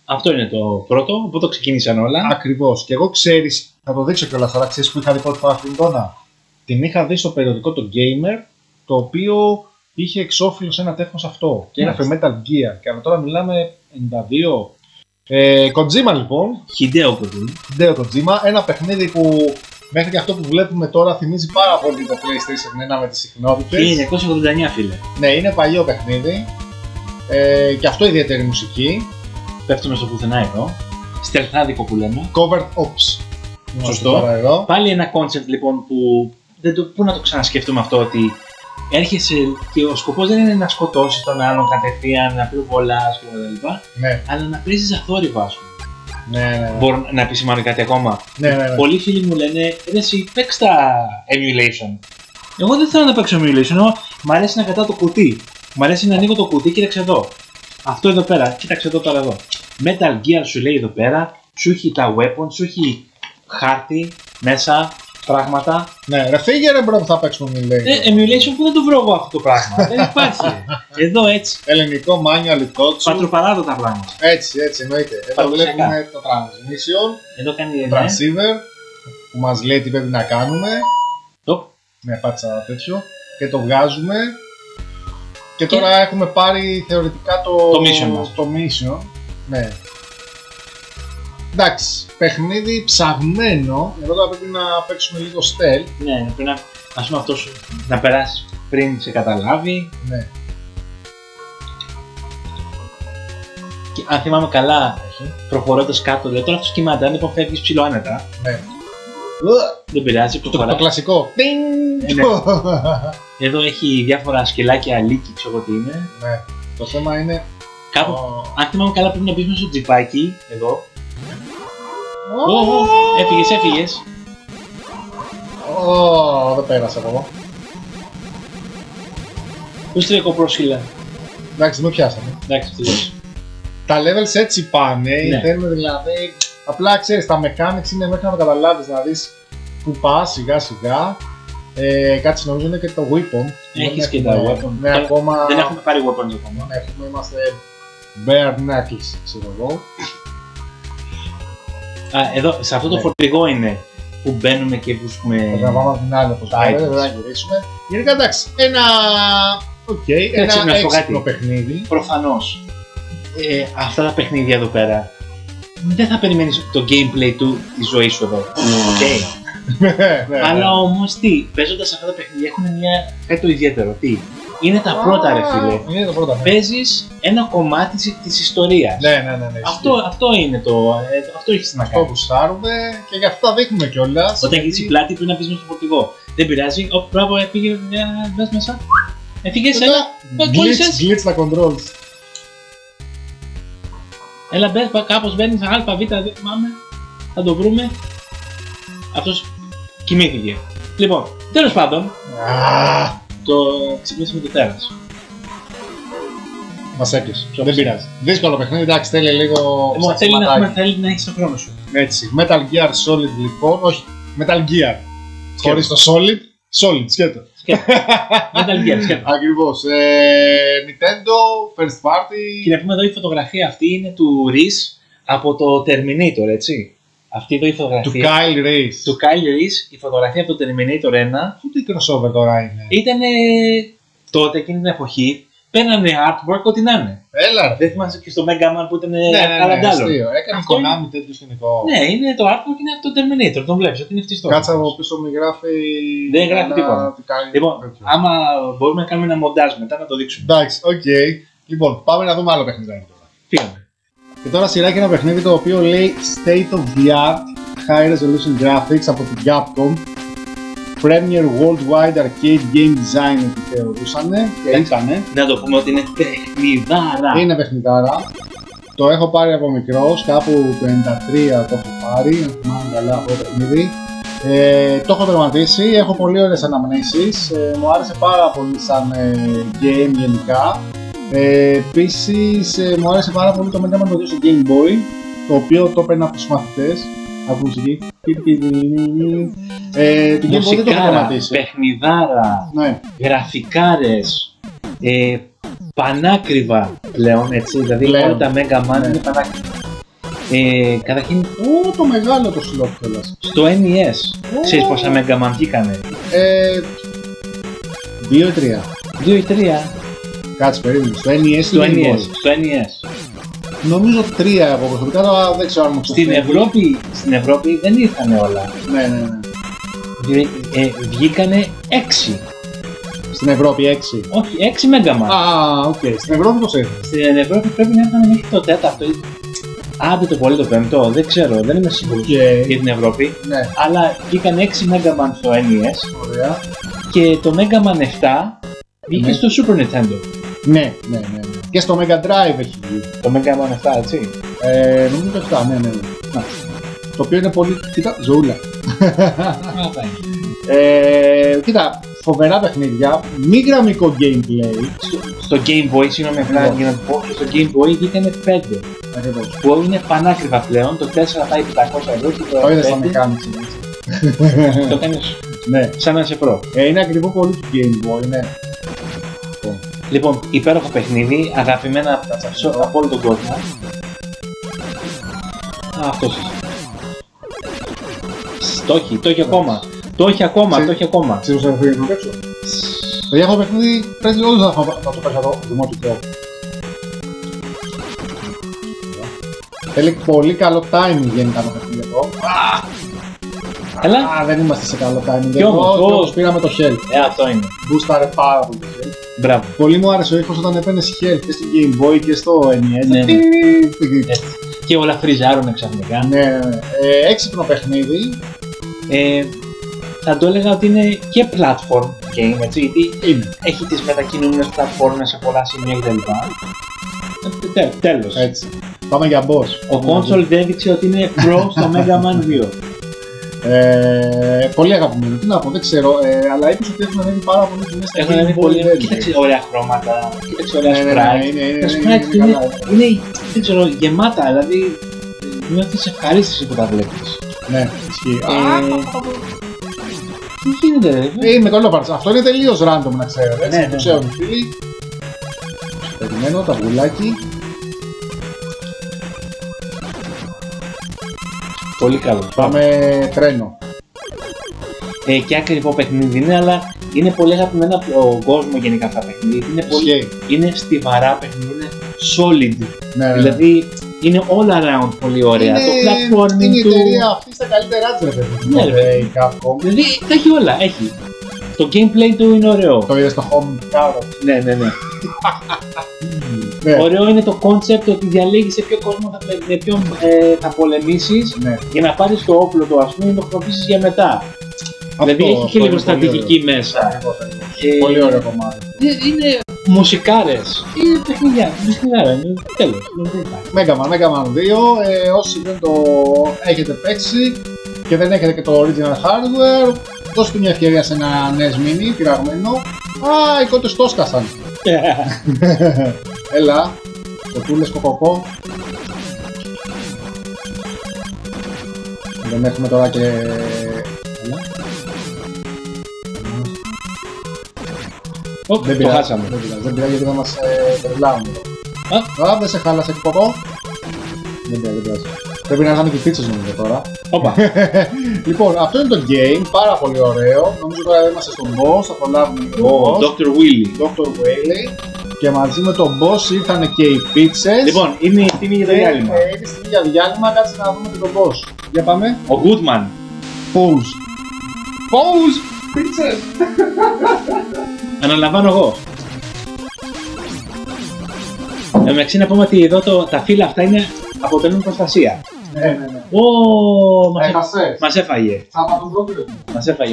Αυτό είναι το πρώτο, από το ξεκίνησαν όλα. Ακριβώς. Και εγώ ξέρεις, θα το δείξω κιόλας τώρα, ξέρεις που είχα δει πρώτη φορά αυτήν την εικόνα. Την είχα δει στο περιοδικό το Gamer, το οποίο είχε εξώφυλλο σε ένα τεύχος αυτό. Και έγραφε Metal Gear. Και τώρα μιλάμε 92. Kojima λοιπόν. Hideo Kojima. Ένα παιχνίδι που μέχρι και αυτό που βλέπουμε τώρα θυμίζει πάρα πολύ το PlayStation 1 με τις συχνότητες. 1989 φίλε. Ναι, είναι παλιό παιχνίδι. Και αυτό ιδιαίτερη μουσική. Πέφτουμε στο πουθενά εδώ. Στελθάδικο που λέμε. Covered Ops. Σωστό. Πάλι ένα concept λοιπόν που πού να το ξανασκεφτούμε αυτό, ότι έρχεσαι και ο σκοπός δεν είναι να σκοτώσεις τον άλλον κατευθείαν, να πυροβολάς κλπ. Ναι. Αλλά να παίζεις αθόρυβα σου. Ναι. Μπορώ να επισημάνω κάτι ακόμα. Ναι. Πολλοί φίλοι μου λένε ρε εσύ παίξ τα emulation. Εγώ δεν θέλω να παίξω emulation, μ' αρέσει να κρατάω το κουτί. Μ' αρέσει να ανοίγω το κουτί, κοίταξε εδώ. Αυτό εδώ πέρα, κοίταξε εδώ τώρα εδώ. Metal Gear σου λέει εδώ πέρα, σου έχει τα weapons, σου έχει χάρτη μέσα, πράγματα. Ναι, ρε φύγε ρε μπρο που θα παίξουμε emulation. Emulation που δεν το βρω εγώ αυτό το πράγμα. Δεν υπάρχει. Εδώ έτσι. Ελληνικό manual code. Πατροπαράδοτα πράγματα. Έτσι, εννοείται. Εδώ βλέπουμε το transmission. Εδώ κάνει το transceiver που μας λέει τι πρέπει να κάνουμε. Ναι, πάτσα τέτοιο. Και το βγάζουμε. Και τώρα έχουμε πάρει θεωρητικά το mission. Ναι. Εντάξει, παιχνίδι ψαγμένο. Εδώ τώρα πρέπει να παίξουμε λίγο stealth. Ναι, πρέπει να, ας πούμε αυτό σου, να περάσεις πριν σε καταλάβει. Ναι. Και αν θυμάμαι καλά, προχωρώντας κάτω, δηλαδή τώρα αυτός κοιμάται, αν λοιπόν φεύγεις ψηλό άνετα. Ναι. Δεν πειράζει, το κλασικό. Ναι. Εδώ έχει διάφορα σκελάκια λύκη, ξέρω τι είναι. Ναι. Το θέμα είναι... Κάπου, αν θυμάμαι καλά πρέπει να μπεις μέσα στο τζιπάκι, εδώ. Έφυγες. Δεν πέρασε από εδώ. Πού στρέφω πρόσχυλα. Εντάξει, με πιάσαμε. Εντάξει, τελείως. Τα levels έτσι πάνε, θέλουμε δηλαδή... Απλά ξέρεις, τα mechanics είναι μέχρι να το καταλάβεις, να δεις που πας σιγά σιγά. Κάτι νομίζω είναι και το weapon. Έχεις και τα weapon. Ναι, ακόμα... Δεν έχουμε πάρει weapon ακόμα. Είμαστε bare knuckles, ξέρω εγώ. Εδώ, σε αυτό το φορτηγό είναι που μπαίνουμε και βρίσκουμε... Θα πάμε από την άλλη όπως πρέπει να γυρίσουμε. Γενικά εντάξει, ένα έξυπνο παιχνίδι. Προφανώς, αυτά τα παιχνίδια εδώ πέρα δεν θα περιμένεις το gameplay τη ζωή σου εδώ. Αλλά όμως παίζοντας αυτά τα παιχνίδια έχουν κάτι το ιδιαίτερο. Είναι τα πρώτα ρε φίλε. Είναι τα πρώτα. Παίζεις ένα κομμάτι της ιστορίας. Ναι. Αυτό είναι αυτό έχεις να κάνεις. Αυτό που στάρουμε και γι' αυτό τα δείχνουμε κιόλας. Όταν έχεις η πλάτη πρέπει να πεις μέσα στο φορτηγό. Δεν πειράζει. Μπράβο, έφυγε μέσα. Έφυγες, έλα. Glitch τα controls. Έλα μπες, κάπως μπαίνεις α, β, δεν θυμάμαι. Θα το βρούμε. Αυτός κοιμήθηκε. Λοιπόν, τέλος πάντων. Το ξυπνήσαμε το τέρας. Μας έπιασε. Δεν πειράζει. Δύσκολο παιχνίδι, εντάξει, θέλει λίγο. Θέλει να έχεις το χρόνο σου. Έτσι. Metal Gear Solid λοιπόν. Όχι, Metal Gear. Χωρίς το Solid, σκέτο. Metal Gear, σκέτο. Ακριβώς. Nintendo, first party. Και να πούμε εδώ η φωτογραφία αυτή είναι του Reese από το Terminator, έτσι. Αυτή εδώ η φωτογραφία. Του Kyle Reese. Η φωτογραφία από το Terminator 1. Τι crossover τώρα είναι. Ήτανε τότε εκείνη την εποχή. Παίρνανε artwork ό,τι να είναι. Έλα. Δεν θυμάσαι και στο Mega Man που ήταν καλαντάλο. Έκανε Konami τέτοιο σκηνικό. Ναι, είναι το artwork είναι από το Terminator. Τον βλέπεις ότι είναι αυτή η ιστορία. Κάτσα από πίσω μην γράφει. Δεν γράφει τίποτα. Λοιπόν, άμα μπορούμε να κάνουμε ένα μοντάζ μετά να το δείξουμε. Εντάξει, οκ. Λοιπόν, πάμε να δούμε άλλο παιχνίδι. Φύγαμε. Και τώρα σειρά και ένα παιχνίδι το οποίο λέει State of the Art High Resolution Graphics από την Capcom. Premier Worldwide Arcade Game Design που θεωρούσανε και ήτανε. Να το πούμε ότι είναι παιχνιδάρα. Είναι παιχνιδάρα. Το έχω πάρει από μικρός, κάπου το 93 το έχω πάρει, αν θυμάμαι καλά αυτό το παιχνίδι. Το έχω τερματίσει, έχω πολύ ωραίες αναμνήσεις, μου άρεσε πάρα πολύ σαν game γενικά. Επίσης μου άρεσε πάρα πολύ το Mega Man το στο Game Boy, το οποίο το έπαιρνα από τους μαθητές. Από μουσική. Το Game Boy δεν το έχω τερματίσει. Παιχνιδάρα, γραφικάρες, πανάκριβα πλέον, έτσι, δηλαδή όλα τα Mega Man είναι πανάκριβα. Καταρχήν, το μεγάλο το slot κιόλας. στο NES, ξέρεις πόσα Mega Man βγήκανε? 2 ή 3. 2 ή 3. Κάτσε περίμενε, στο NES Στο NES. Νομίζω 3 εγώ προσωπικά, αλλά δεν ξέρω αν μου Στην Ευρώπη δεν ήρθανε όλα. Ναι. Βγήκανε 6. Στην Ευρώπη 6. Όχι, 6 Mega Man. Οκ. Στην Ευρώπη πώς ήρθε? Στην Ευρώπη πρέπει να ήταν μέχρι το 4ο. Άντε το πολύ το 5ο, δεν ξέρω, δεν είμαι σίγουρος για την Ευρώπη. Ναι. Αλλά βγήκαν 6 Mega Man στο NES. Ωραία. Και το Mega Man 7 βγήκε στο Super Nintendo. Ναι. Και στο Mega Drive έχει βγει. Το Mega Man 7, έτσι. Νομίζω το 7, ναι. Το οποίο είναι πολύ. Κοίτα, ζωούλα. Κοίτα, φοβερά παιχνίδια, μη γραμμικό gameplay. Στο Game Boy, συγγνώμη απλά για να το πω, στο Game Boy βγήκανε 5. Που είναι πανάκριβα πλέον, το 4 πάει 500 ευρώ και το 5. Το είδες να με κάνεις. Το κάνεις ναι. Σαν να είσαι προ. Είναι ακριβό πολύ του Game Boy, ναι. Λοιπόν, υπέροχο παιχνίδι, αγαπημένα από όλο τον κόσμο. Αυτός είσαι. Το έχει ακόμα. Το έχει ακόμα. Ξέρεις πως θα φύγει να το παίξω. Παιδιά, αυτό το παιχνίδι πρέπει όλους να το παίξω εδώ, δημόσιο και θέλει πολύ καλό timing γενικά το παιχνίδι εδώ. Έλα. Δεν είμαστε σε καλό timing Κι όμως, εδώ, όπως πήραμε το Shell. Αυτό είναι. Μπούσταρε πάρα πολύ το Shell. Μπράβο. Πολύ μου άρεσε ο ήχος όταν έπαιρνες Shell και στο Game Boy και στο NES. Ναι. Και όλα φριζάρουν ξαφνικά. Ναι. Έξυπνο παιχνίδι. Θα το έλεγα ότι είναι και platform game, έτσι, γιατί έχει τις μετακινούμενες πλατφόρμες σε πολλά σημεία κτλ. Τέλος. Έτσι. Πάμε για boss. Ο console έδειξε ότι είναι pro στο Mega Man 2. Πολύ αγαπημένο, τι να πω, δεν ξέρω, αλλά είπες ότι έχουν ανέβει πάρα πολύ δουλειές στα Game Boy. Κοίταξε ωραία χρώματα, κοίταξε ωραία sprites. Τα sprites είναι, δεν ξέρω, γεμάτα, δηλαδή νιώθεις ευχαρίστηση που τα βλέπεις. Ναι, ισχύει. Τι γίνεται ρε? Με καλό πάρτσα. Αυτό είναι τελείως random να ξέρετε, έτσι, το ξέρουν οι φίλοι. Περιμένω, τα βουλάκι. Πολύ καλό. Πάμε τρένο. Και ακριβό παιχνίδι είναι, αλλά είναι πολύ αγαπημένα από τον κόσμο γενικά αυτά τα παιχνίδια. Είναι στιβαρά παιχνίδια, είναι solid. Ναι. Δηλαδή είναι all around πολύ ωραία. Το platforming είναι του... η εταιρεία αυτή στα καλύτερά της, ρε παιδί. Ναι, η Capcom. Δηλαδή τα έχει όλα, έχει. Το gameplay του είναι ωραίο. Το είδες στο home tower. Ναι. Ωραίο είναι το concept ότι διαλέγεις σε ποιο κόσμο θα πολεμήσεις για να πάρεις το όπλο του, ας πούμε, και το χρησιμοποιήσεις για μετά. Δηλαδή έχει και λίγο στρατηγική μέσα. Πολύ ωραίο κομμάτι. Είναι μουσικάρες. Είναι παιχνιδιά. Τέλος. Mega Man 2, όσοι δεν το έχετε παίξει και δεν έχετε και το original hardware, δώστε μια ευκαιρία σε ένα NES Mini πειραγμένο. Οι κότες το σκάσαν. Έλα, το πούλες κοκοκό. Δεν έχουμε τώρα και... Δεν το χάσαμε. Δεν πειράζει γιατί θα μας περιλάβουν. Δεν σε χάλασε κοκοκό. Δεν πειράζει. Πρέπει να κάνουμε και πίτσες νομίζω τώρα. Λοιπόν, αυτό είναι το game, πάρα πολύ ωραίο. Νομίζω τώρα είμαστε στον boss, θα προλάβουμε τον boss. Dr. Wily. Και μαζί με τον boss ήρθαν και οι πίτσες. Λοιπόν, είναι η στιγμή για το διάλειμμα. Είναι η στιγμή για διάλειμμα, κάτσε να δούμε και τον boss. Για πάμε. Ο Goodman. Pose. Πίτσες. Αναλαμβάνω εγώ. Εντάξει, να πούμε ότι εδώ τα φύλλα αυτά αποτελούν προστασία. Ναι. Μας έφαγε. Μας έφαγε.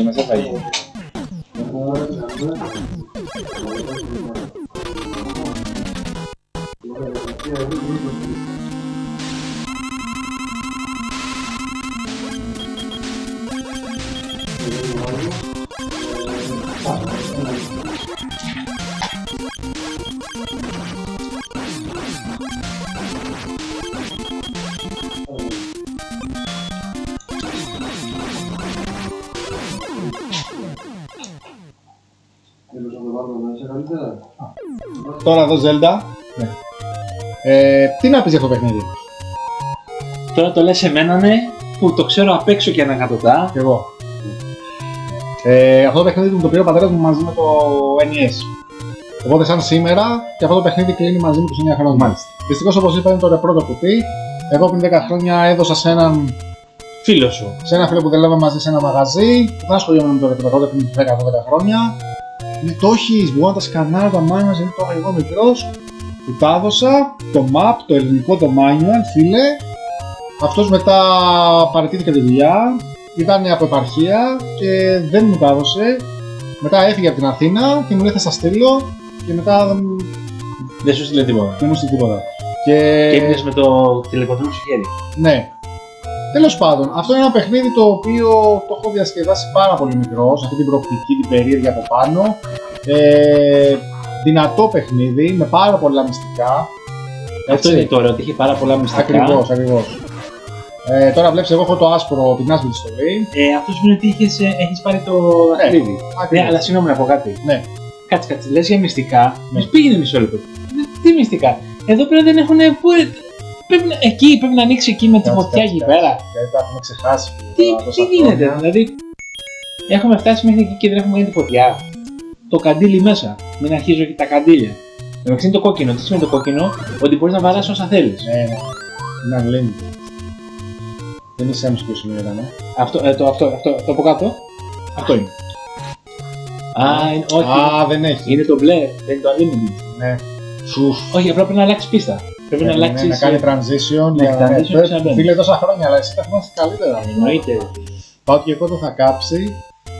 Τώρα εδώ Zelda. Τι να πεις για αυτό το παιχνίδι? Τώρα το λες εμένα, ναι, που το ξέρω απ' έξω και ανακατοτά. Κι εγώ. Αυτό το παιχνίδι μου το πήρε ο πατέρας μου μαζί με το NES. Οπότε σαν σήμερα και αυτό το παιχνίδι κλείνει μαζί με 29 χρόνια. Μάλιστα. Δυστυχώς, όπως είπα, είναι το πρώτο κουτί. Εγώ πριν 10 χρόνια έδωσα σε έναν φίλο σου. Σε ένα φίλο που δουλεύαμε μαζί σε ένα μαγαζί, που δεν ασχολιόμουν με το ρετρό τότε πριν 10-12 χρόνια. Το έχεις, μπορεί να τα σκανάρω τα manuals, γιατί το είχα εγώ μικρός. Του τα έδωσα, το map, το ελληνικό το manual, φίλε. Αυτός μετά παραιτήθηκε τη δουλειά, ήταν από επαρχία και δεν μου τα έδωσε. Μετά έφυγε από την Αθήνα και μου λέει θα σας στείλω και μετά δεν σου στείλε τίποτα. Δεν μου στείλε τίποτα. Και έμεινες με το τηλεκοντρόλ στο χέρι. Ναι. Τέλος πάντων, αυτό είναι ένα παιχνίδι το οποίο το έχω διασκεδάσει πάρα πολύ μικρό, σε αυτή την προοπτική, την περίεργη από πάνω. Δυνατό παιχνίδι, με πάρα πολλά μυστικά. Αυτό είναι τώρα, ότι είχε πάρα πολλά μυστικά. Ακριβώς, ακριβώς. Τώρα βλέπεις, εγώ έχω το άσπρο, την άσπρη στολή. Αυτό σημαίνει ότι έχεις πάρει το δαχτυλίδι. Ναι, αλλά συγγνώμη να πω κάτι. Ναι. Κάτσε, λες για μυστικά. Πήγαινε μισό λεπτό. Τι μυστικά. Εδώ πέρα δεν έχουν. Εκεί πρέπει να ανοίξει εκεί με τη φωτιά εκεί πέρα. Γιατί τα έχουμε ξεχάσει. Τι γίνεται, δηλαδή. Έχουμε φτάσει μέχρι εκεί και δεν έχουμε γίνει τη φωτιά. Το καντήλι μέσα. Μην αρχίζω και τα καντήλια. Εντάξει είναι το κόκκινο. Τι σημαίνει το κόκκινο, ότι μπορείς να βαράς όσα θέλεις. Ναι, είναι unlimited. Δεν είσαι άμεσο ποιο σημείο ήταν. Αυτό το από κάτω. Αυτό είναι. Όχι. Δεν έχει. Είναι το μπλε, δεν είναι το unlimited. Ναι. Σουφ. Όχι, απλά πρέπει να αλλάξει πίστα. Πρέπει να αλλάξει. Να κάνει transition. Φίλε τόσα χρόνια, αλλά εσύ τα θυμάσαι καλύτερα. Εννοείται. Πάω και εγώ το θα κάψει.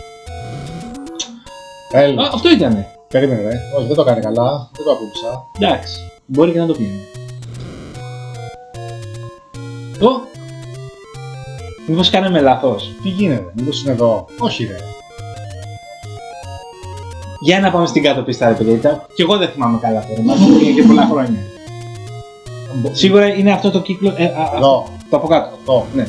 Αυτό ήτανε. Περίμενε, ρε. Όχι, δεν το κάνει καλά. Δεν το ακούσα. Εντάξει. Μπορεί και να το πιένει. Μήπως κάναμε λάθος. Τι γίνεται, μήπως είναι εδώ. Όχι, ρε. Για να πάμε στην κάτω πίστα, ρε παιδιά. Κι εγώ δεν θυμάμαι καλά τώρα. Μας πήγε και πολλά χρόνια. Σίγουρα είναι αυτό το κύκλο. Το από κάτω. Αυτό, ναι.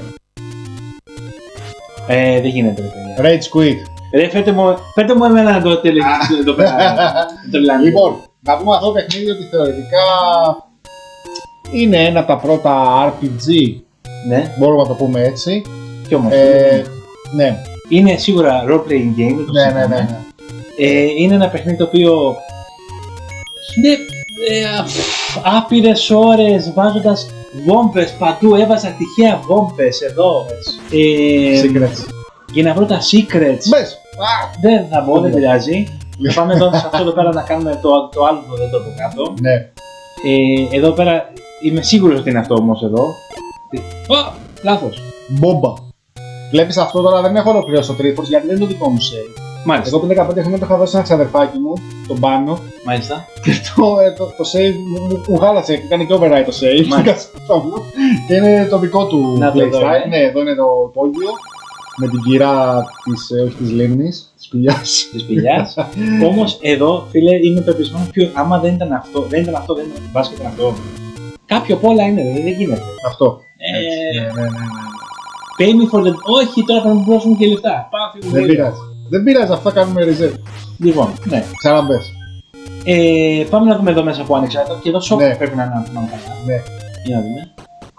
Δεν γίνεται, ρε παιδιά. Rage quit. Ρε, φέρτε μου εμένα να το τελειώσει εδώ πέρα. Λοιπόν, να πούμε αυτό το παιχνίδι ότι θεωρητικά είναι ένα από τα πρώτα RPG. Ναι. Μπορούμε να το πούμε έτσι. Και όμως. Ναι. Είναι σίγουρα role-playing game. Ναι. Είναι ένα παιχνίδι το οποίο. Ναι. Άπειρες ώρες βάζοντας βόμβες παντού. Έβαζα τυχαία βόμβες εδώ. Secrets. Για να βρω τα secrets. Μπες. Δεν θα μπω, δεν πειράζει. Θα πάμε εδώ σε αυτό εδώ πέρα να κάνουμε το άλλο εδώ από κάτω. Ναι. Εδώ πέρα είμαι σίγουρος ότι είναι αυτό όμως εδώ. Λάθος. Μπόμπα. Βλέπεις αυτό τώρα δεν έχω ολοκληρώσει το Triforce γιατί δεν είναι το δικό μου save. Μάλιστα. Εγώ πριν 15 χρόνια το είχα δώσει σε ένα ξαδερφάκι μου, τον Πάνο. Μάλιστα. Και το save μου γάλασε, έκανε και override το save. Μάλιστα. Και είναι το δικό του playstyle. Ναι, εδώ είναι το υπόγειο. Με την κυρά της, όχι της λίμνης, της πηλιάς. Της πηλιάς. Όμως εδώ, φίλε, είμαι πεπισμένος πιο. Άμα δεν ήταν αυτό, δεν ήταν μπάσκετ αυτό. Κάποιο από όλα είναι, δεν γίνεται. Αυτό. Ναι. Pay me for the. Όχι, τώρα θα μου δώσουμε και λεφτά. Δεν πειράζει. Δεν πειράζει, αυτό κάνουμε reset. Λοιπόν, ναι. Ξαναμπες. Πάμε να δούμε εδώ μέσα που άνοιξα. Και εδώ shop πρέπει να είναι καλά. Ναι. Για να δούμε.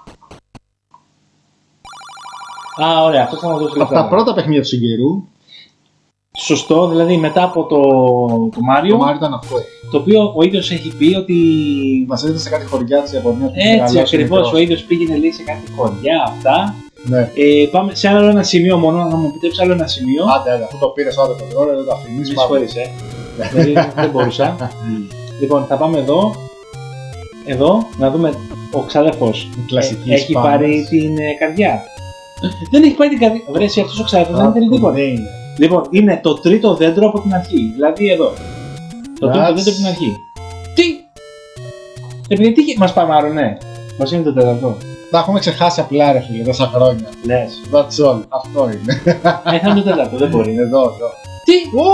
Ωραία, αυτό θα μας δώσει λεφτά. Από τα πρώτα παιχνίδια του συγκαιρού. Σωστό, δηλαδή μετά από το Μάριο. Το Μάριο ήταν αυτό. Το οποίο ο ίδιος έχει πει ότι. Μας έδωσε σε κάτι χωριά της Ιαπωνίας. Έτσι ακριβώς, ο ίδιος πήγαινε λέει σε κάτι χωριά αυτά. Ναι. Πάμε σε άλλο ένα σημείο μόνο, να μου επιτρέψει άλλο ένα σημείο. Άντε, αφού το πήρες άλλο το τώρα, δεν το αφήνεις. Μη συγχωρείς, δηλαδή δεν μπορούσα. Λοιπόν, θα πάμε εδώ. Εδώ, να δούμε ο ξάδερφος. Έχει πάρει την καρδιά. Δεν έχει πάρει την καρδιά. Βρέσει αυτός ο ξάδερφος, δεν θέλει τίποτα. Λοιπόν, είναι το τρίτο δέντρο από την αρχή. Δηλαδή εδώ. Το τρίτο δέντρο από την αρχή. Τι! Επειδή τι μας παμάρουνε. Μας είναι το τέταρτο. Τα έχουμε ξεχάσει απλά ρε φίλε, τόσα χρόνια. Λες. That's all. Αυτό είναι. Θα είναι το τέταρτο, δεν μπορεί. Εδώ. Τι!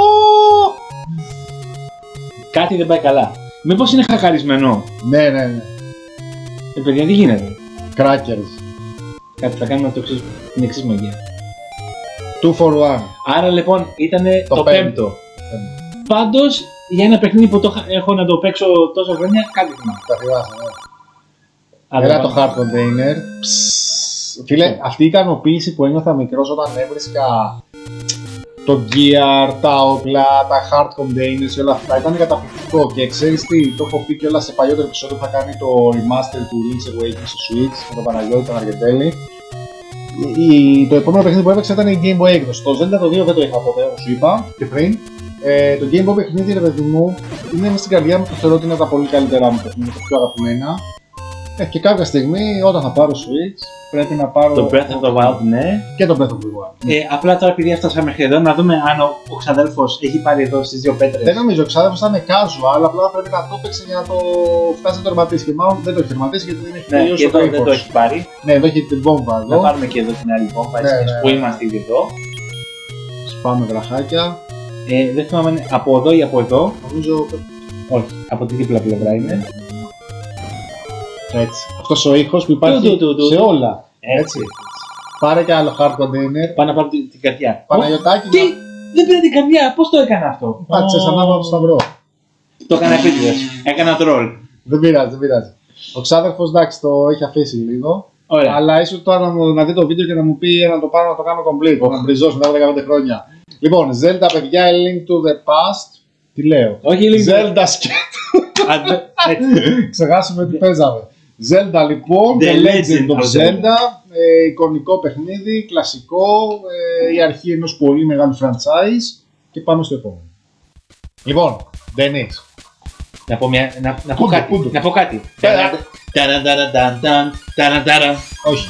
Κάτι δεν πάει καλά. Μήπως είναι χακαρισμένο. Ναι. Παιδιά, τι γίνεται. Crackers. Κάτι θα κάνουμε την εξής μαγεία. 2 for 1. Άρα λοιπόν ήταν το πέμπτο. Πάντως για ένα παιχνίδι που έχω να το παίξω τόσα χρόνια, κάτι θυμάμαι. Τα θυμάσαι, ναι. Έλα το hard container. Φίλε, αυτή η ικανοποίηση που ένιωθα μικρός όταν έβρισκα το gear, τα όπλα, τα hard containers και όλα αυτά ήταν καταπληκτικό. Και ξέρεις τι, το έχω πει και όλα σε παλιότερο επεισόδιο που θα κάνει το remaster του Link's Awakening στο Switch με τον Παναγιώτη, τον Αργεντέλη. Το επόμενο παιχνίδι που έπαιξα ήταν η Game Boy έκδοση. Το Zelda το 2 δεν το είχα ποτέ, όπως σου είπα και πριν. Το Game Boy παιχνίδι, ρε παιδί μου, είναι μέσα στην καρδιά μου και θεωρώ ότι είναι τα πολύ καλύτερά μου παιχνίδια, τα πιο αγαπημένα. Και κάποια στιγμή όταν θα πάρω Switch πρέπει να πάρω το Breath of the Wild, ναι. Και το Breath of the Wild. Απλά τώρα επειδή έφτασα μέχρι εδώ, να δούμε αν ο ξαδέλφος έχει πάρει εδώ στις δύο πέτρες. Δεν νομίζω, ο ξαδέλφος θα είναι casual, απλά πρέπει να το παίξει για να το φτάσει να το τερματίσει. Και μάλλον δεν το έχει τερματίσει γιατί δεν έχει τελειώσει. Και εδώ δεν το έχει πάρει. Ναι, εδώ έχει την βόμβα εδώ. Να πάρουμε και εδώ την άλλη βόμβα, που είμαστε ήδη εδώ. Σπάμε βραχάκια. Δεν θυμάμαι αν είναι από εδώ ή από εδώ. Νομίζω. Όχι, από τη δίπλα πλευρά είναι. Έτσι. Αυτός ο ήχος που υπάρχει σε όλα. Έτσι. Πάρε και άλλο hard container. Πάω να πάρω την καρδιά. Παναγιωτάκι. Τι! Δεν πήρε την καρδιά, πώς το έκανα αυτό. Πάτσε ανάποδα στο σταυρό. Το έκανα επίτηδες. Έκανα τρόλ. Δεν πειράζει, δεν πειράζει. Ο ξάδερφος εντάξει το έχει αφήσει λίγο. Ωραία. Αλλά ίσως τώρα να δει το βίντεο και να μου πει να το πάρω να το κάνω complete. Να μπριζώσω μετά από 15 χρόνια. Λοιπόν, Zelda παιδιά, Link to the Past. Τι λέω. Όχι, Zelda σκέτο. Ξεχάσουμε τι παίζαμε. Zelda λοιπόν, The Legend of Zelda, εικονικό παιχνίδι, κλασικό, η αρχή ενός πολύ μεγάλου franchise και πάμε στο επόμενο. Λοιπόν, Dennis. Να πω κάτι. Όχι.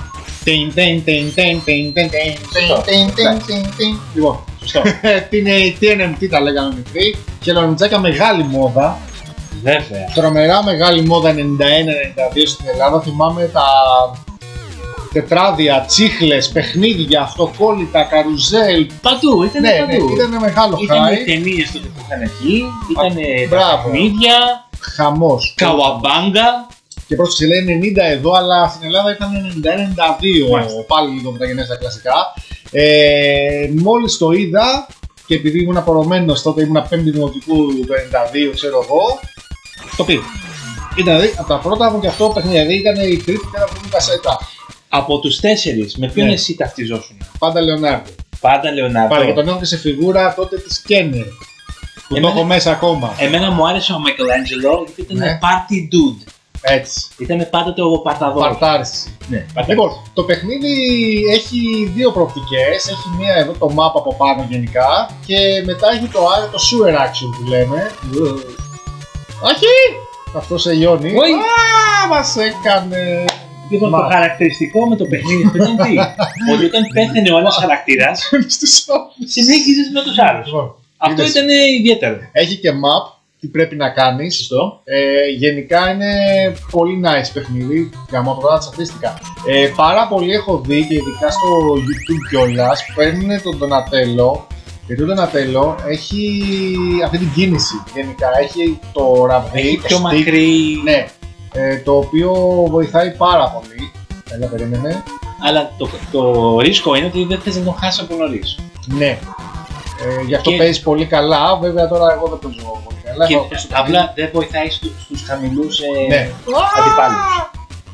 Λοιπόν, σωστό. TNMT τα λέγαμε μικρή, χελονιτζάκια μεγάλη μόδα. Βέβαια. Τρομερά μεγάλη μόδα 91-92 στην Ελλάδα. Θυμάμαι τα τετράδια, τσίχλες, παιχνίδια, αυτοκόλλητα, καρουζέλ. Παντού, ήταν παντού. Ναι, ήταν μεγάλο χάι. Ήταν οι ταινίες τότε που είχαν εκεί, ήταν τα παιχνίδια, χαμός. Καουαμπάγκα. Και πρόσεξε λέει 90 εδώ, αλλά στην Ελλάδα ήταν 91-92, πάλι λίγο μεταγενέστερα κλασικά. Μόλις το είδα και επειδή ήμουν απορρομένος τότε, ήμουν 5η δημοτικού το 92, ξέρω εγώ, το πήρα. Ήταν δηλαδή από τα πρώτα μου και αυτό παιχνίδι, δηλαδή ήταν η τρίτη και ένα πρώτη κασέτα. Από τους 4, με ποιον εσύ ταυτιζόσουν? Πάντα Λεωνάρντο. Πάντα Λεωνάρντο. Πάντα και τον έχω και σε φιγούρα τότε της Kenner. Που το έχω μέσα ακόμα. Εμένα μου άρεσε ο Michelangelo γιατί ήταν party dude. Έτσι. Ήταν πάντοτε ο παρταδόρος. Παρτάρης. Ναι. Λοιπόν, το παιχνίδι έχει δύο προοπτικές. Έχει μία εδώ το map από πάνω γενικά και μετά έχει το άλλο το sewer action που λέμε. Όχι! Αυτό σε λιώνει. Μας έκανε. Λοιπόν, το χαρακτηριστικό με το παιχνίδι αυτό ήταν τι? Ότι όταν πέθανε ο ένας χαρακτήρας, συνέχιζες με τους άλλους. Αυτό ήταν ιδιαίτερο. Έχει και map, τι πρέπει να κάνεις. Σωστό. Γενικά είναι πολύ nice παιχνίδι. Για μόνο τώρα τσαφίστηκα. Πάρα πολύ έχω δει και ειδικά στο YouTube κιόλας παίρνουν τον Donatello. Γιατί ο Donatello έχει αυτή την κίνηση. Γενικά έχει το ραβδί, έχει το πιο stick, μακρύ. Ναι. Το οποίο βοηθάει πάρα πολύ. Έλα, περίμενε. Αλλά το ρίσκο είναι ότι δεν θες να τον χάσεις από νωρίς. Ναι. Γι' αυτό παίζεις πολύ καλά. Βέβαια τώρα εγώ δεν παίζω πολύ καλά. Και απλά δεν βοηθάει στους χαμηλούς ναι. αντιπάλους.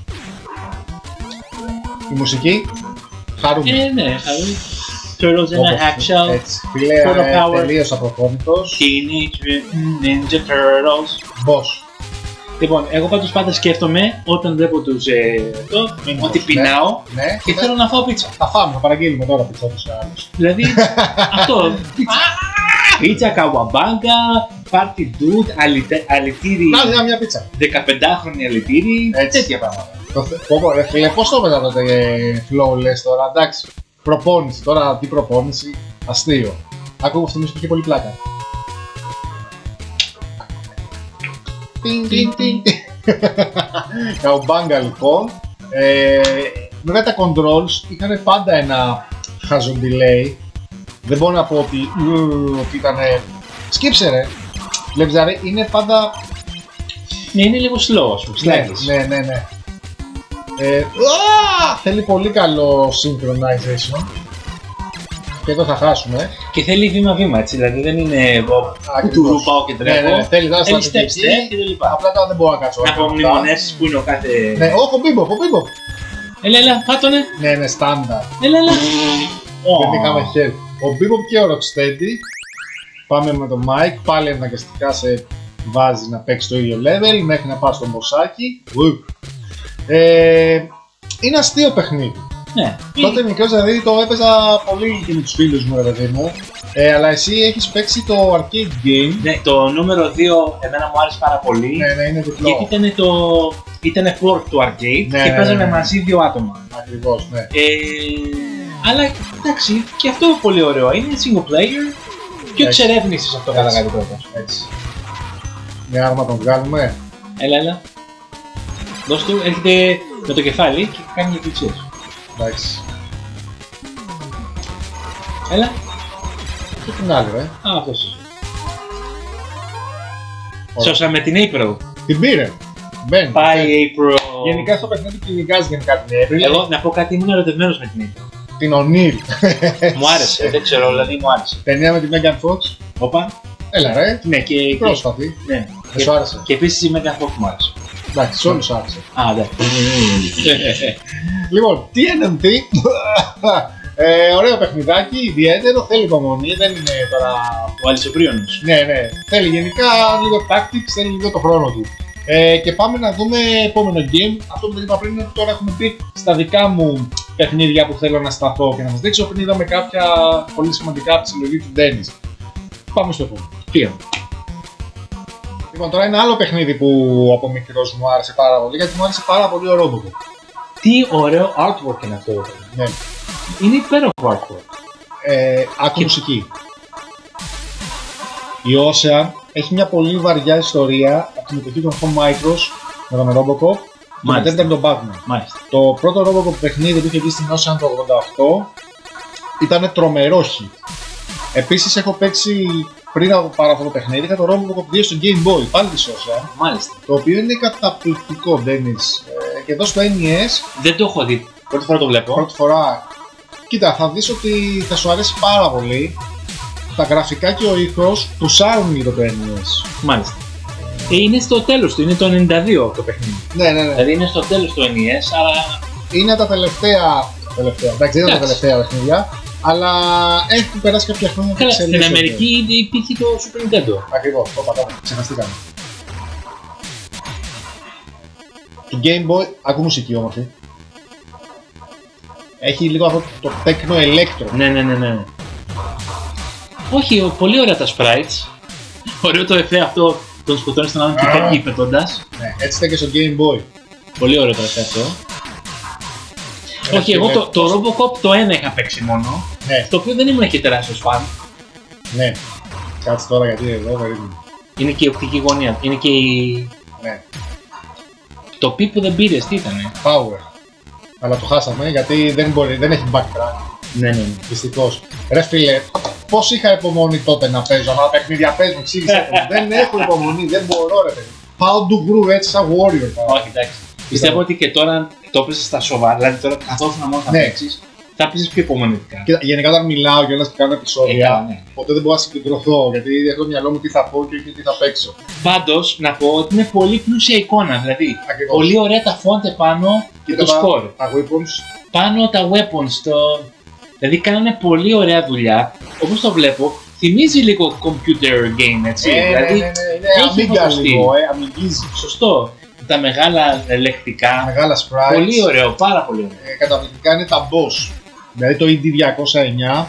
Η μουσική χαρούμενη. Ναι, χαρούμενη. Turtles in a Hackshell. Έτσι. Φίλε, τελείως απροπόνητος. Teenage Ninja Turtles. Boss. Λοιπόν, εγώ πάντως πάντα σκέφτομαι όταν βλέπω τους ότι πεινάω και θέλω να φάω πίτσα. Θα φάμε, θα παραγγείλουμε τώρα πίτσα όπως άλλους. Δηλαδή, αυτό. Πίτσα, καουαμπάγκα, party dude, αλητήρι. Να, μια πίτσα. 15χρονη αλητήρι, τέτοια πράγματα. Φίλε, πώς το μετά τότε flow λες τώρα, εντάξει. Προπόνηση, τώρα τι προπόνηση, αστείο. Ακούω αυτό που είχε πολύ πλάκα. Καουμπάγκα λοιπόν. Βέβαια τα controls είχαν πάντα ένα χάζον delay. Δεν μπορώ να πω ότι ήταν. Σκύψε ρε. Βλέπεις δηλαδή είναι πάντα. Ναι, είναι λίγο slow, ας πούμε. Ναι. Θέλει πολύ καλό synchronization. Και εδώ θα χάσουμε. Και θέλει βήμα-βήμα, έτσι. Δηλαδή δεν είναι εγώ που του ρουπάω και τρέχω. Ναι, θέλει να step και τα λοιπά. Απλά τώρα δεν μπορώ να κάτσω. Να απομνημονεύσεις που είναι ο κάθε. Ναι, όχι, ο Μπίμπο. Έλα, πάτωνε. Ναι, στάνταρ. Έλα. Δεν είχαμε χέρι. Ο Bebop και ο Rocksteady. Πάμε με το Mike, πάλι αναγκαστικά σε βάζει να παίξει το ίδιο level μέχρι να πας στο μποσάκι. Είναι αστείο παιχνίδι. Ναι. Τότε μικρός δηλαδή το έπαιζα πολύ και με τους φίλους μου, ρε παιδί μου. Αλλά εσύ έχεις παίξει το arcade game. Ναι, το νούμερο 2 εμένα μου άρεσε πάρα πολύ. Ναι, είναι διπλό. Γιατί ήταν port του arcade και παίζαμε μαζί 2 άτομα. Ακριβώς, ναι. Αλλά εντάξει, και αυτό πολύ ωραίο. Είναι single player και ο εξερεύνησης αυτό κατά κάτι πρώτα. Έτσι. Μια άρμα τον βγάλουμε. Έλα. Δώσ' του, έρχεται με το κεφάλι και κάνει για κλειτσίες. Εντάξει. Έλα. Και την άλλη, αυτός. Σώσαμε την April. Την πήρε. Μπαίνει. Πάει April. Γενικά στο παιχνίδι κυνηγάζει γενικά την April. Εγώ να πω κάτι, ήμουν ερωτευμένος με την April. Την O'Neill. Μου άρεσε, δεν ξέρω, δηλαδή μου άρεσε. Ταινία με τη Megan Fox. Όπα. Έλα ρε. Ναι, και πρόσφατη. Ναι. Δεν σου άρεσε. Και επίσης η Megan Fox μου άρεσε. Εντάξει, σε όλους άρεσε. Εντάξει. Λοιπόν, TNMT. Ωραίο παιχνιδάκι, ιδιαίτερο, θέλει υπομονή, δεν είναι τώρα ο Αλυσοπρίωνος. Ναι, θέλει γενικά λίγο tactics, θέλει λίγο το χρόνο του. Και πάμε να δούμε επόμενο game. Αυτό που δεν είπα πριν είναι ότι τώρα έχουμε πει στα δικά μου παιχνίδια που θέλω να σταθώ και να σας δείξω πριν είδαμε κάποια πολύ σημαντικά από τη συλλογή του Dennis. Πάμε στο επόμενο. Πήγαμε. Λοιπόν, τώρα είναι άλλο παιχνίδι που από μικρός μου άρεσε πάρα πολύ, γιατί μου άρεσε πάρα πολύ ο Robocop. Τι ωραίο artwork είναι αυτό. Ναι. Είναι υπέροχο artwork. Άκου μουσική. Η Ocean έχει μια πολύ βαριά ιστορία από την εποχή των Home Micros με τον Robocop και μετά ήταν τον Batman. Μάλιστα. Το πρώτο Robocop παιχνίδι που είχε βγει στην Ocean το 88 ήταν τρομερό hit. Επίσης έχω παίξει πριν από πάρα αυτό το παιχνίδι, είχα το Robocop 2 στο Game Boy, πάλι της Ocean. Μάλιστα. Το οποίο είναι καταπληκτικό, Dennis. Και εδώ στο NES. Δεν το έχω δει. Πρώτη φορά το βλέπω. Πρώτη φορά. Κοίτα, θα δεις ότι θα σου αρέσει πάρα πολύ. Τα γραφικά και ο ήχος του σάρουν λίγο το NES. Μάλιστα. Είναι στο τέλος του, είναι το 92 το παιχνίδι. Ναι. Δηλαδή είναι στο τέλος του NES, αλλά... Είναι τα τελευταία. Εντάξει, δεν είναι τα τελευταία παιχνίδια. Αλλά έχουν περάσει κάποια χρόνια. Καλά, στην Αμερική υπήρχε το Super Nintendo. Ακριβώς, το πατάμε, ξεχαστήκαμε. Το Game Boy, ακού μουσική όμορφη. Έχει λίγο αυτό το Techno Electro. Ναι. Όχι, πολύ ωραία τα sprites. Ωραίο το εφέ αυτό, τον σκοτώνει στον άλλον και φεύγει πετώντας. Ναι, έτσι ήταν και στο Game Boy. Πολύ ωραίο το εφέ αυτό. Όχι, εγώ το Robocop το 1 είχα παίξει μόνο. Ναι. Το οποίο δεν ήμουν και τεράστιος φαν. Ναι. Κάτσε τώρα γιατί εδώ περίπου. Είναι και η οπτική γωνία. Είναι και η... Ναι. Το πι που δεν πήρες, τι ήτανε? Power. Αλλά το χάσαμε γιατί δεν έχει backtrack. Ναι. Δυστυχώς. Ρε φίλε, πώς είχα υπομονή τότε να παίζω αυτά τα παιχνίδια, πες μου, εξήγησε. Δεν έχω υπομονή, δεν μπορώ ρε παιδί. Πάω του γκρου έτσι σαν warrior. Όχι, εντάξει. Πιστεύω ότι και τώρα το έπαιζες στα σοβαρά, δηλαδή τώρα καθώς να μόνο θα παίξεις, θα παίζεις πιο υπομονετικά. Κοίτα, γενικά όταν μιλάω κιόλας και κάνω επεισόδια, ναι. ποτέ δεν μπορώ να συγκεντρωθώ γιατί έχω το μυαλό μου τι θα πω και τι θα παίξω. Πάντως, να πω ότι είναι πολύ πλούσια εικόνα, δηλαδή Ακριβώς. πολύ ωραία τα font επάνω και το score. Τα weapons. Πάνω τα weapons, δηλαδή κάνανε πολύ ωραία δουλειά, όπως το βλέπω. Θυμίζει λίγο computer game, έτσι. Δηλαδή, ναι, Amiga λίγο, αμυγίζει. Σωστό. Τα μεγάλα λεκτικά. Μεγάλα sprites. Πολύ ωραίο, πάρα πολύ ωραίο. Καταπληκτικά είναι τα boss. Δηλαδή το ED209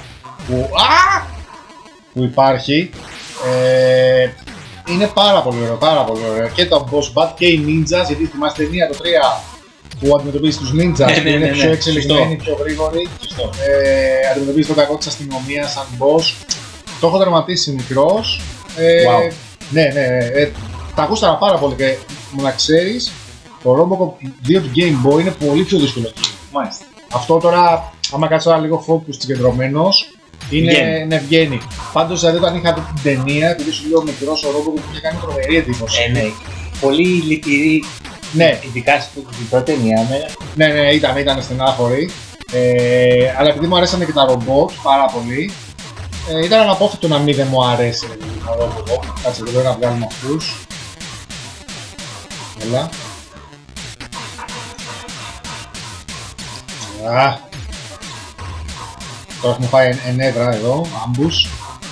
που υπάρχει είναι πάρα πολύ ωραίο, Και το boss bat και οι ninjas, γιατί θυμάστε ταινία το 3 που αντιμετωπίζει τους ninjas που είναι πιο εξελιγμένοι, πιο γρήγοροι. Αντιμετωπίζει τον κακό της αστυνομίας σαν boss. Το έχω τερματίσει μικρός. Ναι, τα ακούσταρα πάρα πολύ και να ξέρεις, το Robocop 2 του Game Boy είναι πολύ πιο δύσκολο. Μάλιστα. Αυτό τώρα, άμα κάτσεις τώρα λίγο focus συγκεντρωμένος, βγαίνει. Πάντως, δηλαδή, όταν είχα δει την ταινία, επειδή σου λέω μικρός ο Robocop, μου είχε κάνει τρομερή εντύπωση. Ναι. Πολύ λυπηρή. Ναι. Ειδικά στην πρώτη ταινία. Ναι, ήταν στενάχωρη. Αλλά επειδή μου αρέσανε και τα ρομπότ πάρα πολύ, ήταν αναπόφευκτο να μην δεν μου αρέσει το Robocop. Κάτσε εδώ να βγάλουμε αυτούς. Έλα. Τώρα έχουμε φάει ενέδρα εδώ, άμπους.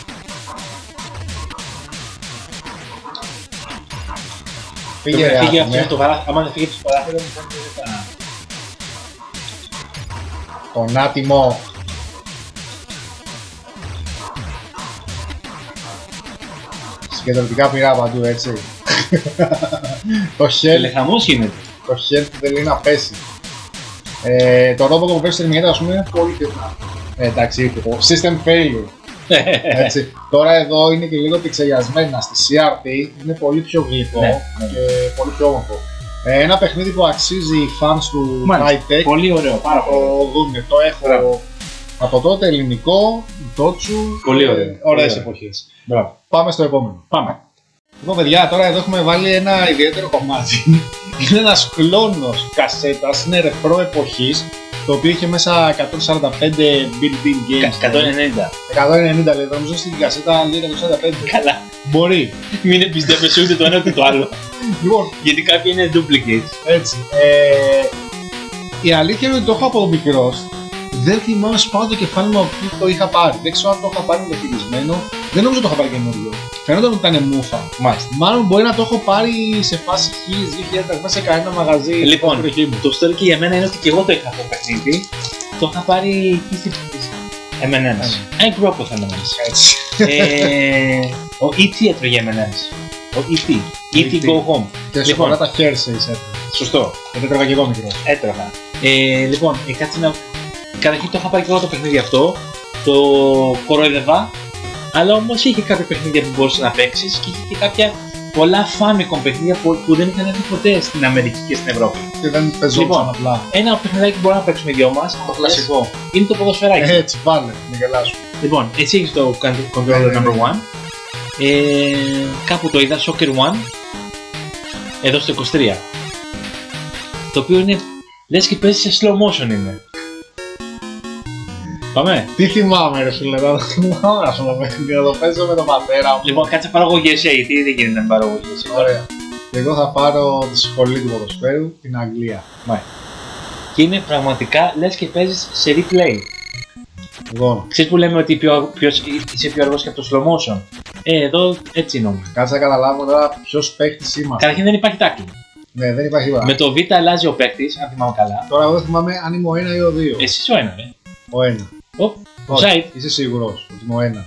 Φύγε ρε άτομε. Άμα δεν φύγει το παράθυρο μου θα... Τον άτιμο. Συγκεντρωτικά πειρά παντού, έτσι. Το χέρι. Χαμός γίνεται. Το χέρι του θέλει να πέσει. Το Robocop που πέσει στην ερμηνεία, ας πούμε, είναι πολύ πιθανό. Εντάξει, το system failure. Έτσι. Τώρα εδώ είναι και λίγο πιξελιασμένα. Στη CRT είναι πολύ πιο γλυκό και πολύ πιο όμορφο. Ένα παιχνίδι που αξίζει οι fans του high-tech. Πολύ ωραίο, πάρα πολύ. Δούνε, το έχω από τότε ελληνικό, τότσου. Πολύ ωραίο. Ωραίες εποχές. Πάμε στο επόμενο. Πάμε. Λοιπόν, παιδιά, τώρα εδώ έχουμε βάλει ένα ιδιαίτερο κομμάτι. Είναι ένας κλόνος κασέτας, είναι ρεφρό εποχής, το οποίο είχε μέσα 145 built-in games. 190. 190 λέει, νομίζω στην κασέτα λέει 145. Καλά. Μπορεί. Μην εμπιστεύεσαι ούτε το ένα ούτε το άλλο. Λοιπόν, γιατί κάποιοι είναι duplicates. Έτσι. Η αλήθεια είναι ότι το έχω από μικρός. Δεν θυμάμαι σπάω το κεφάλι μου από πού το είχα πάρει. Δεν ξέρω αν το είχα πάρει μεταχειρισμένο. Δεν νομίζω ότι το είχα πάρει καινούριο. Φαίνονταν ότι ήταν μούφα. Μάλιστα. Μάλλον μπορεί να το έχω πάρει σε φάση 1000-2000 μέσα σε κανένα μαγαζί. Λοιπόν, το story και για μένα είναι ότι και εγώ το είχα αυτό το παιχνίδι. Το είχα πάρει εκεί στην M&M's. I grew up with M&M's. Έτσι. Ο E.T. έτρωγε M&M's. Ο E.T. E.T. Go Home. Και σε πολλά τα Hershey's έτρωγε. Σωστό. Γιατί έτρωγα και εγώ μικρό. Έτρωγα. Λοιπόν, κάτσε να... Καταρχήν το είχα πάρει και εγώ το παιχνίδι αυτό. Το κοροϊδεύα. Αλλά όμως είχε κάποια παιχνίδια που μπορούσε να παίξεις και είχε και κάποια πολλά Famicom παιχνίδια που δεν είχαν έρθει ποτέ στην Αμερική και στην Ευρώπη. Και δεν παίζονταν απλά. Ένα παιχνιδάκι που μπορούμε να παίξουμε οι δυο μας, το κλασικό, είναι το ποδοσφαιράκι. Έτσι, βάλε, μην γελάσου. Λοιπόν, έτσι έχεις το controller number 1. Κάπου το είδα, Soccer 1. Εδώ στο 23. Το οποίο είναι, λες και παίζει σε slow motion είναι. Πάμε. Τι θυμάμαι ρε φίλε, να θυμάμαι αυτό το παιχνίδι, να το παίζω με τον πατέρα μου. Λοιπόν, κάτσε παραγωγές, γιατί δεν γίνεται να παραγωγές. Ωραία. Και εγώ θα πάρω τη σχολή του ποδοσφαίρου, την Αγγλία. Μάλιστα. Και είναι πραγματικά, λες και παίζεις σε replay. Λοιπόν. Ξέρεις που λέμε ότι είσαι πιο αργός και από το slow motion. Εδώ έτσι είναι όμως. Κάτσε να καταλάβουμε τώρα ποιος παίκτης είμαστε. Καταρχήν δεν υπάρχει tackling. Ναι, δεν υπάρχει τίποτα. Με το Β αλλάζει ο παίκτης, αν θυμάμαι καλά. Τώρα εγώ δεν θυμάμαι αν είμαι ο 1 ή ο 2. Εσύ είσαι ο 1, ρε. Ο 1. Όχι, είσαι σίγουρος ότι είμαι ο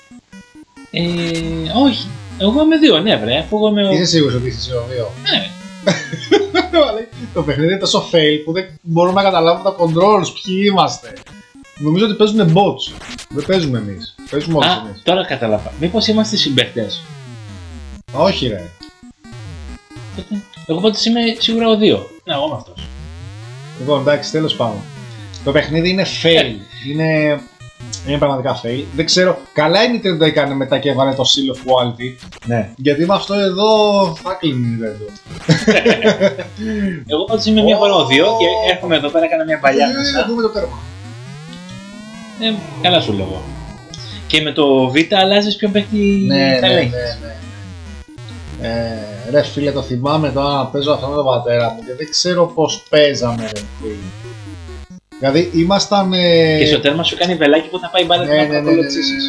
1. Όχι. Εγώ είμαι 2, ναι, βρε. Είσαι σίγουρος ότι είσαι ο 2. Ναι. Το παιχνίδι είναι τόσο fail που δεν μπορούμε να καταλάβουμε τα controls, ποιοι είμαστε. Νομίζω ότι παίζουν bots. Δεν παίζουμε εμείς. Παίζουμε όλοι εμείς. Τώρα κατάλαβα. Μήπως είμαστε συμπαίχτες. Όχι, ρε. Εγώ πάντως είμαι σίγουρα ο 2. Ναι, εγώ είμαι αυτός. Λοιπόν, εντάξει, τέλος πάντων. Το παιχνίδι είναι fail. Είναι πραγματικά fail. Δεν ξέρω. Καλά η Nintendo το έκανε μετά και έβαλε το seal of quality. Ναι. Γιατί με αυτό εδώ θα κλείνει η Nintendo. Εγώ πάντως είμαι μία φορά ο 2 και έρχομαι εδώ πέρα, έκανα μια παλιά μέσα. Δούμε το τέρμα. Καλά σου λέω. Και με το Β αλλάζεις ποιον παίχτη θα ελέγχεις. Ρε φίλε, το θυμάμαι τώρα να παίζω αυτό με τον πατέρα μου και δεν ξέρω πως παίζαμε ρε φίλε. Δηλαδή ήμασταν... Και στο τέρμα σου κάνει βελάκι που θα πάει μπάλα να παρακολουθήσεις.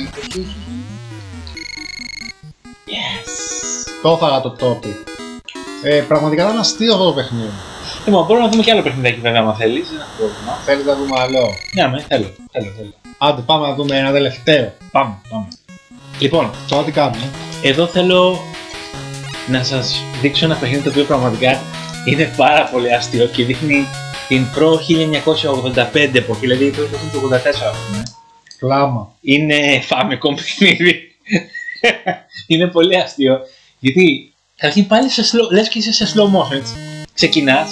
Yes! Το έφαγα το τόπι. Πραγματικά ήταν αστείο αυτό το παιχνίδι. Λοιπόν, μπορούμε να δούμε και άλλο παιχνιδάκι βέβαια άμα θέλεις. Δεν έχω πρόβλημα. Θέλεις να δούμε άλλο? Ναι, θέλω. Άντε πάμε να δούμε ένα τελευταίο. Πάμε. Λοιπόν, τώρα τι κάνουμε? Εδώ θέλω να σας δείξω ένα παιχνίδι το οποίο πραγματικά είναι πάρα πολύ αστείο και δείχνει την προ 1985 εποχή, δηλαδή το 1984 ας πούμε. Κλάμα. Είναι Famicom παιχνίδι. Είναι πολύ αστείο, γιατί καταρχήν πάλι λες και είσαι σε slow motion, έτσι. Ξεκινάς.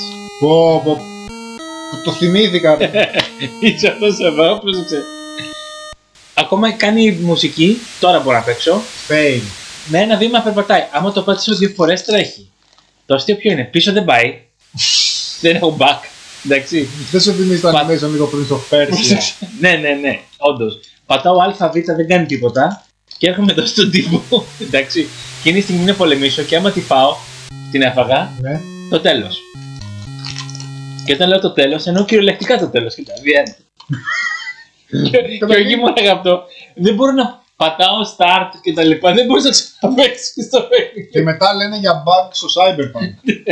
Το θυμήθηκα. Είσαι αυτός εδώ, πρόσεξε. Ακόμα κάνει μουσική, τώρα μπορώ να παίξω. Pain. Με ένα βήμα περπατάει. Άμα το πάτησω 2 φορές τρέχει. Το αστείο ποιο είναι? Πίσω δεν πάει. Δεν έχω back. Εντάξει. Δεν σου θυμίζει το animation λίγο πριν στο Persia. Ναι. Όντως. Πατάω ΑΒ, δεν κάνει τίποτα. Και έρχομαι εδώ στον τύπο. Εντάξει. Και είναι η στιγμή να πολεμήσω και άμα τη φάω, την έφαγα. Ναι. Το τέλος. Και όταν λέω το τέλος, εννοώ κυριολεκτικά το τέλος. Κοίτα, διέντε. Και όχι μόνο αγαπητό, δεν μπορώ να πατάω start και τα λοιπά, δεν μπορείς να ξαναπαίξεις στο παιχνίδι. Και μετά λένε για bugs στο Cyberpunk.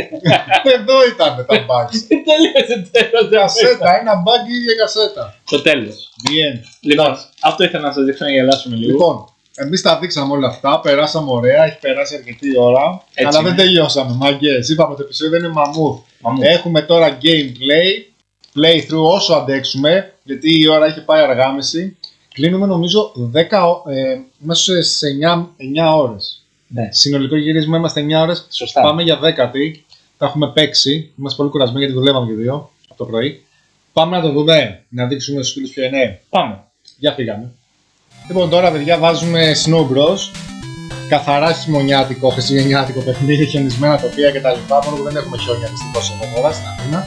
Εδώ ήταν τα bugs. Τι τελείωσε τέλος. Κασέτα, ένα bug η ίδια κασέτα. Το τέλος. The Λοιπόν, αυτό ήθελα να σας δείξω να γελάσουμε λίγο. Λοιπόν, εμείς τα δείξαμε όλα αυτά, περάσαμε ωραία, έχει περάσει αρκετή ώρα. Έτσι αλλά είναι. δεν τελειώσαμε, μαγκές. Είπαμε το επεισόδιο είναι μαμούθ. Έχουμε τώρα gameplay, playthrough όσο αντέξουμε, γιατί η ώρα έχει πάει αργάμιση. Κλείνουμε νομίζω 10, μέσα σε 9 ώρες. Ναι. Συνολικό γύρισμα είμαστε 9 ώρες. Σωστά. Πάμε για 10η. Τα έχουμε παίξει. Είμαστε πολύ κουρασμένοι γιατί δουλεύαμε και δύο από το πρωί. Πάμε να το δούμε, να δείξουμε στους φίλους ποιο είναι. Πάμε. Για φύγαμε. Λοιπόν, τώρα παιδιά βάζουμε Snow Bros. Καθαρά χειμωνιάτικο, χριστουγεννιάτικο παιχνίδι, χιονισμένα τοπία κτλ. Μόνο που δεν έχουμε χιόνια δυστυχώς εδώ τώρα στην Αθήνα.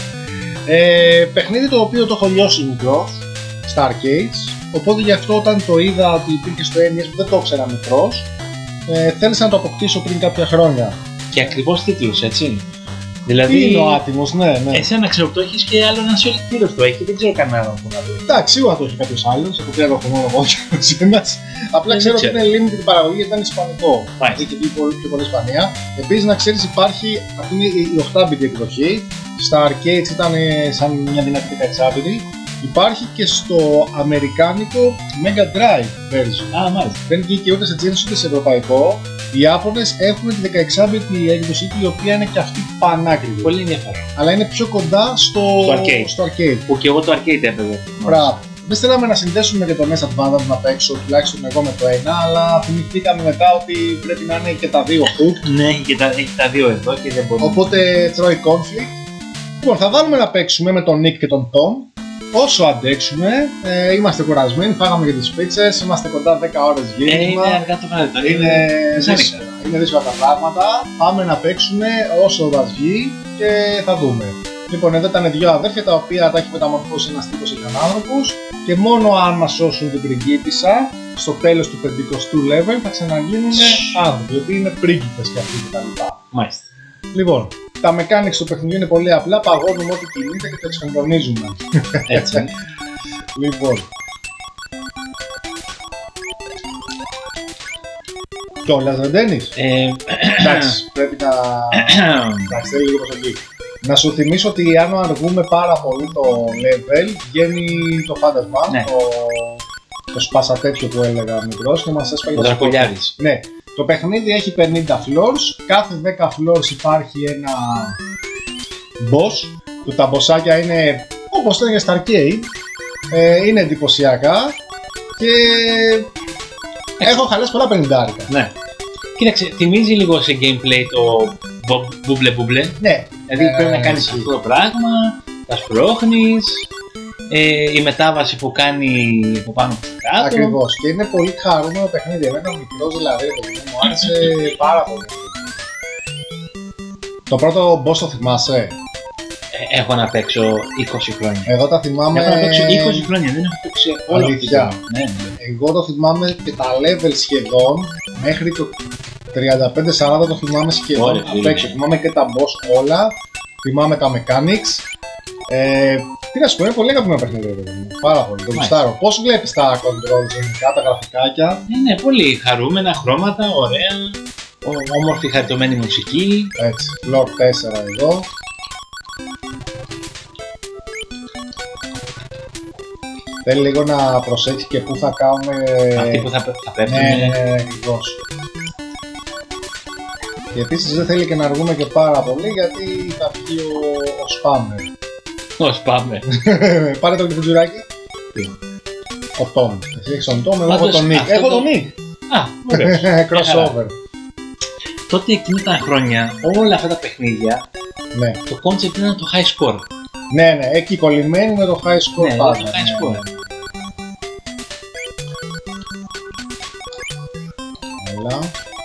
Παιχνίδι το οποίο το έχω λιώσει μικρός στα arcades. Οπότε γι' αυτό όταν το είδα ότι υπήρχε στο NES που δεν το ήξερα μικρός, θέλησα να το αποκτήσω πριν κάποια χρόνια. Και ακριβώς τίτλος, έτσι. Δηλαδή, τι είναι ο άτιμος, ναι. Εσένα ξέρω που το έχεις και άλλο ένας φίλος το έχει, δεν ξέρω κανέναν που να το έχει. Εντάξει, σίγουρα το έχει κάποιος άλλος, από πέρα το έχω μόνο εγώ και ο ένας. Απλά ξέρω ότι είναι limited παραγωγή γιατί ήταν ισπανικό. Έχει βγει πιο πολύ Ισπανία. Επίσης να ξέρεις υπάρχει, αυτή είναι η 8-bit εκδοχή. Στα arcades ήταν σαν μια δυνατή 16-bit. Υπάρχει και στο αμερικάνικο Mega Drive version. Μάλιστα. Δεν βγήκε ούτε σε Genesis ούτε σε ευρωπαϊκό. Οι Ιάπωνες έχουν τη 16-bit έκδοση η οποία είναι και αυτή πανάκριβη. Πολύ ενδιαφέρον. Αλλά είναι πιο κοντά στο arcade. Που και εγώ το arcade έπαιζα. Μπράβο. Δεν θέλαμε να συνδέσουμε και το NES Advantage να παίξω, τουλάχιστον εγώ με το ένα, αλλά θυμηθήκαμε μετά ότι πρέπει να είναι και τα δύο hook. Ναι, έχει τα δύο εδώ και δεν μπορούμε. Οπότε τρώει conflict. Λοιπόν, θα βάλουμε να παίξουμε με τον Nick και τον Tom. Όσο αντέξουμε, είμαστε κουρασμένοι, φάγαμε και τις πίτσες, είμαστε κοντά 10 ώρες γύρισμα. Είναι αργά το βράδυ, είναι δύσκολα τα πράγματα. Πάμε να παίξουμε όσο μας βγει και θα δούμε. Λοιπόν, εδώ ήταν δύο αδέρφια τα οποία τα έχει μεταμορφώσει ένας τύπος σε άνθρωπος και μόνο αν μας σώσουν την πριγκίπισσα στο τέλος του 50ου level θα ξαναγίνουν άνθρωποι, οι οποίοι είναι πρίγκιπες και αυτοί κτλ. Μάλιστα. Λοιπόν, τα mechanics του παιχνιδιού είναι πολύ απλά, παγώνουμε ό,τι κινείται και το εξυγχρονίζουμε. Έτσι. Λοιπόν. Κιόλας δεν τένεις. Εντάξει, πρέπει να... Εντάξει, θέλει λίγο προσοχή. Να σου θυμίσω ότι αν αργούμε πάρα πολύ το level, βγαίνει το φάντασμα, ναι. το σπάσα τέτοιο που έλεγα μικρός και μας έσπαγε το δρακουλιάρης. Ναι. Το παιχνίδι έχει 50 floors, κάθε 10 floors υπάρχει ένα boss, που τα bossάκια είναι όπως το είναι στα arcade, είναι εντυπωσιακά και έχω χαλάσει πολλά 50. Ναι. Κοίταξε, θυμίζει λίγο σε gameplay το μπουμπλε. Ναι. Δηλαδή πρέπει να κάνεις αυτό το πράγμα, τα σπρώχνεις, η μετάβαση που κάνει από πάνω προς κάτω. Ακριβώς, και είναι πολύ χαρούμενο παιχνίδι. Εμένα μικρός δηλαδή, μου άρεσε πάρα πολύ. Το πρώτο boss το θυμάσαι? Έχω να παίξω 20 χρόνια. Εγώ τα θυμάμαι... Έχω να παίξω 20 χρόνια, δεν έχω παίξει όλα αλήθεια. Ναι. Εγώ το θυμάμαι και τα level σχεδόν, μέχρι το 35-40 το θυμάμαι σχεδόν. Απέξω, θυμάμαι και τα boss όλα, θυμάμαι τα mechanics. Τι να σου πω, είναι πολύ αγαπημένο παιχνίδι. Πάρα πολύ, το γουστάρω. Πώς βλέπεις τα controls γενικά, τα γραφικάκια? Είναι πολύ χαρούμενα, χρώματα, ωραία, όμορφη χαριτωμένη μουσική. Έτσι, Lord 4 εδώ. Θέλει λίγο να προσέξει και πού θα κάνουμε... Αυτοί που θα πέφτουν. Ναι, ακριβώς. Και επίσης δεν θέλει και να αργούμε και πάρα πολύ γιατί θα βγει ο Spammer. Ο Spammer. Πάρε το κουτζουράκι. Ο Tom. Εσύ έχεις τον Tom, εγώ έχω τον Nick. Έχω τον Nick. Α, ωραίος. Crossover. Τότε εκείνη τα χρόνια όλα αυτά τα παιχνίδια, ναι. Το concept ήταν το high score. Ναι, εκεί κολλημένοι με το high score ναι, πάντα. Το high score. Έλα.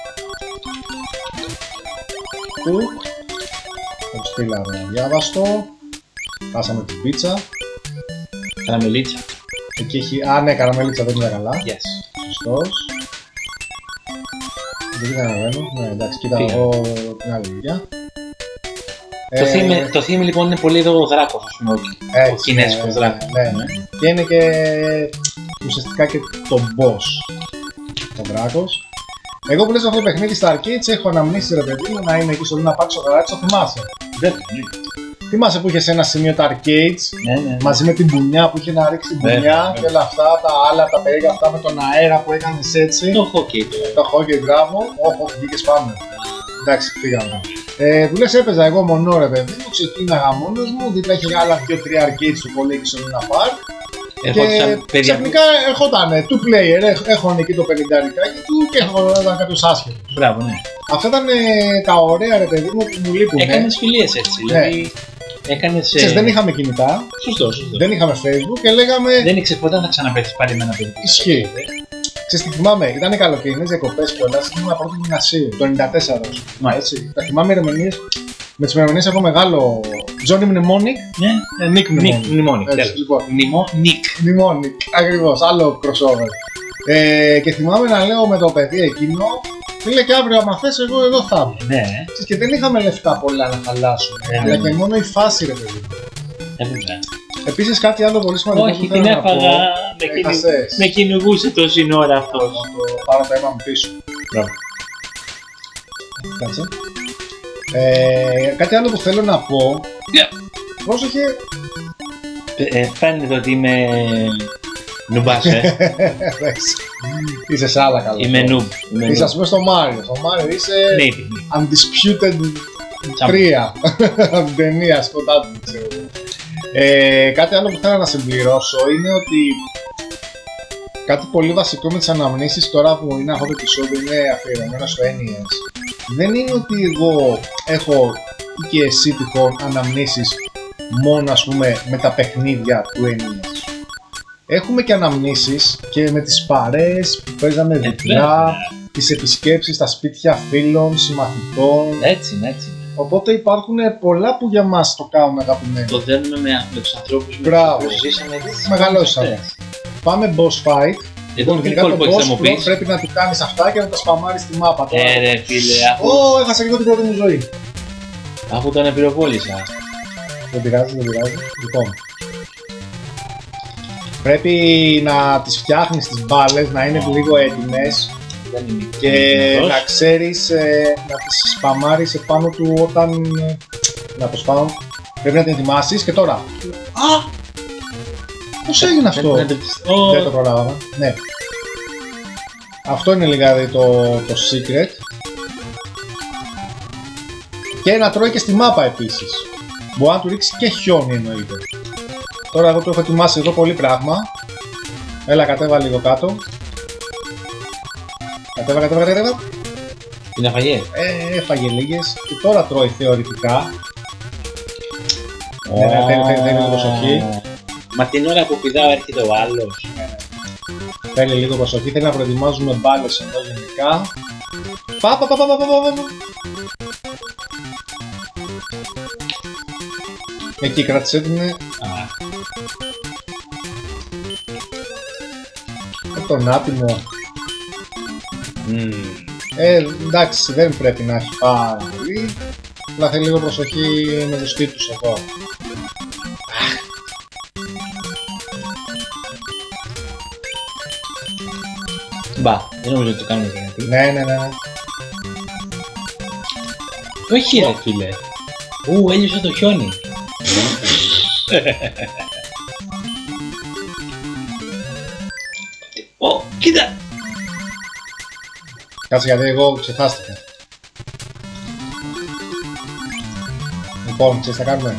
Του. Το στείλαμε διάβαστο. Χάσαμε την πίτσα. Καραμελίτσα. Εκεί έχει... Α, ναι, καραμελίτσα δεν είναι καλά. Yes. Σωστός. Δεν καταλαβαίνω. Ναι, εντάξει, κοίτα εγώ την άλλη δουλειά. Το theme λοιπόν είναι πολύ εδώ ο δράκος, ας πούμε, ο κινέζικος δράκος. Ναι. Και είναι και ουσιαστικά και το boss, ο δράκος. Εγώ που λες αυτό το παιχνίδι στα arcades έχω αναμνήσεις ρε παιδί μου να είμαι εκεί στο Luna Park στο γαράκι, το θυμάσαι. Θυμάσαι που είχες ένα σημείο τα arcades μαζί με την μπουνιά που είχε να ρίξει την μπουνιά και όλα αυτά, τα άλλα, τα περίγραφα αυτά με τον αέρα που έκανες έτσι. Το hockey. Το hockey, μπράβο. Όχι, βγήκες πάμε. Εντάξει, φύγαμε. Που λες έπαιζα εγώ μονό ρε παιδί μου, ξεκίναγα μόνος μου, δίπλα είχε άλλα 2-3 arcades του πολύ εκεί στο Luna Park. Και ξαφνικά ερχόταν two player, έχω εκεί το 50 του και έρχονταν κάποιος άσχετος. Μπράβο, ναι. Αυτά ήταν τα ωραία ρε παιδί μου που μου λείπουνε. Έκανες φιλίες έτσι, δηλαδή έκανες... Ξέρεις, δεν είχαμε κινητά, σωστό. Δεν είχαμε Facebook και λέγαμε... Δεν ήξερες πότε να ξαναπέτεις πάλι με ένα παιδί. Ισχύει. Ξέρεις τι θυμάμαι, ήταν καλοκαιρινές διακοπές κιόλας, ήμουν πρώτο γυμνασίου, το 94. Μα έτσι, τα θυμάμαι ερμηνείες. Με τις ημερομηνίες έχω μεγάλο Johnny Mnemonic. Ναι, Nick Mnemonic. Mnemonic, ακριβώς, άλλο crossover. Και θυμάμαι να λέω με το παιδί εκείνο, φίλε και αύριο άμα θες εγώ εδώ θα είμαι. Ναι. Και δεν είχαμε λεφτά πολλά να χαλάσουμε, αλλά και μόνο η φάση ρε παιδί. Επίσης κάτι άλλο πολύ σημαντικό. Όχι, την έφαγα, με κυνηγούσε τόση ώρα αυτός. Να το πάρω το αίμα μου πίσω. Μπράβο. Κάτσε. Κάτι άλλο που θέλω να πω. Πρόσεχε. Φαίνεται ότι είμαι νουμπάς, Είσαι σ' άλλα καλά. Είμαι νουμπ. Είσαι ας πούμε στο Μάριο. Στο Μάριο είσαι Undisputed 3 από την ταινία σκοτά του, ξέρω. Κάτι άλλο που θέλω να συμπληρώσω είναι ότι κάτι πολύ βασικό με τις αναμνήσεις τώρα που είναι αυτό το επεισόδιο είναι αφιερωμένο στο NES. Δεν είναι ότι εγώ έχω ή και εσύ τυχόν αναμνήσεις μόνο ας πούμε με τα παιχνίδια του NES. Έχουμε και αναμνήσεις και με τις παρέες που παίζαμε διπλά, τις επισκέψεις στα σπίτια φίλων, συμμαθητών. Έτσι. Οπότε υπάρχουν πολλά που για μας το κάνουν αγαπημένο. Το δένουμε με τους ανθρώπους που ζήσαμε έτσι. Μεγαλώσαμε. Πάμε boss fight. Εδώ γενικά το boss πρέπει να του κάνεις αυτά και να τα σπαμάρεις στη μάπα. Ρε φίλε, έχασα λίγο την πρώτη μου ζωή. Αφού τον επιρροπόλησα. Δεν πειράζει. Λοιπόν, πρέπει να τις φτιάχνεις τις μπάλες, να είναι λίγο έτοιμες και να ξέρεις να τις σπαμάρεις επάνω του όταν... Να το σπάω. Πρέπει να την ετοιμάσεις και τώρα. Πώς έγινε αυτό? Δεν το προλάβαμε. Ναι. Αυτό είναι δηλαδή το secret. Και να τρώει και στη μάπα επίσης. Μπορεί να του ρίξει και χιόνι εννοείται. Τώρα εγώ το έχω ετοιμάσει εδώ πολύ πράγμα. Έλα κατέβα λίγο κάτω. Κατέβα. Την έφαγε. Έφαγε λίγες. Και τώρα τρώει θεωρητικά. Θέλει λίγο προσοχή. Μα την ώρα που πηδάω έρχεται ο άλλος. Θέλει λίγο προσοχή, θέλει να προετοιμάζουμε μπάλες εδώ γενικά. Πα. Εκεί κράτησε την. Τον άτιμο. Εντάξει, δεν πρέπει να έχει πάρα πολύ. Αλλά θέλει λίγο προσοχή με τους τίτλους εδώ. Μπα, δεν νομίζω ότι το κάνουμε γιατί. Ναι. Όχι ρε φίλε. Έλειωσε το χιόνι. Κοίτα. Κάτσε γιατί εγώ ξεχάστηκα. Λοιπόν, ξέρεις τι θα κάνουμε.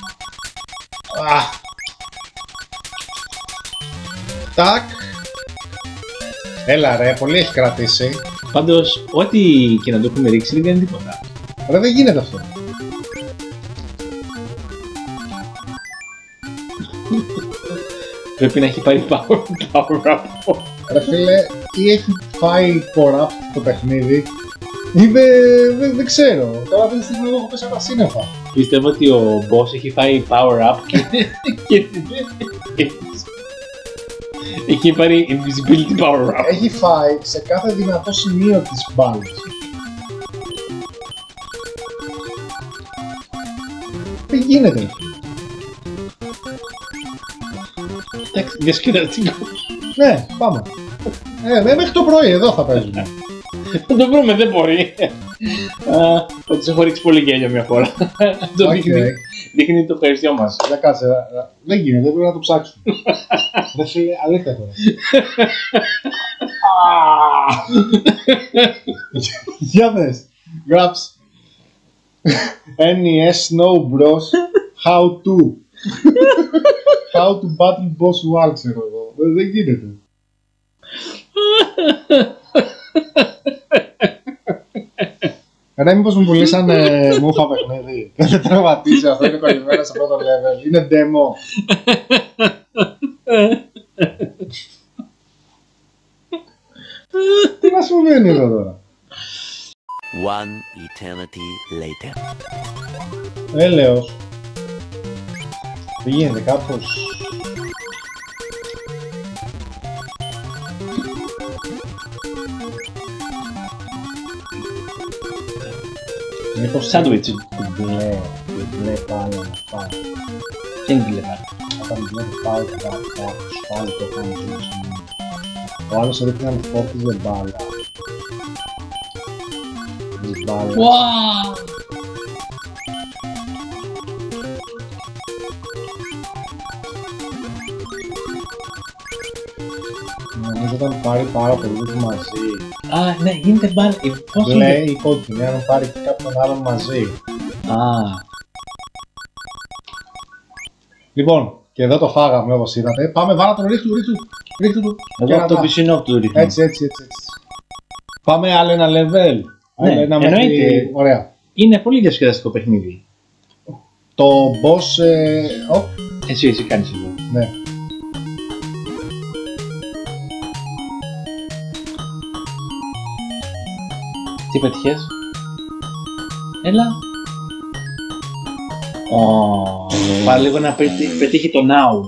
Τάκ. Έλα ρε, πολύ έχει κρατήσει. Πάντως, ό,τι και να το έχουμε ρίξει δεν κάνει τίποτα. Ρε, δεν γίνεται αυτό. Πρέπει να έχει πάρει power up. Ρε φίλε, ή έχει φάει power up το παιχνίδι ή δεν ξέρω. Τώρα αυτή τη στιγμή έχω πέσει από τα σύννεφα. Πιστεύω ότι ο boss έχει φάει power up και έχει πάρει invisibility power up. Έχει φάει σε κάθε δυνατό σημείο της μπάλας. Τι γίνεται? Εντάξει, διασκεδαστικό. Ναι, πάμε. Μέχρι το πρωί εδώ θα παίζουμε. Θα το βρούμε, δεν μπορεί. Ότι σε έχω ρίξει πολύ γέλιο μια φορά. Το δείχνει το ευχαριστειό μας. Δεν κάτσε, δεν γίνεται, πρέπει να το ψάξουμε. Δεν φίλε, αλήθεια τώρα. Για δες, γράψε. NES Snow Bros. How to. How to battle boss war, ξέρω εγώ. Δεν γίνεται. Ρε, μήπως μου πουλήσαν μούφα παιχνίδι. Δεν τραυματίζει, αυτό είναι κολλημένο σε πρώτο level. Είναι demo. Τι να συμβαίνει εδώ τώρα? One eternity later. Έλεος. Δεν γίνεται κάπως. Μήπως σάντουιτς. Μπλε πάλι να πάει. Τι είναι μπλε πάλι? Όταν μπλε πάλι θα πάλι το κάνει ζήσει. Ο άλλος ρίχνει να φόρτιζε μπάλα. Wow! Νομίζω όταν πάρει πάρα πολλούς μαζί. Α, ναι, γίνεται μπάλα. Μπλε ή κόκκινη, αν πάρει και κάποιον άλλον μαζί. Λοιπόν, και εδώ το φάγαμε όπως είδατε. Πάμε, βάλα τον, ρίχτου του. Εγώ από το πισινό του ρίχνω. Έτσι. Πάμε άλλο ένα level. Ναι, εννοείται. Ωραία. Είναι πολύ διασκεδαστικό παιχνίδι. Το boss... Εσύ κάνεις εδώ. Ναι. Τι πετυχες? Έλα. Πάρε λίγο να πετύχει το now.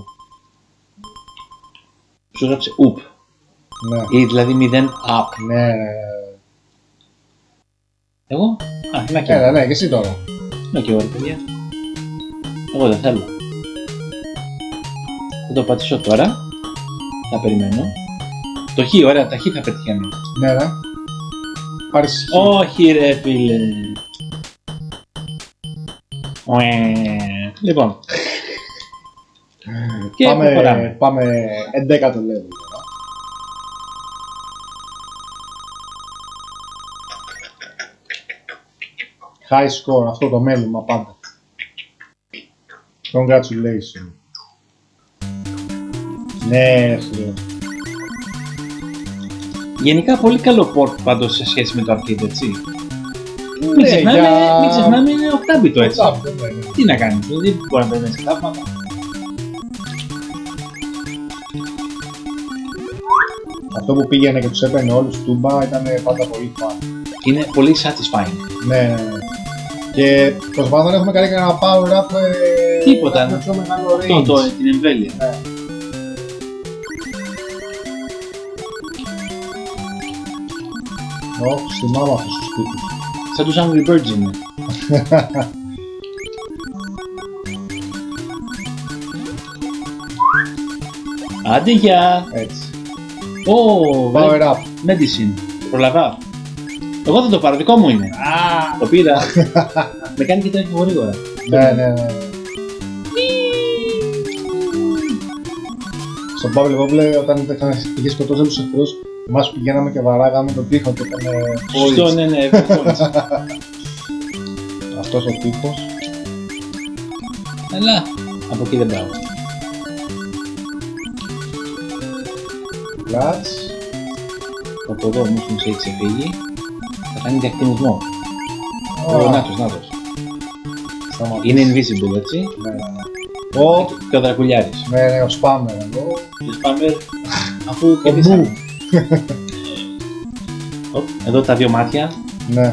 Σου γράψε up. Ναι. Ή δηλαδή 0 up. Ναι. Εγώ? Είμαι και Έλα, ναι, και εσύ τώρα. Είμαι και εγώ, ρε παιδιά. Εγώ δεν θέλω. Θα το πατήσω τώρα. Θα περιμένω. Το χ, ωραία, τα χ θα πετυχαίνω. Ναι, ναι. Πάρεις χ. Όχι ρε φίλε. Λοιπόν. Και πάμε 11ο level. High score, αυτό το μέλημα πάντα. Congratulations. Ναι, φίλε. Γενικά πολύ καλό port πάντως σε σχέση με το arcade, έτσι. Ναι, μην ξεχνάμε είναι 8-bit έτσι. Ναι. Τι να κάνεις, δεν μπορεί να παίρνεις θαύματα. Αυτό που πήγαινε και τους έπαιρνε όλους τούμπα ήταν πάντα πολύ fun. Είναι πολύ satisfying. Ναι. Και προσπαθώ να έχουμε κάνει και ένα power-up. Τίποτα. Αυτό την εμβέλεια. Ναι. Θυμάμαι αυτούς τους τύπους. Σαν τους Angry Birds είναι. Άντε γεια! Έτσι. Power up. Medicine. Προλαβά. Εγώ θα το πάρω, δικό μου είναι. Το πήρα. Με κάνει και τρέχει γρήγορα. Ναι. Στον Παύλο Βόβλε, όταν είχε σκοτώσει τους εχθρούς, εμάς πηγαίναμε και βαράγαμε τον τοίχο και ήταν σωστό, ναι, αυτός ο τύπος. Έλα, από εκεί δεν πάω. Κλατς. Από εδώ όμως μου έχει ξεφύγει. Θα κάνει διακτηνισμό. Νάτος. Είναι invisible, έτσι. Ναι. Και ο Δρακουλιάρης. Ναι, ο Spammer εδώ. Ο Spammer, αφού κερδίσαμε. Εδώ τα δύο μάτια. Ναι.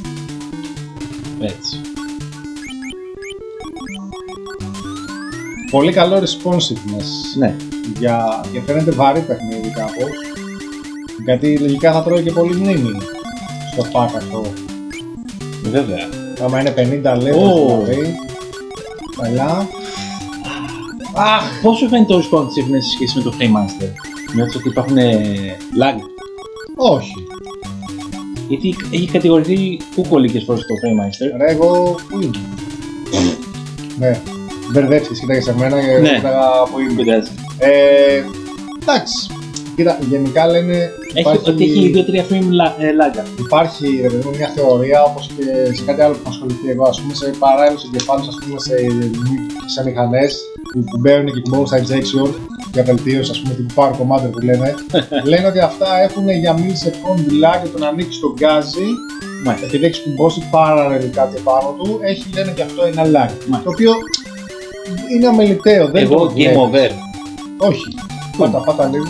Έτσι. Πολύ καλό responsiveness. Ναι. Και φαίνεται βαρύ παιχνίδι κάπως. Γιατί λογικά θα τρώει και πολύ μνήμη στο pack αυτό. Βέβαια. Άμα είναι 50 levels δηλαδή. Καλά. Αχ, πόσο φαίνεται το responsiveness σε σχέση με το Freemaster? Νιώθεις ότι υπάρχουν lag? Όχι. Γιατί έχει κατηγορηθεί κουκολικές φορές το Freemaster. Ρε, εγώ που είμαι. Ναι, μπερδεύτηκες, κοίταγες σε μένα και κοίταγα που είμαι. Εντάξει, κοίτα, γενικά λένε ότι έχει 2-3 frame lag. Υπάρχει ρε παιδί μου μια θεωρία, όπως και σε κάτι άλλο που με ασχοληθεί εγώ, ας πούμε σε παράλληλους εγκεφάλους, ας πούμε σε μηχανές που μπαίνουν και κουμπώνουν στα injection για βελτίωση, ας πούμε τύπου power commander που λένε. Lένε ότι αυτά έχουν για millisecond lag και τον ανοίξει τον γκάζι. Επειδή έχει κουμπώσει parallel κάτι πάνω του, έχει λένε και αυτό ένα lag. Το οποίο είναι αμεληταίο. Εγώ game over. Όχι. Πάτα λίγο.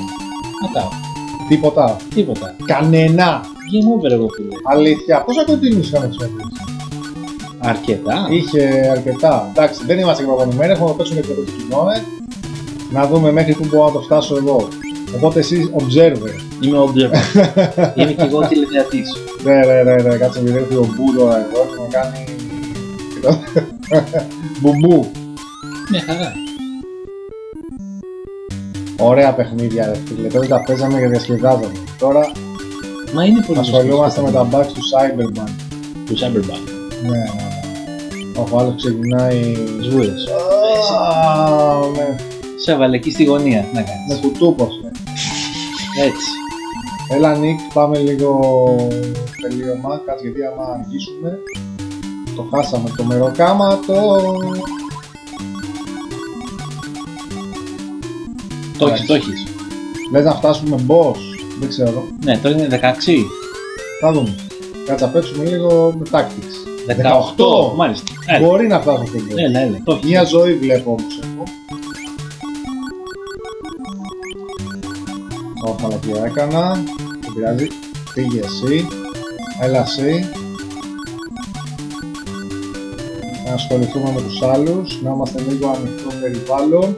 Τίποτα. Κανένα. Game over εγώ φίλε. Αλήθεια. Πόσα continuous είχαμε τους μέτρες? Αρκετά. Είχε αρκετά. Εντάξει, δεν είμαστε και προπονημένοι, έχουμε να παίξουμε και το κοινό, να δούμε μέχρι πού μπορώ να το φτάσω εγώ. Οπότε εσύ observer. Είμαι observer. Είμαι και εγώ τηλεθεατής. Ναι, κάτσε να έρθει ο Μπού τώρα εδώ και να κάνει... Μπουμπού. Μια χαρά. Ωραία παιχνίδια ρε φίλε, τότε τα παίζαμε και διασκεδάζαμε. Τώρα μα είναι πολύ ασχολούμαστε με τα bugs του Cyberpunk. Του Cyberpunk. Ναι. Ο άλλος ξεκινάει... Σβούρες. Ναι. Σε έβαλε εκεί στη γωνία, να κάνεις. Με κουτούπος, ναι. Έτσι. Έλα Νίκ, πάμε λίγο τελείωμα, κάτσε γιατί άμα αργήσουμε το χάσαμε το μεροκάματο. Το έχεις. Λες να φτάσουμε boss, δεν ξέρω. Ναι, τώρα είναι 16. Θα δούμε. Κάτσε να παίξουμε λίγο με tactics. 18, μάλιστα. Μπορεί να φτάσω στο boss. Έλα. Μια ζωή βλέπω όμως έχω. Ω, μαλακία έκανα. Δεν πειράζει. Πήγε εσύ. Έλα εσύ. Να ασχοληθούμε με τους άλλους. Να είμαστε λίγο ανοιχτό περιβάλλον.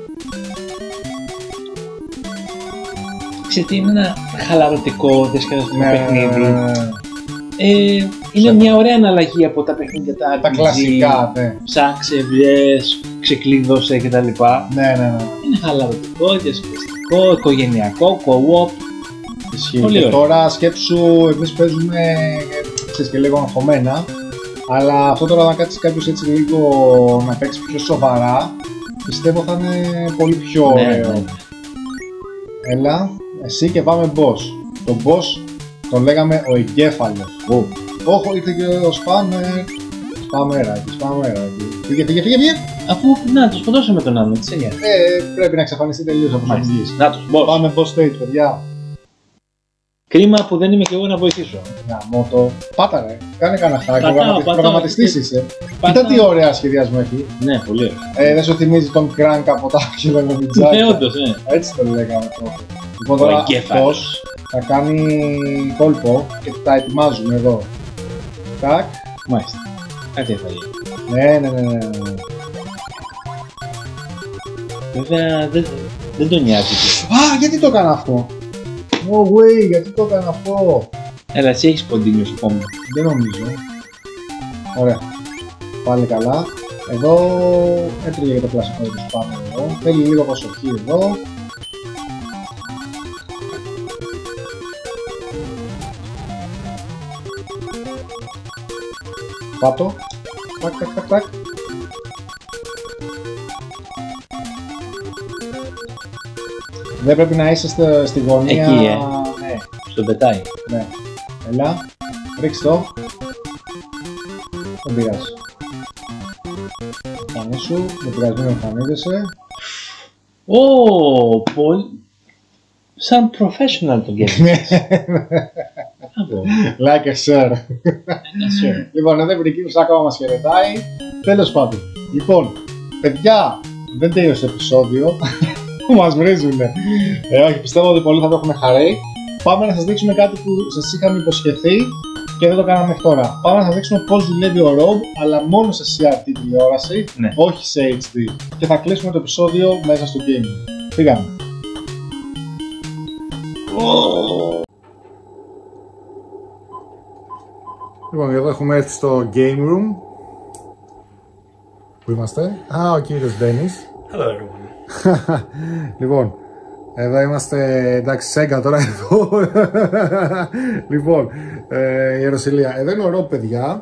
Ξέρετε, είναι ένα χαλαρωτικό διασκεδαστικό παιχνίδι. Είναι μια ωραία αναλλαγή από τα παιχνίδια τα κλασικά, ναι. Ψάξε, βγες, ξεκλείδωσε κτλ. Ναι. Είναι χαλαρωτικό, διασκεδαστικό, οικογενειακό, co-op. Πολύ και τώρα σκέψου, εμείς παίζουμε ξέρεις και λίγο αγχωμένα, αλλά αυτό τώρα να κάτσεις κάποιος έτσι λίγο να παίξει πιο σοβαρά, πιστεύω θα είναι πολύ πιο ωραίο. Ναι. Έλα, εσύ και πάμε boss. Το boss τον λέγαμε ο εγκέφαλος. Όχι, ήρθε και ο σπαμεράκι. Φύγε. Αφού να το σκοτώσαμε τον άλλον, τι έγινε. Πρέπει να εξαφανιστεί τελείως από τον αγγείς. Να τους boss. Πάμε boss stage, παιδιά. Κρίμα που δεν είμαι και εγώ να βοηθήσω. Μότο. Πάτα ρε, κάνε κανένα χάκι, προγραμματιστής είσαι. Κοίτα τι ωραία σχεδιασμό έχει. Ναι, πολύ ωραία. Δεν σου θυμίζει τον Crank από τα χιλιομετριτζάκια. Ναι, όντως, ναι. Έτσι το λέγαμε αυτό. Λοιπόν τώρα αυτός θα κάνει κόλπο και τα ετοιμάζουμε εδώ. Τάκ. Μάλιστα. Κάτι έφαγε. Ναι. Βέβαια δεν τον νοιάζει. Α, γιατί το έκανα αυτό. No way, γιατί το έκανα αυτό. Έλα, εσύ έχεις continuous ακόμα. Δεν νομίζω. Ωραία. Πάλι καλά. Εδώ έτριγε και το κλασικό του σπάμε εδώ. Θέλει λίγο προσοχή εδώ. Πάτω. Τάκ. Δεν πρέπει να είσαι στη γωνία. Εκεί, ναι. Στον πετάει. Ναι. Έλα. Ρίξ' το. Δεν πειράζει. Εμφανίσου. Δεν πειράζει, μην εμφανίζεσαι. Πολύ... Σαν professional το game. Like a sir. Λοιπόν, εδώ επειδή ο Σάκαμα μας χαιρετάει. Τέλος πάντων. Λοιπόν, παιδιά, δεν τέλειωσε το επεισόδιο. Μας βρίζουνε. Όχι, πιστεύω ότι πολλοί θα το έχουν χαρεί. πάμε να σας δείξουμε κάτι που σας είχαμε υποσχεθεί και δεν το κάναμε μέχρι τώρα. Πάμε να σας δείξουμε πώς δουλεύει ο Rob, αλλά μόνο σε CRT τηλεόραση, Ναι. όχι σε HD. Και θα κλείσουμε το επεισόδιο μέσα στο gaming. Πήγαμε. Λοιπόν, εδώ έχουμε έρθει στο game room. Πού είμαστε? Α, ο κύριος Ντένις. Hello everyone. Λοιπόν, εδώ είμαστε, εντάξει, Sega τώρα εδώ. Λοιπόν, Ιεροσυλία, εδώ είναι ο Rob, παιδιά.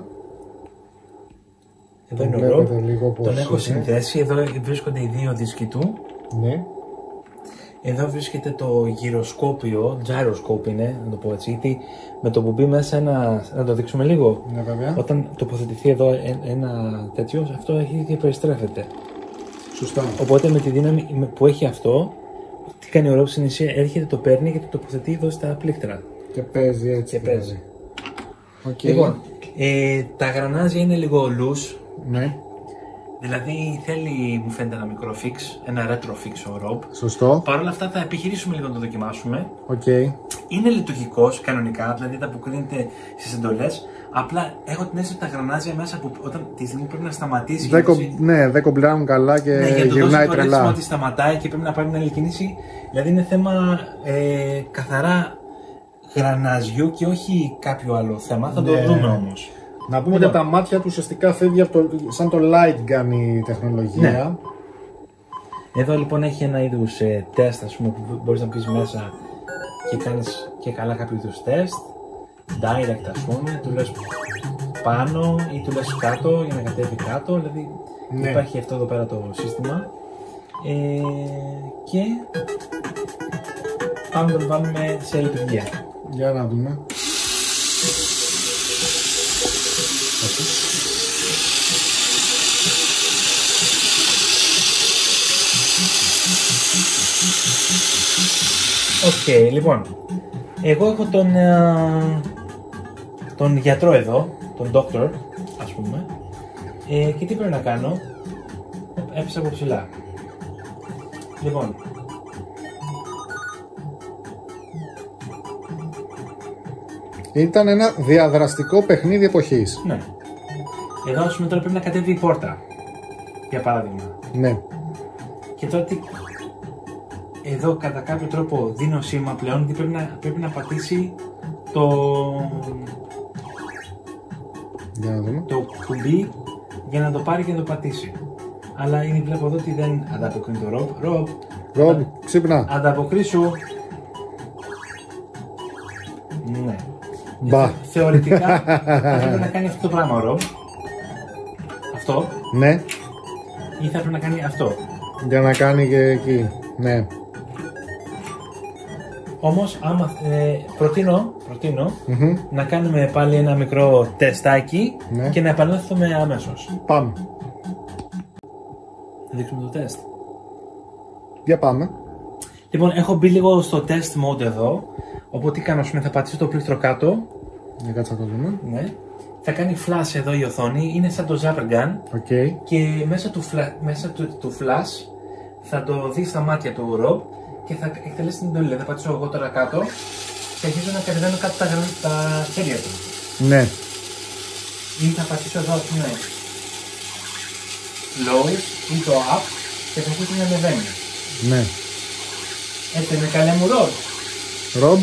Εδώ είναι ο Rob, τον έχω συνδέσει, εδώ βρίσκονται οι δύο δίσκοι του. Ναι. Εδώ βρίσκεται το γυροσκόπιο, gyroscope είναι, να το πω έτσι, γιατί με το που μπει μέσα να το δείξουμε λίγο. Ναι, βέβαια. Όταν τοποθετηθεί εδώ ένα τέτοιο, αυτό έχει και περιστρέφεται. Σωστά. Οπότε με τη δύναμη που έχει αυτό, τι κάνει ο Rob στην ουσία, έρχεται, το παίρνει και το τοποθετεί εδώ στα πλήκτρα. Και παίζει έτσι. Και παίζει. Okay. Λοιπόν, τα γρανάζια είναι λίγο loose. Ναι. Δηλαδή θέλει, μου φαίνεται, ένα μικρό fix, ένα retro fix ο Rob. Σωστό. Παρ' όλα αυτά θα επιχειρήσουμε λίγο να το δοκιμάσουμε. Okay. Είναι λειτουργικός κανονικά, δηλαδή ανταποκρίνεται στις εντολές. Απλά έχω την αίσθηση ότι τα γρανάζια μέσα που όταν τη στιγμή πρέπει να σταματήσει. Ναι, δεν κομπλάρουν καλά και γυρνάει τρελά. Ότι σταματάει και πρέπει να πάρει μια άλλη κίνηση. Δηλαδή είναι θέμα καθαρά γραναζιού και όχι κάποιο άλλο θέμα. Θα το δούμε όμως. Να πούμε ότι τα μάτια του ουσιαστικά φεύγει από σαν το light gun η τεχνολογία. Ναι. Εδώ λοιπόν έχει ένα είδους τεστ, ας πούμε, που μπορείς να πεις μέσα και κάνεις και καλά κάποιο είδους τεστ. Direct, ας πούμε, του λες πάνω ή του λες κάτω για να κατέβει κάτω. Δηλαδή υπάρχει αυτό εδώ πέρα το σύστημα. Και πάμε να το βάλουμε σε λειτουργία. Για να δούμε. Οκ, λοιπόν, εγώ έχω τον γιατρό εδώ, τον doctor, ας πούμε, και τι πρέπει να κάνω, έπεσα από ψηλά. Λοιπόν, ήταν ένα διαδραστικό παιχνίδι εποχής. Ναι. Εδώ, ας πούμε, τώρα πρέπει να κατέβει η πόρτα, για παράδειγμα. Ναι. Και τώρα τι... Εδώ κατά κάποιο τρόπο δίνω σήμα πλέον ότι πρέπει να πατήσει το κουμπί για να το πάρει και να το πατήσει. Αλλά είναι, βλέπω εδώ ότι δεν ανταποκρίνει το Rob. Rob, ξύπνα. Ανταποκρίσου. Ναι. Μπα. Θεωρητικά θα πρέπει να κάνει αυτό το πράγμα ο Rob. Αυτό. Ναι. Ή θα πρέπει να κάνει αυτό. Για να κάνει και εκεί. Ναι. Όμως, άμα προτείνω να κάνουμε πάλι ένα μικρό τεστάκι και να επανέλθουμε αμέσως. Πάμε. Θα δείξουμε το τεστ. Για πάμε. Λοιπόν, έχω μπει λίγο στο test mode εδώ. Οπότε τι κάνω, θα πατήσω το πλήκτρο κάτω. Για κάτσε να το δούμε. Ναι. Θα κάνει flash εδώ η οθόνη. Είναι σαν το Zapper Gun. Okay. Και μέσα του flash θα το δει στα μάτια του Rob και θα εκτελέσει την εντολή. Θα πατήσω εγώ τώρα κάτω και αρχίζω να κατεβαίνω κάτω τα χέρια του. Ναι. Ή θα πατήσω εδώ, ας πούμε, low ή το up και θα αρχίσει να ανεβαίνει. Ναι. Έτσι είναι καλέ μου Rob. Rob.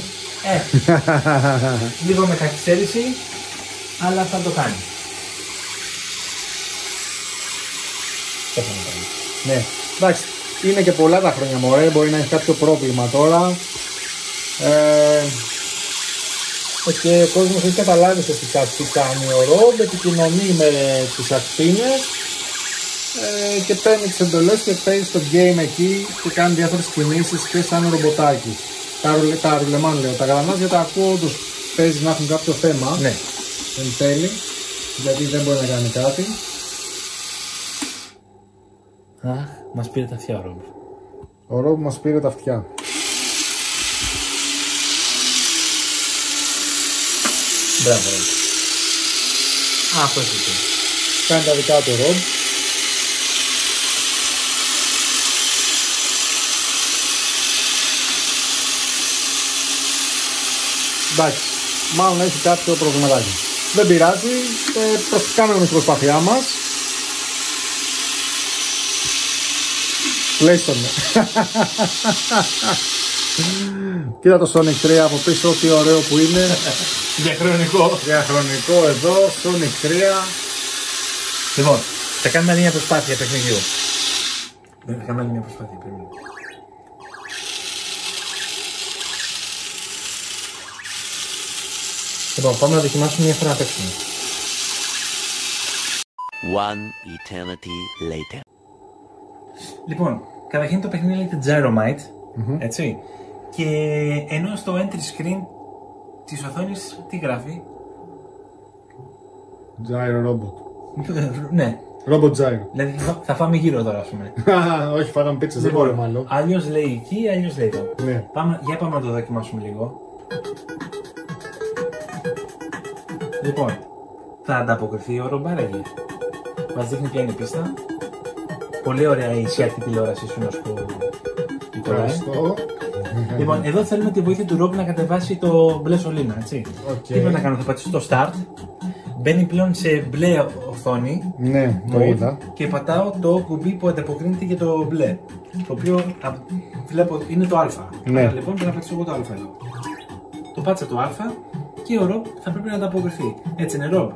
Λίγο με καθυστέρηση, αλλά θα το κάνει. Δεν θα το κάνει. Ναι. Εντάξει. Είναι και πολλά τα χρόνια μωρέ, μπορεί να έχει κάποιο πρόβλημα τώρα. Και ο κόσμος έχει καταλάβει ουσιαστικά τι κάνει ο Rob, επικοινωνεί με τις ακτίνες και παίρνει τις εντολές και παίζει στο game εκεί και κάνει διάφορες κινήσεις και σαν ρομποτάκι. Τα ρουλεμάν λέω, τα γρανάζια τα ακούω όντως παίζει να έχουν κάποιο θέμα. Ναι. Δεν θέλει, γιατί δεν μπορεί να κάνει κάτι. Αχ, μας πήρε τα αυτιά ο Rob. Ο Rob μας πήρε τα αυτιά. Μπράβο Rob. Αυτός είναι. Κάνει τα δικά του Rob. Εντάξει, μάλλον έχει κάποιο προβληματάκι. Δεν πειράζει, κάνουμε την προσπάθειά μας. Πλέιστον. Κοίτα το Sonic 3 από πίσω, τι ωραίο που είναι. Διαχρονικό εδώ, Sonic 3. Λοιπόν, θα κάνουμε άλλη μια προσπάθεια παιχνιδιού. Θα κάνουμε άλλη μια προσπάθεια παιχνιδιού. Λοιπόν, πάμε να δοκιμάσουμε μια φορά να παίξουμε. One eternity later. Λοιπόν, καταρχήν το παιχνίδι λέγεται Gyromite, έτσι. Και ενώ στο entry screen της οθόνης τι γράφει? Gyro Robot. Ναι. Robot Gyro. Δηλαδή θα φάμε γύρω τώρα, ας πούμε. Όχι, φάγαμε πίτσες, δεν μπορούμε άλλο. Αλλιώς λέει εκεί, αλλιώς λέει εδώ. Ναι. Για πάμε να το δοκιμάσουμε λίγο. Λοιπόν, θα ανταποκριθεί ο Ρομπάρεγγι. Μας δείχνει ποια είναι η πίστα. Πολύ ωραία η ισιατική τηλεόραση σου που Ευχαριστώ. Λοιπόν, εδώ θέλουμε τη βοήθεια του Ρομπ να κατεβάσει το μπλε σωλήνα, έτσι. Τι πρέπει να κάνω, θα πατήσω το start. Μπαίνει πλέον σε μπλε οθόνη. Ναι, το είδα. Και πατάω το κουμπί που ανταποκρίνεται για το μπλε. Το οποίο βλέπω είναι το α. Ναι. Λοιπόν, πρέπει να πατήσω εγώ το α εδώ. Το πάτσα το α και ο Ρομπ θα πρέπει να ανταποκριθεί. Έτσι είναι, Ρομπ.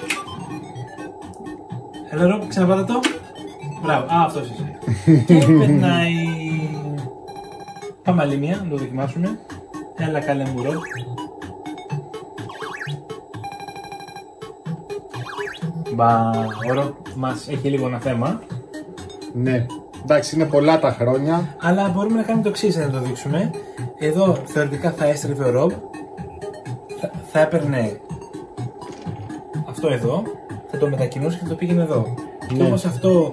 Έλα, Ρομπ, ξαναπάτα το. Μπράβο, αυτός είσαι. Και περνάει. Πάμε άλλη μία, να το δοκιμάσουμε. Έλα, καλέ μου, Ρομπ. Ο Ρομπ μας έχει λίγο ένα θέμα. Ναι. Εντάξει, είναι πολλά τα χρόνια. Αλλά μπορούμε να κάνουμε το εξής, να το δείξουμε. Εδώ θεωρητικά θα έστρεφε ο Ρομπ. Θα έπαιρνε αυτό εδώ, θα το μετακινούσε και θα το πήγαινε εδώ. Ναι. Και όμως αυτό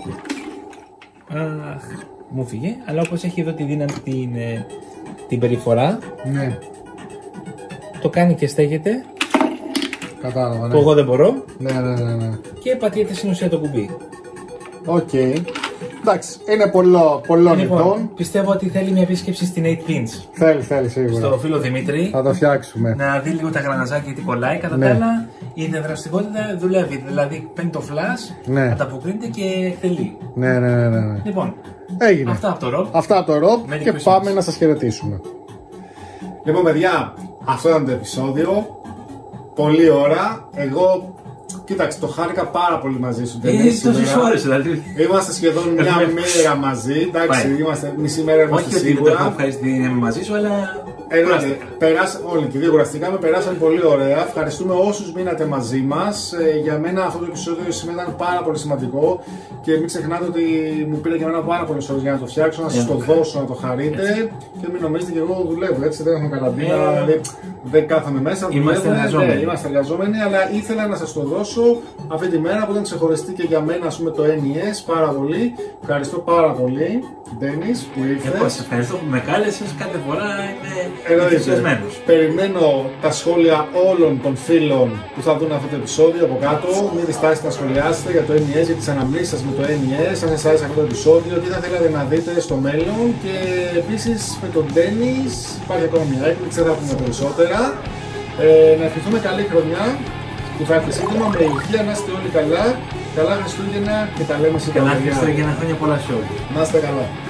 μου φύγε, αλλά όπως έχει εδώ τη δύναμη, την περιφορά, ναι. Το κάνει και στέκεται. Κατάλαβα, ναι. Που εγώ δεν μπορώ. Ναι. Και πατιέται στην ουσία το κουμπί. Οκ. Εντάξει, είναι πολλών ειδών. Πιστεύω ότι θέλει μια επίσκεψη στην 8pins. Θέλει σίγουρα. Στο φίλο Δημήτρη. Θα το φτιάξουμε. Να δει λίγο τα γραναζάκια τι κολλάει. Κατά τα άλλα, η διαδραστικότητα δουλεύει. Δηλαδή παίρνει το flash, ανταποκρίνεται και εκτελεί. Ναι. Λοιπόν, έγινε. Αυτά από το Rob και πάμε να σας χαιρετήσουμε. Λοιπόν, παιδιά, αυτό ήταν το επεισόδιο. Πολλή ώρα. Εγώ. Κοίταξε, το χάρηκα πάρα πολύ μαζί σου. Τόσες ώρες δηλαδή. Είμαστε σχεδόν μια μέρα μαζί. Εντάξει, είμαστε μισή μέρα είμαστε σίγουρα. Όχι ότι δεν ευχαριστεί να είμαι μαζί σου, αλλά. Όλοι και δύο κουραστήκαμε, περάσαμε πολύ ωραία. Ευχαριστούμε όσους μείνατε μαζί μας. Για μένα αυτό το επεισόδιο ήταν πάρα πολύ σημαντικό. Και μην ξεχνάτε ότι μου πήρε για μένα πάρα πολλές ώρες για να το φτιάξω, να σας το δώσω, να το χαρείτε. Και μην νομίζετε και εγώ δουλεύω έτσι, δεν έχουμε καραντίνα, δηλαδή δεν κάθομαι μέσα. Είμαστε εργαζόμενοι, αλλά ήθελα να σας το δώσω αυτή τη μέρα που ήταν ξεχωριστή και για μένα, ας πούμε, το NES πάρα πολύ. Ευχαριστώ πάρα πολύ, Ντένις, που ήρθες. Εγώ σας ευχαριστώ που με κάλεσες, κάθε φορά είμαι ενθουσιασμένος. Περιμένω τα σχόλια όλων των φίλων που θα δουν αυτό το επεισόδιο από κάτω. Μην διστάσετε να σχολιάσετε για το NES, για τις αναμνήσεις σας με το NES, αν σας άρεσε αυτό το επεισόδιο, τι θα θέλατε να δείτε στο μέλλον. Και επίσης με τον Ντένις υπάρχει ακόμα μια έκπληξη, θα πούμε περισσότερα. Να ευχηθούμε καλή χρονιά που θα έρθει σύντομα, με υγεία, να είστε όλοι καλά. Καλά Χριστούγεννα και τα λέμε σύντομα. Καλά Χριστούγεννα, χρόνια πολλά σε όλους. Να είστε καλά.